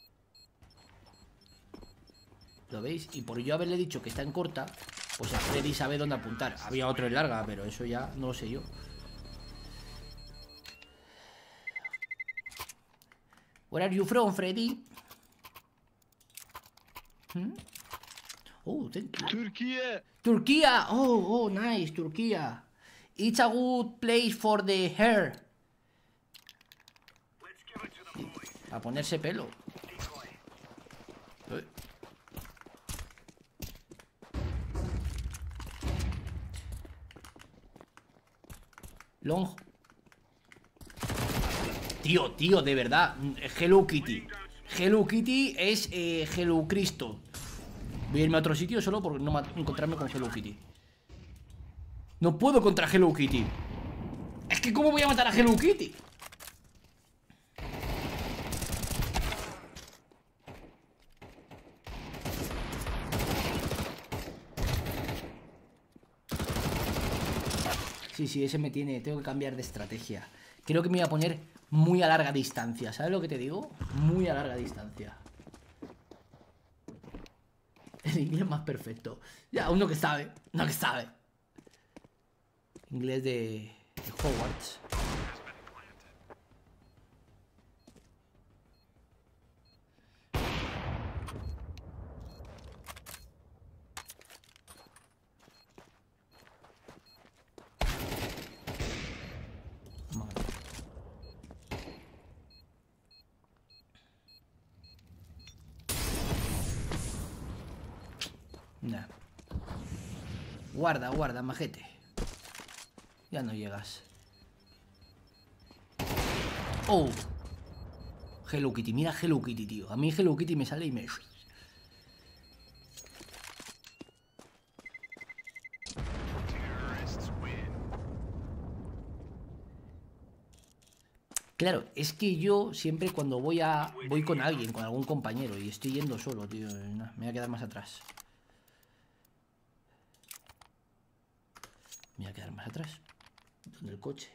¿Lo veis? Y por yo haberle dicho que está en corta, pues a Freddy sabe dónde apuntar. Había otro en larga, pero eso ya no lo sé yo. Where are you from, Freddy? Hmm? Oh, thank you. Turquía. Turquía. Oh, oh, nice, Turquía. It's a good place for the hair. A ponerse pelo. Eh. Long. Tío, tío, de verdad. Hello Kitty. Hello Kitty es eh, Hello Cristo. Voy a irme a otro sitio solo por no encontrarme con Hello Kitty. No puedo contra Hello Kitty. Es que ¿cómo voy a matar a Hello Kitty? Sí, sí, ese me tiene. Tengo que cambiar de estrategia. Creo que me voy a poner muy a larga distancia. ¿Sabes lo que te digo? Muy a larga distancia. El inglés más perfecto. Ya, uno que sabe. Uno que sabe. Inglés de, de Hogwarts. Nah. Guarda, guarda, majete. Ya no llegas. Oh. Hello Kitty, mira Hello Kitty, tío. A mí Hello Kitty me sale y me... Claro, es que yo siempre cuando voy a voy con alguien, con algún compañero y estoy yendo solo, tío, no, me voy a quedar más atrás. Me voy a quedar más atrás. ¿Dónde el coche?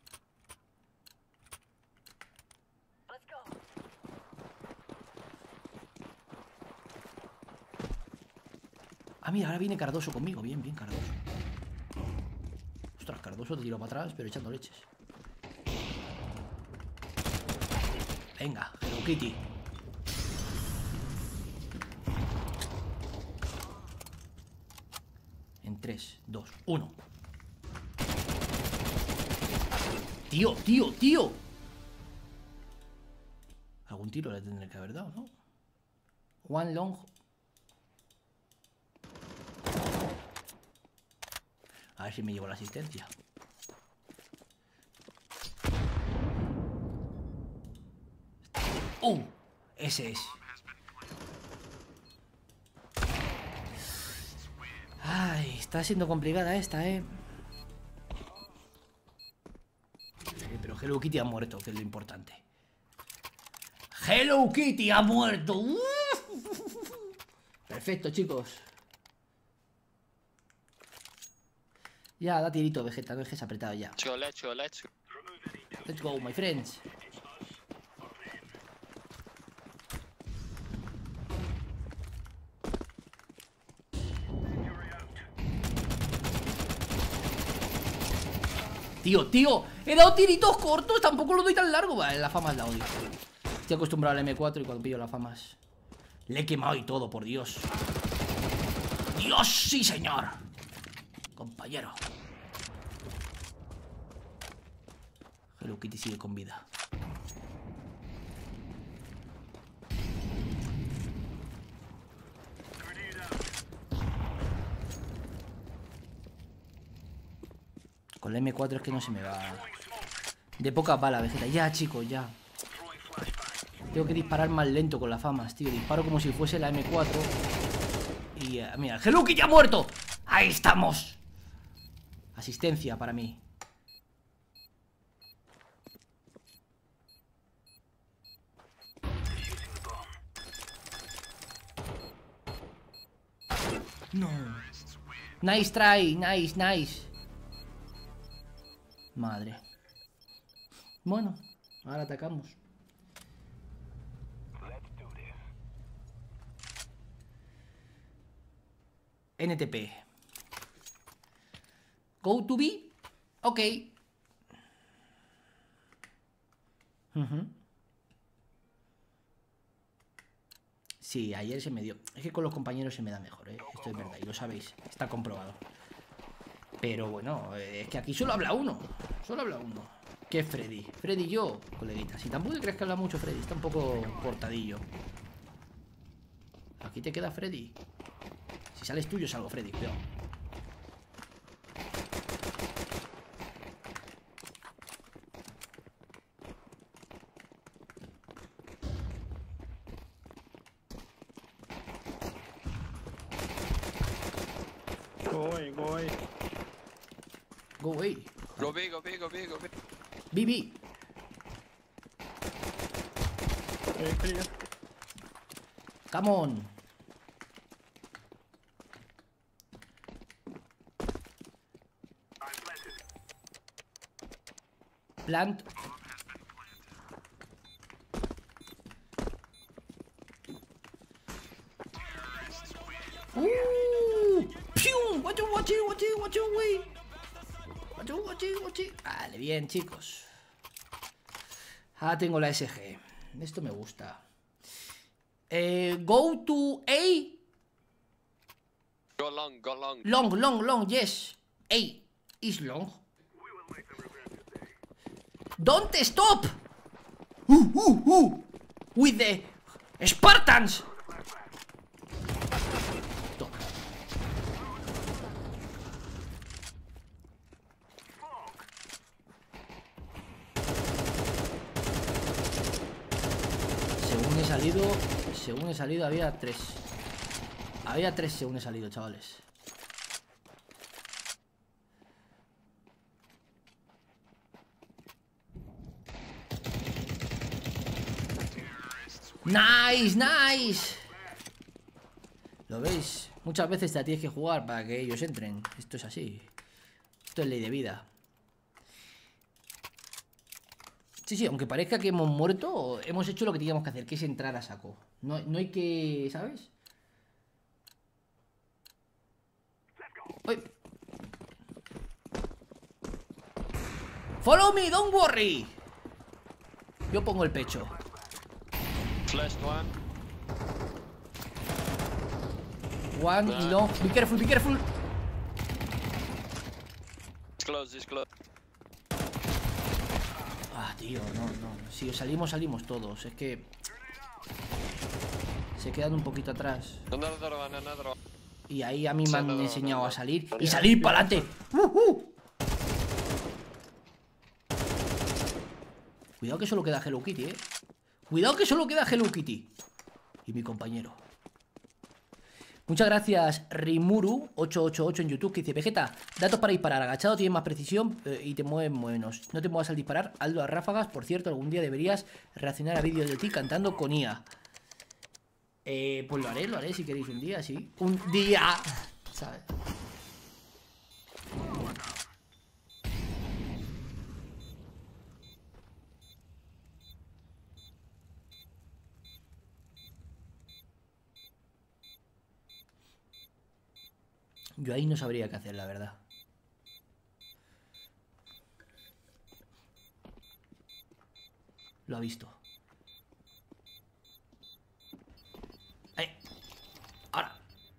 Ah, mira, ahora viene Cardoso conmigo. Bien, bien, Cardoso. Ostras, Cardoso te tiro para atrás, pero echando leches. Venga, Hello Kitty. En tres, dos, uno. Tío, tío, tío. Algún tiro le tendré que haber dado, ¿no? One long. A ver si me llevo la asistencia. ¡Uh! Ese es. Ay, está siendo complicada esta, ¿eh? eh pero Hello Kitty ha muerto, que es lo importante. ¡Hello Kitty ha muerto! ¡Uh! Perfecto, chicos. Ya, da tirito, Vegeta, no dejes apretado ya. Let's go, let's go, let's go. Let's go, my friends. Tío, tío, he dado tiritos cortos, tampoco lo doy tan largo. Vale, la fama es la odio. Estoy acostumbrado al eme cuatro y cuando pillo la fama es... Le he quemado y todo, por Dios. ¡Dios, sí, señor! Compañero. Hello Kitty sigue con vida. Con la eme cuatro es que no se me va. De poca bala, Vegeta. Ya, chicos, ya. Tengo que disparar más lento con las famas, tío. Disparo como si fuese la eme cuatro. Y uh, mira, Hello Kitty ha muerto. Ahí estamos. Asistencia para mí. No. Nice try, nice, nice. Madre. Bueno, ahora atacamos. ene te pe. Go to B. Ok. Uh-huh. Sí, ayer se me dio. Es que con los compañeros se me da mejor, ¿eh? Esto es verdad, y lo sabéis. Está comprobado. Pero bueno, es que aquí solo habla uno. Solo habla uno. Que es Freddy. Freddy y yo, coleguitas. Y tampoco crees que habla mucho Freddy. Está un poco cortadillo. Aquí te queda Freddy. Si sales tú, yo salgo Freddy. Cuidado. Go away, go away. Go away. Go B, go B, go B, go B. B, B. Okay, clear. Come on. Plant. Uh, ¡Pium! Watch it, watch it, watch it, watch it, wey. Watch it, watch it, watch it. Vale, bien, chicos. Ah, tengo la S G. Esto me gusta. Eh, go to A. Go long, go long. Long, long, long, yes. A is long. Don't stop. Uh, uh, uh. With the Spartans. Toma. Según he salido, según he salido había tres. Había tres según he salido, chavales. Nice, nice. ¿Lo veis? Muchas veces te la tienes que jugar para que ellos entren. Esto es así. Esto es ley de vida. Sí, sí, aunque parezca que hemos muerto, hemos hecho lo que teníamos que hacer, que es entrar a saco. No, no hay que... ¿sabes? Uy. Follow me, don't worry. Yo pongo el pecho. Flashed one. One y long. Be careful, be careful. It's close, it's close. Ah, tío, no, no. Si salimos, salimos todos. Es que... se quedan un poquito atrás. Another one, another one. Y ahí a mí me han enseñado a salir. ¡Y salir para adelante! ¡Uh, uh! Cuidado que solo queda Hello Kitty, eh. Cuidado que solo queda Hello Kitty. Y mi compañero. Muchas gracias, Rimuru ocho ocho ocho en YouTube, que dice: Vegeta, datos para disparar. Agachado tienes más precisión eh, y te mueves menos. No te muevas al disparar, hazlo a ráfagas. Por cierto, algún día deberías reaccionar a vídeos de ti cantando con I A. Eh, pues lo haré, lo haré si queréis un día, sí. Un día, ¿sabes? Yo ahí no sabría qué hacer, la verdad. Lo ha visto. ¡Ahí! ¡Ahora!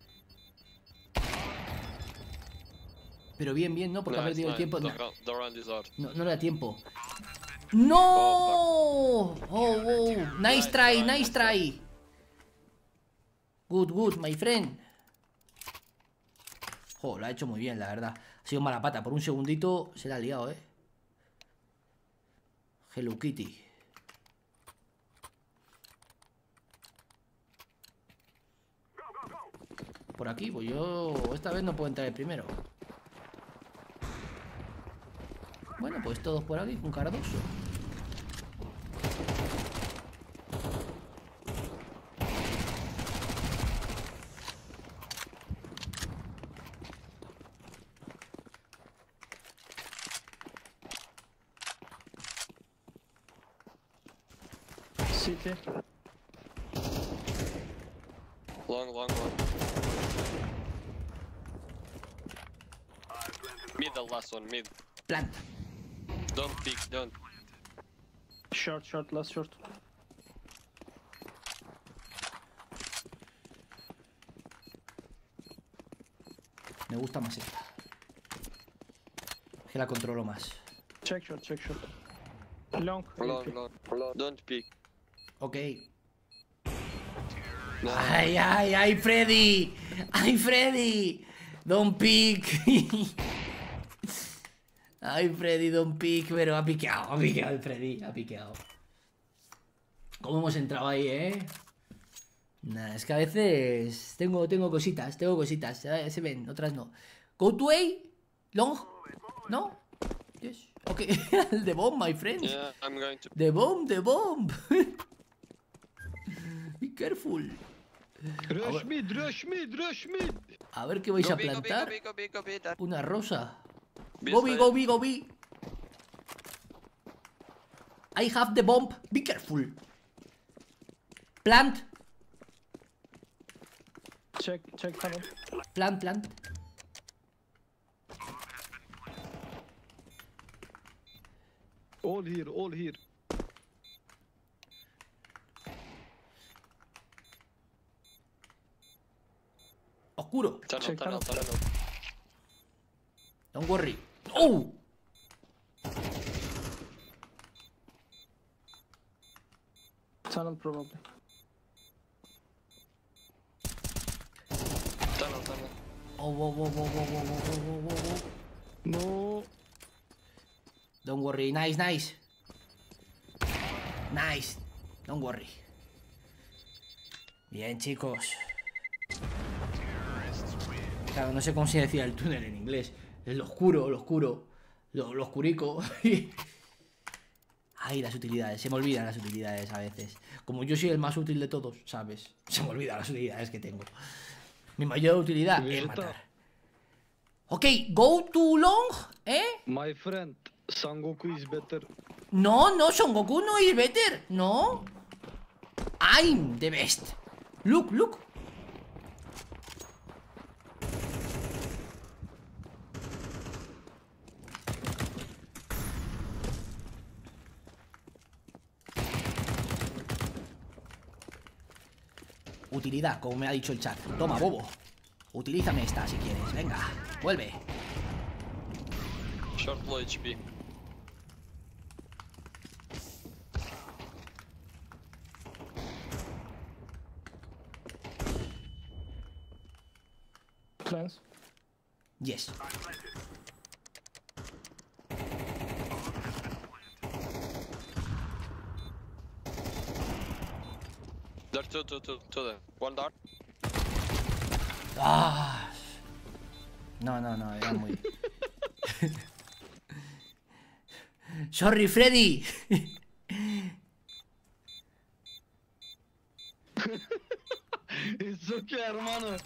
Pero bien, bien, ¿no? Porque ha perdido el tiempo. No, no, no le da tiempo. ¡No! ¡Oh, oh! Nice try, nice try. Good, good, my friend. Oh, lo ha hecho muy bien, la verdad. Ha sido mala pata. Por un segundito se la ha liado, ¿eh? Hello Kitty. Por aquí, pues yo esta vez no puedo entrar el primero. Bueno, pues todos por aquí con Cardoso. City. Long, long, long. Mid, the last one, mid. Plant. Don't peek, don't. Short, short, last short. Me gusta más esta. Que la controlo más. Check short, check short. Long. Long, long, long. Don't peek. Ok. No. Ay, ay, ay, Freddy. Ay, Freddy. Don't peek. Ay, Freddy, don't peek. Pero ha piqueado, ha piqueado el Freddy. Ha piqueado. ¿Cómo hemos entrado ahí, eh? Nah, es que a veces tengo, tengo cositas, tengo cositas. Se ven, otras no. Go to A. Long. No? Yes. Okay. The bomb, my friends. Yeah, I'm going to. The bomb, the bomb. Be careful. Rush mid, rush mid, rush mid. A ver qué vais Go a B, go B, plantar. go B, go B, go B, that- Una rosa. B Go B, side. go B, go B. I have the bomb. Be careful. Plant. Check, check tunnel. Plant, plant. All here, all here. Oscuro. Tunnel, Check tunnel, tunnel. tunnel. Don't worry. Oh. Tunnel probably. Tunnel, tunnel. Oh, whoa, whoa, whoa, whoa, whoa, whoa, whoa, whoa, whoa. No. Don't worry. Nice, nice. Nice. Don't worry. Bien, chicos. Claro, no sé cómo se decía el túnel en inglés. Es lo oscuro, lo oscuro. Lo, lo oscurico. Ay, las utilidades. Se me olvidan las utilidades a veces. Como yo soy el más útil de todos, ¿sabes? Se me olvidan las utilidades que tengo. Mi mayor utilidad es matar. Ok, go to long, ¿eh? My friend, Sangoku is better. No, no, Son Goku no is better. No. I'm the best. Look, look. Utilidad, como me ha dicho el chat. Toma, bobo. Utilízame esta si quieres. Venga, vuelve. Short low H P. Plans. Yes. There are two, two, two, two there. One dart. Ah. No, no, no, era muy... Sorry, Freddy. It's okay, hermano.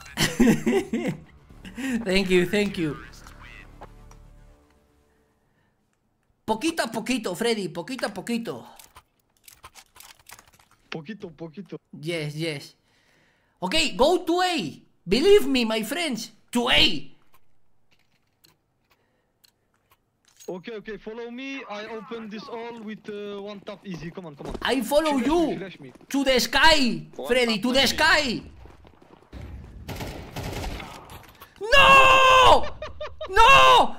Thank you, thank you. Poquito a poquito, Freddy, poquito a poquito. Poquito, poquito. Yes, yes. Okay, go to A. Believe me, my friends. To A. Okay, okay, follow me. I open this all with uh, one tap easy. Come on, come on. I follow Flash you. me, flash me. To the sky, One Freddy, tap to the flash me. sky. No! No!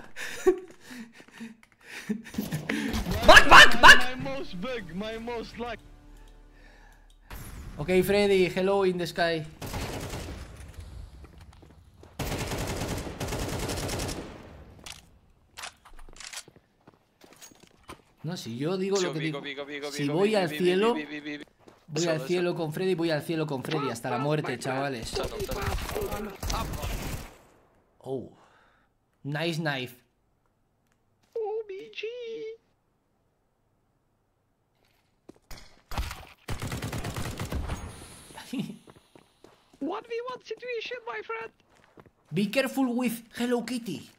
Back, back, back! My mouse bug, my mouse lag. Okay, Freddy, hello in the sky. No, si yo digo lo Go que B, digo. go B, go B, go B, Si go voy B, al B, B, cielo, B, B, B, B. voy Eso, al eso. cielo con Freddy, voy al cielo con Freddy hasta la muerte, chavales. Tunnel, tunnel. Oh, nice knife. O B G. one v one situation, my friend. Be careful with Hello Kitty.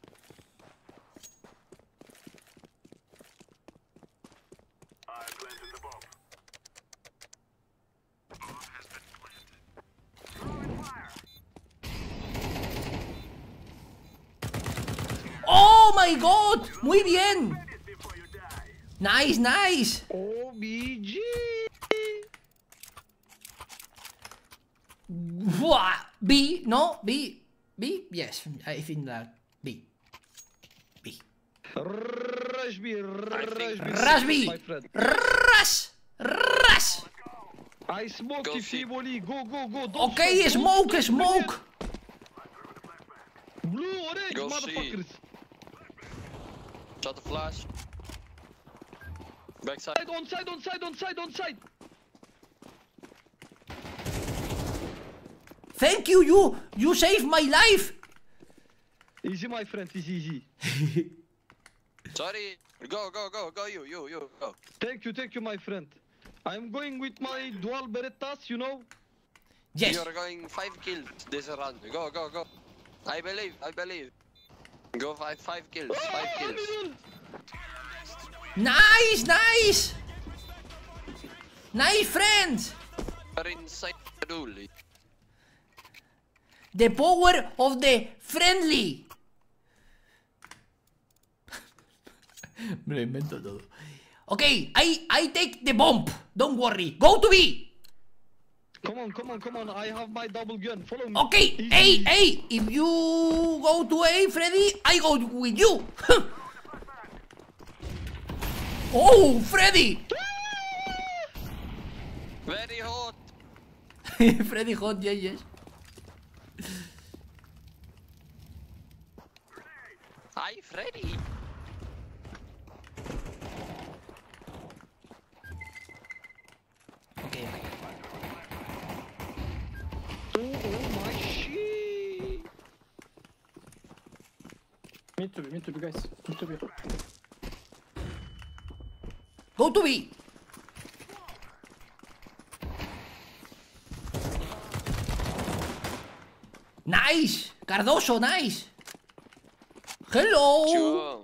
Oh my god, muy bien. Nice, nice. O B G. Buah. B, no, B, B, yes, I think that B. B. Rush B, rush B. Rush B. My friend. Rush, rush. I smoke Go if C. he volley. Go, go, go. Don't Okay, stop, don't smoke, stop, smoke. Blue, orange, Go C. motherfuckers. Shot the flash. Backside. Side, on side, on side, on side, on side. Thank you, you, you saved my life. Easy, Easy, my friend. Easy, easy. Sorry. Go, go, go, go. You, you, you, go. Thank you, thank you, my friend. I'm going with my dual Berettas, you know. Yes. You're going five kills this round. Go, go, go. I believe, I believe. Go five, five kills, five kills. Nice, nice. Nice, friends. You're inside the rule. The power of the friendly. Me lo invento todo. Okay, I, I take the bomb. Don't worry. Go to B. Come on, come on, come on. I have my double gun. Follow me. Okay, Easy. A, A. If you go to A, Freddy, I go with you. Oh, Freddy. Very hot. Freddy hot, yes, yes. Hi, Freddy. Okay. Oh, oh my shit. Mid to be, mid to be, guys. Mid to be. Go to B. Nice. Cardoso, nice. Hello. Sure.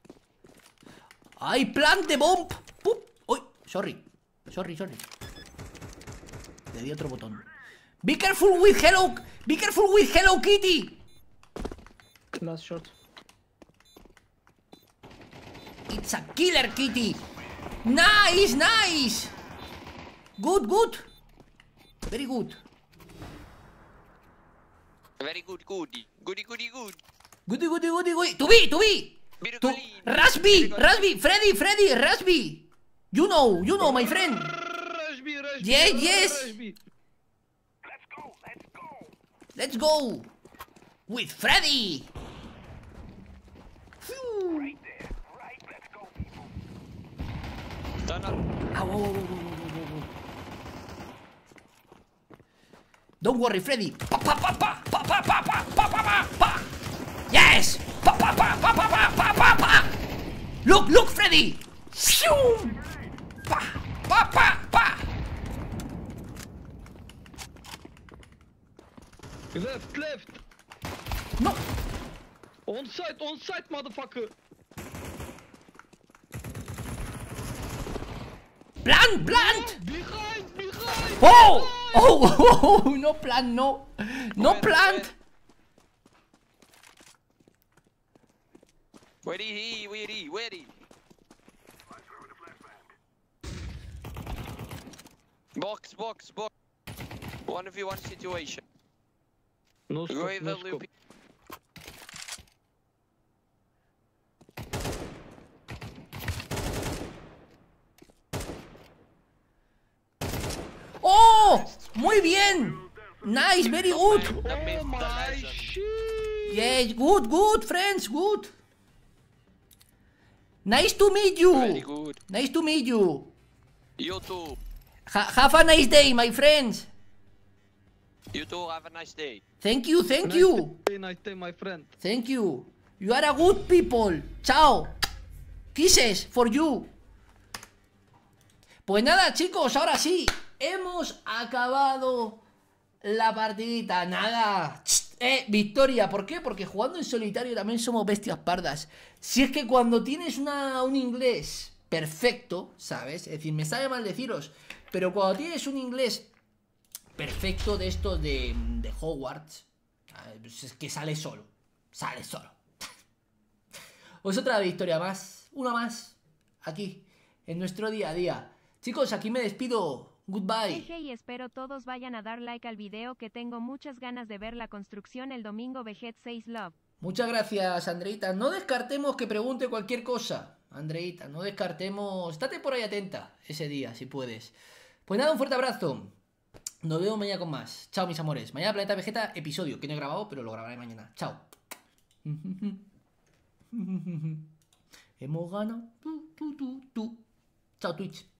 I plant the bomb. Pup. Uy, sorry. Sorry, sorry. Le di otro botón. Be careful with Hello. Be careful with Hello Kitty. Last shot. It's a killer kitty. Nice, nice. Good, good. Very good. Very good, goody. Goody, goody, good. Goody, goody, goody, goody. To be, to be. To Rasby, Rasby, Freddy, Freddy, Rasby. You know, you know, my friend. Rashby, Rashby. Yes, yes. Rashby. Let's go. With Freddy. Phew. Turn up. Ow, ow, ow, ow, ow, ow, ow. Don't worry, Freddy. Pa, pa, pa, pa, pa, pa, pa, pa, pa, pa, pa, pa. Yes. Pa, pa, pa, pa, pa, pa, pa, pa, pa. Look, look, Freddy. Shoo. Pa, pa, pa, pa. Left, left. No. On site, on site, motherfucker. Plant, plant. Behind, behind. Oh, oh, oh, no plant, no. No plant. Where he, where he, where he? Box, box, box. One v one situation. No Go scope, with no the scope. loop. Oh, muy bien. Nice, very good. Oh my shit. Yes, good, good, friends, good. Nice to meet you. Very good. Nice to meet you. You too. Ha have a nice day, my friends. You too, have a nice day. Thank you, thank Nice you. day, nice day, my friend. Thank you. You are a good people. Chao. Kisses for you. Pues nada, chicos, ahora sí. Hemos acabado la partidita. Nada. Eh, victoria. ¿Por qué? Porque jugando en solitario también somos bestias pardas. Si es que cuando tienes una, un inglés perfecto, ¿sabes? Es decir, me sabe mal deciros, pero cuando tienes un inglés perfecto de estos de, de Hogwarts, pues es que sale solo. Sale solo. Pues otra victoria más. Una más. Aquí. En nuestro día a día. Chicos, aquí me despido. Goodbye. Eje, y espero todos vayan a dar like al video, que tengo muchas ganas de ver la construcción el domingo. Veget seis Love. Muchas gracias, Andreita. No descartemos que pregunte cualquier cosa. Andreita, no descartemos. Estate por ahí atenta ese día, si puedes. Pues nada, un fuerte abrazo. Nos vemos mañana con más. Chao, mis amores. Mañana Planeta Vegeta, episodio que no he grabado, pero lo grabaré mañana. Chao. Hemos ganado. Tú, tú, tú, tú. Chao, Twitch.